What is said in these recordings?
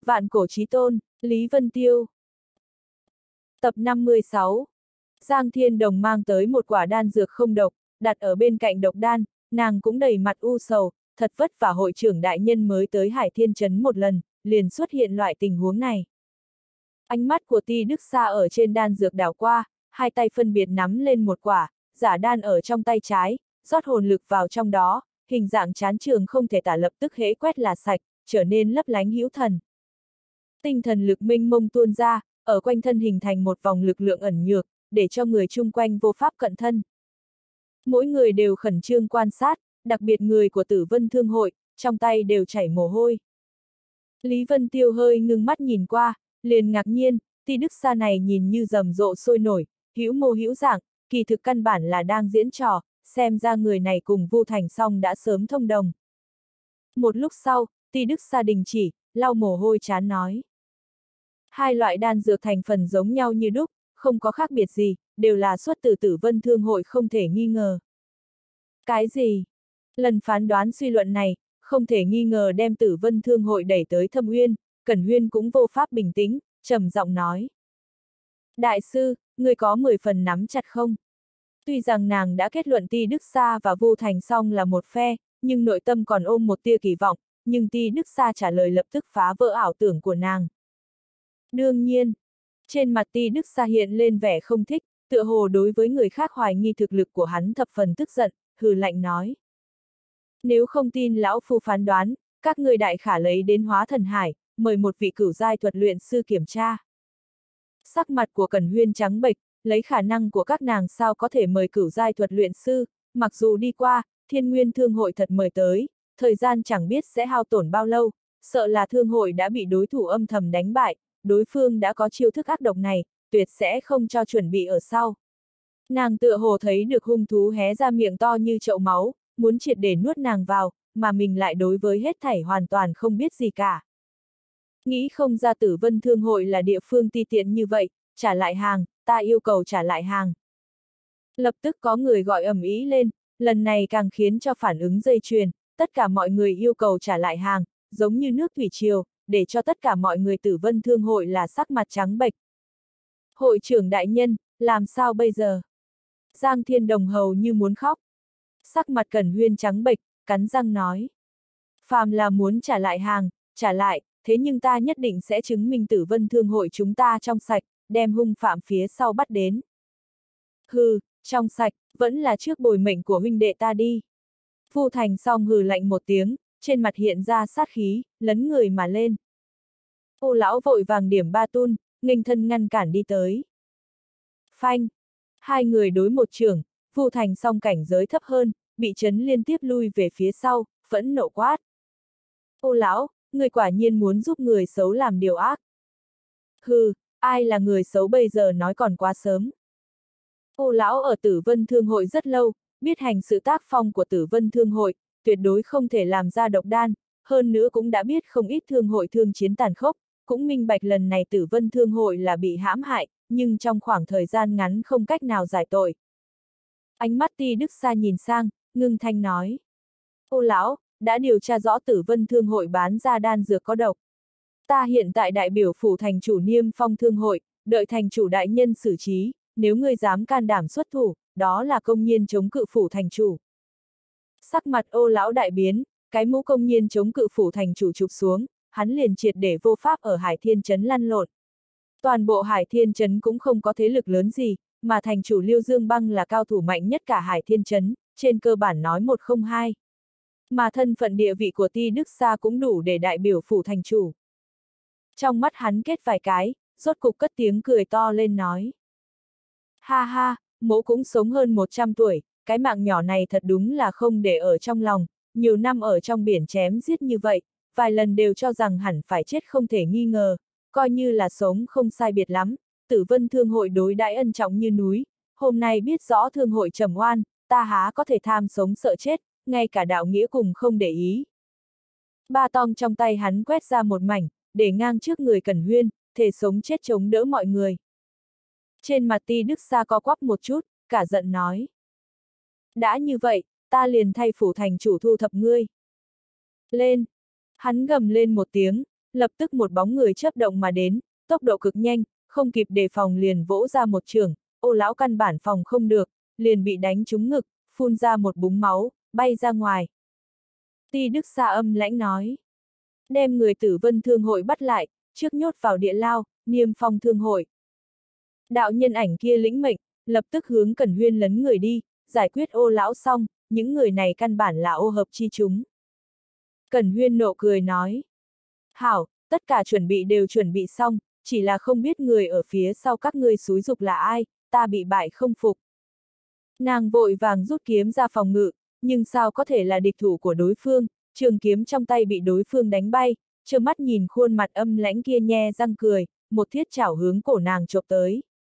Vạn cổ chí tôn, Lý Vân Tiêu. Tập 56. Giang Thiên Đồng mang tới một quả đan dược không độc, đặt ở bên cạnh độc đan, nàng cũng đầy mặt u sầu, thật vất vả hội trưởng đại nhân mới tới Hải Thiên Trấn một lần, liền xuất hiện loại tình huống này. Ánh mắt của Ti Đức Sa ở trên đan dược đảo qua, hai tay phân biệt nắm lên một quả, giả đan ở trong tay trái, rót hồn lực vào trong đó, hình dạng chán trường không thể tả, lập tức hễ quét là sạch, trở nên lấp lánh hữu thần. Tinh thần lực mênh mông tuôn ra, ở quanh thân hình thành một vòng lực lượng ẩn nhược, để cho người chung quanh vô pháp cận thân. Mỗi người đều khẩn trương quan sát, đặc biệt người của Tử Vân Thương hội, trong tay đều chảy mồ hôi. Lý Vân Tiêu hơi ngưng mắt nhìn qua, liền ngạc nhiên, Ti Đức Sa này nhìn như rầm rộ sôi nổi, hữu mô hữu dạng, kỳ thực căn bản là đang diễn trò, xem ra người này cùng Vu Thành Song đã sớm thông đồng. Một lúc sau, Ti Đức Sa đình chỉ, lau mồ hôi chán nói. Hai loại đan dược thành phần giống nhau như đúc, không có khác biệt gì, đều là xuất từ Tử Vân Thương hội không thể nghi ngờ. Cái gì? Lần phán đoán suy luận này, không thể nghi ngờ đem Tử Vân Thương hội đẩy tới Thâm Uyên, Cẩn Huyên cũng vô pháp bình tĩnh, trầm giọng nói. Đại sư, người có 10 phần nắm chặt không? Tuy rằng nàng đã kết luận Ti Đức Sa và Vu Thành Song là một phe, nhưng nội tâm còn ôm một tia kỳ vọng, nhưng Ti Đức Sa trả lời lập tức phá vỡ ảo tưởng của nàng. Đương nhiên, trên mặt Ti Đức Sa hiện lên vẻ không thích, tựa hồ đối với người khác hoài nghi thực lực của hắn thập phần tức giận, hừ lạnh nói. Nếu không tin lão phu phán đoán, các người đại khả lấy đến Hóa Thần Hải, mời một vị cửu giai thuật luyện sư kiểm tra. Sắc mặt của Cẩn Huyên trắng bệch, lấy khả năng của các nàng sao có thể mời cửu giai thuật luyện sư, mặc dù đi qua, Thiên Nguyên Thương hội thật mời tới, thời gian chẳng biết sẽ hao tổn bao lâu, sợ là thương hội đã bị đối thủ âm thầm đánh bại, đối phương đã có chiêu thức ác độc này, tuyệt sẽ không cho chuẩn bị ở sau. Nàng tựa hồ thấy được hung thú hé ra miệng to như chậu máu, muốn triệt để nuốt nàng vào, mà mình lại đối với hết thảy hoàn toàn không biết gì cả. Nghĩ không ra Tử Vân Thương hội là địa phương ti tiện như vậy, trả lại hàng, ta yêu cầu trả lại hàng. Lập tức có người gọi ầm ĩ lên, lần này càng khiến cho phản ứng dây chuyền, tất cả mọi người yêu cầu trả lại hàng, giống như nước thủy triều, để cho tất cả mọi người Tử Vân Thương hội là sắc mặt trắng bệch. Hội trưởng đại nhân, làm sao bây giờ? Giang Thiên Đồng hầu như muốn khóc. Sắc mặt Cẩn Huyên trắng bệch, cắn răng nói. Phàm là muốn trả lại hàng, trả lại, thế nhưng ta nhất định sẽ chứng minh Tử Vân Thương hội chúng ta trong sạch, đem hung phạm phía sau bắt đến. Hừ, trong sạch, vẫn là trước bồi mệnh của huynh đệ ta đi. Vu Thành Song hừ lạnh một tiếng, trên mặt hiện ra sát khí, lấn người mà lên. Ô lão vội vàng điểm ba tun, nghênh thân ngăn cản đi tới. Phanh! Hai người đối một trường, Vu Thành Song cảnh giới thấp hơn, bị chấn liên tiếp lui về phía sau, phẫn nộ quát. Ô lão, người quả nhiên muốn giúp người xấu làm điều ác. Hừ, ai là người xấu bây giờ nói còn quá sớm. Ô lão ở Tử Vân Thương hội rất lâu, biết hành sự tác phong của Tử Vân Thương hội, tuyệt đối không thể làm ra độc đan, hơn nữa cũng đã biết không ít thương hội thương chiến tàn khốc, cũng minh bạch lần này Tử Vân Thương hội là bị hãm hại, nhưng trong khoảng thời gian ngắn không cách nào giải tội. Ánh mắt Ti Đức Sa nhìn sang, ngưng thanh nói. Ô lão, đã điều tra rõ Tử Vân Thương hội bán ra đan dược có độc. Ta hiện tại đại biểu phủ thành chủ Niêm Phong Thương hội, đợi thành chủ đại nhân xử trí, nếu ngươi dám can đảm xuất thủ, đó là công nhiên chống cự phủ thành chủ. Sắc mặt Ô lão đại biến, cái mũ công nhiên chống cự phủ thành chủ chụp xuống, hắn liền triệt để vô pháp ở Hải Thiên Trấn lăn lộn. Toàn bộ Hải Thiên Trấn cũng không có thế lực lớn gì, mà thành chủ Liêu Dương Băng là cao thủ mạnh nhất cả Hải Thiên Trấn, trên cơ bản nói một không hai. Mà thân phận địa vị của Ti Đức Sa cũng đủ để đại biểu phủ thành chủ. Trong mắt hắn kết vài cái, rốt cục cất tiếng cười to lên nói. Ha ha, mỗ cũng sống hơn 100 tuổi, cái mạng nhỏ này thật đúng là không để ở trong lòng, nhiều năm ở trong biển chém giết như vậy, vài lần đều cho rằng hẳn phải chết không thể nghi ngờ, coi như là sống không sai biệt lắm, Tử Vân Thương hội đối đãi ân trọng như núi, hôm nay biết rõ thương hội trầm oan, ta há có thể tham sống sợ chết, ngay cả đạo nghĩa cùng không để ý. Ba tong trong tay hắn quét ra một mảnh, để ngang trước người Cẩn Huyên, thề sống chết chống đỡ mọi người. Trên mặt Ti Đức Sa co quắp một chút, cả giận nói. Đã như vậy, ta liền thay phủ thành chủ thu thập ngươi. Lên! Hắn gầm lên một tiếng, lập tức một bóng người chớp động mà đến, tốc độ cực nhanh, không kịp đề phòng liền vỗ ra một chưởng, Ô lão căn bản phòng không được, liền bị đánh trúng ngực, phun ra một búng máu, bay ra ngoài. Ti Đức Sa âm lãnh nói. Đem người Tử Vân Thương hội bắt lại, trước nhốt vào địa lao, niêm phong thương hội. Đạo nhân ảnh kia lĩnh mệnh, lập tức hướng Cẩn Huyên lấn người đi, giải quyết Ô lão xong, những người này căn bản là ô hợp chi chúng. Cẩn Huyên nộ cười nói. Hảo, tất cả chuẩn bị đều chuẩn bị xong, chỉ là không biết người ở phía sau các ngươi xúi dục là ai, ta bị bại không phục. Nàng vội vàng rút kiếm ra phòng ngự, nhưng sao có thể là địch thủ của đối phương, trường kiếm trong tay bị đối phương đánh bay, trơ mắt nhìn khuôn mặt âm lãnh kia nhe răng cười, một thiết chảo hướng cổ nàng chộp tới.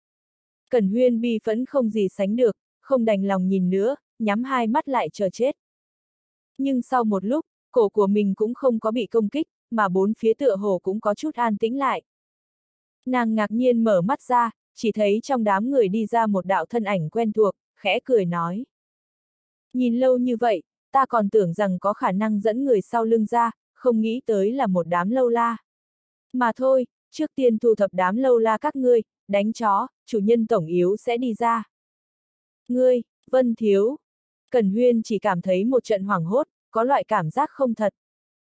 Cẩn Huyên bi phẫn không gì sánh được, không đành lòng nhìn nữa, nhắm hai mắt lại chờ chết. Nhưng sau một lúc, cổ của mình cũng không có bị công kích, mà bốn phía tựa hồ cũng có chút an tĩnh lại. Nàng ngạc nhiên mở mắt ra, chỉ thấy trong đám người đi ra một đạo thân ảnh quen thuộc, khẽ cười nói. Nhìn lâu như vậy, ta còn tưởng rằng có khả năng dẫn người sau lưng ra, không nghĩ tới là một đám lâu la. Mà thôi, trước tiên thu thập đám lâu la các ngươi, đánh chó, chủ nhân tổng yếu sẽ đi ra. Ngươi, Vân Thiếu. Cẩn Huyên chỉ cảm thấy một trận hoảng hốt, có loại cảm giác không thật.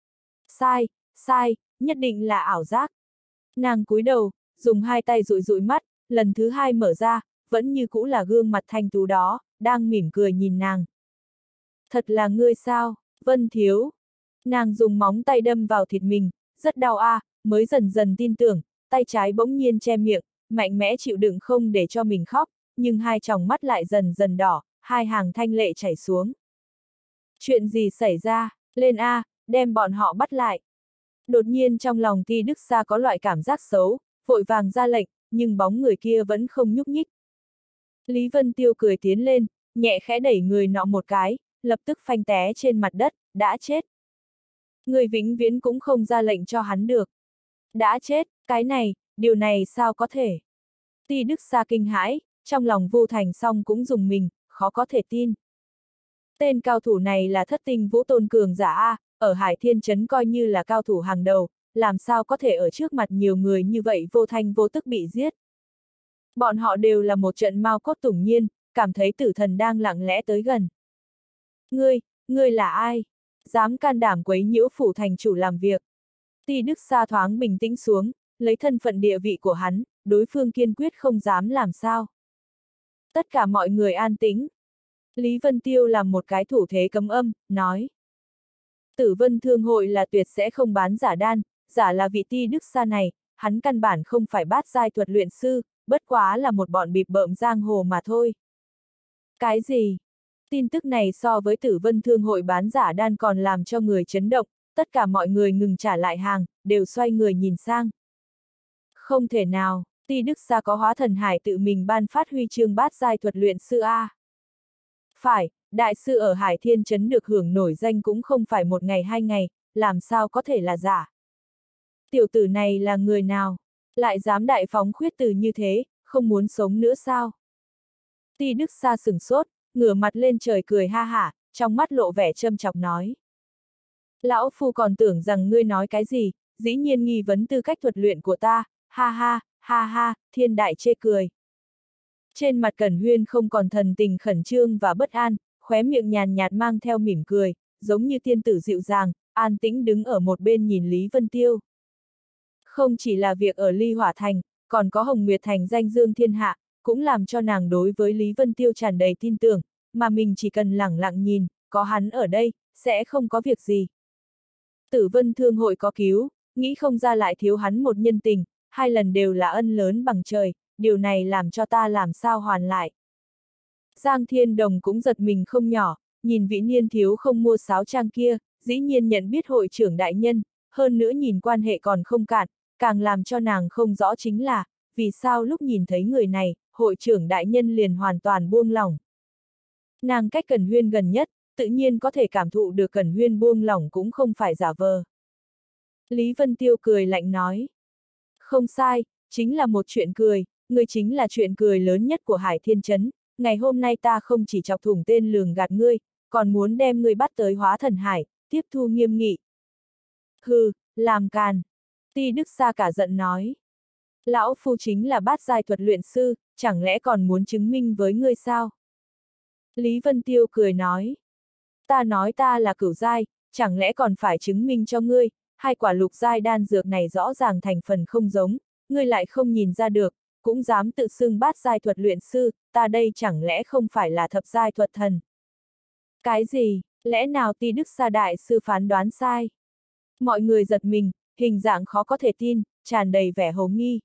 Sai, sai, nhất định là ảo giác. Nàng cúi đầu, dùng hai tay dụi dụi mắt, lần thứ hai mở ra, vẫn như cũ là gương mặt thanh tú đó, đang mỉm cười nhìn nàng. Thật là ngươi sao, Vân Thiếu. Nàng dùng móng tay đâm vào thịt mình, rất đau a, mới dần dần tin tưởng, tay trái bỗng nhiên che miệng, mạnh mẽ chịu đựng không để cho mình khóc, nhưng hai tròng mắt lại dần dần đỏ, hai hàng thanh lệ chảy xuống. Chuyện gì xảy ra, lên a, đem bọn họ bắt lại. Đột nhiên trong lòng Ti Đức Sa có loại cảm giác xấu, vội vàng ra lệnh, nhưng bóng người kia vẫn không nhúc nhích. Lý Vân Tiêu cười tiến lên, nhẹ khẽ đẩy người nọ một cái, lập tức phanh té trên mặt đất, đã chết. Người vĩnh viễn cũng không ra lệnh cho hắn được. Đã chết, cái này, điều này sao có thể? Ti Đức Sa kinh hãi, trong lòng Vu Thành Song cũng dùng mình, khó có thể tin. Tên cao thủ này là Thất Tinh Vũ Tôn cường giả A, ở Hải Thiên Trấn coi như là cao thủ hàng đầu, làm sao có thể ở trước mặt nhiều người như vậy vô thanh vô tức bị giết. Bọn họ đều là một trận mau cốt tủng nhiên, cảm thấy tử thần đang lặng lẽ tới gần. Ngươi là ai? Dám can đảm quấy nhiễu phủ thành chủ làm việc. Ti Đức Sa thoáng bình tĩnh xuống, lấy thân phận địa vị của hắn, đối phương kiên quyết không dám làm sao. Tất cả mọi người an tĩnh. Lý Vân Tiêu làm một cái thủ thế cấm âm, nói. Tử Vân Thương hội là tuyệt sẽ không bán giả đan, giả là vị Ti Đức Sa này, hắn căn bản không phải bát giai thuật luyện sư, bất quá là một bọn bịp bợm giang hồ mà thôi. Cái gì? Tin tức này so với Tử Vân Thương hội bán giả đan còn làm cho người chấn động, tất cả mọi người ngừng trả lại hàng, đều xoay người nhìn sang. Không thể nào, Ti Đức Sa có hóa thần hải tự mình ban phát huy chương bát giai thuật luyện sư A. Phải, đại sư ở Hải Thiên Trấn được hưởng nổi danh cũng không phải một ngày hai ngày, làm sao có thể là giả. Tiểu tử này là người nào? Lại dám đại phóng khuyết từ như thế, không muốn sống nữa sao? Ti Đức Sa sửng sốt, ngửa mặt lên trời cười ha hả, trong mắt lộ vẻ châm chọc nói. Lão Phu còn tưởng rằng ngươi nói cái gì, dĩ nhiên nghi vấn tư cách thuật luyện của ta, ha ha, thiên đại chê cười. Trên mặt Cẩn Huyên không còn thần tình khẩn trương và bất an, khóe miệng nhàn nhạt mang theo mỉm cười, giống như tiên tử dịu dàng, an tĩnh đứng ở một bên nhìn Lý Vân Tiêu. Không chỉ là việc ở Ly Hỏa Thành, còn có Hồng Nguyệt Thành danh dương thiên hạ, cũng làm cho nàng đối với Lý Vân Tiêu tràn đầy tin tưởng, mà mình chỉ cần lẳng lặng nhìn, có hắn ở đây, sẽ không có việc gì. Tử Vân Thương hội có cứu, nghĩ không ra lại thiếu hắn một nhân tình, hai lần đều là ân lớn bằng trời, điều này làm cho ta làm sao hoàn lại. Giang Thiên Đồng cũng giật mình không nhỏ, nhìn vị niên thiếu không mua sáo trang kia, dĩ nhiên nhận biết hội trưởng đại nhân, hơn nữa nhìn quan hệ còn không cạn, càng làm cho nàng không rõ chính là, vì sao lúc nhìn thấy người này, hội trưởng đại nhân liền hoàn toàn buông lỏng. Nàng cách Cẩn Huyên gần nhất, tự nhiên có thể cảm thụ được Cẩn Huyên buông lỏng cũng không phải giả vờ. Lý Vân Tiêu cười lạnh nói. Không sai, chính là một chuyện cười, ngươi chính là chuyện cười lớn nhất của Hải Thiên Trấn, ngày hôm nay ta không chỉ chọc thủng tên lường gạt ngươi, còn muốn đem ngươi bắt tới Hóa Thần Hải, tiếp thu nghiêm nghị. Hừ, làm càn. Ti Đức Sa cả giận nói. Lão phu chính là bát giai thuật luyện sư, chẳng lẽ còn muốn chứng minh với ngươi sao? Lý Vân Tiêu cười nói. Ta nói ta là cửu giai, chẳng lẽ còn phải chứng minh cho ngươi, hai quả lục giai đan dược này rõ ràng thành phần không giống, ngươi lại không nhìn ra được, cũng dám tự xưng bát giai thuật luyện sư, ta đây chẳng lẽ không phải là thập giai thuật thần? Cái gì, lẽ nào Ti Đức Sa đại sư phán đoán sai? Mọi người giật mình, hình dạng khó có thể tin, tràn đầy vẻ hồ nghi.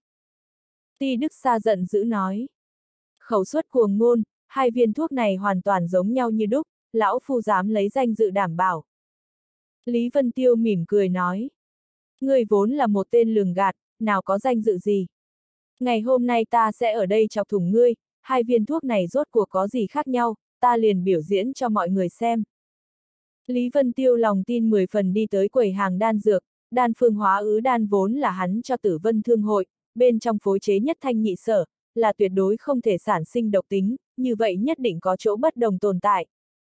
Ti Đức Sa giận dữ nói. Khẩu suất cuồng ngôn, hai viên thuốc này hoàn toàn giống nhau như đúc, lão phu dám lấy danh dự đảm bảo. Lý Vân Tiêu mỉm cười nói. Ngươi vốn là một tên lường gạt, nào có danh dự gì. Ngày hôm nay ta sẽ ở đây chọc thủng ngươi, hai viên thuốc này rốt cuộc có gì khác nhau, ta liền biểu diễn cho mọi người xem. Lý Vân Tiêu lòng tin 10 phần đi tới quầy hàng đan dược, đan phương hóa ứ đan vốn là hắn cho Tử Vân Thương hội, bên trong phối chế nhất thanh nhị sở, là tuyệt đối không thể sản sinh độc tính, như vậy nhất định có chỗ bất đồng tồn tại.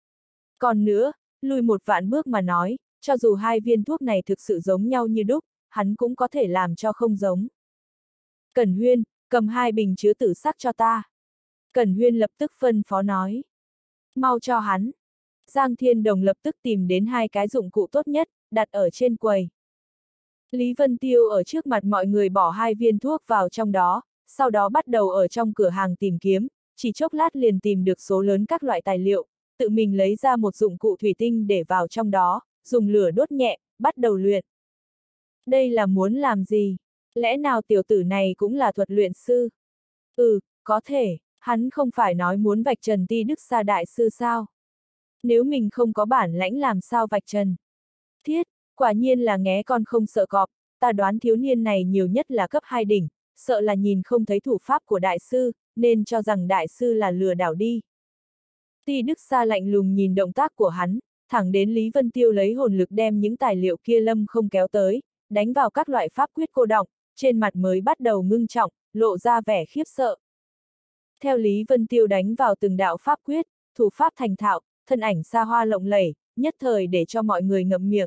Còn nữa, lùi một vạn bước mà nói, cho dù hai viên thuốc này thực sự giống nhau như đúc, hắn cũng có thể làm cho không giống. Cẩn Huyên, cầm hai bình chứa tử sắc cho ta. Cẩn Huyên lập tức phân phó nói. Mau cho hắn. Giang Thiên Đồng lập tức tìm đến hai cái dụng cụ tốt nhất, đặt ở trên quầy. Lý Vân Tiêu ở trước mặt mọi người bỏ hai viên thuốc vào trong đó, sau đó bắt đầu ở trong cửa hàng tìm kiếm, chỉ chốc lát liền tìm được số lớn các loại tài liệu, tự mình lấy ra một dụng cụ thủy tinh để vào trong đó, dùng lửa đốt nhẹ, bắt đầu luyện. Đây là muốn làm gì? Lẽ nào tiểu tử này cũng là thuật luyện sư? Có thể, hắn không phải nói muốn vạch trần Ti Đức Sa đại sư sao? Nếu mình không có bản lãnh làm sao vạch trần? Thiết, quả nhiên là nghé con không sợ cọp, ta đoán thiếu niên này nhiều nhất là cấp 2 đỉnh, sợ là nhìn không thấy thủ pháp của đại sư, nên cho rằng đại sư là lừa đảo đi. Ti Đức Sa lạnh lùng nhìn động tác của hắn, thẳng đến Lý Vân Tiêu lấy hồn lực đem những tài liệu kia lâm không kéo tới, đánh vào các loại pháp quyết cô đọng, trên mặt mới bắt đầu ngưng trọng, lộ ra vẻ khiếp sợ. Theo Lý Vân Tiêu đánh vào từng đạo pháp quyết, thủ pháp thành thạo, thân ảnh xa hoa lộng lẫy, nhất thời để cho mọi người ngậm miệng.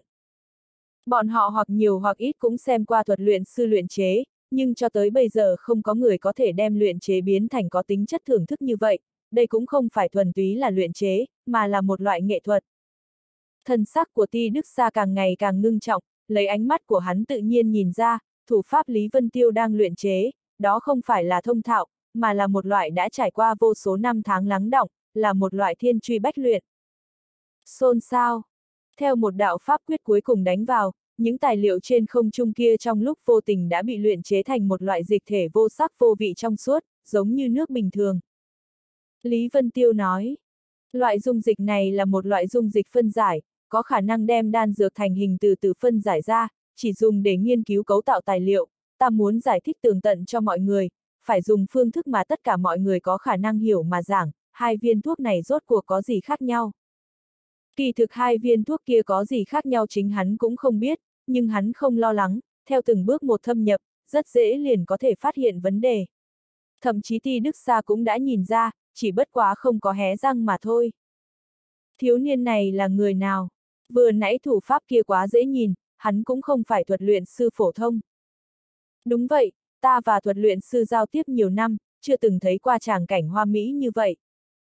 Bọn họ hoặc nhiều hoặc ít cũng xem qua thuật luyện sư luyện chế, nhưng cho tới bây giờ không có người có thể đem luyện chế biến thành có tính chất thưởng thức như vậy, đây cũng không phải thuần túy là luyện chế, mà là một loại nghệ thuật. Thân sắc của Ti Đức Sa càng ngày càng ngưng trọng, lấy ánh mắt của hắn tự nhiên nhìn ra, thủ pháp Lý Vân Tiêu đang luyện chế, đó không phải là thông thạo, mà là một loại đã trải qua vô số năm tháng lắng đọng, là một loại thiên truy bách luyện. Xôn xao. Theo một đạo pháp quyết cuối cùng đánh vào, những tài liệu trên không trung kia trong lúc vô tình đã bị luyện chế thành một loại dịch thể vô sắc vô vị trong suốt, giống như nước bình thường. Lý Vân Tiêu nói, loại dung dịch này là một loại dung dịch phân giải, có khả năng đem đan dược thành hình từ từ phân giải ra, chỉ dùng để nghiên cứu cấu tạo tài liệu, ta muốn giải thích tường tận cho mọi người, phải dùng phương thức mà tất cả mọi người có khả năng hiểu mà giảng, hai viên thuốc này rốt cuộc có gì khác nhau. Kỳ thực hai viên thuốc kia có gì khác nhau chính hắn cũng không biết, nhưng hắn không lo lắng, theo từng bước một thâm nhập, rất dễ liền có thể phát hiện vấn đề. Thậm chí Ti Đức Sa cũng đã nhìn ra, chỉ bất quá không có hé răng mà thôi. Thiếu niên này là người nào? Vừa nãy thủ pháp kia quá dễ nhìn, hắn cũng không phải thuật luyện sư phổ thông. Đúng vậy, ta và thuật luyện sư giao tiếp nhiều năm, chưa từng thấy qua tràng cảnh hoa mỹ như vậy.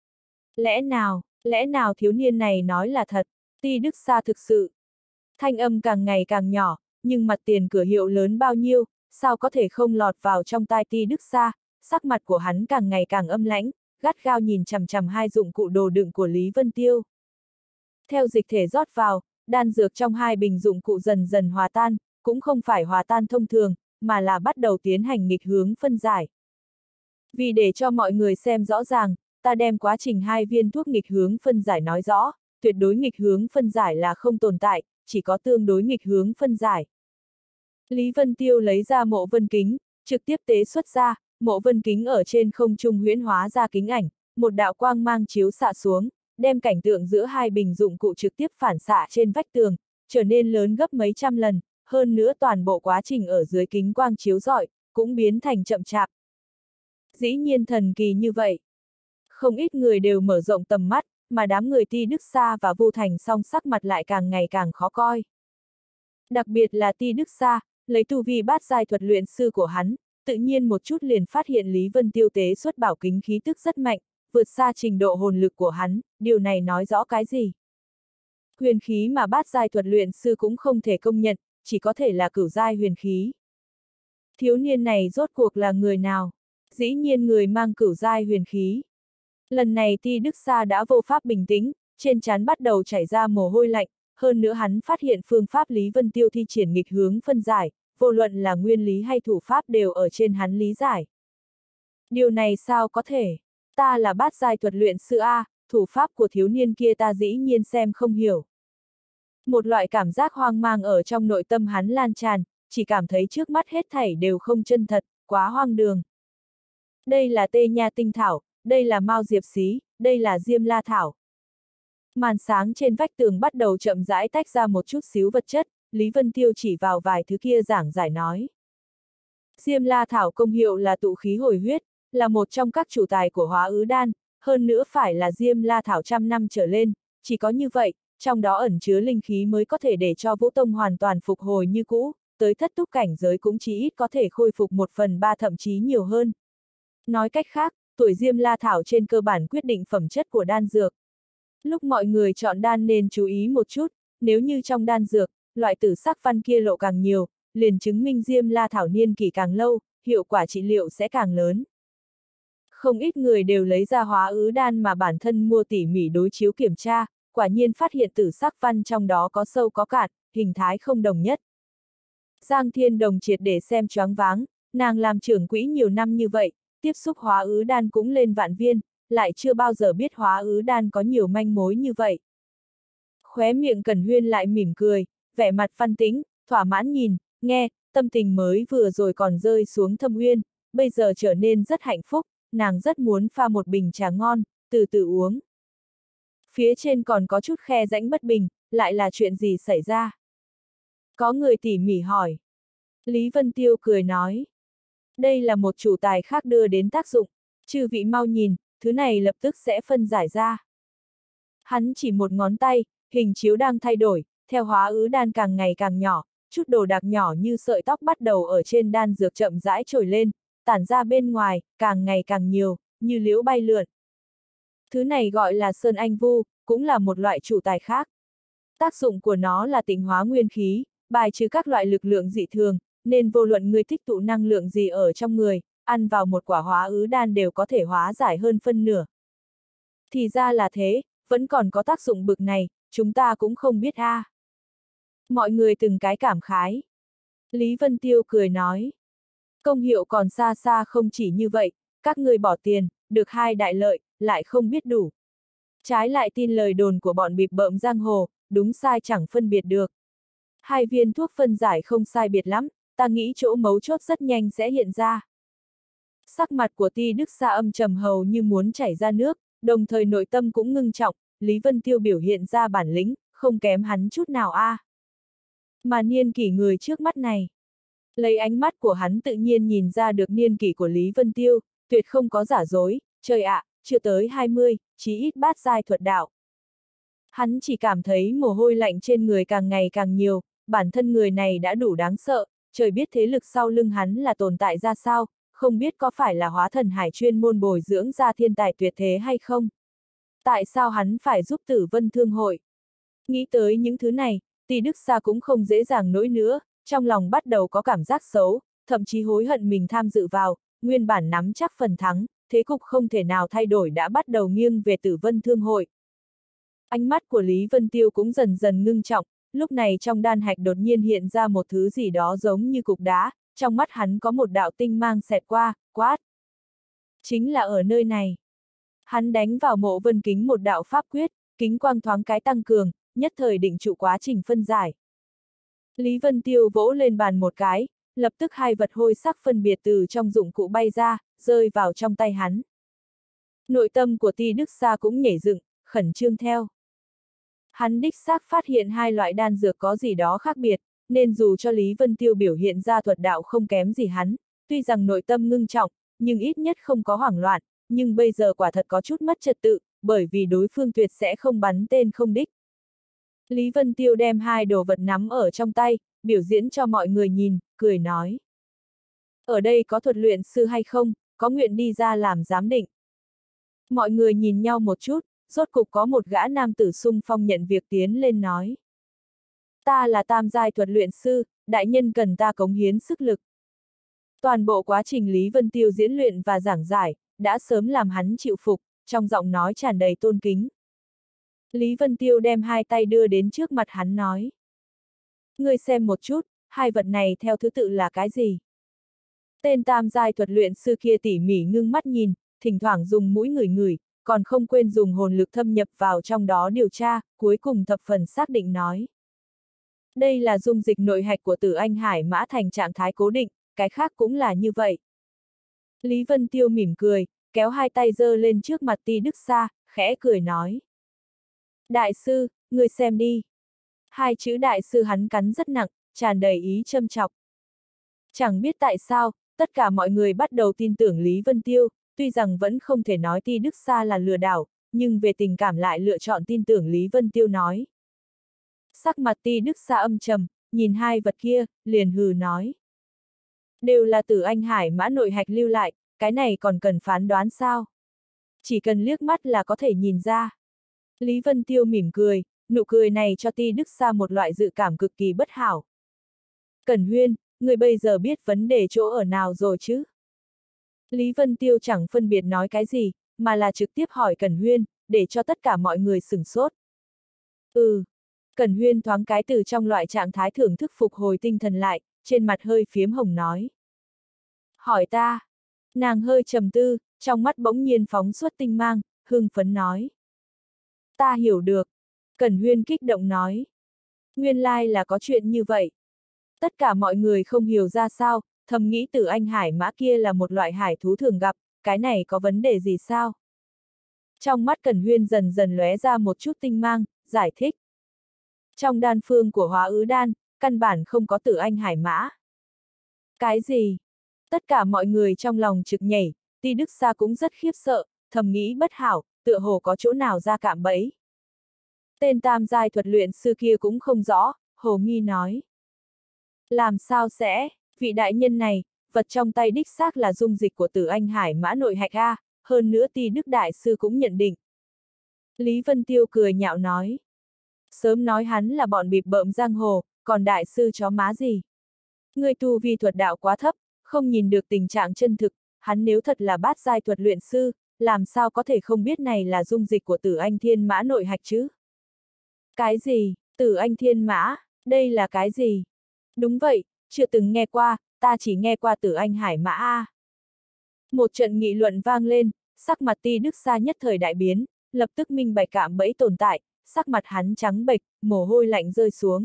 Lẽ nào thiếu niên này nói là thật, Ti Đức Sa thực sự. Thanh âm càng ngày càng nhỏ, nhưng mặt tiền cửa hiệu lớn bao nhiêu, sao có thể không lọt vào trong tai Ti Đức Sa, sắc mặt của hắn càng ngày càng âm lãnh, gắt gao nhìn chằm chằm hai dụng cụ đồ đựng của Lý Vân Tiêu. Theo dịch thể rót vào, đan dược trong hai bình dụng cụ dần dần hòa tan, cũng không phải hòa tan thông thường, mà là bắt đầu tiến hành nghịch hướng phân giải. Vì để cho mọi người xem rõ ràng, ta đem quá trình hai viên thuốc nghịch hướng phân giải nói rõ, tuyệt đối nghịch hướng phân giải là không tồn tại, chỉ có tương đối nghịch hướng phân giải. Lý Vân Tiêu lấy ra mộ vân kính, trực tiếp tế xuất ra, mộ vân kính ở trên không trung huyễn hóa ra kính ảnh, một đạo quang mang chiếu xạ xuống, đem cảnh tượng giữa hai bình dụng cụ trực tiếp phản xạ trên vách tường, trở nên lớn gấp mấy trăm lần, hơn nữa toàn bộ quá trình ở dưới kính quang chiếu rọi, cũng biến thành chậm chạp. Dĩ nhiên thần kỳ như vậy. Không ít người đều mở rộng tầm mắt, mà đám người Ti Đức Sa và Vu Thành Song sắc mặt lại càng ngày càng khó coi. Đặc biệt là Ti Đức Sa, lấy tu vi bát giai thuật luyện sư của hắn, tự nhiên một chút liền phát hiện Lý Vân Tiêu tế xuất bảo kính khí tức rất mạnh, vượt xa trình độ hồn lực của hắn, điều này nói rõ cái gì? Huyền khí mà bát giai thuật luyện sư cũng không thể công nhận, chỉ có thể là cửu giai huyền khí. Thiếu niên này rốt cuộc là người nào? Dĩ nhiên người mang cửu giai huyền khí. Lần này Ti Đức Sa đã vô pháp bình tĩnh, trên trán bắt đầu chảy ra mồ hôi lạnh, hơn nữa hắn phát hiện phương pháp Lý Vân Tiêu thi triển nghịch hướng phân giải, vô luận là nguyên lý hay thủ pháp đều ở trên hắn lý giải. Điều này sao có thể? Ta là bát giai thuật luyện sư A, thủ pháp của thiếu niên kia ta dĩ nhiên xem không hiểu. Một loại cảm giác hoang mang ở trong nội tâm hắn lan tràn, chỉ cảm thấy trước mắt hết thảy đều không chân thật, quá hoang đường. Đây là Tê Nha Tinh Thảo, đây là Mao Diệp Xí, đây là Diêm La Thảo. Màn sáng trên vách tường bắt đầu chậm rãi tách ra một chút xíu vật chất, Lý Vân Tiêu chỉ vào vài thứ kia giảng giải nói. Diêm La Thảo công hiệu là tụ khí hồi huyết, là một trong các chủ tài của Hóa Ứ Đan, hơn nữa phải là Diêm La Thảo 100 năm trở lên, chỉ có như vậy, trong đó ẩn chứa linh khí mới có thể để cho Vũ Tông hoàn toàn phục hồi như cũ, tới thất túc cảnh giới cũng chỉ ít có thể khôi phục 1/3 thậm chí nhiều hơn. Nói cách khác, tuổi Diêm La Thảo trên cơ bản quyết định phẩm chất của đan dược. Lúc mọi người chọn đan nên chú ý một chút, nếu như trong đan dược, loại tử sắc văn kia lộ càng nhiều, liền chứng minh Diêm La Thảo niên kỷ càng lâu, hiệu quả trị liệu sẽ càng lớn. Không ít người đều lấy ra Hóa Ứ Đan mà bản thân mua tỉ mỉ đối chiếu kiểm tra, quả nhiên phát hiện tử sắc văn trong đó có sâu có cạn, hình thái không đồng nhất. Giang Thiên Đồng triệt để xem choáng váng, nàng làm trưởng quỹ nhiều năm như vậy, tiếp xúc Hóa Ứ Đan cũng lên vạn viên, lại chưa bao giờ biết Hóa Ứ Đan có nhiều manh mối như vậy. Khóe miệng Cẩn Huyên lại mỉm cười, vẻ mặt văn tĩnh, thỏa mãn nhìn, nghe, tâm tình mới vừa rồi còn rơi xuống thâm uyên, bây giờ trở nên rất hạnh phúc, nàng rất muốn pha một bình trà ngon, từ từ uống. Phía trên còn có chút khe rãnh bất bình, lại là chuyện gì xảy ra? Có người tỉ mỉ hỏi. Lý Vân Tiêu cười nói. Đây là một chủ tài khác đưa đến tác dụng, chư vị mau nhìn, thứ này lập tức sẽ phân giải ra. Hắn chỉ một ngón tay, hình chiếu đang thay đổi, theo Hóa Ứ Đan càng ngày càng nhỏ, chút đồ đạc nhỏ như sợi tóc bắt đầu ở trên đan dược chậm rãi trồi lên, tản ra bên ngoài, càng ngày càng nhiều, như liễu bay lượn. Thứ này gọi là Sơn Anh Vu, cũng là một loại chủ tài khác. Tác dụng của nó là tịnh hóa nguyên khí, bài trừ các loại lực lượng dị thường, nên vô luận người tích tụ năng lượng gì ở trong người, ăn vào một quả Hóa Ứ Đan đều có thể hóa giải hơn phân nửa. Thì ra là thế, vẫn còn có tác dụng bực này, chúng ta cũng không biết a. Mọi người từng cái cảm khái. Lý Vân Tiêu cười nói. Công hiệu còn xa xa không chỉ như vậy, các người bỏ tiền, được 2 đại lợi, lại không biết đủ. Trái lại tin lời đồn của bọn bịp bợm giang hồ, đúng sai chẳng phân biệt được. 2 viên thuốc phân giải không sai biệt lắm, ta nghĩ chỗ mấu chốt rất nhanh sẽ hiện ra. Sắc mặt của Ti Đức Sa âm trầm hầu như muốn chảy ra nước, đồng thời nội tâm cũng ngưng trọng, Lý Vân Tiêu biểu hiện ra bản lĩnh, không kém hắn chút nào a. Mà niên kỷ người trước mắt này. Lấy ánh mắt của hắn tự nhiên nhìn ra được niên kỷ của Lý Vân Tiêu, tuyệt không có giả dối, trời ạ, chưa tới 20, chí ít bát giai thuật đạo. Hắn chỉ cảm thấy mồ hôi lạnh trên người càng ngày càng nhiều, bản thân người này đã đủ đáng sợ, trời biết thế lực sau lưng hắn là tồn tại ra sao, không biết có phải là Hóa Thần Hải chuyên môn bồi dưỡng ra thiên tài tuyệt thế hay không? Tại sao hắn phải giúp Tử Vân Thương hội? Nghĩ tới những thứ này, Ti Đức Sa cũng không dễ dàng nổi nữa, trong lòng bắt đầu có cảm giác xấu, thậm chí hối hận mình tham dự vào, nguyên bản nắm chắc phần thắng, thế cục không thể nào thay đổi đã bắt đầu nghiêng về Tử Vân Thương hội. Ánh mắt của Lý Vân Tiêu cũng dần dần ngưng trọng, lúc này trong đan hạch đột nhiên hiện ra một thứ gì đó giống như cục đá, trong mắt hắn có một đạo tinh mang xẹt qua, quát. Chính là ở nơi này. Hắn đánh vào Mộ Vân Kính một đạo pháp quyết, kính quang thoáng cái tăng cường, nhất thời định trụ quá trình phân giải. Lý Vân Tiêu vỗ lên bàn một cái, lập tức 2 vật hôi sắc phân biệt từ trong dụng cụ bay ra, rơi vào trong tay hắn. Nội tâm của Ti Đức Sa cũng nhảy dựng, khẩn trương theo. Hắn đích xác phát hiện 2 loại đan dược có gì đó khác biệt, nên dù cho Lý Vân Tiêu biểu hiện ra thuật đạo không kém gì hắn, tuy rằng nội tâm ngưng trọng, nhưng ít nhất không có hoảng loạn, nhưng bây giờ quả thật có chút mất trật tự, bởi vì đối phương tuyệt sẽ không bắn tên không đích. Lý Vân Tiêu đem 2 đồ vật nắm ở trong tay, biểu diễn cho mọi người nhìn, cười nói. Ở đây có thuật luyện sư hay không, có nguyện đi ra làm giám định. Mọi người nhìn nhau một chút, rốt cục có một gã nam tử xung phong nhận việc tiến lên nói. Ta là tam giai thuật luyện sư, đại nhân cần ta cống hiến sức lực. Toàn bộ quá trình Lý Vân Tiêu diễn luyện và giảng giải, đã sớm làm hắn chịu phục, trong giọng nói tràn đầy tôn kính. Lý Vân Tiêu đem hai tay đưa đến trước mặt hắn nói. Ngươi xem một chút, hai vật này theo thứ tự là cái gì? Tên tam giai thuật luyện sư kia tỉ mỉ ngưng mắt nhìn, thỉnh thoảng dùng mũi ngửi ngửi, còn không quên dùng hồn lực thâm nhập vào trong đó điều tra, cuối cùng thập phần xác định nói. Đây là dung dịch nội hạch của Tử Anh Hải Mã thành trạng thái cố định, cái khác cũng là như vậy. Lý Vân Tiêu mỉm cười, kéo hai tay giơ lên trước mặt Ti Đức Sa, khẽ cười nói. Đại sư, ngươi xem đi. Hai chữ đại sư hắn cắn rất nặng, tràn đầy ý châm chọc. Chẳng biết tại sao, tất cả mọi người bắt đầu tin tưởng Lý Vân Tiêu, tuy rằng vẫn không thể nói Ti Đức Sa là lừa đảo, nhưng về tình cảm lại lựa chọn tin tưởng Lý Vân Tiêu nói. Sắc mặt Ti Đức Sa âm trầm, nhìn hai vật kia, liền hừ nói. Đều là Tử Anh Hải Mã nội hạch lưu lại, cái này còn cần phán đoán sao? Chỉ cần liếc mắt là có thể nhìn ra. Lý Vân Tiêu mỉm cười, nụ cười này cho Ti Đức Sa một loại dự cảm cực kỳ bất hảo. Cẩn Huyên, người bây giờ biết vấn đề chỗ ở nào rồi chứ? Lý Vân Tiêu chẳng phân biệt nói cái gì, mà là trực tiếp hỏi Cẩn Huyên, để cho tất cả mọi người sửng sốt. Cẩn Huyên thoáng cái từ trong loại trạng thái thưởng thức phục hồi tinh thần lại, trên mặt hơi phiếm hồng nói. Hỏi ta. Nàng hơi trầm tư, trong mắt bỗng nhiên phóng xuất tinh mang, hưng phấn nói. Ta hiểu được. Cẩn Huyên kích động nói. Nguyên lai là có chuyện như vậy. Tất cả mọi người không hiểu ra sao, thầm nghĩ Tử Anh Hải Mã kia là một loại hải thú thường gặp, cái này có vấn đề gì sao? Trong mắt Cẩn Huyên dần dần lóe ra một chút tinh mang, giải thích. Trong đan phương của Hóa Ứ Đan, căn bản không có Tử Anh Hải Mã. Cái gì? Tất cả mọi người trong lòng trực nhảy, Ti Đức Sa cũng rất khiếp sợ, thầm nghĩ bất hảo, tựa hồ có chỗ nào ra cạm bẫy. Tên tam giai thuật luyện sư kia cũng không rõ, hồ nghi nói. Làm sao sẽ, vị đại nhân này, vật trong tay đích xác là dung dịch của Tử Anh Hải Mã nội hạch A, hơn nữa Ti Đức Đại sư cũng nhận định. Lý Vân Tiêu cười nhạo nói. Sớm nói hắn là bọn bịp bợm giang hồ, còn đại sư chó má gì? Người tu vi thuật đạo quá thấp, không nhìn được tình trạng chân thực, hắn nếu thật là bát giai thuật luyện sư, làm sao có thể không biết này là dung dịch của Tử Anh Thiên Mã nội hạch chứ? Cái gì? Tử Anh Thiên Mã? Đây là cái gì? Đúng vậy, chưa từng nghe qua, ta chỉ nghe qua Tử Anh Hải Mã A. Một trận nghị luận vang lên, sắc mặt Ti Đức Sa nhất thời đại biến, lập tức minh bạch cạm bẫy tồn tại, sắc mặt hắn trắng bệch, mồ hôi lạnh rơi xuống.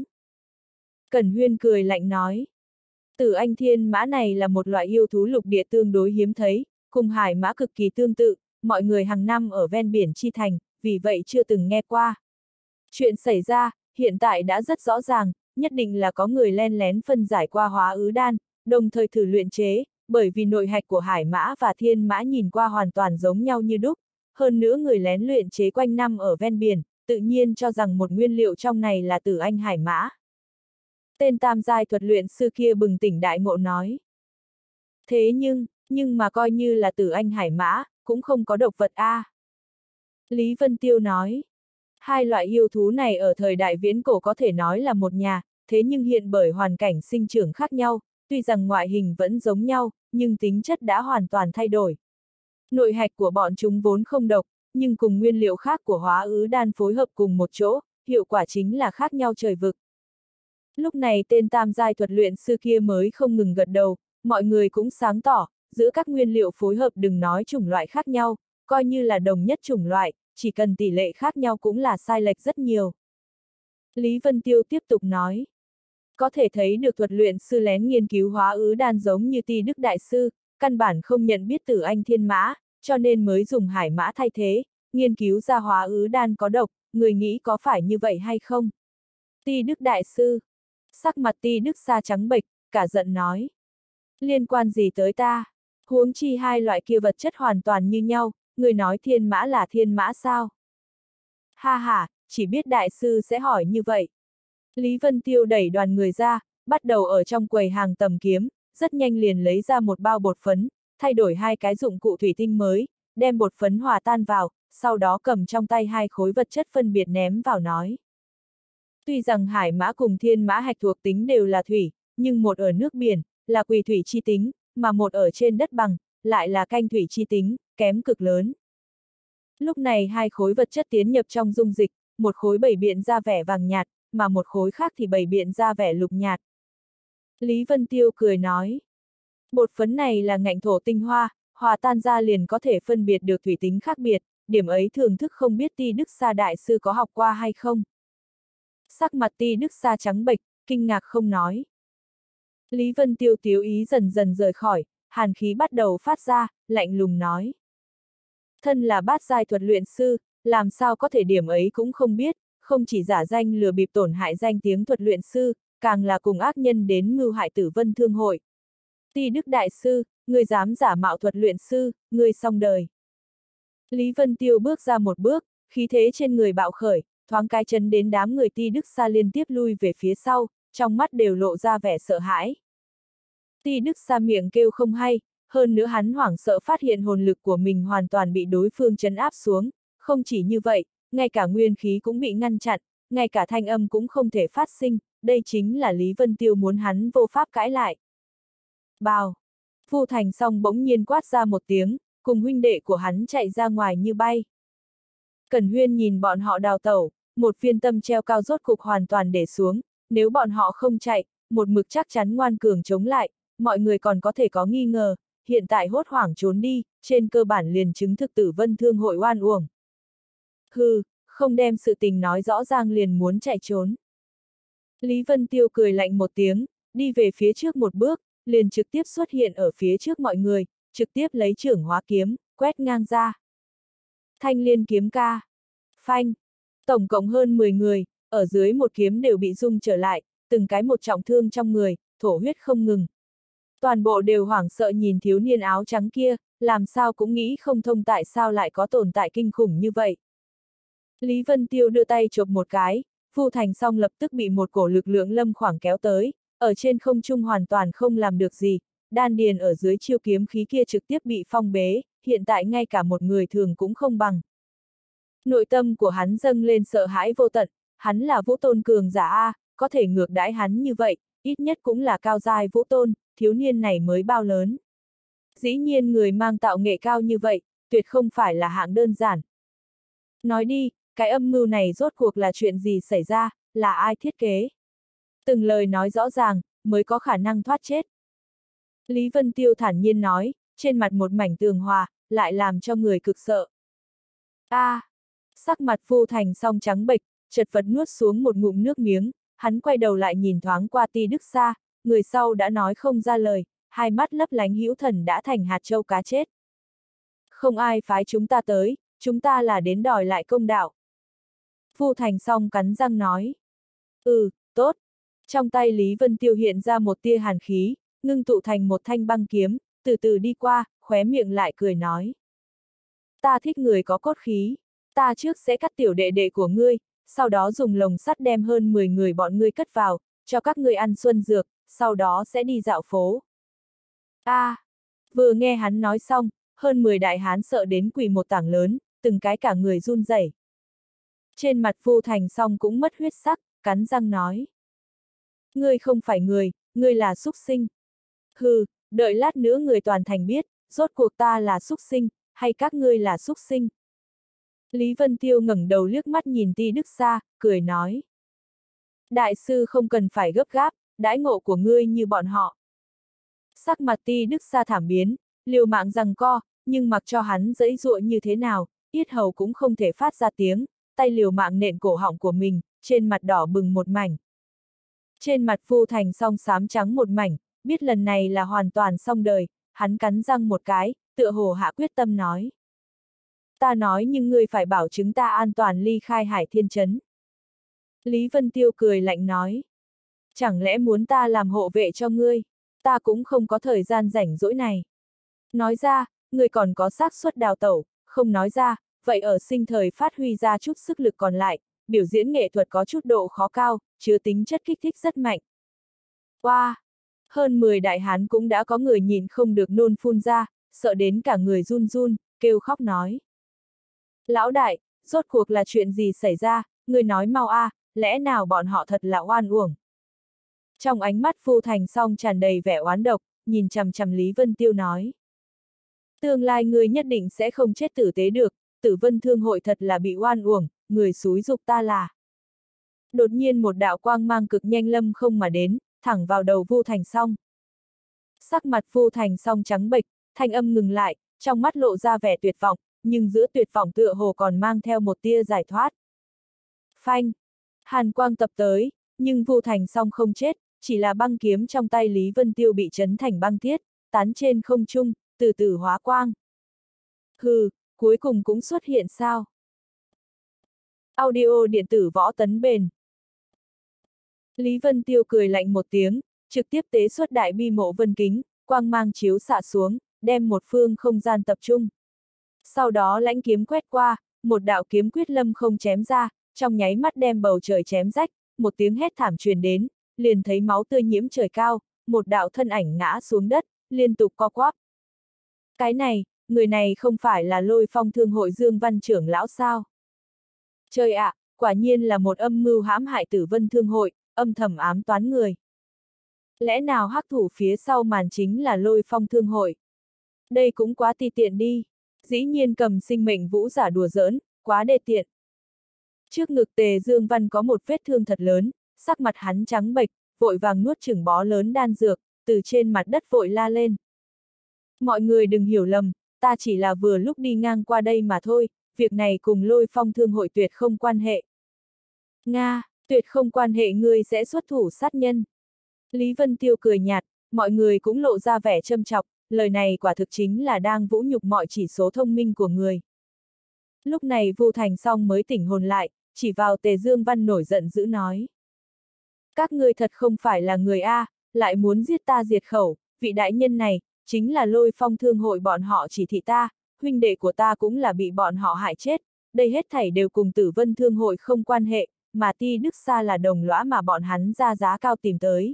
Cẩn Huyên cười lạnh nói. Tử Anh Thiên Mã này là một loại yêu thú lục địa tương đối hiếm thấy, cùng hải mã cực kỳ tương tự, mọi người hàng năm ở ven biển Chi Thành, vì vậy chưa từng nghe qua. Chuyện xảy ra, hiện tại đã rất rõ ràng, nhất định là có người len lén phân giải qua Hóa Ứ Đan, đồng thời thử luyện chế, bởi vì nội hạch của hải mã và thiên mã nhìn qua hoàn toàn giống nhau như đúc, hơn nữa người lén luyện chế quanh năm ở ven biển, tự nhiên cho rằng một nguyên liệu trong này là Tử Anh Hải Mã. Tên tam giai thuật luyện sư kia bừng tỉnh đại ngộ nói. Thế nhưng mà coi như là Tử Anh Hải Mã, cũng không có độc vật A. Lý Vân Tiêu nói. Hai loại yêu thú này ở thời đại viễn cổ có thể nói là một nhà, thế nhưng hiện bởi hoàn cảnh sinh trưởng khác nhau, tuy rằng ngoại hình vẫn giống nhau, nhưng tính chất đã hoàn toàn thay đổi. Nội hạch của bọn chúng vốn không độc, nhưng cùng nguyên liệu khác của Hóa Ứ Đan phối hợp cùng một chỗ, hiệu quả chính là khác nhau trời vực. Lúc này tên tam giai thuật luyện sư kia mới không ngừng gật đầu, mọi người cũng sáng tỏ, giữa các nguyên liệu phối hợp đừng nói chủng loại khác nhau, coi như là đồng nhất chủng loại, chỉ cần tỷ lệ khác nhau cũng là sai lệch rất nhiều. Lý Vân Tiêu tiếp tục nói. Có thể thấy được thuật luyện sư lén nghiên cứu Hóa Ứ Đan giống như Ti Đức Đại sư, căn bản không nhận biết Tử Anh Thiên Mã, cho nên mới dùng hải mã thay thế, nghiên cứu ra Hóa Ứ Đan có độc, người nghĩ có phải như vậy hay không? Ti Đức Đại sư. Sắc mặt Ti Đức Sa trắng bệch, cả giận nói. Liên quan gì tới ta? Huống chi hai loại kia vật chất hoàn toàn như nhau, người nói thiên mã là thiên mã sao? Ha ha, chỉ biết đại sư sẽ hỏi như vậy. Lý Vân Tiêu đẩy đoàn người ra, bắt đầu ở trong quầy hàng tầm kiếm, rất nhanh liền lấy ra một bao bột phấn, thay đổi hai cái dụng cụ thủy tinh mới, đem bột phấn hòa tan vào, sau đó cầm trong tay hai khối vật chất phân biệt ném vào nói. Tuy rằng hải mã cùng thiên mã hạch thuộc tính đều là thủy, nhưng một ở nước biển, là quỳ thủy chi tính, mà một ở trên đất bằng, lại là canh thủy chi tính, kém cực lớn. Lúc này hai khối vật chất tiến nhập trong dung dịch, một khối bày biện ra vẻ vàng nhạt, mà một khối khác thì bày biện ra vẻ lục nhạt. Lý Vân Tiêu cười nói, bột phấn này là ngạnh thổ tinh hoa, hòa tan ra liền có thể phân biệt được thủy tính khác biệt, điểm ấy thường thức không biết Ti Đức Sa đại sư có học qua hay không. Sắc mặt Ti Đức Sa trắng bệch, kinh ngạc không nói. Lý Vân Tiêu tiếu ý dần dần rời khỏi, hàn khí bắt đầu phát ra, lạnh lùng nói. Thân là bát giai thuật luyện sư, làm sao có thể điểm ấy cũng không biết, không chỉ giả danh lừa bịp tổn hại danh tiếng thuật luyện sư, càng là cùng ác nhân đến mưu hại Tử Vân Thương hội. Ti Đức đại sư, người dám giả mạo thuật luyện sư, người xong đời. Lý Vân Tiêu bước ra một bước, khí thế trên người bạo khởi, thoáng cái chấn đến đám người Ti Đức Sa liên tiếp lui về phía sau, trong mắt đều lộ ra vẻ sợ hãi. Ti Đức Sa miệng kêu không hay, hơn nữa hắn hoảng sợ phát hiện hồn lực của mình hoàn toàn bị đối phương trấn áp xuống, không chỉ như vậy, ngay cả nguyên khí cũng bị ngăn chặn, ngay cả thanh âm cũng không thể phát sinh, đây chính là Lý Vân Tiêu muốn hắn vô pháp cãi lại. Bào! Vu Thành Song bỗng nhiên quát ra một tiếng, cùng huynh đệ của hắn chạy ra ngoài như bay. Cẩn Huyên nhìn bọn họ đào tẩu, một viên tâm treo cao rốt cục hoàn toàn để xuống, nếu bọn họ không chạy, một mực chắc chắn ngoan cường chống lại, mọi người còn có thể có nghi ngờ, hiện tại hốt hoảng trốn đi, trên cơ bản liền chứng thực Tử Vân Thương hội oan uổng. Hừ, không đem sự tình nói rõ ràng liền muốn chạy trốn. Lý Vân Tiêu cười lạnh một tiếng, đi về phía trước một bước, liền trực tiếp xuất hiện ở phía trước mọi người, trực tiếp lấy trưởng hóa kiếm, quét ngang ra. Thanh liên kiếm ca. Phanh. Tổng cộng hơn 10 người, ở dưới một kiếm đều bị rung trở lại, từng cái một trọng thương trong người, thổ huyết không ngừng. Toàn bộ đều hoảng sợ nhìn thiếu niên áo trắng kia, làm sao cũng nghĩ không thông tại sao lại có tồn tại kinh khủng như vậy. Lý Vân Tiêu đưa tay chộp một cái, Vu Thành Song lập tức bị một cổ lực lượng lâm khoảng kéo tới, ở trên không trung hoàn toàn không làm được gì, đan điền ở dưới chiêu kiếm khí kia trực tiếp bị phong bế, hiện tại ngay cả một người thường cũng không bằng. Nội tâm của hắn dâng lên sợ hãi vô tận, hắn là vũ tôn cường giả A, có thể ngược đãi hắn như vậy, ít nhất cũng là cao giai vũ tôn, thiếu niên này mới bao lớn. Dĩ nhiên người mang tạo nghệ cao như vậy, tuyệt không phải là hạng đơn giản. Nói đi, cái âm mưu này rốt cuộc là chuyện gì xảy ra, là ai thiết kế? Từng lời nói rõ ràng, mới có khả năng thoát chết. Lý Vân Tiêu thản nhiên nói, trên mặt một mảnh tường hòa, lại làm cho người cực sợ. Sắc mặt Vu Thành Song trắng bệch, chật vật nuốt xuống một ngụm nước miếng, hắn quay đầu lại nhìn thoáng qua Ti Đức Sa, người sau đã nói không ra lời, hai mắt lấp lánh hữu thần đã thành hạt châu cá chết. Không ai phái chúng ta tới, chúng ta là đến đòi lại công đạo. Vu Thành Song cắn răng nói. Tốt. Trong tay Lý Vân Tiêu hiện ra một tia hàn khí, ngưng tụ thành một thanh băng kiếm, từ từ đi qua, khóe miệng lại cười nói. Ta thích người có cốt khí, ta trước sẽ cắt tiểu đệ đệ của ngươi, sau đó dùng lồng sắt đem hơn 10 người bọn ngươi cất vào, cho các ngươi ăn xuân dược, sau đó sẽ đi dạo phố. Vừa nghe hắn nói xong, hơn 10 đại hán sợ đến quỳ một tảng lớn, từng cái cả người run rẩy. Trên mặt Vu Thành Song cũng mất huyết sắc, cắn răng nói. Ngươi không phải người, ngươi là súc sinh. Hừ, đợi lát nữa người toàn thành biết, rốt cuộc ta là súc sinh, hay các ngươi là súc sinh. Lý Vân Tiêu ngẩng đầu liếc mắt nhìn Ti Đức Sa, cười nói. Đại sư không cần phải gấp gáp, đãi ngộ của ngươi như bọn họ. Sắc mặt Ti Đức Sa thảm biến, liều mạng giằng co, nhưng mặc cho hắn giãy giụa như thế nào, yết hầu cũng không thể phát ra tiếng, tay liều mạng nện cổ họng của mình, trên mặt đỏ bừng một mảnh. Trên mặt Vu Thành Song xám trắng một mảnh, biết lần này là hoàn toàn xong đời, hắn cắn răng một cái, tựa hồ hạ quyết tâm nói. Ta nói nhưng ngươi phải bảo chứng ta an toàn ly khai Hải Thiên Trấn. Lý Vân Tiêu cười lạnh nói. Chẳng lẽ muốn ta làm hộ vệ cho ngươi, ta cũng không có thời gian rảnh rỗi này. Nói ra, ngươi còn có xác suất đào tẩu, không nói ra, vậy ở sinh thời phát huy ra chút sức lực còn lại, biểu diễn nghệ thuật có chút độ khó cao, chứa tính chất kích thích rất mạnh. Oa! Hơn 10 đại hán cũng đã có người nhìn không được nôn phun ra, sợ đến cả người run run, kêu khóc nói. Lão đại, rốt cuộc là chuyện gì xảy ra, người nói mau a, lẽ nào bọn họ thật là oan uổng. Trong ánh mắt Vu Thành Song tràn đầy vẻ oán độc, nhìn chằm chằm Lý Vân Tiêu nói. Tương lai ngươi nhất định sẽ không chết tử tế được, Tử Vân Thương hội thật là bị oan uổng, người xúi giục ta là. Đột nhiên một đạo quang mang cực nhanh lâm không mà đến, thẳng vào đầu Vu Thành Song. Sắc mặt Vu Thành Song trắng bệch, thanh âm ngừng lại, trong mắt lộ ra vẻ tuyệt vọng, nhưng giữa tuyệt vọng tựa hồ còn mang theo một tia giải thoát. Phanh! Hàn quang tập tới, nhưng Vu Thành Song không chết, chỉ là băng kiếm trong tay Lý Vân Tiêu bị chấn thành băng thiết, tán trên không trung, từ từ hóa quang. Hừ, cuối cùng cũng xuất hiện sao? Audio điện tử võ tấn bền. Lý Vân Tiêu cười lạnh một tiếng, trực tiếp tế xuất đại bi mộ vân kính, quang mang chiếu xạ xuống, đem một phương không gian tập trung. Sau đó lãnh kiếm quét qua, một đạo kiếm quyết lâm không chém ra, trong nháy mắt đem bầu trời chém rách, một tiếng hét thảm truyền đến, liền thấy máu tươi nhiễm trời cao, một đạo thân ảnh ngã xuống đất, liên tục co quắp. Cái này, người này không phải là Lôi Phong Thương hội Dương Văn trưởng lão sao? Trời ạ, quả nhiên là một âm mưu hãm hại Tử Vân Thương hội, âm thầm ám toán người. Lẽ nào hắc thủ phía sau màn chính là Lôi Phong Thương hội? Đây cũng quá ti tiện đi. Dĩ nhiên cầm sinh mệnh vũ giả đùa giỡn, quá đê tiện. Trước ngực Tề Dương Văn có một vết thương thật lớn, sắc mặt hắn trắng bệch, vội vàng nuốt chửng bó lớn đan dược, từ trên mặt đất vội la lên. Mọi người đừng hiểu lầm, ta chỉ là vừa lúc đi ngang qua đây mà thôi, việc này cùng Lôi Phong Thương hội tuyệt không quan hệ. Nga, tuyệt không quan hệ, ngươi sẽ xuất thủ sát nhân. Lý Vân Tiêu cười nhạt, mọi người cũng lộ ra vẻ châm chọc, lời này quả thực chính là đang vũ nhục mọi chỉ số thông minh của người. Lúc này Vu Thành Song mới tỉnh hồn lại, chỉ vào Tề Dương Văn nổi giận dữ nói. Các ngươi thật không phải là người A, lại muốn giết ta diệt khẩu, vị đại nhân này, chính là Lôi Phong Thương hội bọn họ chỉ thị ta, huynh đệ của ta cũng là bị bọn họ hại chết, đây hết thảy đều cùng Tử Vân Thương hội không quan hệ, mà Ti Đức Sa là đồng lõa mà bọn hắn ra giá cao tìm tới.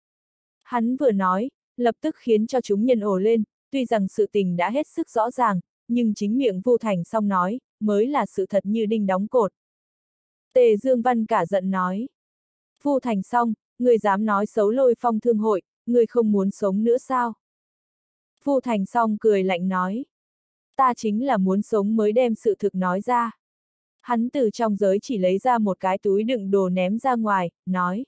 Hắn vừa nói, lập tức khiến cho chúng nhân ồ lên, tuy rằng sự tình đã hết sức rõ ràng, nhưng chính miệng Vu Thành Song nói, mới là sự thật như đinh đóng cột. Tề Dương Văn cả giận nói. Vu Thành Song, người dám nói xấu Lôi Phong Thương hội, người không muốn sống nữa sao? Vu Thành Song cười lạnh nói. Ta chính là muốn sống mới đem sự thực nói ra. Hắn từ trong giới chỉ lấy ra một cái túi đựng đồ ném ra ngoài, nói.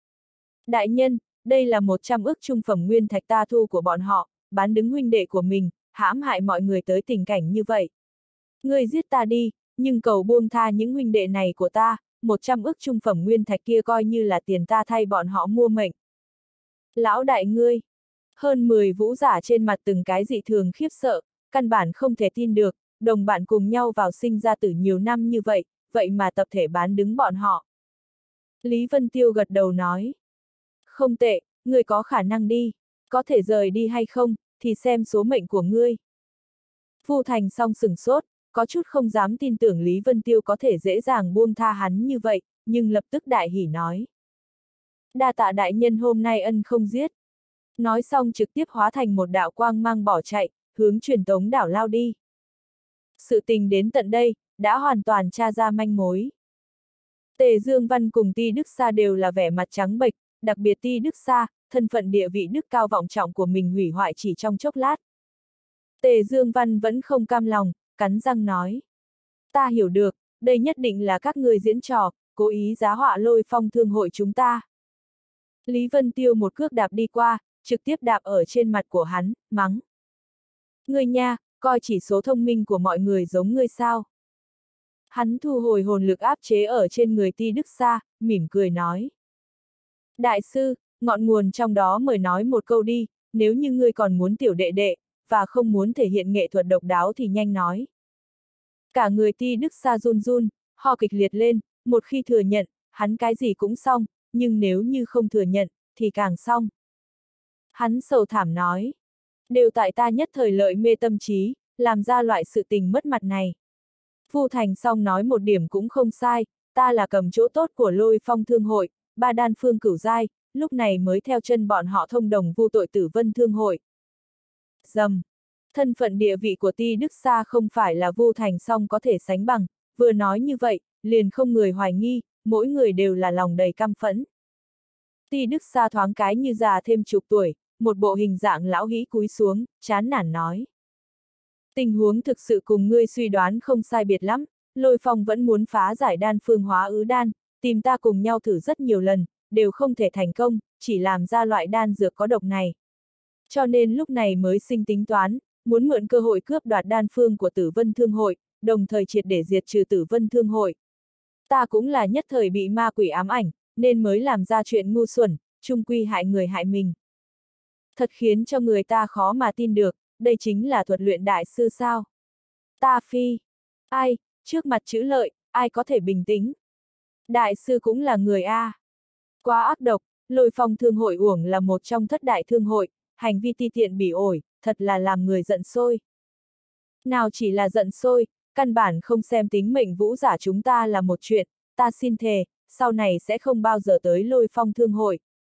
Đại nhân, đây là 100 ức trung phẩm nguyên thạch ta thu của bọn họ, bán đứng huynh đệ của mình, hãm hại mọi người tới tình cảnh như vậy. Ngươi giết ta đi, nhưng cầu buông tha những huynh đệ này của ta, 100 ức trung phẩm nguyên thạch kia coi như là tiền ta thay bọn họ mua mệnh. Lão đại ngươi! Hơn 10 vũ giả trên mặt từng cái dị thường khiếp sợ, căn bản không thể tin được, đồng bạn cùng nhau vào sinh ra tử nhiều năm như vậy, vậy mà tập thể bán đứng bọn họ. Lý Vân Tiêu gật đầu nói. Không tệ, ngươi có khả năng đi, có thể rời đi hay không, thì xem số mệnh của ngươi. Vu Thành Song sửng sốt, có chút không dám tin tưởng Lý Vân Tiêu có thể dễ dàng buông tha hắn như vậy, nhưng lập tức đại hỉ nói. Đa tạ đại nhân hôm nay ân không giết. Nói xong trực tiếp hóa thành một đạo quang mang bỏ chạy, hướng truyền tống đảo lao đi. Sự tình đến tận đây, đã hoàn toàn tra ra manh mối. Tề Dương Văn cùng Ti Đức Sa đều là vẻ mặt trắng bệch, đặc biệt Ti Đức Sa, thân phận địa vị đức cao vọng trọng của mình hủy hoại chỉ trong chốc lát. Tề Dương Văn vẫn không cam lòng, cắn răng nói. Ta hiểu được, đây nhất định là các người diễn trò, cố ý giá họa Lôi Phong Thương hội chúng ta. Lý Vân Tiêu một cước đạp đi qua, trực tiếp đạp ở trên mặt của hắn, mắng. Ngươi nha, coi chỉ số thông minh của mọi người giống ngươi sao. Hắn thu hồi hồn lực áp chế ở trên người Ti Đức Sa, mỉm cười nói. Đại sư, ngọn nguồn trong đó mời nói một câu đi, nếu như ngươi còn muốn tiểu đệ đệ, và không muốn thể hiện nghệ thuật độc đáo thì nhanh nói. Cả người Ti Đức Sa run run, ho kịch liệt lên, một khi thừa nhận, hắn cái gì cũng xong, nhưng nếu như không thừa nhận, thì càng xong. Hắn sầu thảm nói. Đều tại ta nhất thời lợi mê tâm trí, làm ra loại sự tình mất mặt này. Vu Thành Song nói một điểm cũng không sai, ta là cầm chỗ tốt của Lôi Phong Thương hội, 3 đan phương cửu giai, lúc này mới theo chân bọn họ thông đồng vu tội Tử Vân Thương hội. Dầm! Thân phận địa vị của Ti Đức Sa không phải là Vu Thành Song có thể sánh bằng, vừa nói như vậy, liền không người hoài nghi, mỗi người đều là lòng đầy căm phẫn. Ti Đức Sa thoáng cái như già thêm chục tuổi, một bộ hình dạng lão hĩ cúi xuống, chán nản nói. Tình huống thực sự cùng ngươi suy đoán không sai biệt lắm, Lôi Phong vẫn muốn phá giải đan phương hóa ứ đan, tìm ta cùng nhau thử rất nhiều lần, đều không thể thành công, chỉ làm ra loại đan dược có độc này. Cho nên lúc này mới sinh tính toán, muốn mượn cơ hội cướp đoạt đan phương của Tử Vân Thương hội, đồng thời triệt để diệt trừ Tử Vân Thương hội. Ta cũng là nhất thời bị ma quỷ ám ảnh, nên mới làm ra chuyện ngu xuẩn, chung quy hại người hại mình. Thật khiến cho người ta khó mà tin được, đây chính là thuật luyện đại sư sao? Ta phi. Ai, trước mặt chữ lợi, ai có thể bình tĩnh? Đại sư cũng là người A. Quá ác độc, Lôi Phong Thương hội uổng là một trong thất đại thương hội, hành vi ti tiện bỉ ổi, thật là làm người giận sôi. Nào chỉ là giận sôi, căn bản không xem tính mệnh vũ giả chúng ta là một chuyện, ta xin thề, sau này sẽ không bao giờ tới Lôi Phong Thương hội.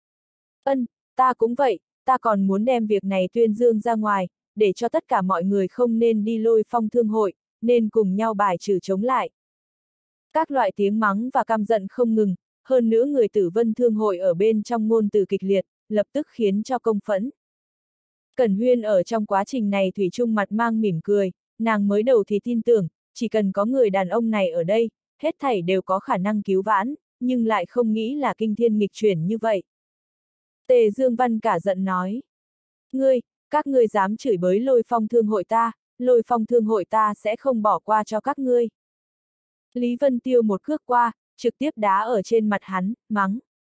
Ta cũng vậy, ta còn muốn đem việc này tuyên dương ra ngoài, để cho tất cả mọi người không nên đi Lôi Phong Thương hội, nên cùng nhau bài trừ chống lại. Các loại tiếng mắng và căm giận không ngừng, hơn nữa người Tử Vân Thương hội ở bên trong ngôn từ kịch liệt, lập tức khiến cho công phẫn. Cẩn Huyên ở trong quá trình này thủy chung mặt mang mỉm cười, nàng mới đầu thì tin tưởng, chỉ cần có người đàn ông này ở đây, hết thảy đều có khả năng cứu vãn, nhưng lại không nghĩ là kinh thiên nghịch chuyển như vậy. Tề Dương Văn cả giận nói. Các ngươi dám chửi bới Lôi Phong Thương hội ta, Lôi Phong Thương hội ta sẽ không bỏ qua cho các ngươi. Lý Vân Tiêu một cước qua, trực tiếp đá ở trên mặt hắn, mắng.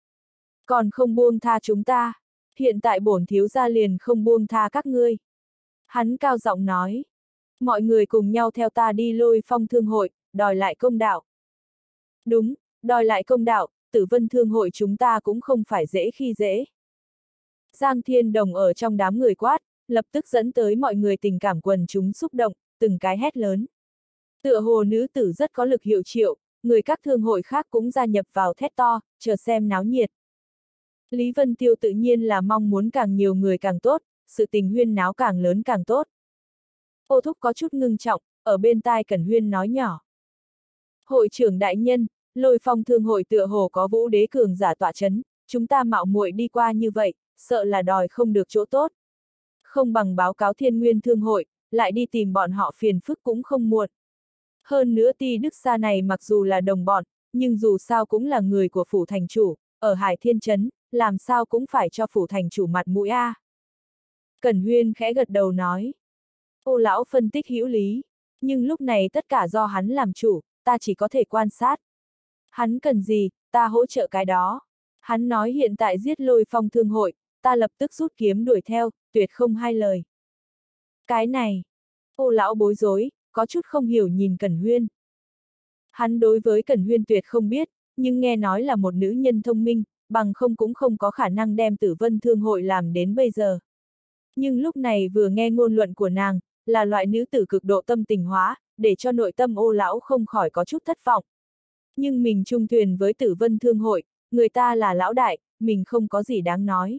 Còn không buông tha chúng ta, hiện tại bổn thiếu gia liền không buông tha các ngươi. Hắn cao giọng nói. Mọi người cùng nhau theo ta đi Lôi Phong Thương hội, đòi lại công đạo. Đúng, đòi lại công đạo, Tử Vân Thương hội chúng ta cũng không phải dễ khi dễ. Giang Thiên Đồng ở trong đám người quát, lập tức dẫn tới mọi người tình cảm quần chúng xúc động, từng cái hét lớn. Tựa hồ nữ tử rất có lực hiệu triệu, người các thương hội khác cũng gia nhập vào thét to, chờ xem náo nhiệt. Lý Vân Tiêu tự nhiên là mong muốn càng nhiều người càng tốt, sự tình huyên náo càng lớn càng tốt. Ô Thúc có chút ngưng trọng, ở bên tai Cẩn Huyên nói nhỏ. Hội trưởng đại nhân, Lôi Phong Thương hội tựa hồ có Vũ Đế cường giả tọa chấn, chúng ta mạo muội đi qua như vậy, sợ là đòi không được chỗ tốt. Không bằng báo cáo Thiên Nguyên Thương hội, lại đi tìm bọn họ phiền phức cũng không muộn. Hơn nữa Ti Đức Sa này mặc dù là đồng bọn, nhưng dù sao cũng là người của phủ thành chủ, ở Hải Thiên Trấn, làm sao cũng phải cho phủ thành chủ mặt mũi a. Cẩn Huyên khẽ gật đầu nói. Ô lão phân tích hữu lý, nhưng lúc này tất cả do hắn làm chủ, ta chỉ có thể quan sát. Hắn cần gì, ta hỗ trợ cái đó. Hắn nói hiện tại giết Lôi Phong Thương hội, ta lập tức rút kiếm đuổi theo, tuyệt không hai lời. Cái này, ô lão bối rối, có chút không hiểu nhìn Cẩn Huyên. Hắn đối với Cẩn Huyên tuyệt không biết, nhưng nghe nói là một nữ nhân thông minh, bằng không cũng không có khả năng đem Tử Vân Thương hội làm đến bây giờ. Nhưng lúc này vừa nghe ngôn luận của nàng, là loại nữ tử cực độ tâm tình hóa, để cho nội tâm ô lão không khỏi có chút thất vọng. Nhưng mình chung thuyền với Tử Vân Thương hội, người ta là lão đại, mình không có gì đáng nói.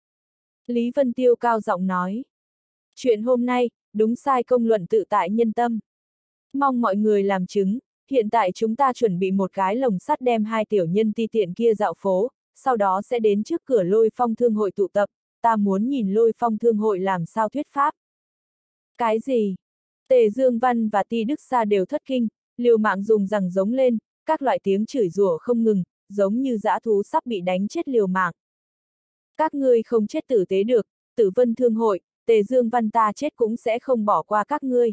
Lý Vân Tiêu cao giọng nói. Chuyện hôm nay, đúng sai công luận tự tại nhân tâm. Mong mọi người làm chứng, hiện tại chúng ta chuẩn bị một cái lồng sắt đem hai tiểu nhân ti tiện kia dạo phố, sau đó sẽ đến trước cửa Lôi Phong Thương hội tụ tập, ta muốn nhìn Lôi Phong Thương hội làm sao thuyết pháp. Cái gì? Tề Dương Văn và Ti Đức Sa đều thất kinh, liều mạng dùng rằng giống lên, các loại tiếng chửi rủa không ngừng, giống như dã thú sắp bị đánh chết liều mạng. Các ngươi không chết tử tế được, Tử Vân Thương hội, Tề Dương Văn ta chết cũng sẽ không bỏ qua các ngươi.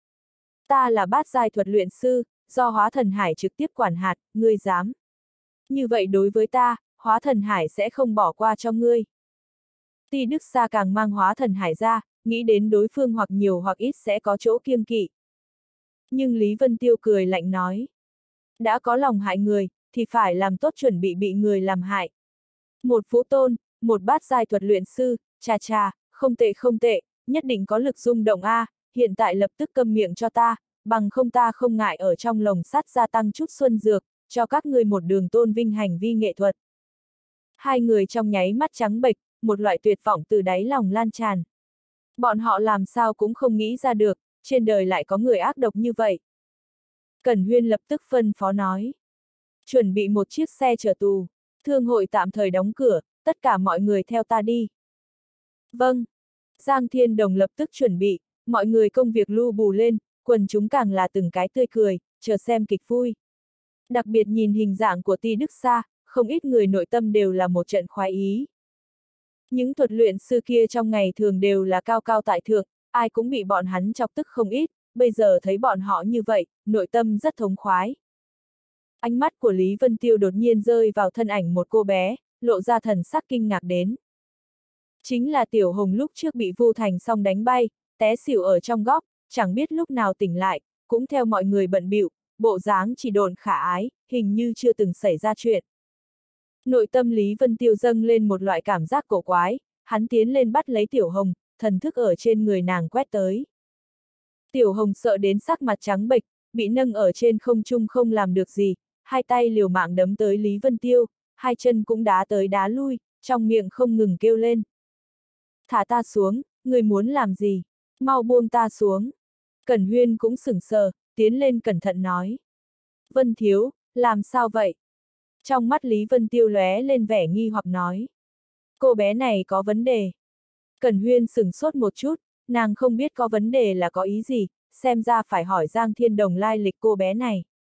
Ta là bát giai thuật luyện sư, do Hóa Thần Hải trực tiếp quản hạt, ngươi dám. Như vậy đối với ta, Hóa Thần Hải sẽ không bỏ qua cho ngươi. Ti Đức Sa càng mang Hóa Thần Hải ra, nghĩ đến đối phương hoặc nhiều hoặc ít sẽ có chỗ kiêng kỵ. Nhưng Lý Vân Tiêu cười lạnh nói. Đã có lòng hại người, thì phải làm tốt chuẩn bị người làm hại. Một vũ tôn, một bát giai thuật luyện sư, chà chà, không tệ không tệ, nhất định có lực rung động a, hiện tại lập tức câm miệng cho ta, bằng không ta không ngại ở trong lồng sắt gia tăng chút xuân dược, cho các ngươi một đường tôn vinh hành vi nghệ thuật. Hai người trong nháy mắt trắng bệch, một loại tuyệt vọng từ đáy lòng lan tràn. Bọn họ làm sao cũng không nghĩ ra được, trên đời lại có người ác độc như vậy. Cẩn Huyên lập tức phân phó nói. Chuẩn bị một chiếc xe chở tù, thương hội tạm thời đóng cửa, tất cả mọi người theo ta đi. Vâng. Giang Thiên Đồng lập tức chuẩn bị, mọi người công việc lu bù lên, quần chúng càng là từng cái tươi cười, chờ xem kịch vui. Đặc biệt nhìn hình dạng của Ti Đức Sa, không ít người nội tâm đều là một trận khoái ý. Những thuật luyện sư kia trong ngày thường đều là cao cao tại thượng, ai cũng bị bọn hắn chọc tức không ít, bây giờ thấy bọn họ như vậy, nội tâm rất thống khoái. Ánh mắt của Lý Vân Tiêu đột nhiên rơi vào thân ảnh một cô bé, lộ ra thần sắc kinh ngạc đến. Chính là Tiểu Hồng lúc trước bị Vu Thành Song đánh bay, té xỉu ở trong góc, chẳng biết lúc nào tỉnh lại, cũng theo mọi người bận bịu, bộ dáng chỉ độn khả ái, hình như chưa từng xảy ra chuyện. Nội tâm Lý Vân Tiêu dâng lên một loại cảm giác cổ quái, hắn tiến lên bắt lấy Tiểu Hồng, thần thức ở trên người nàng quét tới. Tiểu Hồng sợ đến sắc mặt trắng bệch, bị nâng ở trên không trung không làm được gì, hai tay liều mạng đấm tới Lý Vân Tiêu, hai chân cũng đá tới đá lui, trong miệng không ngừng kêu lên. Thả ta xuống, người muốn làm gì? Mau buông ta xuống. Cẩn Huyên cũng sững sờ, tiến lên cẩn thận nói. Vân thiếu, làm sao vậy? Trong mắt Lý Vân Tiêu lóe lên vẻ nghi hoặc nói. Cô bé này có vấn đề. Cẩn Huyên sửng sốt một chút, nàng không biết có vấn đề là có ý gì, xem ra phải hỏi Giang Thiên Đồng lai lịch cô bé này.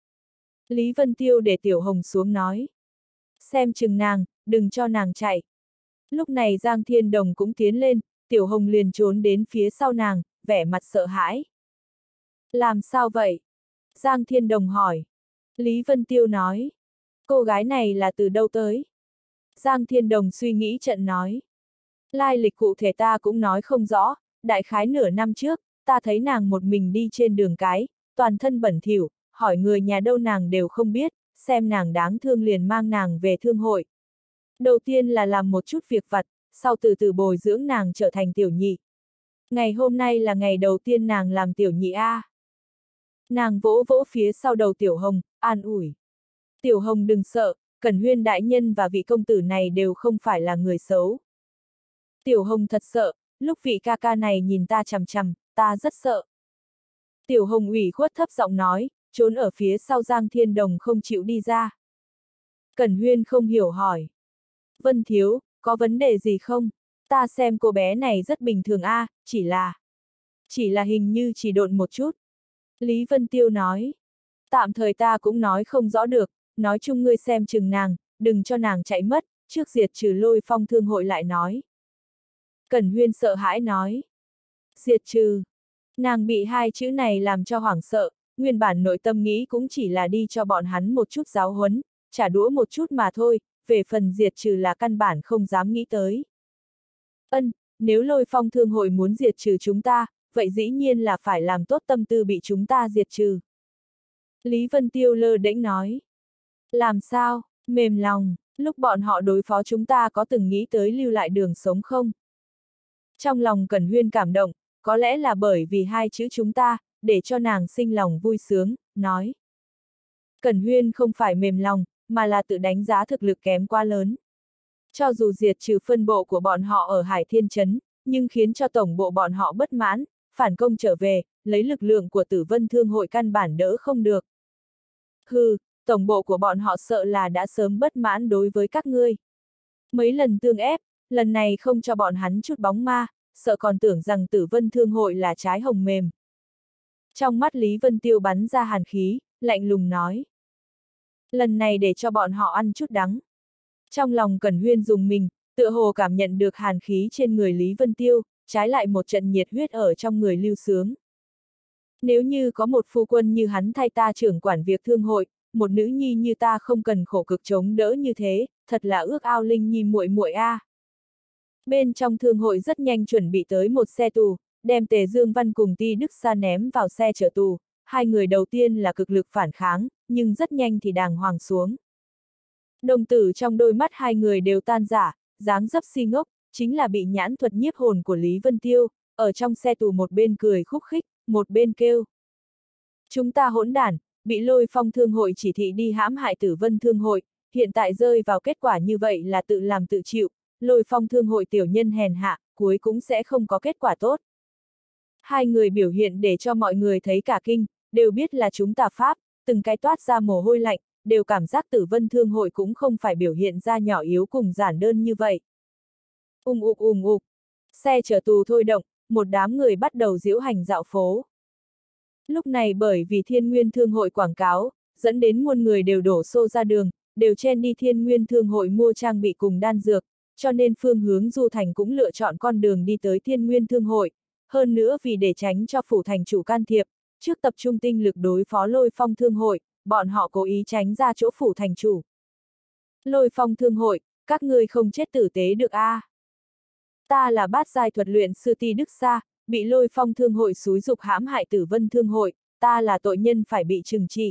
Lý Vân Tiêu để Tiểu Hồng xuống nói. Xem chừng nàng, đừng cho nàng chạy. Lúc này Giang Thiên Đồng cũng tiến lên, Tiểu Hồng liền trốn đến phía sau nàng, vẻ mặt sợ hãi. Làm sao vậy? Giang Thiên Đồng hỏi. Lý Vân Tiêu nói. Cô gái này là từ đâu tới? Giang Thiên Đồng suy nghĩ trận nói. Lai lịch cụ thể ta cũng nói không rõ, đại khái nửa năm trước, ta thấy nàng một mình đi trên đường cái, toàn thân bẩn thỉu, hỏi người nhà đâu nàng đều không biết, xem nàng đáng thương liền mang nàng về thương hội. Đầu tiên là làm một chút việc vặt, sau từ từ bồi dưỡng nàng trở thành tiểu nhị. Ngày hôm nay là ngày đầu tiên nàng làm tiểu nhị a. Nàng vỗ vỗ phía sau đầu Tiểu Hồng, an ủi. Tiểu Hồng đừng sợ, Cẩn Huyên đại nhân và vị công tử này đều không phải là người xấu. Tiểu Hồng thật sợ, lúc vị ca ca này nhìn ta chằm chằm, ta rất sợ. Tiểu Hồng ủy khuất thấp giọng nói, trốn ở phía sau Giang Thiên Đồng không chịu đi ra. Cẩn Huyên không hiểu hỏi. Vân thiếu, có vấn đề gì không? Ta xem cô bé này rất bình thường a, chỉ là hình như chỉ độn một chút. Lý Vân Tiêu nói. Tạm thời ta cũng nói không rõ được, nói chung ngươi xem chừng nàng, đừng cho nàng chạy mất, trước diệt trừ Lôi Phong thương hội lại nói. Cẩn Huyên sợ hãi nói. Diệt trừ. Nàng bị hai chữ này làm cho hoảng sợ, nguyên bản nội tâm nghĩ cũng chỉ là đi cho bọn hắn một chút giáo huấn, trả đũa một chút mà thôi, về phần diệt trừ là căn bản không dám nghĩ tới. Nếu Lôi Phong thương hội muốn diệt trừ chúng ta, vậy dĩ nhiên là phải làm tốt tâm tư bị chúng ta diệt trừ. Lý Vân Tiêu lơ đễnh nói. Làm sao, mềm lòng, lúc bọn họ đối phó chúng ta có từng nghĩ tới lưu lại đường sống không? Trong lòng Cẩn Huyên cảm động, có lẽ là bởi vì hai chữ chúng ta, để cho nàng sinh lòng vui sướng, nói. Cẩn Huyên không phải mềm lòng, mà là tự đánh giá thực lực kém quá lớn. Cho dù diệt trừ phân bộ của bọn họ ở Hải Thiên Trấn, nhưng khiến cho tổng bộ bọn họ bất mãn, phản công trở về, lấy lực lượng của Tử Vân Thương hội căn bản đỡ không được. Hừ, tổng bộ của bọn họ sợ là đã sớm bất mãn đối với các ngươi. Mấy lần tương ép, lần này không cho bọn hắn chút bóng ma, sợ còn tưởng rằng Tử Vân Thương hội là trái hồng mềm. Trong mắt Lý Vân Tiêu bắn ra hàn khí, lạnh lùng nói. Lần này để cho bọn họ ăn chút đắng. Trong lòng Cẩn Huyên dùng mình, tựa hồ cảm nhận được hàn khí trên người Lý Vân Tiêu, trái lại một trận nhiệt huyết ở trong người lưu sướng. Nếu như có một phu quân như hắn thay ta trưởng quản việc thương hội, một nữ nhi như ta không cần khổ cực chống đỡ như thế, thật là ước ao Linh Nhi muội muội a. Bên trong thương hội rất nhanh chuẩn bị tới một xe tù, đem Tề Dương Văn cùng Ti Đức Sa ném vào xe chở tù, hai người đầu tiên là cực lực phản kháng, nhưng rất nhanh thì đàng hoàng xuống. Đồng tử trong đôi mắt hai người đều tan rã, dáng dấp si ngốc, chính là bị nhãn thuật nhiếp hồn của Lý Vân Tiêu, ở trong xe tù một bên cười khúc khích, một bên kêu. Chúng ta hỗn đản, bị Lôi Phong thương hội chỉ thị đi hãm hại Tử Vân thương hội, hiện tại rơi vào kết quả như vậy là tự làm tự chịu, Lôi Phong thương hội tiểu nhân hèn hạ, cuối cũng sẽ không có kết quả tốt. Hai người biểu hiện để cho mọi người thấy cả kinh, đều biết là chúng tà pháp, từng cái toát ra mồ hôi lạnh, đều cảm giác Tử Vân thương hội cũng không phải biểu hiện ra nhỏ yếu cùng giản đơn như vậy. Ùng ục, xe chở tù thôi động, một đám người bắt đầu diễu hành dạo phố. Lúc này bởi vì Thiên Nguyên Thương hội quảng cáo, dẫn đến muôn người đều đổ xô ra đường, đều chen đi Thiên Nguyên Thương hội mua trang bị cùng đan dược, cho nên phương hướng Du Thành cũng lựa chọn con đường đi tới Thiên Nguyên Thương hội. Hơn nữa vì để tránh cho phủ thành chủ can thiệp, trước tập trung tinh lực đối phó Lôi Phong Thương hội, bọn họ cố ý tránh ra chỗ phủ thành chủ. Lôi Phong Thương hội, các ngươi không chết tử tế được a. Ta là bát giai thuật luyện sư Ti Đức Sa, bị Lôi Phong Thương hội xúi dục hãm hại Tử Vân Thương hội, ta là tội nhân phải bị trừng trị.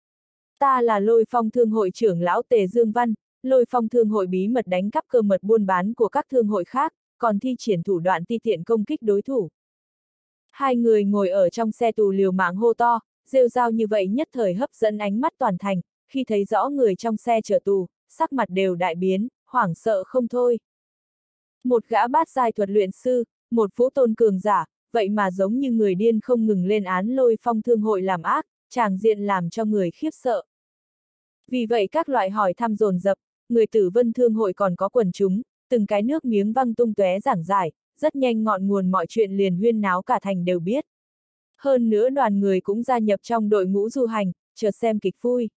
Ta là Lôi Phong Thương hội trưởng lão Tề Dương Văn, Lôi Phong Thương hội bí mật đánh cắp cơ mật buôn bán của các thương hội khác, còn thi triển thủ đoạn ti tiện công kích đối thủ. Hai người ngồi ở trong xe tù liều mạng hô to, rêu rao như vậy nhất thời hấp dẫn ánh mắt toàn thành, khi thấy rõ người trong xe chở tù, sắc mặt đều đại biến, hoảng sợ không thôi. Một gã bát giai thuật luyện sư, một vũ tôn cường giả, vậy mà giống như người điên không ngừng lên án Lôi Phong Thương hội làm ác, tràng diện làm cho người khiếp sợ. Vì vậy các loại hỏi thăm dồn dập, người Tử Vân Thương hội còn có quần chúng, từng cái nước miếng văng tung tóe giảng giải, rất nhanh ngọn nguồn mọi chuyện liền huyên náo cả thành đều biết. Hơn nữa đoàn người cũng gia nhập trong đội ngũ du hành, chợt xem kịch vui.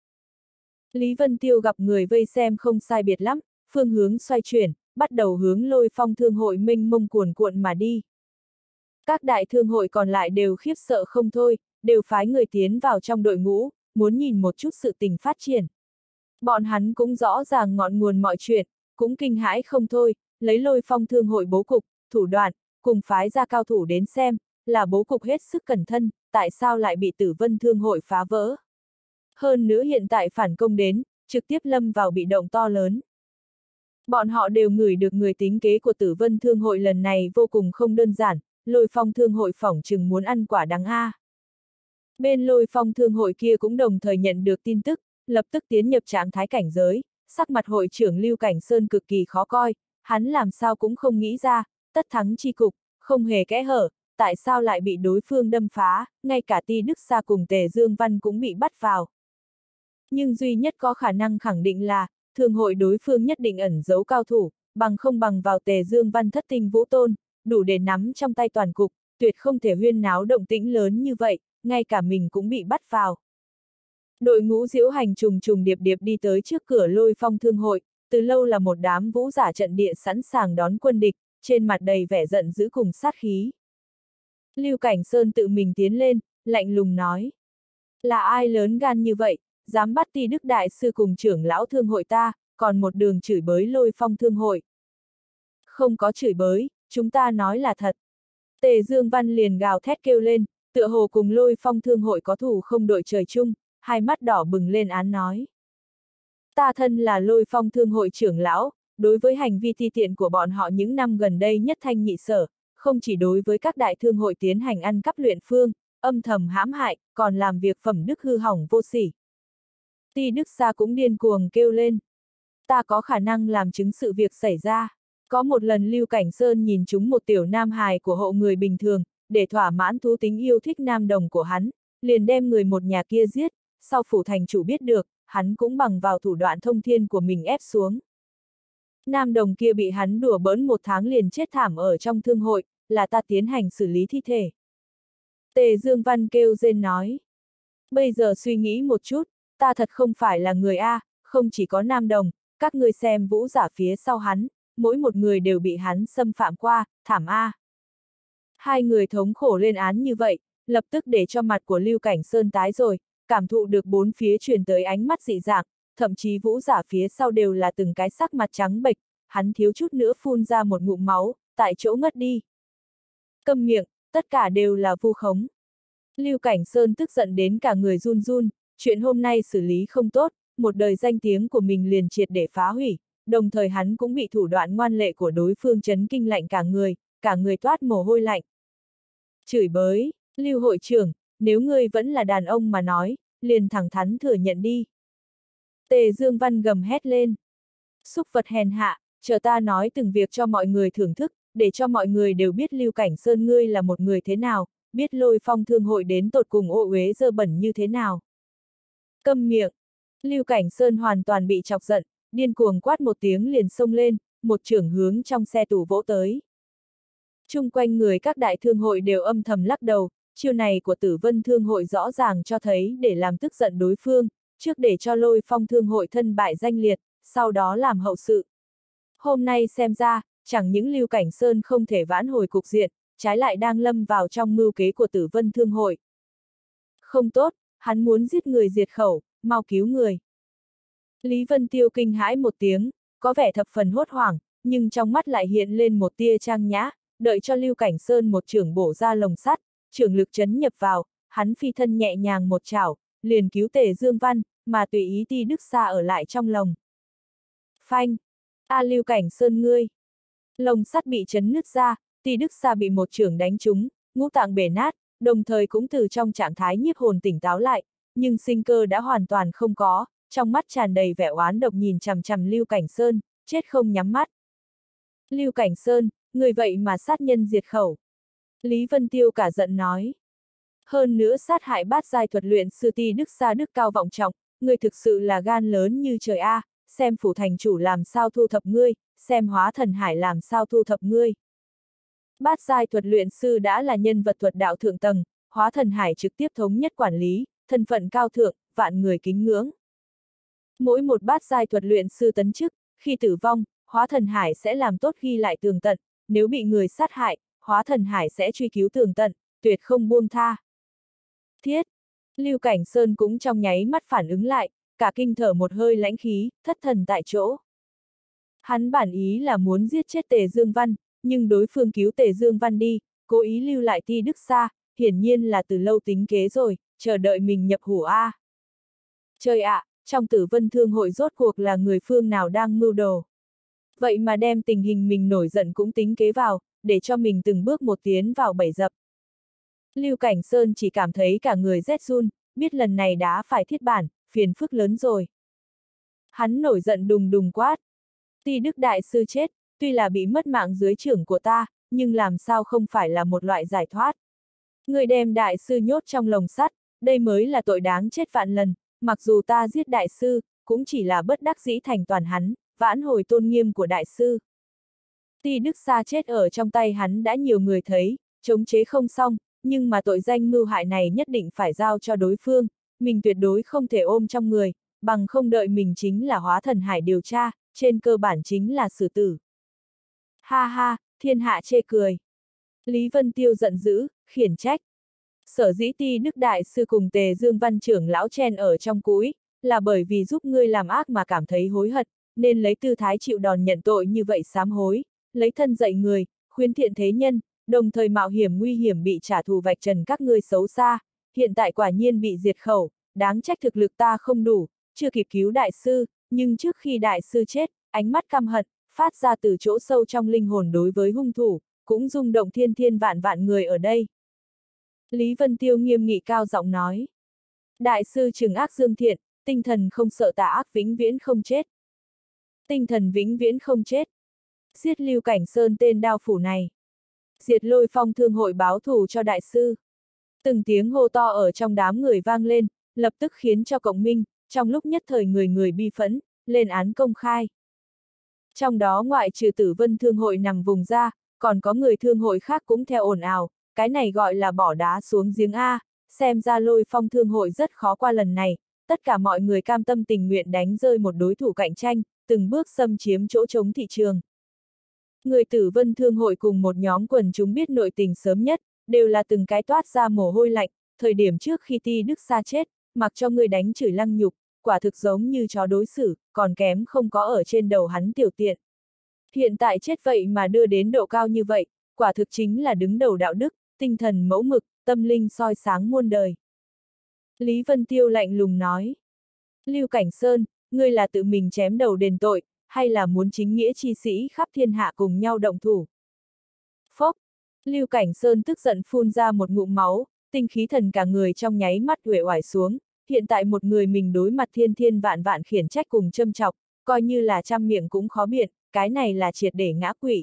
Lý Vân Tiêu gặp người vây xem không sai biệt lắm, phương hướng xoay chuyển, bắt đầu hướng Lôi Phong Thương hội mênh mông cuồn cuộn mà đi. Các đại thương hội còn lại đều khiếp sợ không thôi, đều phái người tiến vào trong đội ngũ, muốn nhìn một chút sự tình phát triển. Bọn hắn cũng rõ ràng ngọn nguồn mọi chuyện, cũng kinh hãi không thôi, lấy Lôi Phong Thương hội bố cục, thủ đoạn, cùng phái ra cao thủ đến xem, là bố cục hết sức cẩn thân, tại sao lại bị Tử Vân Thương hội phá vỡ. Hơn nữa hiện tại phản công đến, trực tiếp lâm vào bị động to lớn. Bọn họ đều ngửi được người tính kế của Tử Vân Thương hội lần này vô cùng không đơn giản, Lôi Phong Thương hội phỏng chừng muốn ăn quả đắng a. Bên Lôi Phong Thương hội kia cũng đồng thời nhận được tin tức, lập tức tiến nhập trạng thái cảnh giới, sắc mặt hội trưởng Lưu Cảnh Sơn cực kỳ khó coi, hắn làm sao cũng không nghĩ ra, tất thắng chi cục, không hề kẽ hở, tại sao lại bị đối phương đâm phá, ngay cả Ti Đức Sa cùng Tề Dương Văn cũng bị bắt vào. Nhưng duy nhất có khả năng khẳng định là, thương hội đối phương nhất định ẩn giấu cao thủ, bằng không bằng vào Tề Dương Văn thất tinh vũ tôn, đủ để nắm trong tay toàn cục, tuyệt không thể huyên náo động tĩnh lớn như vậy, ngay cả mình cũng bị bắt vào. Đội ngũ diễu hành trùng trùng điệp điệp đi tới trước cửa Lôi Phong Thương hội, từ lâu là một đám vũ giả trận địa sẵn sàng đón quân địch, trên mặt đầy vẻ giận dữ cùng sát khí. Lưu Cảnh Sơn tự mình tiến lên, lạnh lùng nói. Là ai lớn gan như vậy, dám bắt Ti Đức Đại Sư cùng trưởng lão thương hội ta, còn một đường chửi bới Lôi Phong Thương hội. Không có chửi bới, chúng ta nói là thật. Tề Dương Văn liền gào thét kêu lên, tựa hồ cùng Lôi Phong Thương hội có thù không đội trời chung, hai mắt đỏ bừng lên án nói. Ta thân là Lôi Phong Thương hội trưởng lão, đối với hành vi ti tiện của bọn họ những năm gần đây nhất thanh nhị sở, không chỉ đối với các đại thương hội tiến hành ăn cắp luyện phương, âm thầm hãm hại, còn làm việc phẩm đức hư hỏng vô sỉ. Ti Đức Sa cũng điên cuồng kêu lên. Ta có khả năng làm chứng sự việc xảy ra. Có một lần Lưu Cảnh Sơn nhìn chúng một tiểu nam hài của hộ người bình thường, để thỏa mãn thú tính yêu thích nam đồng của hắn, liền đem người một nhà kia giết, sau phủ thành chủ biết được, hắn cũng bằng vào thủ đoạn thông thiên của mình ép xuống. Nam đồng kia bị hắn đùa bỡn 1 tháng liền chết thảm ở trong thương hội, là ta tiến hành xử lý thi thể. Tề Dương Văn kêu rên nói. Bây giờ suy nghĩ một chút, ta thật không phải là người A, không chỉ có nam đồng, các ngươi xem vũ giả phía sau hắn, mỗi một người đều bị hắn xâm phạm qua, thảm A. Hai người thống khổ lên án như vậy, lập tức để cho mặt của Lưu Cảnh Sơn tái rồi, cảm thụ được bốn phía truyền tới ánh mắt dị dạng, thậm chí vũ giả phía sau đều là từng cái sắc mặt trắng bệch, hắn thiếu chút nữa phun ra một ngụm máu, tại chỗ ngất đi. Câm miệng, tất cả đều là vu khống. Lưu Cảnh Sơn tức giận đến cả người run run, chuyện hôm nay xử lý không tốt, một đời danh tiếng của mình liền triệt để phá hủy, đồng thời hắn cũng bị thủ đoạn ngoan lệ của đối phương chấn kinh lạnh cả người toát mồ hôi lạnh. Chửi bới, Lưu hội trưởng, nếu ngươi vẫn là đàn ông mà nói, liền thẳng thắn thừa nhận đi. Tề Dương Văn gầm hét lên. Súc vật hèn hạ, chờ ta nói từng việc cho mọi người thưởng thức, để cho mọi người đều biết Lưu Cảnh Sơn ngươi là một người thế nào, biết Lôi Phong Thương hội đến tột cùng ô uế dơ bẩn như thế nào. Câm miệng! Lưu Cảnh Sơn hoàn toàn bị chọc giận, điên cuồng quát một tiếng liền xông lên, một chưởng hướng trong xe tù vỗ tới. Chung quanh người các đại thương hội đều âm thầm lắc đầu, chiêu này của Tử Vân Thương hội rõ ràng cho thấy để làm tức giận đối phương, trước để cho Lôi Phong Thương hội thân bại danh liệt, sau đó làm hậu sự. Hôm nay xem ra, chẳng những Lưu Cảnh Sơn không thể vãn hồi cục diện, trái lại đang lâm vào trong mưu kế của Tử Vân Thương hội. Không tốt, hắn muốn giết người diệt khẩu, mau cứu người. Lý Vân Tiêu kinh hãi một tiếng, có vẻ thập phần hốt hoảng, nhưng trong mắt lại hiện lên một tia trang nhã, đợi cho Lưu Cảnh Sơn một chưởng bổ ra lồng sắt, chưởng lực chấn nhập vào, hắn phi thân nhẹ nhàng một chảo, liền cứu Tề Dương Văn, mà tùy ý Ti Đức Sa ở lại trong lồng. Phanh! Lưu Cảnh Sơn ngươi! Lồng sắt bị chấn nứt ra, Ti Đức Sa bị một chưởng đánh trúng, ngũ tạng bể nát, đồng thời cũng từ trong trạng thái nhiếp hồn tỉnh táo lại, nhưng sinh cơ đã hoàn toàn không có, trong mắt tràn đầy vẻ oán độc nhìn chằm chằm Lưu Cảnh Sơn, chết không nhắm mắt. Lưu Cảnh Sơn, người vậy mà sát nhân diệt khẩu. Lý Vân Tiêu cả giận nói. Hơn nữa sát hại bát giai thuật luyện sư Ti Đức Sa đức cao vọng trọng, người thực sự là gan lớn như trời a, xem phủ thành chủ làm sao thu thập ngươi, xem hóa thần hải làm sao thu thập ngươi. Bát giai thuật luyện sư đã là nhân vật thuật đạo thượng tầng, hóa thần hải trực tiếp thống nhất quản lý, thân phận cao thượng, vạn người kính ngưỡng. Mỗi một bát giai thuật luyện sư tấn chức, khi tử vong, hóa thần hải sẽ làm tốt ghi lại tường tận, nếu bị người sát hại, hóa thần hải sẽ truy cứu tường tận, tuyệt không buông tha. Thiết! Lưu Cảnh Sơn cũng trong nháy mắt phản ứng lại, cả kinh thở một hơi lãnh khí, thất thần tại chỗ. Hắn bản ý là muốn giết chết Tề Dương Văn, nhưng đối phương cứu Tề Dương Văn đi, cố ý lưu lại Ti Đức Sa, hiển nhiên là từ lâu tính kế rồi, chờ đợi mình nhập hủ a. Trời ạ, trong Tử Vân Thương hội rốt cuộc là người phương nào đang mưu đồ. Vậy mà đem tình hình mình nổi giận cũng tính kế vào, để cho mình từng bước một tiến vào bẫy dập. Lưu Cảnh Sơn chỉ cảm thấy cả người rét run, biết lần này đã phải thiết bản, phiền phức lớn rồi. Hắn nổi giận đùng đùng quát. Ti Đức Đại Sư chết, tuy là bị mất mạng dưới chưởng của ta, nhưng làm sao không phải là một loại giải thoát. Người đem Đại Sư nhốt trong lồng sắt, đây mới là tội đáng chết vạn lần, mặc dù ta giết Đại Sư, cũng chỉ là bất đắc dĩ thành toàn hắn, vãn hồi tôn nghiêm của Đại Sư. Ti Đức Sa chết ở trong tay hắn đã nhiều người thấy, chống chế không xong, nhưng mà tội danh mưu hại này nhất định phải giao cho đối phương, mình tuyệt đối không thể ôm trong người, bằng không đợi mình chính là hóa thần hải điều tra, trên cơ bản chính là xử tử. Ha ha, thiên hạ chê cười. Lý Vân Tiêu giận dữ, khiển trách. Sở dĩ Ti Đức Đại Sư cùng Tề Dương Văn trưởng lão chen ở trong cũi, là bởi vì giúp ngươi làm ác mà cảm thấy hối hận, nên lấy tư thái chịu đòn nhận tội như vậy sám hối, lấy thân dạy người, khuyến thiện thế nhân, đồng thời mạo hiểm nguy hiểm bị trả thù vạch trần các ngươi xấu xa, hiện tại quả nhiên bị diệt khẩu, đáng trách thực lực ta không đủ, chưa kịp cứu Đại Sư, nhưng trước khi Đại Sư chết, ánh mắt căm hận, phát ra từ chỗ sâu trong linh hồn đối với hung thủ, cũng rung động thiên thiên vạn vạn người ở đây. Lý Vân Tiêu nghiêm nghị cao giọng nói. Đại Sư trừng ác dương thiện, tinh thần không sợ tà ác vĩnh viễn không chết. Tinh thần vĩnh viễn không chết. Giết Lưu Cảnh Sơn tên đao phủ này. Diệt Lôi Phong Thương hội báo thù cho Đại Sư. Từng tiếng hô to ở trong đám người vang lên, lập tức khiến cho cộng minh, trong lúc nhất thời người người bi phẫn, lên án công khai. Trong đó ngoại trừ Tử Vân Thương hội nằm vùng ra, còn có người thương hội khác cũng theo ồn ào, cái này gọi là bỏ đá xuống giếng A, xem ra Lôi Phong Thương hội rất khó qua lần này, tất cả mọi người cam tâm tình nguyện đánh rơi một đối thủ cạnh tranh, từng bước xâm chiếm chỗ trống thị trường. Người Tử Vân Thương hội cùng một nhóm quần chúng biết nội tình sớm nhất, đều là từng cái toát ra mồ hôi lạnh, thời điểm trước khi Ti Đức Sa chết, mặc cho người đánh chửi lăng nhục, quả thực giống như chó đối xử, còn kém không có ở trên đầu hắn tiểu tiện. Hiện tại chết vậy mà đưa đến độ cao như vậy, quả thực chính là đứng đầu đạo đức, tinh thần mẫu mực, tâm linh soi sáng muôn đời. Lý Vân Tiêu lạnh lùng nói. Lưu Cảnh Sơn, ngươi là tự mình chém đầu đền tội, hay là muốn chính nghĩa chi sĩ khắp thiên hạ cùng nhau động thủ? Phốc! Lưu Cảnh Sơn tức giận phun ra một ngụm máu, tinh khí thần cả người trong nháy mắt uể oải xuống, hiện tại một người mình đối mặt thiên thiên vạn vạn khiển trách cùng châm chọc, coi như là trăm miệng cũng khó biện, cái này là triệt để ngã quỵ.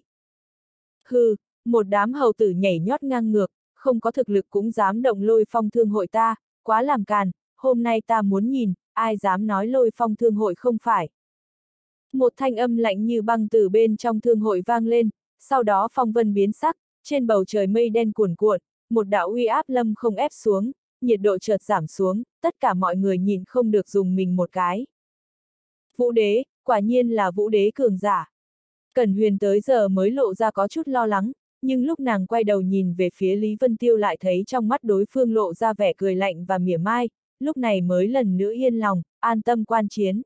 Hừ, một đám hầu tử nhảy nhót ngang ngược, không có thực lực cũng dám động Lôi Phong thương hội ta, quá làm càn, hôm nay ta muốn nhìn, ai dám nói Lôi Phong thương hội không phải. Một thanh âm lạnh như băng từ bên trong thương hội vang lên, sau đó phong vân biến sắc, trên bầu trời mây đen cuồn cuộn, một đạo uy áp lâm không ép xuống, nhiệt độ chợt giảm xuống, tất cả mọi người nhìn không được dùng mình một cái. Vũ đế, quả nhiên là vũ đế cường giả. Cẩn Huyền tới giờ mới lộ ra có chút lo lắng, nhưng lúc nàng quay đầu nhìn về phía Lý Vân Tiêu lại thấy trong mắt đối phương lộ ra vẻ cười lạnh và mỉa mai, lúc này mới lần nữa yên lòng, an tâm quan chiến.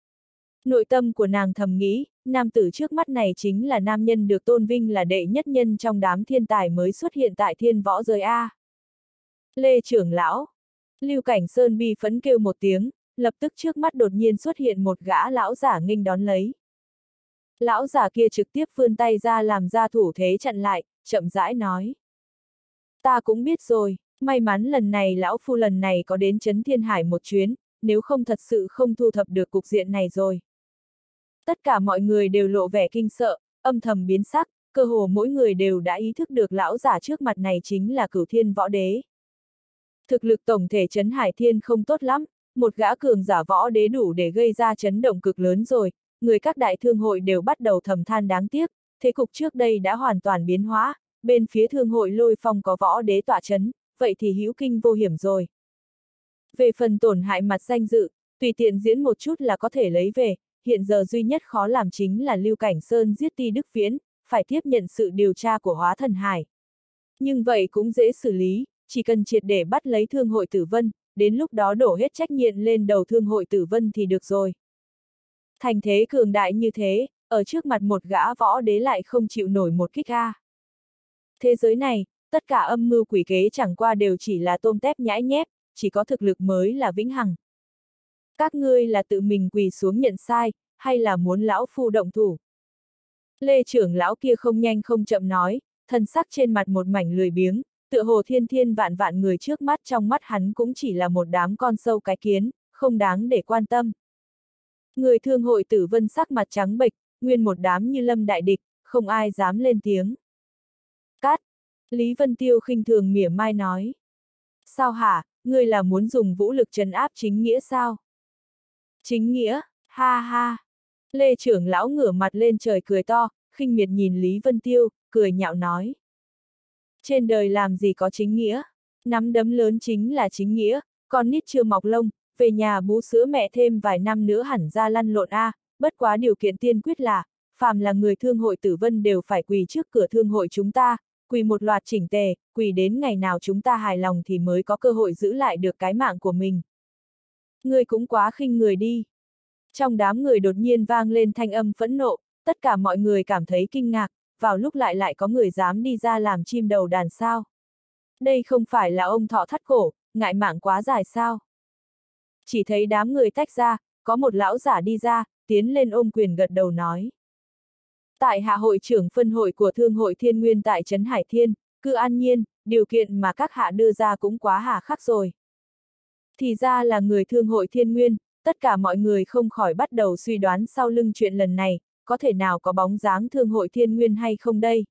Nội tâm của nàng thầm nghĩ, nam tử trước mắt này chính là nam nhân được tôn vinh là đệ nhất nhân trong đám thiên tài mới xuất hiện tại thiên võ giới A. Lê trưởng lão. Lưu Cảnh Sơn bi phẫn kêu một tiếng, lập tức trước mắt đột nhiên xuất hiện một gã lão giả nghênh đón lấy. Lão giả kia trực tiếp vươn tay ra làm ra thủ thế chặn lại, chậm rãi nói. Ta cũng biết rồi, may mắn lần này lão phu lần này có đến Trấn Thiên Hải một chuyến, nếu không thật sự không thu thập được cục diện này rồi. Tất cả mọi người đều lộ vẻ kinh sợ, âm thầm biến sắc, cơ hồ mỗi người đều đã ý thức được lão giả trước mặt này chính là Cửu Thiên Võ Đế. Thực lực tổng thể Trấn Hải Thiên không tốt lắm, một gã cường giả võ đế đủ để gây ra chấn động cực lớn rồi, người các đại thương hội đều bắt đầu thầm than đáng tiếc, thế cục trước đây đã hoàn toàn biến hóa, bên phía thương hội Lôi Phong có võ đế tọa chấn, vậy thì hữu kinh vô hiểm rồi. Về phần tổn hại mặt danh dự, tùy tiện diễn một chút là có thể lấy về, hiện giờ duy nhất khó làm chính là Lưu Cảnh Sơn giết Ti Đức Viễn, phải tiếp nhận sự điều tra của Hóa Thần Hải. Nhưng vậy cũng dễ xử lý, chỉ cần triệt để bắt lấy thương hội Tử Vân, đến lúc đó đổ hết trách nhiệm lên đầu thương hội Tử Vân thì được rồi. Thành thế cường đại như thế, ở trước mặt một gã võ đế lại không chịu nổi một kích a. Thế giới này, tất cả âm mưu quỷ kế chẳng qua đều chỉ là tôm tép nhãi nhép, chỉ có thực lực mới là vĩnh hằng. Các ngươi là tự mình quỳ xuống nhận sai, hay là muốn lão phu động thủ? Lê trưởng lão kia không nhanh không chậm nói, thân sắc trên mặt một mảnh lười biếng, tựa hồ thiên thiên vạn vạn người trước mắt trong mắt hắn cũng chỉ là một đám con sâu cái kiến, không đáng để quan tâm. Người thương hội Tử Vân sắc mặt trắng bệch, nguyên một đám như lâm đại địch, không ai dám lên tiếng. Cát! Lý Vân Tiêu khinh thường mỉa mai nói. Sao hả, ngươi là muốn dùng vũ lực trấn áp chính nghĩa sao? Chính nghĩa, ha ha! Lê trưởng lão ngửa mặt lên trời cười to, khinh miệt nhìn Lý Vân Tiêu, cười nhạo nói. Trên đời làm gì có chính nghĩa? Nắm đấm lớn chính là chính nghĩa, con nít chưa mọc lông, về nhà bú sữa mẹ thêm vài năm nữa hẳn ra lăn lộn a, bất quá điều kiện tiên quyết là, phàm là người thương hội Tử Vân đều phải quỳ trước cửa thương hội chúng ta, quỳ một loạt chỉnh tề, quỳ đến ngày nào chúng ta hài lòng thì mới có cơ hội giữ lại được cái mạng của mình. Ngươi cũng quá khinh người đi. Trong đám người đột nhiên vang lên thanh âm phẫn nộ, tất cả mọi người cảm thấy kinh ngạc, vào lúc lại có người dám đi ra làm chim đầu đàn sao. Đây không phải là ông thọ thắt cổ, ngại mạng quá dài sao. Chỉ thấy đám người tách ra, có một lão giả đi ra, tiến lên ôm quyền gật đầu nói. Tại hạ hội trưởng phân hội của Thương hội Thiên Nguyên tại Trấn Hải Thiên, cứ an nhiên, điều kiện mà các hạ đưa ra cũng quá hà khắc rồi. Thì ra là người Thương hội Thiên Nguyên, tất cả mọi người không khỏi bắt đầu suy đoán sau lưng chuyện lần này, có thể nào có bóng dáng Thương hội Thiên Nguyên hay không đây?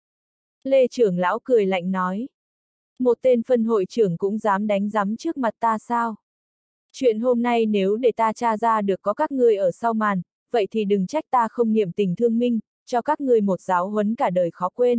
Lê trưởng lão cười lạnh nói. Một tên phân hội trưởng cũng dám đánh giám trước mặt ta sao? Chuyện hôm nay nếu để ta tra ra được có các ngươi ở sau màn, vậy thì đừng trách ta không niệm tình thương minh, cho các ngươi một giáo huấn cả đời khó quên.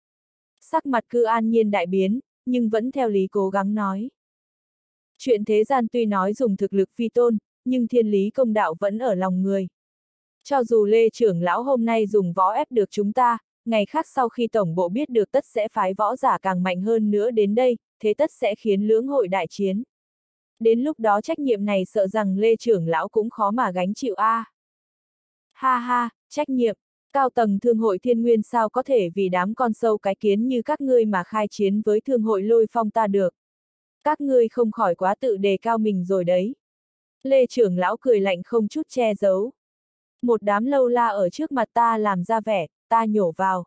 Sắc mặt Cư An Nhiên đại biến, nhưng vẫn theo lý cố gắng nói. Chuyện thế gian tuy nói dùng thực lực phi tôn, nhưng thiên lý công đạo vẫn ở lòng người. Cho dù Lê trưởng lão hôm nay dùng võ ép được chúng ta, ngày khác sau khi tổng bộ biết được tất sẽ phái võ giả càng mạnh hơn nữa đến đây, thế tất sẽ khiến lưỡng hội đại chiến. Đến lúc đó trách nhiệm này sợ rằng Lê trưởng lão cũng khó mà gánh chịu a. Ha ha, trách nhiệm, cao tầng thương hội Thiên Nguyên sao có thể vì đám con sâu cái kiến như các ngươi mà khai chiến với thương hội Lôi Phong ta được. Các ngươi không khỏi quá tự đề cao mình rồi đấy. Lê trưởng lão cười lạnh không chút che giấu. Một đám lâu la ở trước mặt ta làm ra vẻ, ta nhổ vào.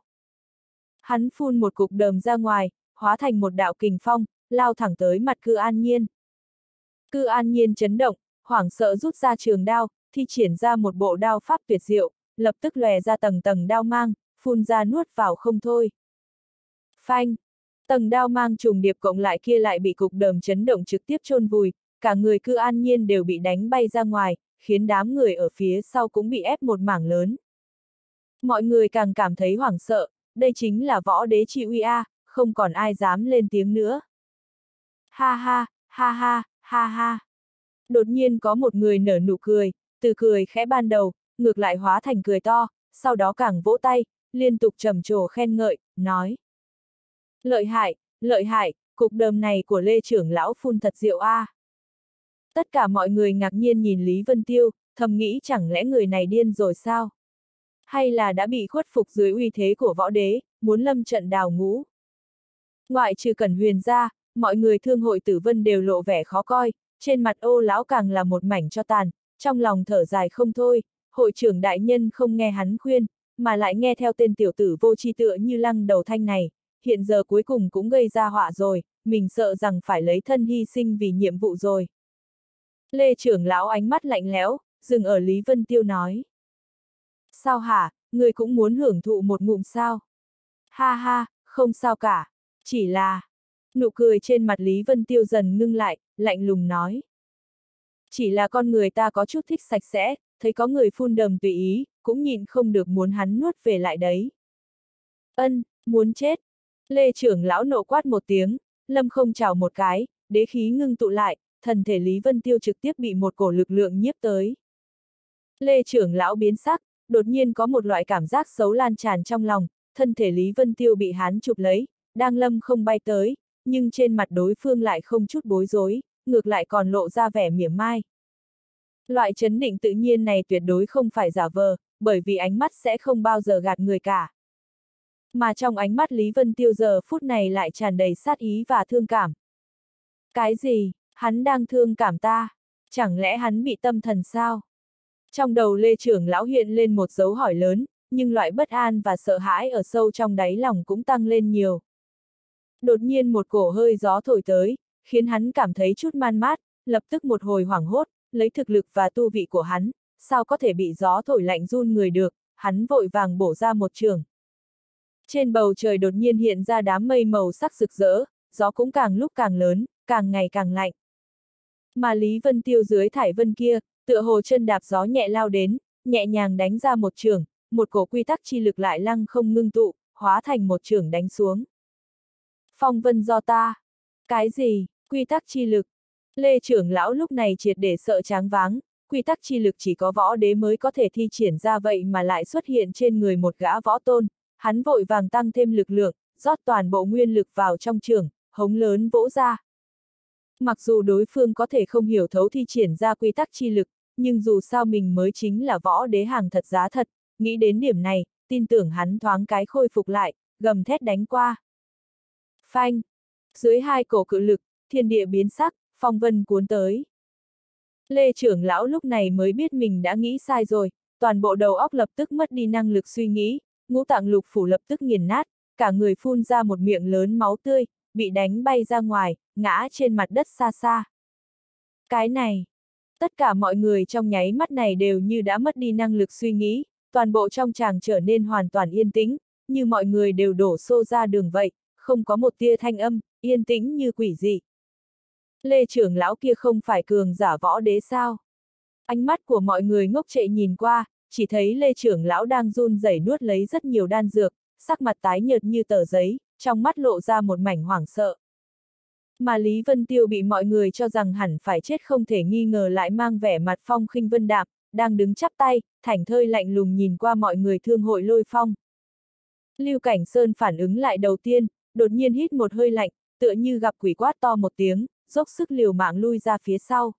Hắn phun một cục đờm ra ngoài, hóa thành một đạo kình phong, lao thẳng tới mặt Cư An Nhiên. Cư An Nhiên chấn động, hoảng sợ rút ra trường đao, thi triển ra một bộ đao pháp tuyệt diệu, lập tức lòe ra tầng tầng đao mang, phun ra nuốt vào không thôi. Phanh! Tầng đao mang trùng điệp cộng lại kia lại bị cục đờm chấn động trực tiếp chôn vùi, cả người Cư An Nhiên đều bị đánh bay ra ngoài, khiến đám người ở phía sau cũng bị ép một mảng lớn. Mọi người càng cảm thấy hoảng sợ, đây chính là võ đế chi uy a, không còn ai dám lên tiếng nữa. Ha ha, ha ha, ha ha. Đột nhiên có một người nở nụ cười, từ cười khẽ ban đầu, ngược lại hóa thành cười to, sau đó càng vỗ tay, liên tục trầm trồ khen ngợi, nói. Lợi hại, cục đờm này của Lê trưởng lão phun thật diệu a. Tất cả mọi người ngạc nhiên nhìn Lý Vân Tiêu, thầm nghĩ chẳng lẽ người này điên rồi sao? Hay là đã bị khuất phục dưới uy thế của võ đế, muốn lâm trận đào ngũ? Ngoại trừ Cẩn Huyền ra, mọi người thương hội Tử Vân đều lộ vẻ khó coi, trên mặt Ô lão càng là một mảnh cho tàn, trong lòng thở dài không thôi, hội trưởng đại nhân không nghe hắn khuyên, mà lại nghe theo tên tiểu tử vô tri tựa như Lăng Đầu Thanh này, hiện giờ cuối cùng cũng gây ra họa rồi, mình sợ rằng phải lấy thân hy sinh vì nhiệm vụ rồi. Lê trưởng lão ánh mắt lạnh lẽo, dừng ở Lý Vân Tiêu nói. Sao hả, người cũng muốn hưởng thụ một ngụm sao? Ha ha, không sao cả, chỉ là... Nụ cười trên mặt Lý Vân Tiêu dần ngưng lại, lạnh lùng nói. Chỉ là con người ta có chút thích sạch sẽ, thấy có người phun đờm tùy ý, cũng nhịn không được muốn hắn nuốt về lại đấy. Ân, muốn chết. Lê trưởng lão nộ quát một tiếng, lâm không chào một cái, đế khí ngưng tụ lại, thần thể Lý Vân Tiêu trực tiếp bị một cổ lực lượng nhiếp tới. Lê trưởng lão biến sắc, đột nhiên có một loại cảm giác xấu lan tràn trong lòng, thân thể Lý Vân Tiêu bị hắn chụp lấy, đang lâm không bay tới, nhưng trên mặt đối phương lại không chút bối rối, ngược lại còn lộ ra vẻ mỉa mai. Loại chấn định tự nhiên này tuyệt đối không phải giả vờ, bởi vì ánh mắt sẽ không bao giờ gạt người cả. Mà trong ánh mắt Lý Vân Tiêu giờ phút này lại tràn đầy sát ý và thương cảm. Cái gì? Hắn đang thương cảm ta? Chẳng lẽ hắn bị tâm thần sao? Trong đầu Lê trưởng lão hiện lên một dấu hỏi lớn, nhưng loại bất an và sợ hãi ở sâu trong đáy lòng cũng tăng lên nhiều. Đột nhiên một cổ hơi gió thổi tới, khiến hắn cảm thấy chút man mát, lập tức một hồi hoảng hốt, lấy thực lực và tu vị của hắn, sao có thể bị gió thổi lạnh run người được, hắn vội vàng bổ ra một trường. Trên bầu trời đột nhiên hiện ra đám mây màu sắc rực rỡ, gió cũng càng lúc càng lớn, càng ngày càng lạnh. Mà Lý Vân Tiêu dưới thải vân kia, tựa hồ chân đạp gió nhẹ lao đến, nhẹ nhàng đánh ra một trường, một cổ quy tắc chi lực lại lăng không ngưng tụ, hóa thành một trường đánh xuống. Phong vân do ta. Cái gì? Quy tắc chi lực? Lê trưởng lão lúc này triệt để sợ choáng váng, quy tắc chi lực chỉ có võ đế mới có thể thi triển ra vậy mà lại xuất hiện trên người một gã võ tôn, hắn vội vàng tăng thêm lực lượng, rót toàn bộ nguyên lực vào trong trường, hống lớn vỗ ra. Mặc dù đối phương có thể không hiểu thấu thi triển ra quy tắc chi lực, nhưng dù sao mình mới chính là võ đế hàng thật giá thật, nghĩ đến điểm này, tin tưởng hắn thoáng cái khôi phục lại, gầm thét đánh qua. Phanh! Dưới hai cổ cự lực, thiên địa biến sắc, phong vân cuốn tới. Lê trưởng lão lúc này mới biết mình đã nghĩ sai rồi, toàn bộ đầu óc lập tức mất đi năng lực suy nghĩ, ngũ tạng lục phủ lập tức nghiền nát, cả người phun ra một miệng lớn máu tươi, bị đánh bay ra ngoài, ngã trên mặt đất xa xa. Cái này! Tất cả mọi người trong nháy mắt này đều như đã mất đi năng lực suy nghĩ, toàn bộ trong tràng trở nên hoàn toàn yên tĩnh, như mọi người đều đổ xô ra đường vậy, không có một tia thanh âm, yên tĩnh như quỷ dị. Lê trưởng lão kia không phải cường giả võ đế sao? Ánh mắt của mọi người ngốc trệ nhìn qua, chỉ thấy Lê trưởng lão đang run rẩy nuốt lấy rất nhiều đan dược, sắc mặt tái nhợt như tờ giấy, trong mắt lộ ra một mảnh hoảng sợ. Mà Lý Vân Tiêu bị mọi người cho rằng hẳn phải chết không thể nghi ngờ lại mang vẻ mặt phong khinh vân đạm, đang đứng chắp tay, thảnh thơi lạnh lùng nhìn qua mọi người thương hội Lôi Phong. Lưu Cảnh Sơn phản ứng lại đầu tiên, đột nhiên hít một hơi lạnh, tựa như gặp quỷ quát to một tiếng, dốc sức liều mạng lui ra phía sau.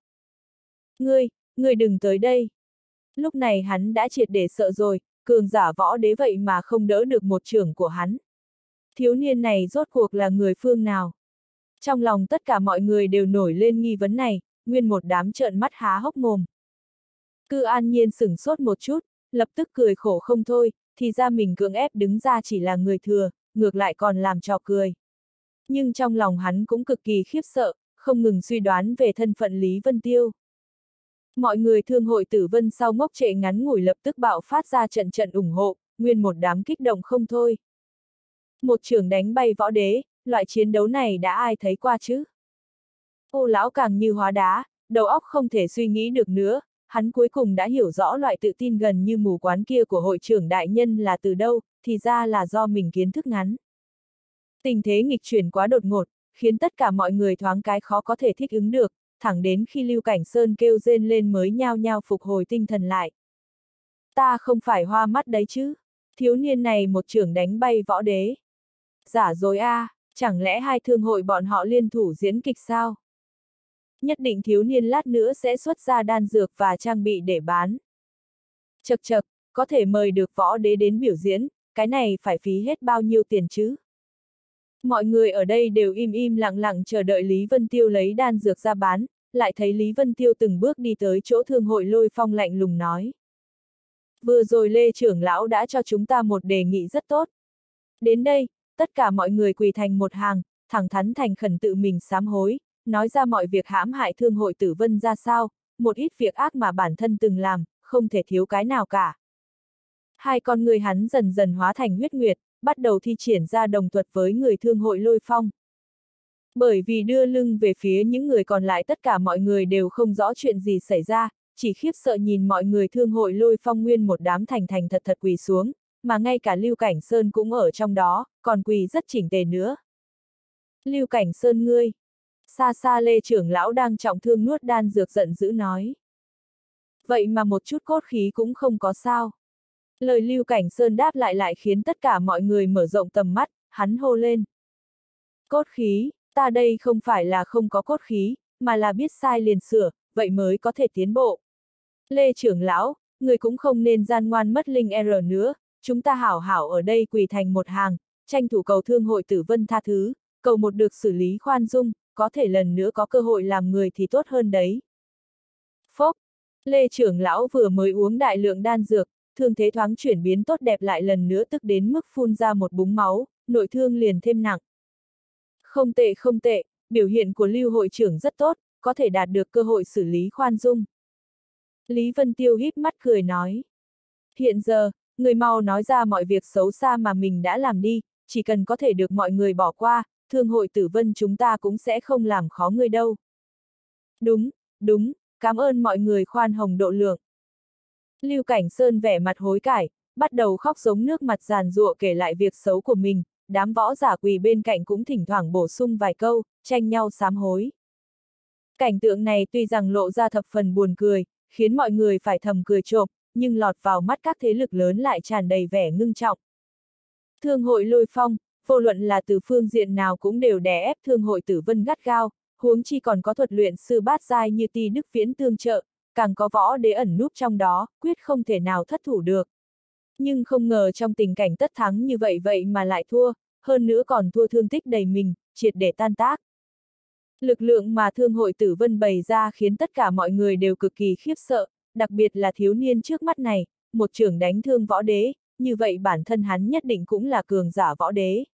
Ngươi đừng tới đây. Lúc này hắn đã triệt để sợ rồi, cường giả võ đế vậy mà không đỡ được một chưởng của hắn. Thiếu niên này rốt cuộc là người phương nào? Trong lòng tất cả mọi người đều nổi lên nghi vấn này, nguyên một đám trợn mắt há hốc mồm. Cư An Nhiên sửng sốt một chút, lập tức cười khổ không thôi, thì ra mình cưỡng ép đứng ra chỉ là người thừa, ngược lại còn làm trò cười. Nhưng trong lòng hắn cũng cực kỳ khiếp sợ, không ngừng suy đoán về thân phận Lý Vân Tiêu. Mọi người thương hội Tử Vân sau ngốc trệ ngắn ngủi lập tức bạo phát ra trận trận ủng hộ, nguyên một đám kích động không thôi. Một chưởng đánh bay võ đế, loại chiến đấu này đã ai thấy qua chứ? Ô lão càng như hóa đá, đầu óc không thể suy nghĩ được nữa, hắn cuối cùng đã hiểu rõ loại tự tin gần như mù quáng kia của hội trưởng đại nhân là từ đâu, thì ra là do mình kiến thức ngắn. Tình thế nghịch chuyển quá đột ngột, khiến tất cả mọi người thoáng cái khó có thể thích ứng được, thẳng đến khi Lưu Cảnh Sơn kêu rên lên mới nhao nhao phục hồi tinh thần lại. Ta không phải hoa mắt đấy chứ, thiếu niên này một chưởng đánh bay võ đế. Giả dối a, chẳng lẽ hai thương hội bọn họ liên thủ diễn kịch sao? Nhất định thiếu niên lát nữa sẽ xuất ra đan dược và trang bị để bán. Chậc chậc, có thể mời được võ đế đến biểu diễn, cái này phải phí hết bao nhiêu tiền chứ? Mọi người ở đây đều im im lặng lặng chờ đợi Lý Vân Tiêu lấy đan dược ra bán, lại thấy Lý Vân Tiêu từng bước đi tới chỗ thương hội Lôi Phong lạnh lùng nói. Vừa rồi Lê trưởng lão đã cho chúng ta một đề nghị rất tốt. Đến đây, tất cả mọi người quỳ thành một hàng, thẳng thắn thành khẩn tự mình sám hối, nói ra mọi việc hãm hại thương hội Tử Vân ra sao, một ít việc ác mà bản thân từng làm, không thể thiếu cái nào cả. Hai con người hắn dần dần hóa thành huyết nguyệt, bắt đầu thi triển ra đồng thuật với người thương hội Lôi Phong. Bởi vì đưa lưng về phía những người còn lại tất cả mọi người đều không rõ chuyện gì xảy ra, chỉ khiếp sợ nhìn mọi người thương hội Lôi Phong nguyên một đám thành thành thật thật quỳ xuống, mà ngay cả Lưu Cảnh Sơn cũng ở trong đó, còn quỳ rất chỉnh tề nữa. Lưu Cảnh Sơn ngươi! Xa xa Lê trưởng lão đang trọng thương nuốt đan dược giận dữ nói. Vậy mà một chút cốt khí cũng không có sao. Lời Lưu Cảnh Sơn đáp lại khiến tất cả mọi người mở rộng tầm mắt, hắn hô lên. Cốt khí, ta đây không phải là không có cốt khí, mà là biết sai liền sửa, vậy mới có thể tiến bộ. Lê trưởng lão, người cũng không nên gian ngoan mất linh R nữa, chúng ta hảo hảo ở đây quỳ thành một hàng, tranh thủ cầu thương hội Tử Vân tha thứ, cầu một được xử lý khoan dung, có thể lần nữa có cơ hội làm người thì tốt hơn đấy. Phốc, Lê trưởng lão vừa mới uống đại lượng đan dược, thương thế thoáng chuyển biến tốt đẹp lại lần nữa tức đến mức phun ra một búng máu, nội thương liền thêm nặng. Không tệ không tệ, biểu hiện của Lưu hội trưởng rất tốt, có thể đạt được cơ hội xử lý khoan dung. Lý Vân Tiêu híp mắt cười nói. Hiện giờ, người mau nói ra mọi việc xấu xa mà mình đã làm đi, chỉ cần có thể được mọi người bỏ qua, thương hội Tử Vân chúng ta cũng sẽ không làm khó người đâu. Đúng, đúng, cảm ơn mọi người khoan hồng độ lượng. Lưu Cảnh Sơn vẻ mặt hối cải, bắt đầu khóc giống nước mặt giàn giụa kể lại việc xấu của mình, đám võ giả quỳ bên cạnh cũng thỉnh thoảng bổ sung vài câu, tranh nhau sám hối. Cảnh tượng này tuy rằng lộ ra thập phần buồn cười, khiến mọi người phải thầm cười trộm, nhưng lọt vào mắt các thế lực lớn lại tràn đầy vẻ ngưng trọng. Thương hội Lôi Phong, vô luận là từ phương diện nào cũng đều đè ép thương hội Tử Vân gắt gao, huống chi còn có thuật luyện sư bát giai như Ti Đức Viễn tương trợ, càng có võ đế ẩn núp trong đó, quyết không thể nào thất thủ được. Nhưng không ngờ trong tình cảnh tất thắng như vậy mà lại thua, hơn nữa còn thua thương tích đầy mình, triệt để tan tác. Lực lượng mà thương hội Tử Vân bày ra khiến tất cả mọi người đều cực kỳ khiếp sợ, đặc biệt là thiếu niên trước mắt này, một chưởng đánh thương võ đế, như vậy bản thân hắn nhất định cũng là cường giả võ đế.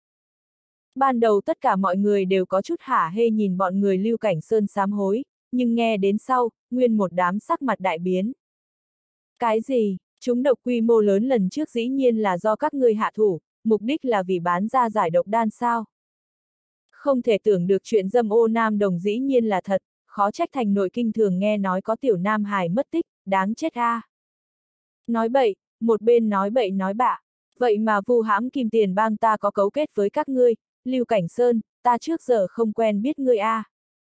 Ban đầu tất cả mọi người đều có chút hả hê nhìn bọn người Lưu Cảnh Sơn sám hối, nhưng nghe đến sau, nguyên một đám sắc mặt đại biến. Cái gì, chúng độc quy mô lớn lần trước dĩ nhiên là do các ngươi hạ thủ, mục đích là vì bán ra giải độc đan sao? Không thể tưởng được chuyện dâm ô nam đồng dĩ nhiên là thật, khó trách thành nội kinh thường nghe nói có tiểu nam hài mất tích, đáng chết a. Nói bậy, một bên nói bậy nói bạ, vậy mà vu hãm Kim Tiền Bang ta có cấu kết với các ngươi, Lưu Cảnh Sơn, ta trước giờ không quen biết ngươi a.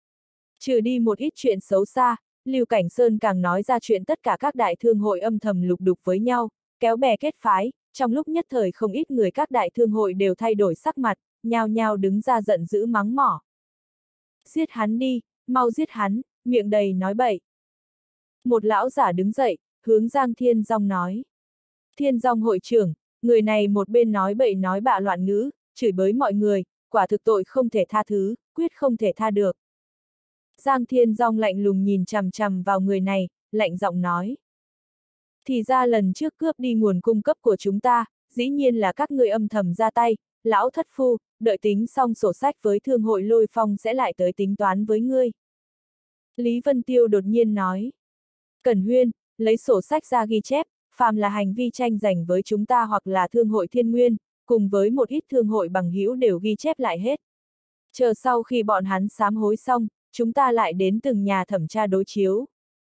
Trừ đi một ít chuyện xấu xa, Lưu Cảnh Sơn càng nói ra chuyện tất cả các đại thương hội âm thầm lục đục với nhau, kéo bè kết phái, trong lúc nhất thời không ít người các đại thương hội đều thay đổi sắc mặt, nhao nhao đứng ra giận dữ mắng mỏ. Giết hắn đi, mau giết hắn, miệng đầy nói bậy. Một lão giả đứng dậy, hướng Giang Thiên Dong nói. Thiên Dong hội trưởng, người này một bên nói bậy nói bạ loạn ngữ, chửi bới mọi người, quả thực tội không thể tha thứ, quyết không thể tha được. Giang Thiên Dong lạnh lùng nhìn chằm chằm vào người này, lạnh giọng nói. Thì ra lần trước cướp đi nguồn cung cấp của chúng ta, dĩ nhiên là các ngươi âm thầm ra tay, lão thất phu, đợi tính xong sổ sách với thương hội Lôi Phong sẽ lại tới tính toán với ngươi. Lý Vân Tiêu đột nhiên nói. Cẩn Huyên, lấy sổ sách ra ghi chép, phàm là hành vi tranh giành với chúng ta hoặc là thương hội Thiên Nguyên, cùng với một ít thương hội bằng hữu đều ghi chép lại hết. Chờ sau khi bọn hắn sám hối xong, chúng ta lại đến từng nhà thẩm tra đối chiếu.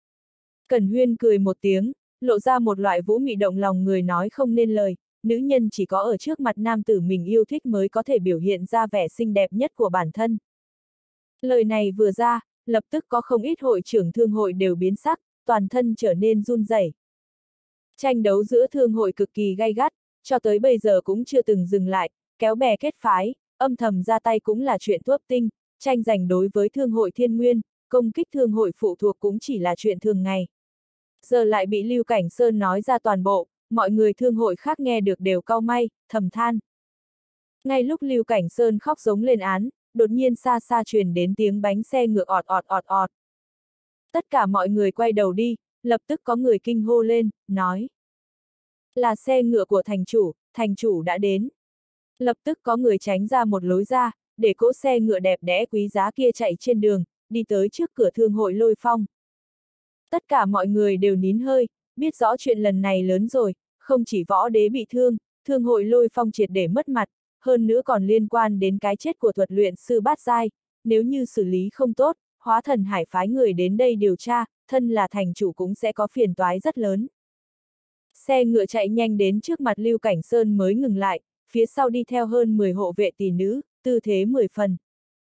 Cẩn Huyên cười một tiếng, lộ ra một loại vũ mị động lòng người nói không nên lời, nữ nhân chỉ có ở trước mặt nam tử mình yêu thích mới có thể biểu hiện ra vẻ xinh đẹp nhất của bản thân. Lời này vừa ra, lập tức có không ít hội trưởng thương hội đều biến sắc, toàn thân trở nên run rẩy. Tranh đấu giữa thương hội cực kỳ gay gắt, cho tới bây giờ cũng chưa từng dừng lại, kéo bè kết phái, âm thầm ra tay cũng là chuyện tuất tinh, tranh giành đối với thương hội Thiên Nguyên, công kích thương hội phụ thuộc cũng chỉ là chuyện thường ngày. Giờ lại bị Lưu Cảnh Sơn nói ra toàn bộ, mọi người thương hội khác nghe được đều cau may, thầm than. Ngay lúc Lưu Cảnh Sơn khóc giống lên án, đột nhiên xa xa truyền đến tiếng bánh xe ngựa ọt ọt ọt ọt. Tất cả mọi người quay đầu đi, lập tức có người kinh hô lên, nói. Là xe ngựa của thành chủ đã đến. Lập tức có người tránh ra một lối ra, để cỗ xe ngựa đẹp đẽ quý giá kia chạy trên đường, đi tới trước cửa thương hội Lôi Phong. Tất cả mọi người đều nín hơi, biết rõ chuyện lần này lớn rồi, không chỉ võ đế bị thương, thương hội Lôi Phong triệt để mất mặt, hơn nữa còn liên quan đến cái chết của thuật luyện sư bát giai, nếu như xử lý không tốt, Hóa Thần Hải phái người đến đây điều tra, thân là thành chủ cũng sẽ có phiền toái rất lớn. Xe ngựa chạy nhanh đến trước mặt Lưu Cảnh Sơn mới ngừng lại, phía sau đi theo hơn 10 hộ vệ tỷ nữ, tư thế 10 phần.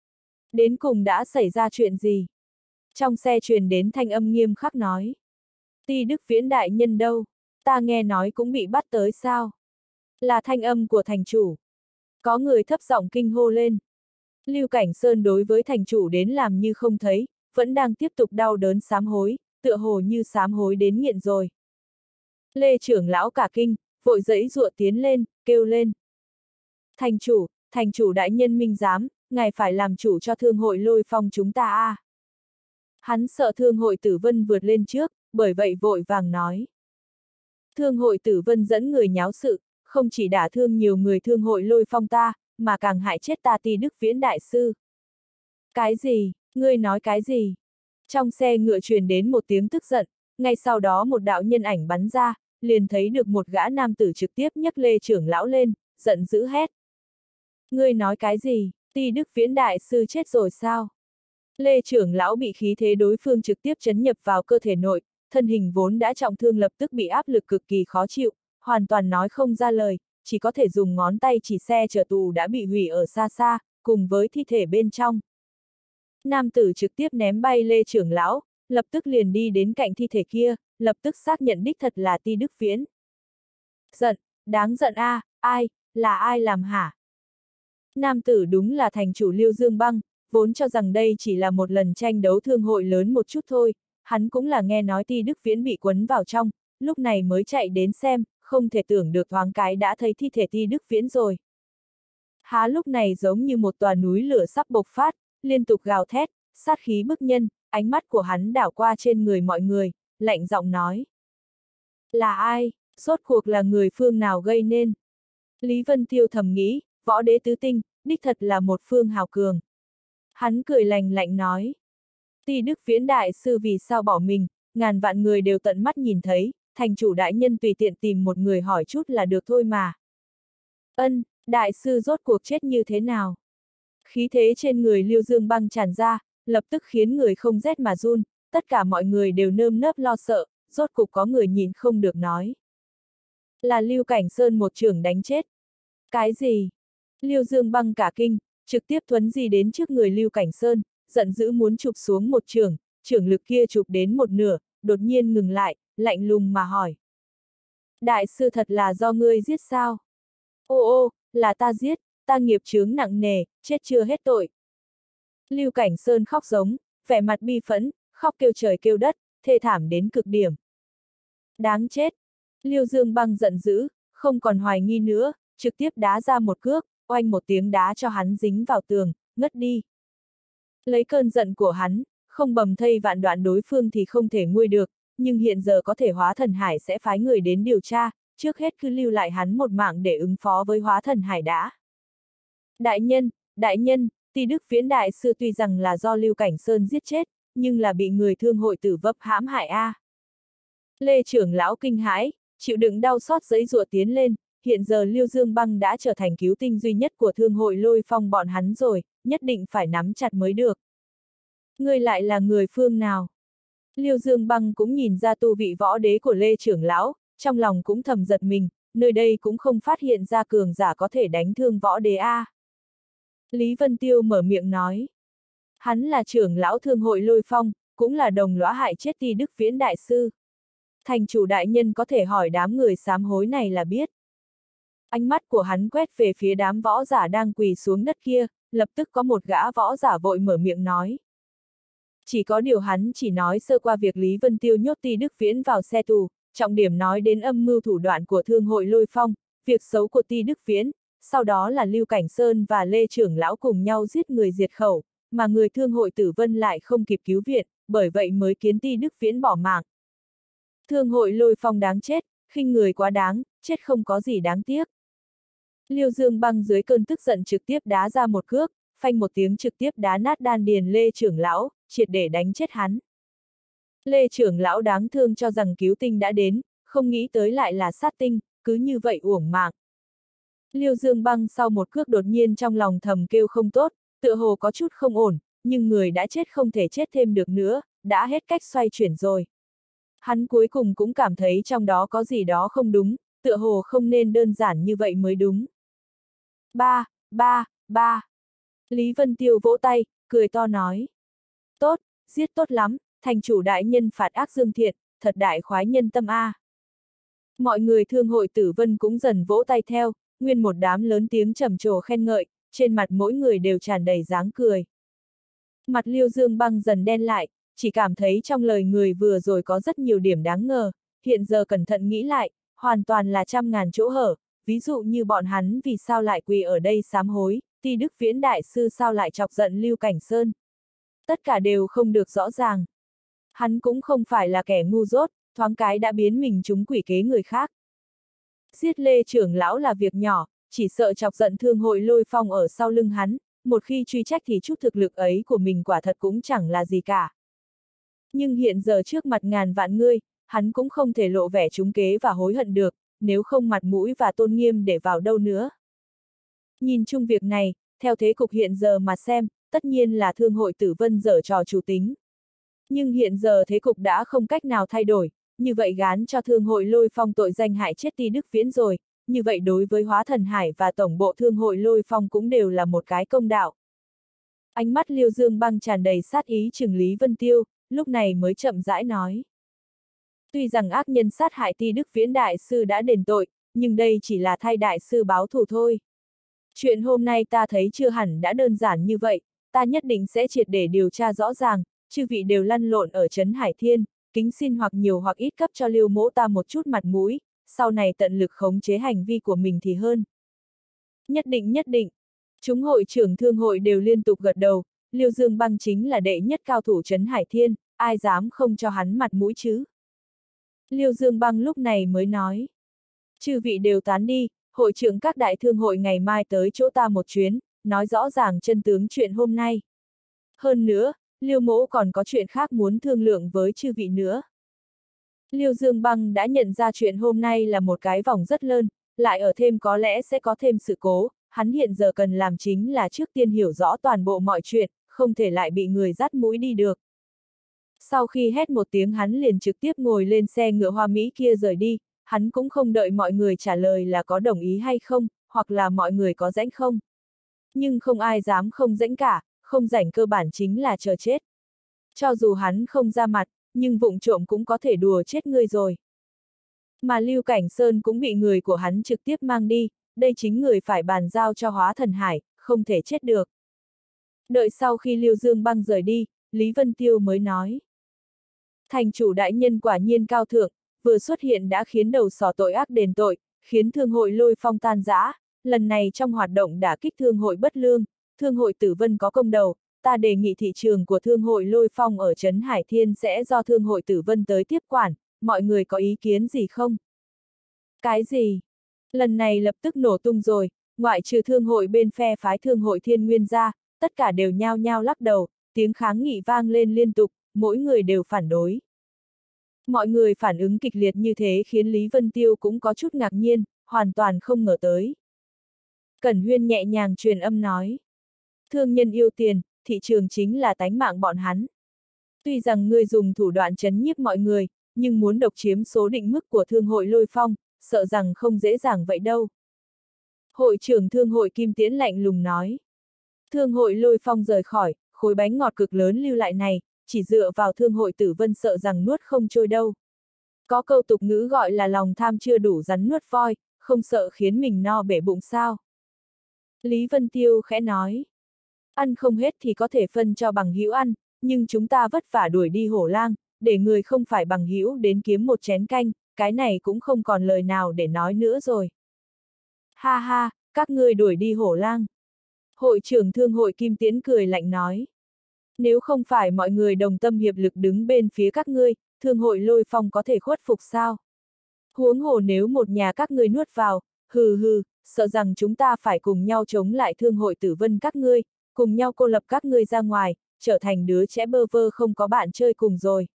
Đến cùng đã xảy ra chuyện gì? Trong xe truyền đến thanh âm nghiêm khắc nói. Ti Đức Viễn đại nhân đâu? Ta nghe nói cũng bị bắt tới sao? Là thanh âm của thành chủ. Có người thấp giọng kinh hô lên. Lưu Cảnh Sơn đối với thành chủ đến làm như không thấy, vẫn đang tiếp tục đau đớn sám hối, tựa hồ như sám hối đến nghiện rồi. Lê trưởng lão cả kinh, vội giãy giụa tiến lên, kêu lên. Thành chủ đại nhân minh giám, ngài phải làm chủ cho thương hội Lôi Phong chúng ta a. Hắn sợ thương hội Tử Vân vượt lên trước, bởi vậy vội vàng nói. Thương hội Tử Vân dẫn người nháo sự, không chỉ đả thương nhiều người thương hội Lôi Phong ta, mà càng hại chết ta Ti Đức Viễn đại sư. Cái gì? Ngươi nói cái gì? Trong xe ngựa truyền đến một tiếng tức giận, ngay sau đó một đạo nhân ảnh bắn ra, liền thấy được một gã nam tử trực tiếp nhấc Lê trưởng lão lên, giận dữ hét. Ngươi nói cái gì? Ti Đức Viễn đại sư chết rồi sao? Lê trưởng lão bị khí thế đối phương trực tiếp chấn nhập vào cơ thể nội, thân hình vốn đã trọng thương lập tức bị áp lực cực kỳ khó chịu, hoàn toàn nói không ra lời, chỉ có thể dùng ngón tay chỉ xe chở tù đã bị hủy ở xa xa, cùng với thi thể bên trong. Nam tử trực tiếp ném bay Lê trưởng lão, lập tức liền đi đến cạnh thi thể kia, lập tức xác nhận đích thật là Ti Đức Viễn. Giận, đáng giận a, là ai làm hả? Nam tử đúng là thành chủ Liêu Dương Băng, vốn cho rằng đây chỉ là một lần tranh đấu thương hội lớn một chút thôi, hắn cũng là nghe nói Ti Đức Viễn bị quấn vào trong, lúc này mới chạy đến xem, không thể tưởng được thoáng cái đã thấy thi thể Ti Đức Viễn rồi. Há lúc này giống như một tòa núi lửa sắp bộc phát, liên tục gào thét, sát khí bức nhân, ánh mắt của hắn đảo qua trên người mọi người, lạnh giọng nói. Là ai? Rốt cuộc là người phương nào gây nên? Lý Vân Tiêu thầm nghĩ, võ đế tứ tinh, đích thật là một phương hào cường. Hắn cười lạnh lạnh nói. Ti Đức Viễn đại sư vì sao bỏ mình, ngàn vạn người đều tận mắt nhìn thấy, thành chủ đại nhân tùy tiện tìm một người hỏi chút là được thôi mà. Ân, đại sư rốt cuộc chết như thế nào? Khí thế trên người Liêu Dương Băng tràn ra, lập tức khiến người không rét mà run, tất cả mọi người đều nơm nớp lo sợ, rốt cục có người nhìn không được nói. Là Lưu Cảnh Sơn một chưởng đánh chết. Cái gì? Liêu Dương Băng cả kinh, trực tiếp thuấn di đến trước người Lưu Cảnh Sơn, giận dữ muốn chụp xuống một chưởng lực kia chụp đến một nửa, đột nhiên ngừng lại, lạnh lùng mà hỏi. Đại sư thật là do ngươi giết sao? Ô, là ta giết, ta nghiệp chướng nặng nề, chết chưa hết tội. Lưu Cảnh Sơn khóc giống, vẻ mặt bi phẫn, khóc kêu trời kêu đất, thê thảm đến cực điểm. Đáng chết! Liêu Dương Băng giận dữ, không còn hoài nghi nữa, trực tiếp đá ra một cước, oanh một tiếng đá cho hắn dính vào tường, ngất đi. Lấy cơn giận của hắn, không bầm thây vạn đoạn đối phương thì không thể nguôi được, nhưng hiện giờ có thể Hóa Thần Hải sẽ phái người đến điều tra, trước hết cứ lưu lại hắn một mạng để ứng phó với Hóa Thần Hải đã. Đại nhân, Ti Đức Viễn đại sư tuy rằng là do Lưu Cảnh Sơn giết chết, nhưng là bị người thương hội tử vấp hãm hại a. Lê trưởng lão kinh hãi, chịu đựng đau xót giãy giụa tiến lên, hiện giờ Liêu Dương Băng đã trở thành cứu tinh duy nhất của thương hội Lôi Phong bọn hắn rồi, nhất định phải nắm chặt mới được. Ngươi lại là người phương nào? Liêu Dương Băng cũng nhìn ra tu vị võ đế của Lê trưởng lão, trong lòng cũng thầm giật mình, nơi đây cũng không phát hiện ra cường giả có thể đánh thương võ đế a. Lý Vân Tiêu mở miệng nói. Hắn là trưởng lão thương hội Lôi Phong, cũng là đồng lõa hại chết Ti Đức Viễn đại sư. Thành chủ đại nhân có thể hỏi đám người sám hối này là biết. Ánh mắt của hắn quét về phía đám võ giả đang quỳ xuống đất kia, lập tức có một gã võ giả vội mở miệng nói. Chỉ có điều hắn chỉ nói sơ qua việc Lý Vân Tiêu nhốt Ti Đức Viễn vào xe tù, trọng điểm nói đến âm mưu thủ đoạn của thương hội Lôi Phong, việc xấu của Ti Đức Viễn, sau đó là Lưu Cảnh Sơn và Lê trưởng lão cùng nhau giết người diệt khẩu, mà người thương hội Tử Vân lại không kịp cứu viện, bởi vậy mới khiến Ti Đức Viễn bỏ mạng. Thương hội Lôi Phong đáng chết, khinh người quá đáng, chết không có gì đáng tiếc. Liêu Dương Băng dưới cơn tức giận trực tiếp đá ra một cước, phanh một tiếng trực tiếp đá nát đan điền Lê trưởng lão, triệt để đánh chết hắn. Lê trưởng lão đáng thương cho rằng cứu tinh đã đến, không nghĩ tới lại là sát tinh, cứ như vậy uổng mạng. Liêu Dương Băng sau một cước đột nhiên trong lòng thầm kêu không tốt, tựa hồ có chút không ổn, nhưng người đã chết không thể chết thêm được nữa, đã hết cách xoay chuyển rồi. Hắn cuối cùng cũng cảm thấy trong đó có gì đó không đúng, tựa hồ không nên đơn giản như vậy mới đúng. Ba. Lý Vân Tiêu vỗ tay, cười to nói. Tốt, giết tốt lắm, thành chủ đại nhân phạt ác dương thiện, thật đại khoái nhân tâm a. Mọi người thương hội Tử Vân cũng dần vỗ tay theo, nguyên một đám lớn tiếng trầm trồ khen ngợi, trên mặt mỗi người đều tràn đầy dáng cười. Mặt Liêu Dương Băng dần đen lại, chỉ cảm thấy trong lời người vừa rồi có rất nhiều điểm đáng ngờ, hiện giờ cẩn thận nghĩ lại, hoàn toàn là trăm ngàn chỗ hở, ví dụ như bọn hắn vì sao lại quỳ ở đây sám hối, Ti Đức Viễn đại sư sao lại chọc giận Lưu Cảnh Sơn. Tất cả đều không được rõ ràng. Hắn cũng không phải là kẻ ngu dốt, thoáng cái đã biến mình trúng quỷ kế người khác. Giết Lê trưởng lão là việc nhỏ, chỉ sợ chọc giận thương hội Lôi Phong ở sau lưng hắn, một khi truy trách thì chút thực lực ấy của mình quả thật cũng chẳng là gì cả. Nhưng hiện giờ trước mặt ngàn vạn ngươi, hắn cũng không thể lộ vẻ trúng kế và hối hận được, nếu không mặt mũi và tôn nghiêm để vào đâu nữa. Nhìn chung việc này, theo thế cục hiện giờ mà xem, tất nhiên là thương hội Tử Vân giở trò chủ tính. Nhưng hiện giờ thế cục đã không cách nào thay đổi, như vậy gán cho thương hội Lôi Phong tội danh hại chết Ti Đức Viễn rồi, như vậy đối với Hóa Thần Hải và tổng bộ thương hội Lôi Phong cũng đều là một cái công đạo. Ánh mắt Liêu Dương Băng tràn đầy sát ý trừng Lý Vân Tiêu, lúc này mới chậm rãi nói. Tuy rằng ác nhân sát hại Ti Đức Viễn đại sư đã đền tội, nhưng đây chỉ là thay đại sư báo thù thôi. Chuyện hôm nay ta thấy chưa hẳn đã đơn giản như vậy, ta nhất định sẽ triệt để điều tra rõ ràng, chư vị đều lăn lộn ở trấn Hải Thiên, kính xin hoặc nhiều hoặc ít cấp cho Liêu mỗ ta một chút mặt mũi, sau này tận lực khống chế hành vi của mình thì hơn. Nhất định. Chúng hội trưởng thương hội đều liên tục gật đầu, Liêu Dương Băng chính là đệ nhất cao thủ trấn Hải Thiên, ai dám không cho hắn mặt mũi chứ. Liêu Dương Băng lúc này mới nói. Chư vị đều tán đi, hội trưởng các đại thương hội ngày mai tới chỗ ta một chuyến, nói rõ ràng chân tướng chuyện hôm nay. Hơn nữa, Liêu mỗ còn có chuyện khác muốn thương lượng với chư vị nữa. Liêu Dương Băng đã nhận ra chuyện hôm nay là một cái vòng rất lớn, lại ở thêm có lẽ sẽ có thêm sự cố, hắn hiện giờ cần làm chính là trước tiên hiểu rõ toàn bộ mọi chuyện, không thể lại bị người dắt mũi đi được. Sau khi hét một tiếng hắn liền trực tiếp ngồi lên xe ngựa hoa mỹ kia rời đi, hắn cũng không đợi mọi người trả lời là có đồng ý hay không, hoặc là mọi người có rãnh không. Nhưng không ai dám không rãnh cả, không rảnh cơ bản chính là chờ chết. Cho dù hắn không ra mặt, nhưng vụng trộm cũng có thể đùa chết ngươi rồi. Mà Lưu Cảnh Sơn cũng bị người của hắn trực tiếp mang đi, đây chính người phải bàn giao cho Hóa Thần Hải, không thể chết được. Đợi sau khi Liêu Dương Băng rời đi, Lý Vân Tiêu mới nói. Thành chủ đại nhân quả nhiên cao thượng, vừa xuất hiện đã khiến đầu sỏ tội ác đền tội, khiến thương hội Lôi Phong tan rã, lần này trong hoạt động đả kích thương hội bất lương, thương hội Tử Vân có công đầu, ta đề nghị thị trường của thương hội Lôi Phong ở trấn Hải Thiên sẽ do thương hội Tử Vân tới tiếp quản, mọi người có ý kiến gì không? Cái gì? Lần này lập tức nổ tung rồi, ngoại trừ thương hội bên phe phái thương hội Thiên Nguyên ra, tất cả đều nhao nhao lắc đầu, tiếng kháng nghị vang lên liên tục, mỗi người đều phản đối. Mọi người phản ứng kịch liệt như thế khiến Lý Vân Tiêu cũng có chút ngạc nhiên, hoàn toàn không ngờ tới. Cẩn Huyên nhẹ nhàng truyền âm nói. Thương nhân yêu tiền, thị trường chính là tánh mạng bọn hắn. Tuy rằng ngươi dùng thủ đoạn trấn nhiếp mọi người, nhưng muốn độc chiếm số định mức của thương hội Lôi Phong, sợ rằng không dễ dàng vậy đâu. Hội trưởng thương hội Kim Tiễn lạnh lùng nói. Thương hội Lôi Phong rời khỏi, khối bánh ngọt cực lớn lưu lại này, chỉ dựa vào thương hội Tử Vân sợ rằng nuốt không trôi đâu. Có câu tục ngữ gọi là lòng tham chưa đủ rắn nuốt voi, không sợ khiến mình no bể bụng sao. Lý Vân Tiêu khẽ nói. Ăn không hết thì có thể phân cho bằng hữu ăn, nhưng chúng ta vất vả đuổi đi hổ lang, để người không phải bằng hữu đến kiếm một chén canh, cái này cũng không còn lời nào để nói nữa rồi. Ha ha, các ngươi đuổi đi hổ lang. Hội trưởng thương hội Kim Tiễn cười lạnh nói. Nếu không phải mọi người đồng tâm hiệp lực đứng bên phía các ngươi, thương hội Lôi Phong có thể khuất phục sao? Huống hồ nếu một nhà các ngươi nuốt vào, hừ hừ, sợ rằng chúng ta phải cùng nhau chống lại thương hội Tử Vân các ngươi, cùng nhau cô lập các ngươi ra ngoài, trở thành đứa trẻ bơ vơ không có bạn chơi cùng rồi.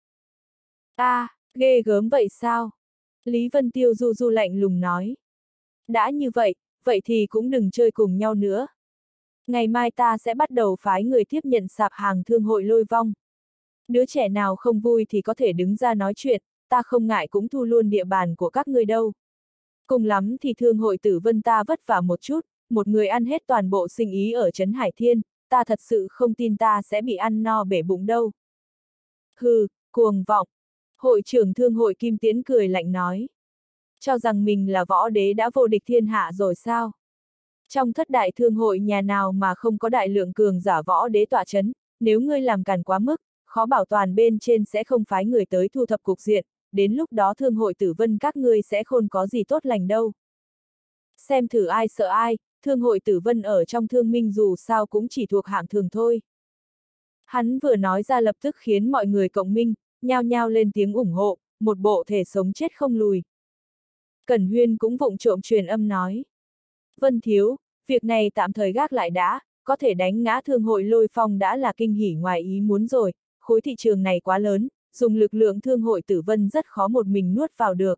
Ghê gớm vậy sao? Lý Vân Tiêu du du lạnh lùng nói. Đã như vậy, vậy thì cũng đừng chơi cùng nhau nữa. Ngày mai ta sẽ bắt đầu phái người tiếp nhận sạp hàng thương hội Lôi Vong. Đứa trẻ nào không vui thì có thể đứng ra nói chuyện, ta không ngại cũng thu luôn địa bàn của các ngươi đâu. Cùng lắm thì thương hội Tử Vân ta vất vả một chút, một người ăn hết toàn bộ sinh ý ở Trấn Hải Thiên, ta thật sự không tin ta sẽ bị ăn no bể bụng đâu. Hừ, cuồng vọng. Hội trưởng thương hội Kim Tiễn cười lạnh nói. Cho rằng mình là võ đế đã vô địch thiên hạ rồi sao? Trong thất đại thương hội nhà nào mà không có đại lượng cường giả võ đế tọa chấn, nếu ngươi làm càn quá mức, khó bảo toàn bên trên sẽ không phái người tới thu thập cục diện, đến lúc đó thương hội Tử Vân các ngươi sẽ không có gì tốt lành đâu. Xem thử ai sợ ai, thương hội Tử Vân ở trong thương minh dù sao cũng chỉ thuộc hạng thường thôi. Hắn vừa nói ra lập tức khiến mọi người cộng minh, nhao nhao lên tiếng ủng hộ, một bộ thể sống chết không lùi. Cẩn Huyên cũng vụng trộm truyền âm nói. Vân thiếu, việc này tạm thời gác lại đã, có thể đánh ngã thương hội Lôi Phong đã là kinh hỉ ngoài ý muốn rồi, khối thị trường này quá lớn, dùng lực lượng thương hội Tử Vân rất khó một mình nuốt vào được.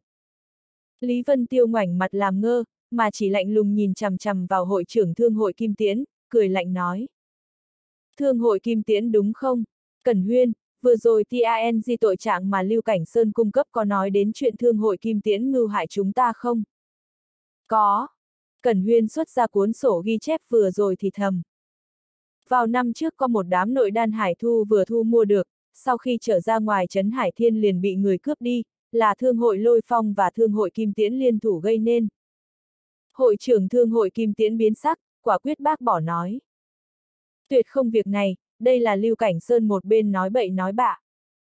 Lý Vân Tiêu ngoảnh mặt làm ngơ, mà chỉ lạnh lùng nhìn chằm chằm vào hội trưởng thương hội Kim Tiễn, cười lạnh nói. Thương hội Kim Tiễn đúng không? Cẩn Huyên, vừa rồi TANG tội trạng mà Lưu Cảnh Sơn cung cấp có nói đến chuyện thương hội Kim Tiễn mưu hại chúng ta không? Có. Cẩn Huyên xuất ra cuốn sổ ghi chép vừa rồi thì thầm. Vào năm trước có một đám nội đan hải thu vừa thu mua được, sau khi trở ra ngoài Trấn Hải Thiên liền bị người cướp đi, là thương hội Lôi Phong và thương hội Kim Tiễn liên thủ gây nên. Hội trưởng thương hội Kim Tiễn biến sắc, quả quyết bác bỏ nói. Tuyệt không việc này, đây là Lưu Cảnh Sơn một bên nói bậy nói bạ.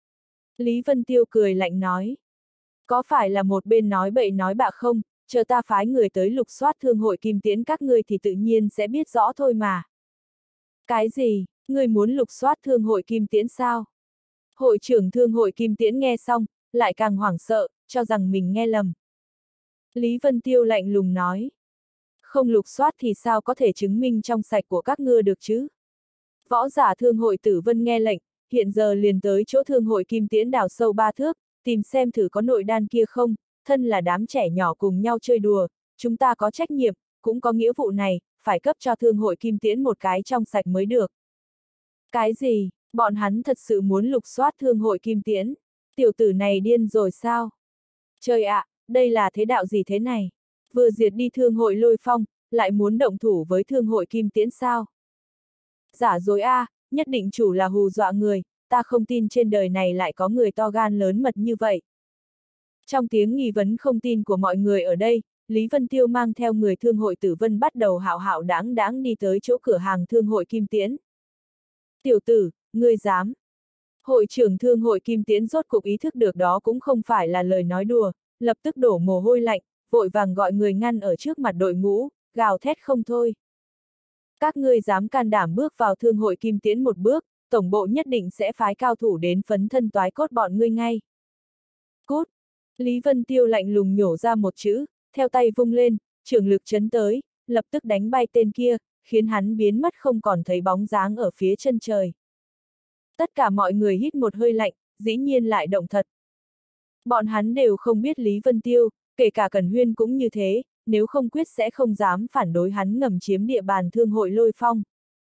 Lý Vân Tiêu cười lạnh nói. Có phải là một bên nói bậy nói bạ không, chờ ta phái người tới lục soát thương hội Kim Tiễn các ngươi thì tự nhiên sẽ biết rõ thôi mà. Cái gì, ngươi muốn lục soát thương hội Kim Tiễn sao? Hội trưởng thương hội Kim Tiễn nghe xong, lại càng hoảng sợ, cho rằng mình nghe lầm. Lý Vân Tiêu lạnh lùng nói. Không lục soát thì sao có thể chứng minh trong sạch của các ngươi được chứ? Võ giả thương hội Tử Vân nghe lệnh, hiện giờ liền tới chỗ thương hội Kim Tiễn đào sâu 3 thước, tìm xem thử có nội đan kia không, thân là đám trẻ nhỏ cùng nhau chơi đùa, chúng ta có trách nhiệm, cũng có nghĩa vụ này, phải cấp cho thương hội Kim Tiễn một cái trong sạch mới được. Cái gì, bọn hắn thật sự muốn lục soát thương hội Kim Tiễn? Tiểu tử này điên rồi sao? Trời ạ, đây là thế đạo gì thế này? Vừa diệt đi thương hội Lôi Phong, lại muốn động thủ với thương hội Kim Tiễn sao? Giả dối nhất định chủ là hù dọa người, ta không tin trên đời này lại có người to gan lớn mật như vậy. Trong tiếng nghi vấn không tin của mọi người ở đây, Lý Vân Tiêu mang theo người thương hội Tử Vân bắt đầu hạo hạo đáng đáng đi tới chỗ cửa hàng thương hội Kim Tiễn. Tiểu tử, ngươi dám. Hội trưởng thương hội Kim Tiễn rốt cục ý thức được đó cũng không phải là lời nói đùa, lập tức đổ mồ hôi lạnh, vội vàng gọi người ngăn ở trước mặt đội ngũ, gào thét không thôi. Các ngươi dám can đảm bước vào thương hội Kim Tiễn một bước, tổng bộ nhất định sẽ phái cao thủ đến phấn thân toái cốt bọn ngươi ngay. Cút! Lý Vân Tiêu lạnh lùng nhổ ra một chữ, theo tay vung lên, trường lực chấn tới, lập tức đánh bay tên kia, khiến hắn biến mất không còn thấy bóng dáng ở phía chân trời. Tất cả mọi người hít một hơi lạnh, dĩ nhiên lại động thật. Bọn hắn đều không biết Lý Vân Tiêu, kể cả Cẩn Huyên cũng như thế, nếu không quyết sẽ không dám phản đối hắn ngầm chiếm địa bàn thương hội Lôi Phong.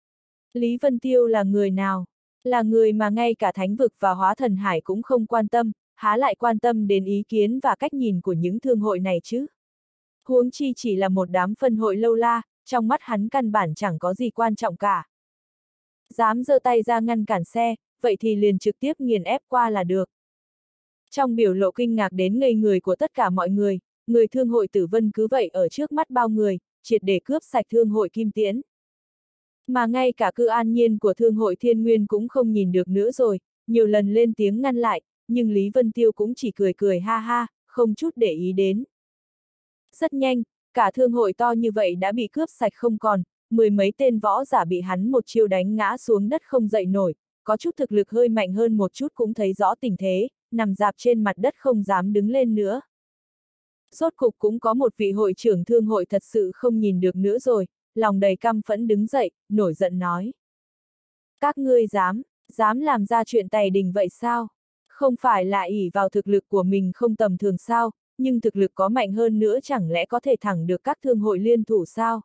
Lý Vân Tiêu là người nào? Là người mà ngay cả Thánh Vực và Hóa Thần Hải cũng không quan tâm, há lại quan tâm đến ý kiến và cách nhìn của những thương hội này chứ? Huống chi chỉ là một đám phân hội lâu la, trong mắt hắn căn bản chẳng có gì quan trọng cả. Dám giơ tay ra ngăn cản xe, vậy thì liền trực tiếp nghiền ép qua là được. Trong biểu lộ kinh ngạc đến ngây người của tất cả mọi người, người thương hội Tử Vân cứ vậy ở trước mắt bao người, triệt để cướp sạch thương hội Kim Tiễn. Mà ngay cả Cư An Nhiên của thương hội Thiên Nguyên cũng không nhìn được nữa rồi, nhiều lần lên tiếng ngăn lại, nhưng Lý Vân Tiêu cũng chỉ cười cười ha ha, không chút để ý đến. Rất nhanh, cả thương hội to như vậy đã bị cướp sạch không còn, mười mấy tên võ giả bị hắn một chiêu đánh ngã xuống đất không dậy nổi, có chút thực lực hơi mạnh hơn một chút cũng thấy rõ tình thế, nằm dạp trên mặt đất không dám đứng lên nữa. Rốt cục cũng có một vị hội trưởng thương hội thật sự không nhìn được nữa rồi, lòng đầy căm phẫn đứng dậy, nổi giận nói. Các ngươi dám làm ra chuyện tày đình vậy sao? Không phải là ỷ vào thực lực của mình không tầm thường sao, nhưng thực lực có mạnh hơn nữa chẳng lẽ có thể thẳng được các thương hội liên thủ sao?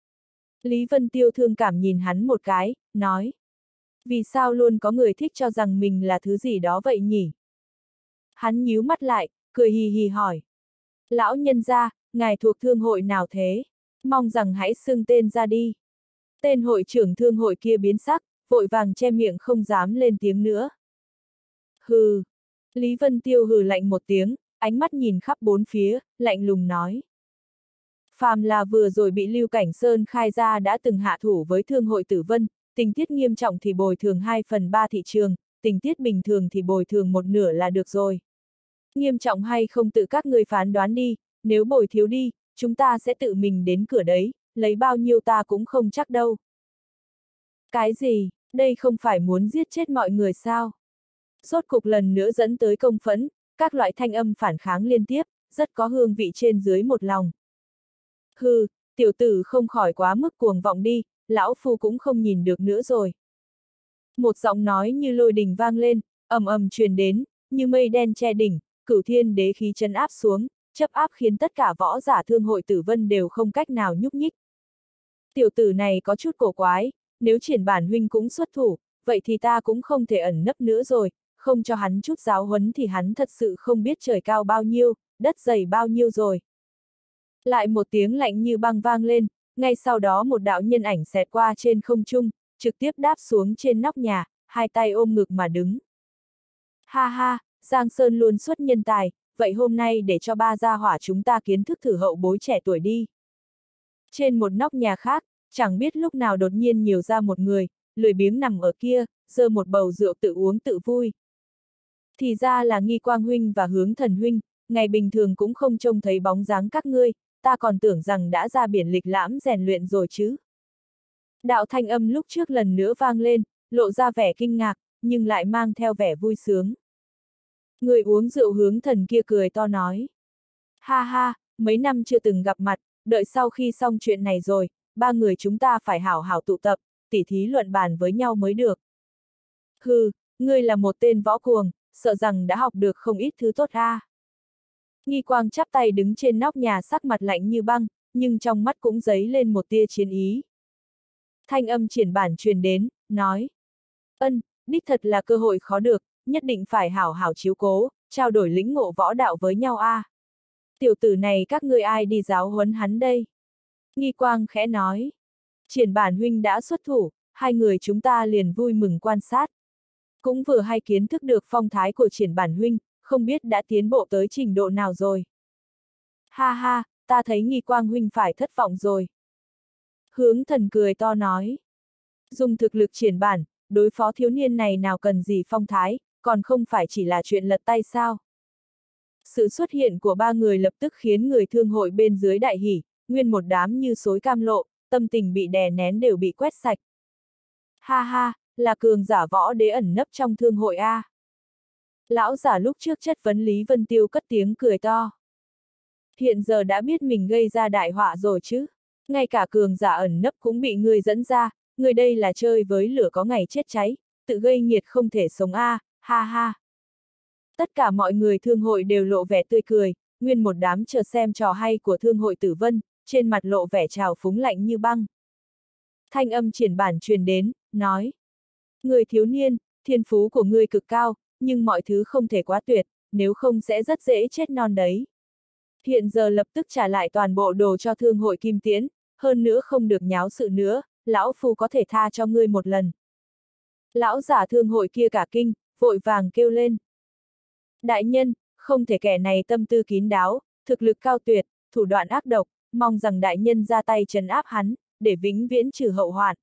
Lý Vân Tiêu thương cảm nhìn hắn một cái, nói. Vì sao luôn có người thích cho rằng mình là thứ gì đó vậy nhỉ? Hắn nhíu mắt lại, cười hì hì hỏi. Lão nhân gia, ngài thuộc thương hội nào thế? Mong rằng hãy xưng tên ra đi. Tên hội trưởng thương hội kia biến sắc, vội vàng che miệng không dám lên tiếng nữa. Hừ. Lý Vân Tiêu hừ lạnh một tiếng, ánh mắt nhìn khắp bốn phía, lạnh lùng nói. Phàm là vừa rồi bị Lưu Cảnh Sơn khai ra đã từng hạ thủ với thương hội Tử Vân, tình tiết nghiêm trọng thì bồi thường 2/3 thị trường, tình tiết bình thường thì bồi thường 1/2 là được rồi. Nghiêm trọng hay không tự các người phán đoán đi, nếu bồi thiếu đi, chúng ta sẽ tự mình đến cửa đấy, lấy bao nhiêu ta cũng không chắc đâu. Cái gì, đây không phải muốn giết chết mọi người sao? Rốt cục lần nữa dẫn tới công phẫn, các loại thanh âm phản kháng liên tiếp, rất có hương vị trên dưới một lòng. Hừ, tiểu tử không khỏi quá mức cuồng vọng đi, lão phu cũng không nhìn được nữa rồi. Một giọng nói như lôi đình vang lên, ầm ầm truyền đến, như mây đen che đỉnh, Cửu Thiên đế khí trấn áp xuống, chấp áp khiến tất cả võ giả thương hội Tử Vân đều không cách nào nhúc nhích. Tiểu tử này có chút cổ quái, nếu Triển Bản huynh cũng xuất thủ, vậy thì ta cũng không thể ẩn nấp nữa rồi, không cho hắn chút giáo huấn thì hắn thật sự không biết trời cao bao nhiêu, đất dày bao nhiêu rồi. Lại một tiếng lạnh như băng vang lên, ngay sau đó một đạo nhân ảnh xẹt qua trên không trung, trực tiếp đáp xuống trên nóc nhà, hai tay ôm ngực mà đứng. Ha ha, Giang Sơn luôn xuất nhân tài, vậy hôm nay để cho ba gia hỏa chúng ta kiến thức thử hậu bối trẻ tuổi đi. Trên một nóc nhà khác, chẳng biết lúc nào đột nhiên nhiều ra một người, lười biếng nằm ở kia, giơ một bầu rượu tự uống tự vui. Thì ra là Nghi Quang huynh và Hướng Thần huynh, ngày bình thường cũng không trông thấy bóng dáng các ngươi, ta còn tưởng rằng đã ra biển lịch lãm rèn luyện rồi chứ. Đạo thanh âm lúc trước lần nữa vang lên, lộ ra vẻ kinh ngạc, nhưng lại mang theo vẻ vui sướng. Người uống rượu Hướng Thần kia cười to nói. Ha ha, mấy năm chưa từng gặp mặt, đợi sau khi xong chuyện này rồi, ba người chúng ta phải hảo hảo tụ tập, tỉ thí luận bàn với nhau mới được. Hừ, ngươi là một tên võ cuồng, sợ rằng đã học được không ít thứ tốt ha. Nghi Quang chắp tay đứng trên nóc nhà sắc mặt lạnh như băng, nhưng trong mắt cũng dấy lên một tia chiến ý. Thanh âm Triển Bản truyền đến, nói. Ân, đích thật là cơ hội khó được, nhất định phải hảo hảo chiếu cố, trao đổi lĩnh ngộ võ đạo với nhau a. Tiểu tử này các ngươi ai đi giáo huấn hắn đây? Nghi Quang khẽ nói. Triển Bản huynh đã xuất thủ, hai người chúng ta liền vui mừng quan sát. Cũng vừa hay kiến thức được phong thái của Triển Bản huynh, không biết đã tiến bộ tới trình độ nào rồi. Ha ha, ta thấy Nghi Quang huynh phải thất vọng rồi. Hướng Thần cười to nói. Dùng thực lực Triển Bản, đối phó thiếu niên này nào cần gì phong thái, còn không phải chỉ là chuyện lật tay sao. Sự xuất hiện của ba người lập tức khiến người thương hội bên dưới đại hỉ, nguyên một đám như xối cam lộ, tâm tình bị đè nén đều bị quét sạch. Ha ha, là cường giả võ đế ẩn nấp trong thương hội a. Lão giả lúc trước chất vấn Lý Vân Tiêu cất tiếng cười to. Hiện giờ đã biết mình gây ra đại họa rồi chứ. Ngay cả cường giả ẩn nấp cũng bị ngươi dẫn ra, ngươi đây là chơi với lửa có ngày chết cháy, tự gây nghiệt không thể sống a, ha ha. Tất cả mọi người thương hội đều lộ vẻ tươi cười, nguyên một đám chờ xem trò hay của thương hội Tử Vân, trên mặt lộ vẻ trào phúng lạnh như băng. Thanh âm triển bản truyền đến, nói. Người thiếu niên, thiên phú của ngươi cực cao, nhưng mọi thứ không thể quá tuyệt, nếu không sẽ rất dễ chết non đấy. Hiện giờ lập tức trả lại toàn bộ đồ cho thương hội Kim Tiễn, hơn nữa không được nháo sự nữa, lão phu có thể tha cho ngươi một lần. Lão giả thương hội kia cả kinh, vội vàng kêu lên. Đại nhân, không thể, kẻ này tâm tư kín đáo, thực lực cao tuyệt, thủ đoạn ác độc, mong rằng đại nhân ra tay trấn áp hắn, để vĩnh viễn trừ hậu hoạn.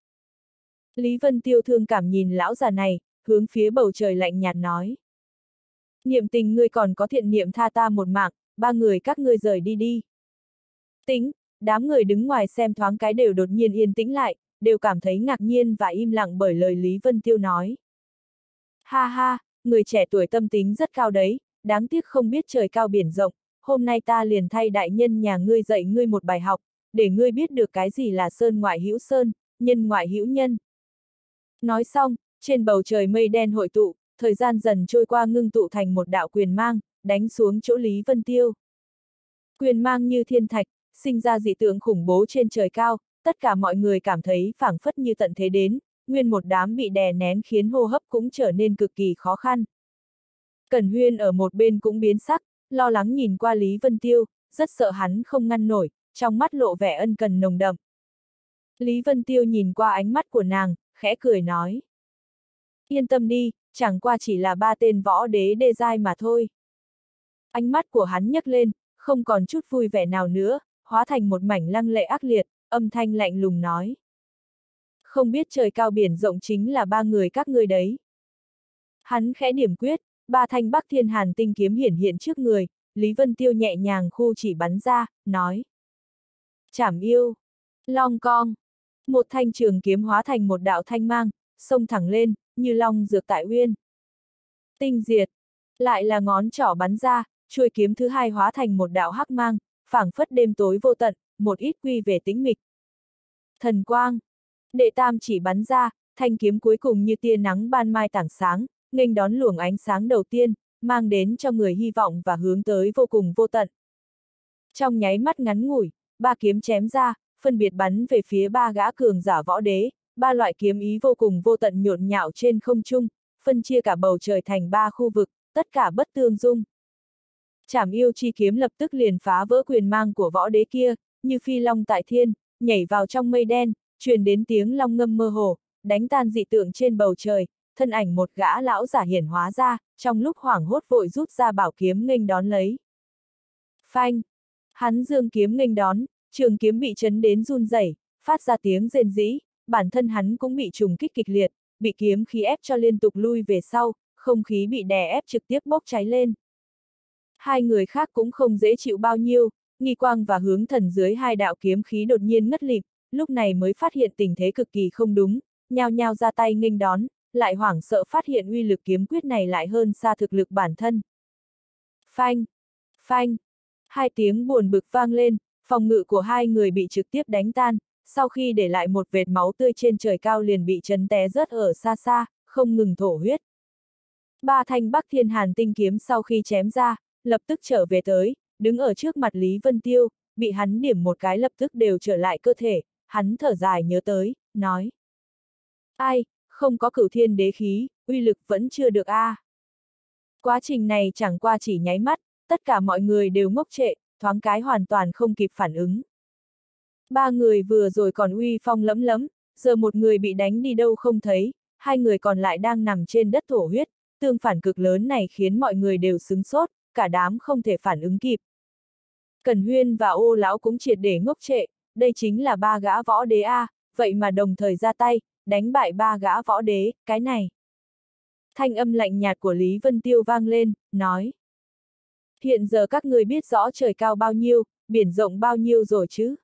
Lý Vân Tiêu thương cảm nhìn lão già này, hướng phía bầu trời lạnh nhạt nói. Niệm tình ngươi còn có thiện niệm tha ta một mạng, ba người các ngươi rời đi đi. Tính, đám người đứng ngoài xem thoáng cái đều đột nhiên yên tĩnh lại, đều cảm thấy ngạc nhiên và im lặng bởi lời Lý Vân Tiêu nói. Ha ha, người trẻ tuổi tâm tính rất cao đấy, đáng tiếc không biết trời cao biển rộng, hôm nay ta liền thay đại nhân nhà ngươi dạy ngươi một bài học, để ngươi biết được cái gì là sơn ngoại hữu sơn, nhân ngoại hữu nhân. Nói xong, trên bầu trời mây đen hội tụ, thời gian dần trôi qua ngưng tụ thành một đạo quyền mang, đánh xuống chỗ Lý Vân Tiêu. Quyền mang như thiên thạch, sinh ra dị tượng khủng bố trên trời cao, tất cả mọi người cảm thấy phảng phất như tận thế đến, nguyên một đám bị đè nén khiến hô hấp cũng trở nên cực kỳ khó khăn. Cẩn Huyên ở một bên cũng biến sắc, lo lắng nhìn qua Lý Vân Tiêu, rất sợ hắn không ngăn nổi, trong mắt lộ vẻ ân cần nồng đậm. Lý Vân Tiêu nhìn qua ánh mắt của nàng, khẽ cười nói. Yên tâm đi, chẳng qua chỉ là ba tên võ đế đê giai mà thôi. Ánh mắt của hắn nhấc lên, không còn chút vui vẻ nào nữa, hóa thành một mảnh lăng lệ ác liệt, âm thanh lạnh lùng nói. Không biết trời cao biển rộng chính là ba người các ngươi đấy. Hắn khẽ điểm quyết, ba thanh Bắc Thiên Hàn tinh kiếm hiển hiện trước người, Lý Vân Tiêu nhẹ nhàng khu chỉ bắn ra, nói. Chảm yêu, long cong. Một thanh trường kiếm hóa thành một đạo thanh mang, xông thẳng lên, như long dược tại uyên. Tinh diệt, lại là ngón trỏ bắn ra, chuôi kiếm thứ hai hóa thành một đạo hắc mang, phảng phất đêm tối vô tận, một ít quy về tĩnh mịch. Thần quang, đệ tam chỉ bắn ra, thanh kiếm cuối cùng như tia nắng ban mai tảng sáng, nghênh đón luồng ánh sáng đầu tiên, mang đến cho người hy vọng và hướng tới vô cùng vô tận. Trong nháy mắt ngắn ngủi, ba kiếm chém ra, phân biệt bắn về phía ba gã cường giả võ đế, ba loại kiếm ý vô cùng vô tận nhộn nhạo trên không trung, phân chia cả bầu trời thành ba khu vực, tất cả bất tương dung. Chảm yêu chi kiếm lập tức liền phá vỡ quyền mang của võ đế kia, như phi long tại thiên, nhảy vào trong mây đen, truyền đến tiếng long ngâm mơ hồ, đánh tan dị tượng trên bầu trời, thân ảnh một gã lão giả hiển hóa ra, trong lúc hoảng hốt vội rút ra bảo kiếm nghênh đón lấy. Phanh! Hắn giương kiếm nghênh đón, trường kiếm bị chấn đến run rẩy, phát ra tiếng rền rĩ, bản thân hắn cũng bị trùng kích kịch liệt, bị kiếm khí ép cho liên tục lui về sau, không khí bị đè ép trực tiếp bốc cháy lên. Hai người khác cũng không dễ chịu bao nhiêu, Nghi Quang và Hướng Thần dưới hai đạo kiếm khí đột nhiên ngất lịm, lúc này mới phát hiện tình thế cực kỳ không đúng, nhao nhao ra tay nghênh đón, lại hoảng sợ phát hiện uy lực kiếm quyết này lại hơn xa thực lực bản thân. Phanh! Phanh! Hai tiếng buồn bực vang lên, phòng ngự của hai người bị trực tiếp đánh tan, sau khi để lại một vệt máu tươi trên trời cao liền bị chấn té rớt ở xa xa, không ngừng thổ huyết. Ba thanh Bắc Thiên Hàn tinh kiếm sau khi chém ra, lập tức trở về tới, đứng ở trước mặt Lý Vân Tiêu, bị hắn điểm một cái lập tức đều trở lại cơ thể, hắn thở dài nhớ tới, nói. Ai, không có Cửu Thiên đế khí, uy lực vẫn chưa được a. Quá trình này chẳng qua chỉ nháy mắt, tất cả mọi người đều ngốc trệ, thoáng cái hoàn toàn không kịp phản ứng. Ba người vừa rồi còn uy phong lẫm lẫm, giờ một người bị đánh đi đâu không thấy, hai người còn lại đang nằm trên đất thổ huyết, tương phản cực lớn này khiến mọi người đều sửng sốt, cả đám không thể phản ứng kịp. Cẩn Huyên và Ô lão cũng triệt để ngốc trệ, đây chính là ba gã võ đế a, vậy mà đồng thời ra tay, đánh bại ba gã võ đế, cái này. Thanh âm lạnh nhạt của Lý Vân Tiêu vang lên, nói. Hiện giờ các người biết rõ trời cao bao nhiêu, biển rộng bao nhiêu rồi chứ?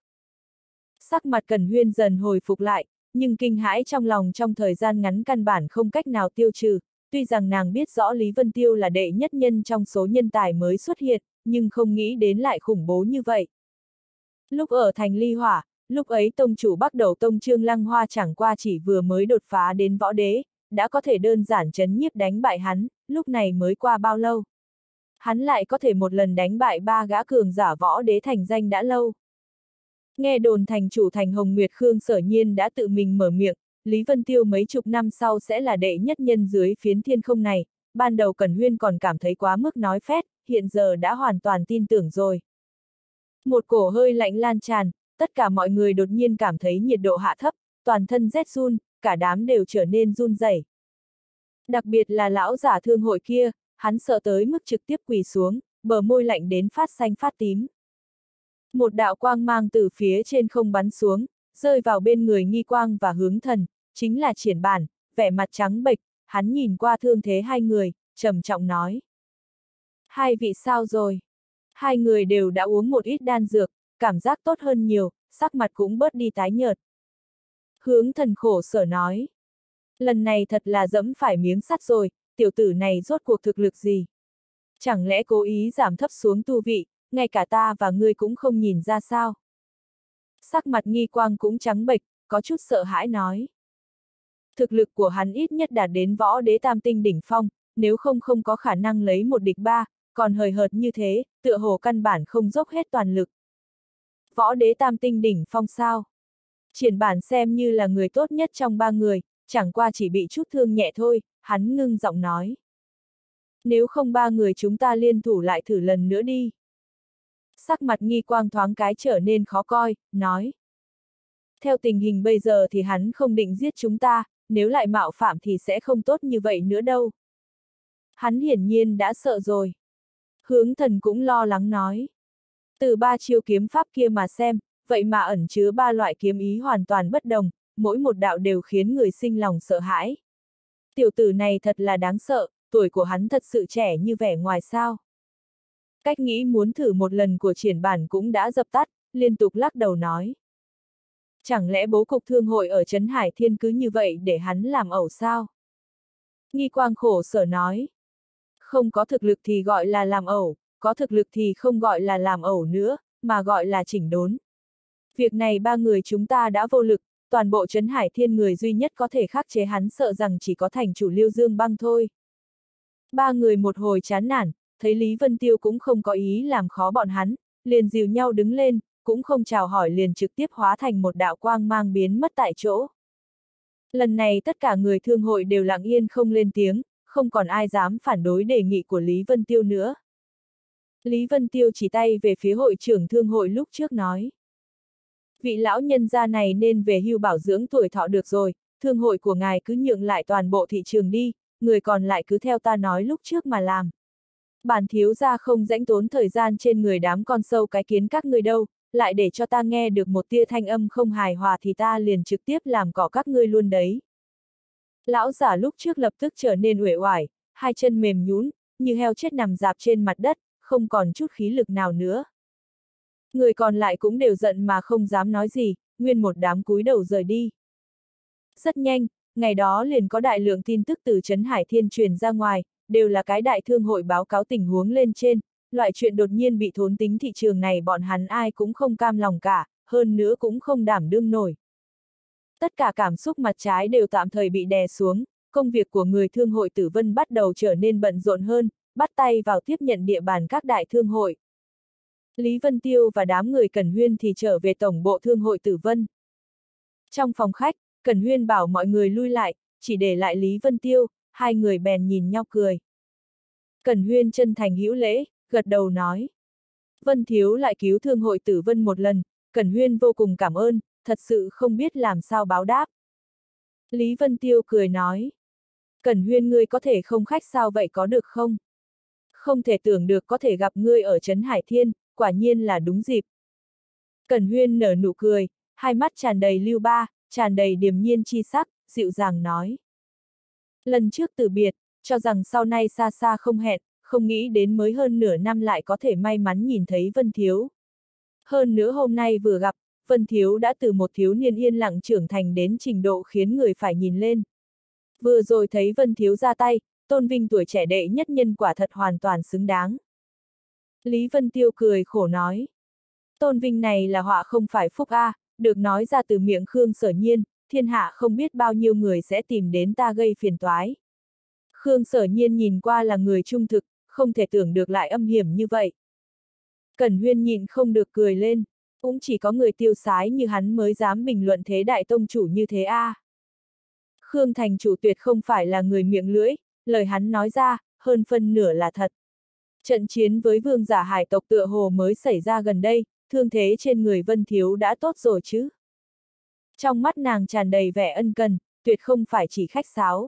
Sắc mặt Cẩn Huyên dần hồi phục lại, nhưng kinh hãi trong lòng trong thời gian ngắn căn bản không cách nào tiêu trừ, tuy rằng nàng biết rõ Lý Vân Tiêu là đệ nhất nhân trong số nhân tài mới xuất hiện, nhưng không nghĩ đến lại khủng bố như vậy. Lúc ở thành Ly Hỏa, lúc ấy tông chủ Bắc Đầu Tông Trương Lăng Hoa chẳng qua chỉ vừa mới đột phá đến võ đế, đã có thể đơn giản chấn nhiếp đánh bại hắn, lúc này mới qua bao lâu. Hắn lại có thể một lần đánh bại 3 gã cường giả võ đế thành danh đã lâu. Nghe đồn thành chủ thành Hồng Nguyệt Khương Sở Nhiên đã tự mình mở miệng, Lý Vân Tiêu mấy chục năm sau sẽ là đệ nhất nhân dưới phiến thiên không này, ban đầu Cẩn Huyên còn cảm thấy quá mức nói phét, hiện giờ đã hoàn toàn tin tưởng rồi. Một cổ hơi lạnh lan tràn, tất cả mọi người đột nhiên cảm thấy nhiệt độ hạ thấp, toàn thân rét run, cả đám đều trở nên run rẩy. Đặc biệt là lão giả thương hội kia, hắn sợ tới mức trực tiếp quỳ xuống, bờ môi lạnh đến phát xanh phát tím. Một đạo quang mang từ phía trên không bắn xuống, rơi vào bên người Nghi Quang và Hướng Thần, chính là Triển Bản, vẻ mặt trắng bệch, hắn nhìn qua thương thế hai người, trầm trọng nói. Hai vị sao rồi? Hai người đều đã uống một ít đan dược, cảm giác tốt hơn nhiều, sắc mặt cũng bớt đi tái nhợt. Hướng Thần khổ sở nói. Lần này thật là dẫm phải miếng sắt rồi, tiểu tử này rốt cuộc thực lực gì? Chẳng lẽ cố ý giảm thấp xuống tu vị, ngay cả ta và ngươi cũng không nhìn ra sao? Sắc mặt Nghi Quang cũng trắng bệch, có chút sợ hãi nói. Thực lực của hắn ít nhất đạt đến võ đế tam tinh đỉnh phong, nếu không có khả năng lấy một địch ba, còn hời hợt như thế, tựa hồ căn bản không dốc hết toàn lực. Võ đế tam tinh đỉnh phong sao? Triển Bản xem như là người tốt nhất trong ba người, chẳng qua chỉ bị chút thương nhẹ thôi, hắn ngưng giọng nói. Nếu không ba người chúng ta liên thủ lại thử lần nữa đi. Sắc mặt Nghi Quang thoáng cái trở nên khó coi, nói. Theo tình hình bây giờ thì hắn không định giết chúng ta, nếu lại mạo phạm thì sẽ không tốt như vậy nữa đâu. Hắn hiển nhiên đã sợ rồi. Hướng Thần cũng lo lắng nói. Từ 3 chiêu kiếm pháp kia mà xem, vậy mà ẩn chứa 3 loại kiếm ý hoàn toàn bất đồng, mỗi một đạo đều khiến người sinh lòng sợ hãi. Tiểu tử này thật là đáng sợ, tuổi của hắn thật sự trẻ như vẻ ngoài sao. Cách nghĩ muốn thử một lần của Triển Bản cũng đã dập tắt, liên tục lắc đầu nói. Chẳng lẽ bố cục thương hội ở Trấn Hải Thiên cứ như vậy để hắn làm ẩu sao? Nghi Quang khổ sở nói. Không có thực lực thì gọi là làm ẩu, có thực lực thì không gọi là làm ẩu nữa, mà gọi là chỉnh đốn. Việc này ba người chúng ta đã vô lực, toàn bộ Trấn Hải Thiên người duy nhất có thể khắc chế hắn sợ rằng chỉ có thành chủ Liêu Dương Băng thôi. Ba người một hồi chán nản, thấy Lý Vân Tiêu cũng không có ý làm khó bọn hắn, liền dìu nhau đứng lên, cũng không chào hỏi liền trực tiếp hóa thành một đạo quang mang biến mất tại chỗ. Lần này tất cả người thương hội đều lặng yên không lên tiếng, không còn ai dám phản đối đề nghị của Lý Vân Tiêu nữa. Lý Vân Tiêu chỉ tay về phía hội trưởng thương hội lúc trước nói. Vị lão nhân gia này nên về hưu bảo dưỡng tuổi thọ được rồi, thương hội của ngài cứ nhượng lại toàn bộ thị trường đi, người còn lại cứ theo ta nói lúc trước mà làm. Bản thiếu gia không rãnh tốn thời gian trên người đám con sâu cái kiến các ngươi đâu, lại để cho ta nghe được một tia thanh âm không hài hòa thì ta liền trực tiếp làm cỏ các ngươi luôn đấy. Lão giả lúc trước lập tức trở nên uể oải, hai chân mềm nhũn, như heo chết nằm rạp trên mặt đất, không còn chút khí lực nào nữa. Người còn lại cũng đều giận mà không dám nói gì, nguyên một đám cúi đầu rời đi. Rất nhanh, ngày đó liền có đại lượng tin tức từ Trấn Hải Thiên truyền ra ngoài, đều là cái đại thương hội báo cáo tình huống lên trên, loại chuyện đột nhiên bị thốn tính thị trường này bọn hắn ai cũng không cam lòng cả, hơn nữa cũng không đảm đương nổi. Tất cả cảm xúc mặt trái đều tạm thời bị đè xuống, công việc của người thương hội Tử Vân bắt đầu trở nên bận rộn hơn, bắt tay vào tiếp nhận địa bàn các đại thương hội. Lý Vân Tiêu và đám người Cẩn Huyên thì trở về tổng bộ thương hội Tử Vân. Trong phòng khách, Cẩn Huyên bảo mọi người lui lại, chỉ để lại Lý Vân Tiêu, hai người bèn nhìn nhau cười. Cẩn Huyên chân thành hữu lễ, gật đầu nói. Vân Thiếu lại cứu thương hội Tử Vân một lần, Cẩn Huyên vô cùng cảm ơn, thật sự không biết làm sao báo đáp. Lý Vân Tiêu cười nói. Cẩn Huyên ngươi có thể không khách sao vậy có được không? Không thể tưởng được có thể gặp ngươi ở Trấn Hải Thiên, quả nhiên là đúng dịp. Cẩn Huyên nở nụ cười, hai mắt tràn đầy lưu ba, tràn đầy điềm nhiên chi sắc, dịu dàng nói. Lần trước từ biệt, cho rằng sau này xa xa không hẹn, không nghĩ đến mới hơn nửa năm lại có thể may mắn nhìn thấy Vân Thiếu. Hơn nữa hôm nay vừa gặp, Vân Thiếu đã từ một thiếu niên yên lặng trưởng thành đến trình độ khiến người phải nhìn lên. Vừa rồi thấy Vân Thiếu ra tay, tôn vinh tuổi trẻ đệ nhất nhân quả thật hoàn toàn xứng đáng. Lý Vân Tiêu cười khổ nói. Tôn vinh này là họa không phải phúc a, được nói ra từ miệng Khương Sở Nhiên, thiên hạ không biết bao nhiêu người sẽ tìm đến ta gây phiền toái. Khương Sở Nhiên nhìn qua là người trung thực, không thể tưởng được lại âm hiểm như vậy. Cẩn Huyên nhịn không được cười lên, cũng chỉ có người tiêu sái như hắn mới dám bình luận thế đại tông chủ như thế a. Khương thành chủ tuyệt không phải là người miệng lưỡi, lời hắn nói ra, hơn phân nửa là thật. Trận chiến với vương giả hải tộc tựa hồ mới xảy ra gần đây, thương thế trên người Vân Thiếu đã tốt rồi chứ. Trong mắt nàng tràn đầy vẻ ân cần, tuyệt không phải chỉ khách sáo.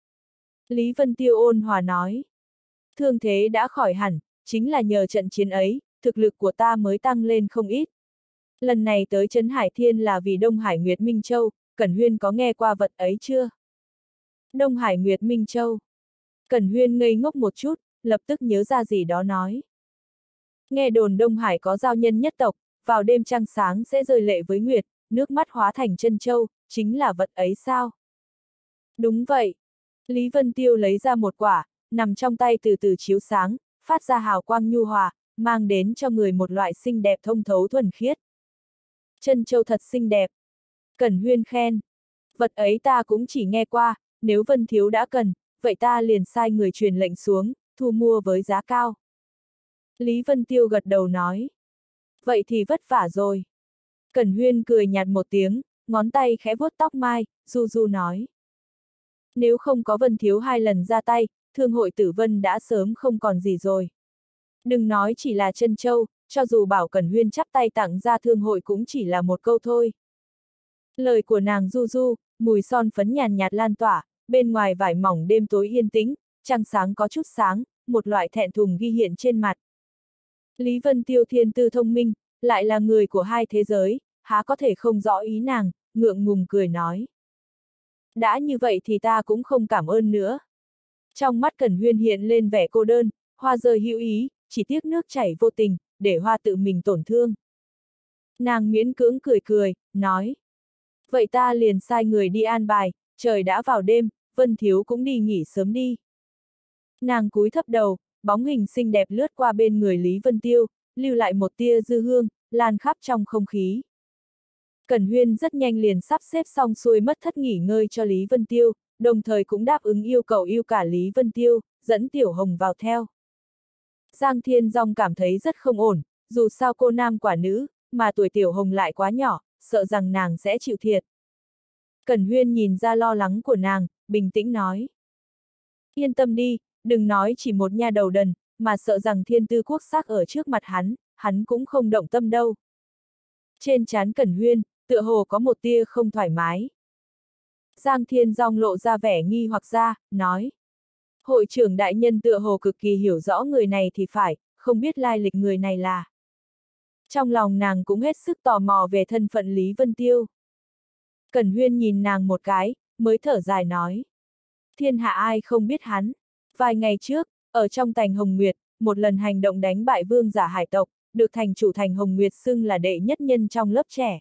Lý Vân Tiêu ôn hòa nói. Thương thế đã khỏi hẳn, chính là nhờ trận chiến ấy, thực lực của ta mới tăng lên không ít. Lần này tới Trấn Hải Thiên là vì Đông Hải Nguyệt Minh Châu, Cẩn Huyên có nghe qua vật ấy chưa? Đông Hải Nguyệt Minh Châu. Cẩn Huyên ngây ngốc một chút, lập tức nhớ ra gì đó nói. Nghe đồn Đông Hải có giao nhân nhất tộc, vào đêm trăng sáng sẽ rơi lệ với Nguyệt, nước mắt hóa thành chân châu, chính là vật ấy sao? Đúng vậy. Lý Vân Tiêu lấy ra một quả, nằm trong tay từ từ chiếu sáng, phát ra hào quang nhu hòa, mang đến cho người một loại xinh đẹp thông thấu thuần khiết. Chân châu thật xinh đẹp. Cẩn Huyên khen. Vật ấy ta cũng chỉ nghe qua, nếu Vân Thiếu đã cần, vậy ta liền sai người truyền lệnh xuống, thu mua với giá cao. Lý Vân Tiêu gật đầu nói. Vậy thì vất vả rồi. Cẩn Huyên cười nhạt một tiếng, ngón tay khẽ vuốt tóc mai, du du nói. Nếu không có Vân Thiếu 2 lần ra tay, thương hội Tử Vân đã sớm không còn gì rồi. Đừng nói chỉ là chân châu, cho dù bảo Cẩn Huyên chắp tay tặng ra thương hội cũng chỉ là một câu thôi. Lời của nàng du du, mùi son phấn nhàn nhạt lan tỏa, bên ngoài vải mỏng đêm tối yên tĩnh, trăng sáng có chút sáng, một loại thẹn thùng ghi hiện trên mặt. Lý Vân Tiêu thiên tư thông minh, lại là người của hai thế giới, há có thể không rõ ý nàng, ngượng ngùng cười nói. Đã như vậy thì ta cũng không cảm ơn nữa. Trong mắt Cẩn Huyên hiện lên vẻ cô đơn, hoa rơi hữu ý, chỉ tiếc nước chảy vô tình, để hoa tự mình tổn thương. Nàng miễn cưỡng cười cười, nói. Vậy ta liền sai người đi an bài, trời đã vào đêm, Vân Thiếu cũng đi nghỉ sớm đi. Nàng cúi thấp đầu, bóng hình xinh đẹp lướt qua bên người Lý Vân Tiêu, lưu lại một tia dư hương, lan khắp trong không khí. Cẩn Huyên rất nhanh liền sắp xếp xong xuôi mất thất nghỉ ngơi cho Lý Vân Tiêu, đồng thời cũng đáp ứng yêu cầu yêu cả Lý Vân Tiêu, dẫn Tiểu Hồng vào theo. Giang Thiên Dong cảm thấy rất không ổn, dù sao cô nam quả nữ, mà tuổi Tiểu Hồng lại quá nhỏ, sợ rằng nàng sẽ chịu thiệt. Cẩn Huyên nhìn ra lo lắng của nàng, bình tĩnh nói. Yên tâm đi, đừng nói chỉ một nha đầu đần, mà sợ rằng thiên tư quốc sắc ở trước mặt hắn cũng không động tâm đâu. Trên trán Cẩn Huyên, tựa hồ có một tia không thoải mái. Giang Thiên Dong lộ ra vẻ nghi hoặc ra, nói. Hội trưởng đại nhân tựa hồ cực kỳ hiểu rõ người này thì phải, không biết lai lịch người này là. Trong lòng nàng cũng hết sức tò mò về thân phận Lý Vân Tiêu. Cẩn Huyên nhìn nàng một cái, mới thở dài nói. Thiên hạ ai không biết hắn. Vài ngày trước, ở trong thành Hồng Nguyệt, một lần hành động đánh bại vương giả hải tộc, được thành chủ thành Hồng Nguyệt xưng là đệ nhất nhân trong lớp trẻ.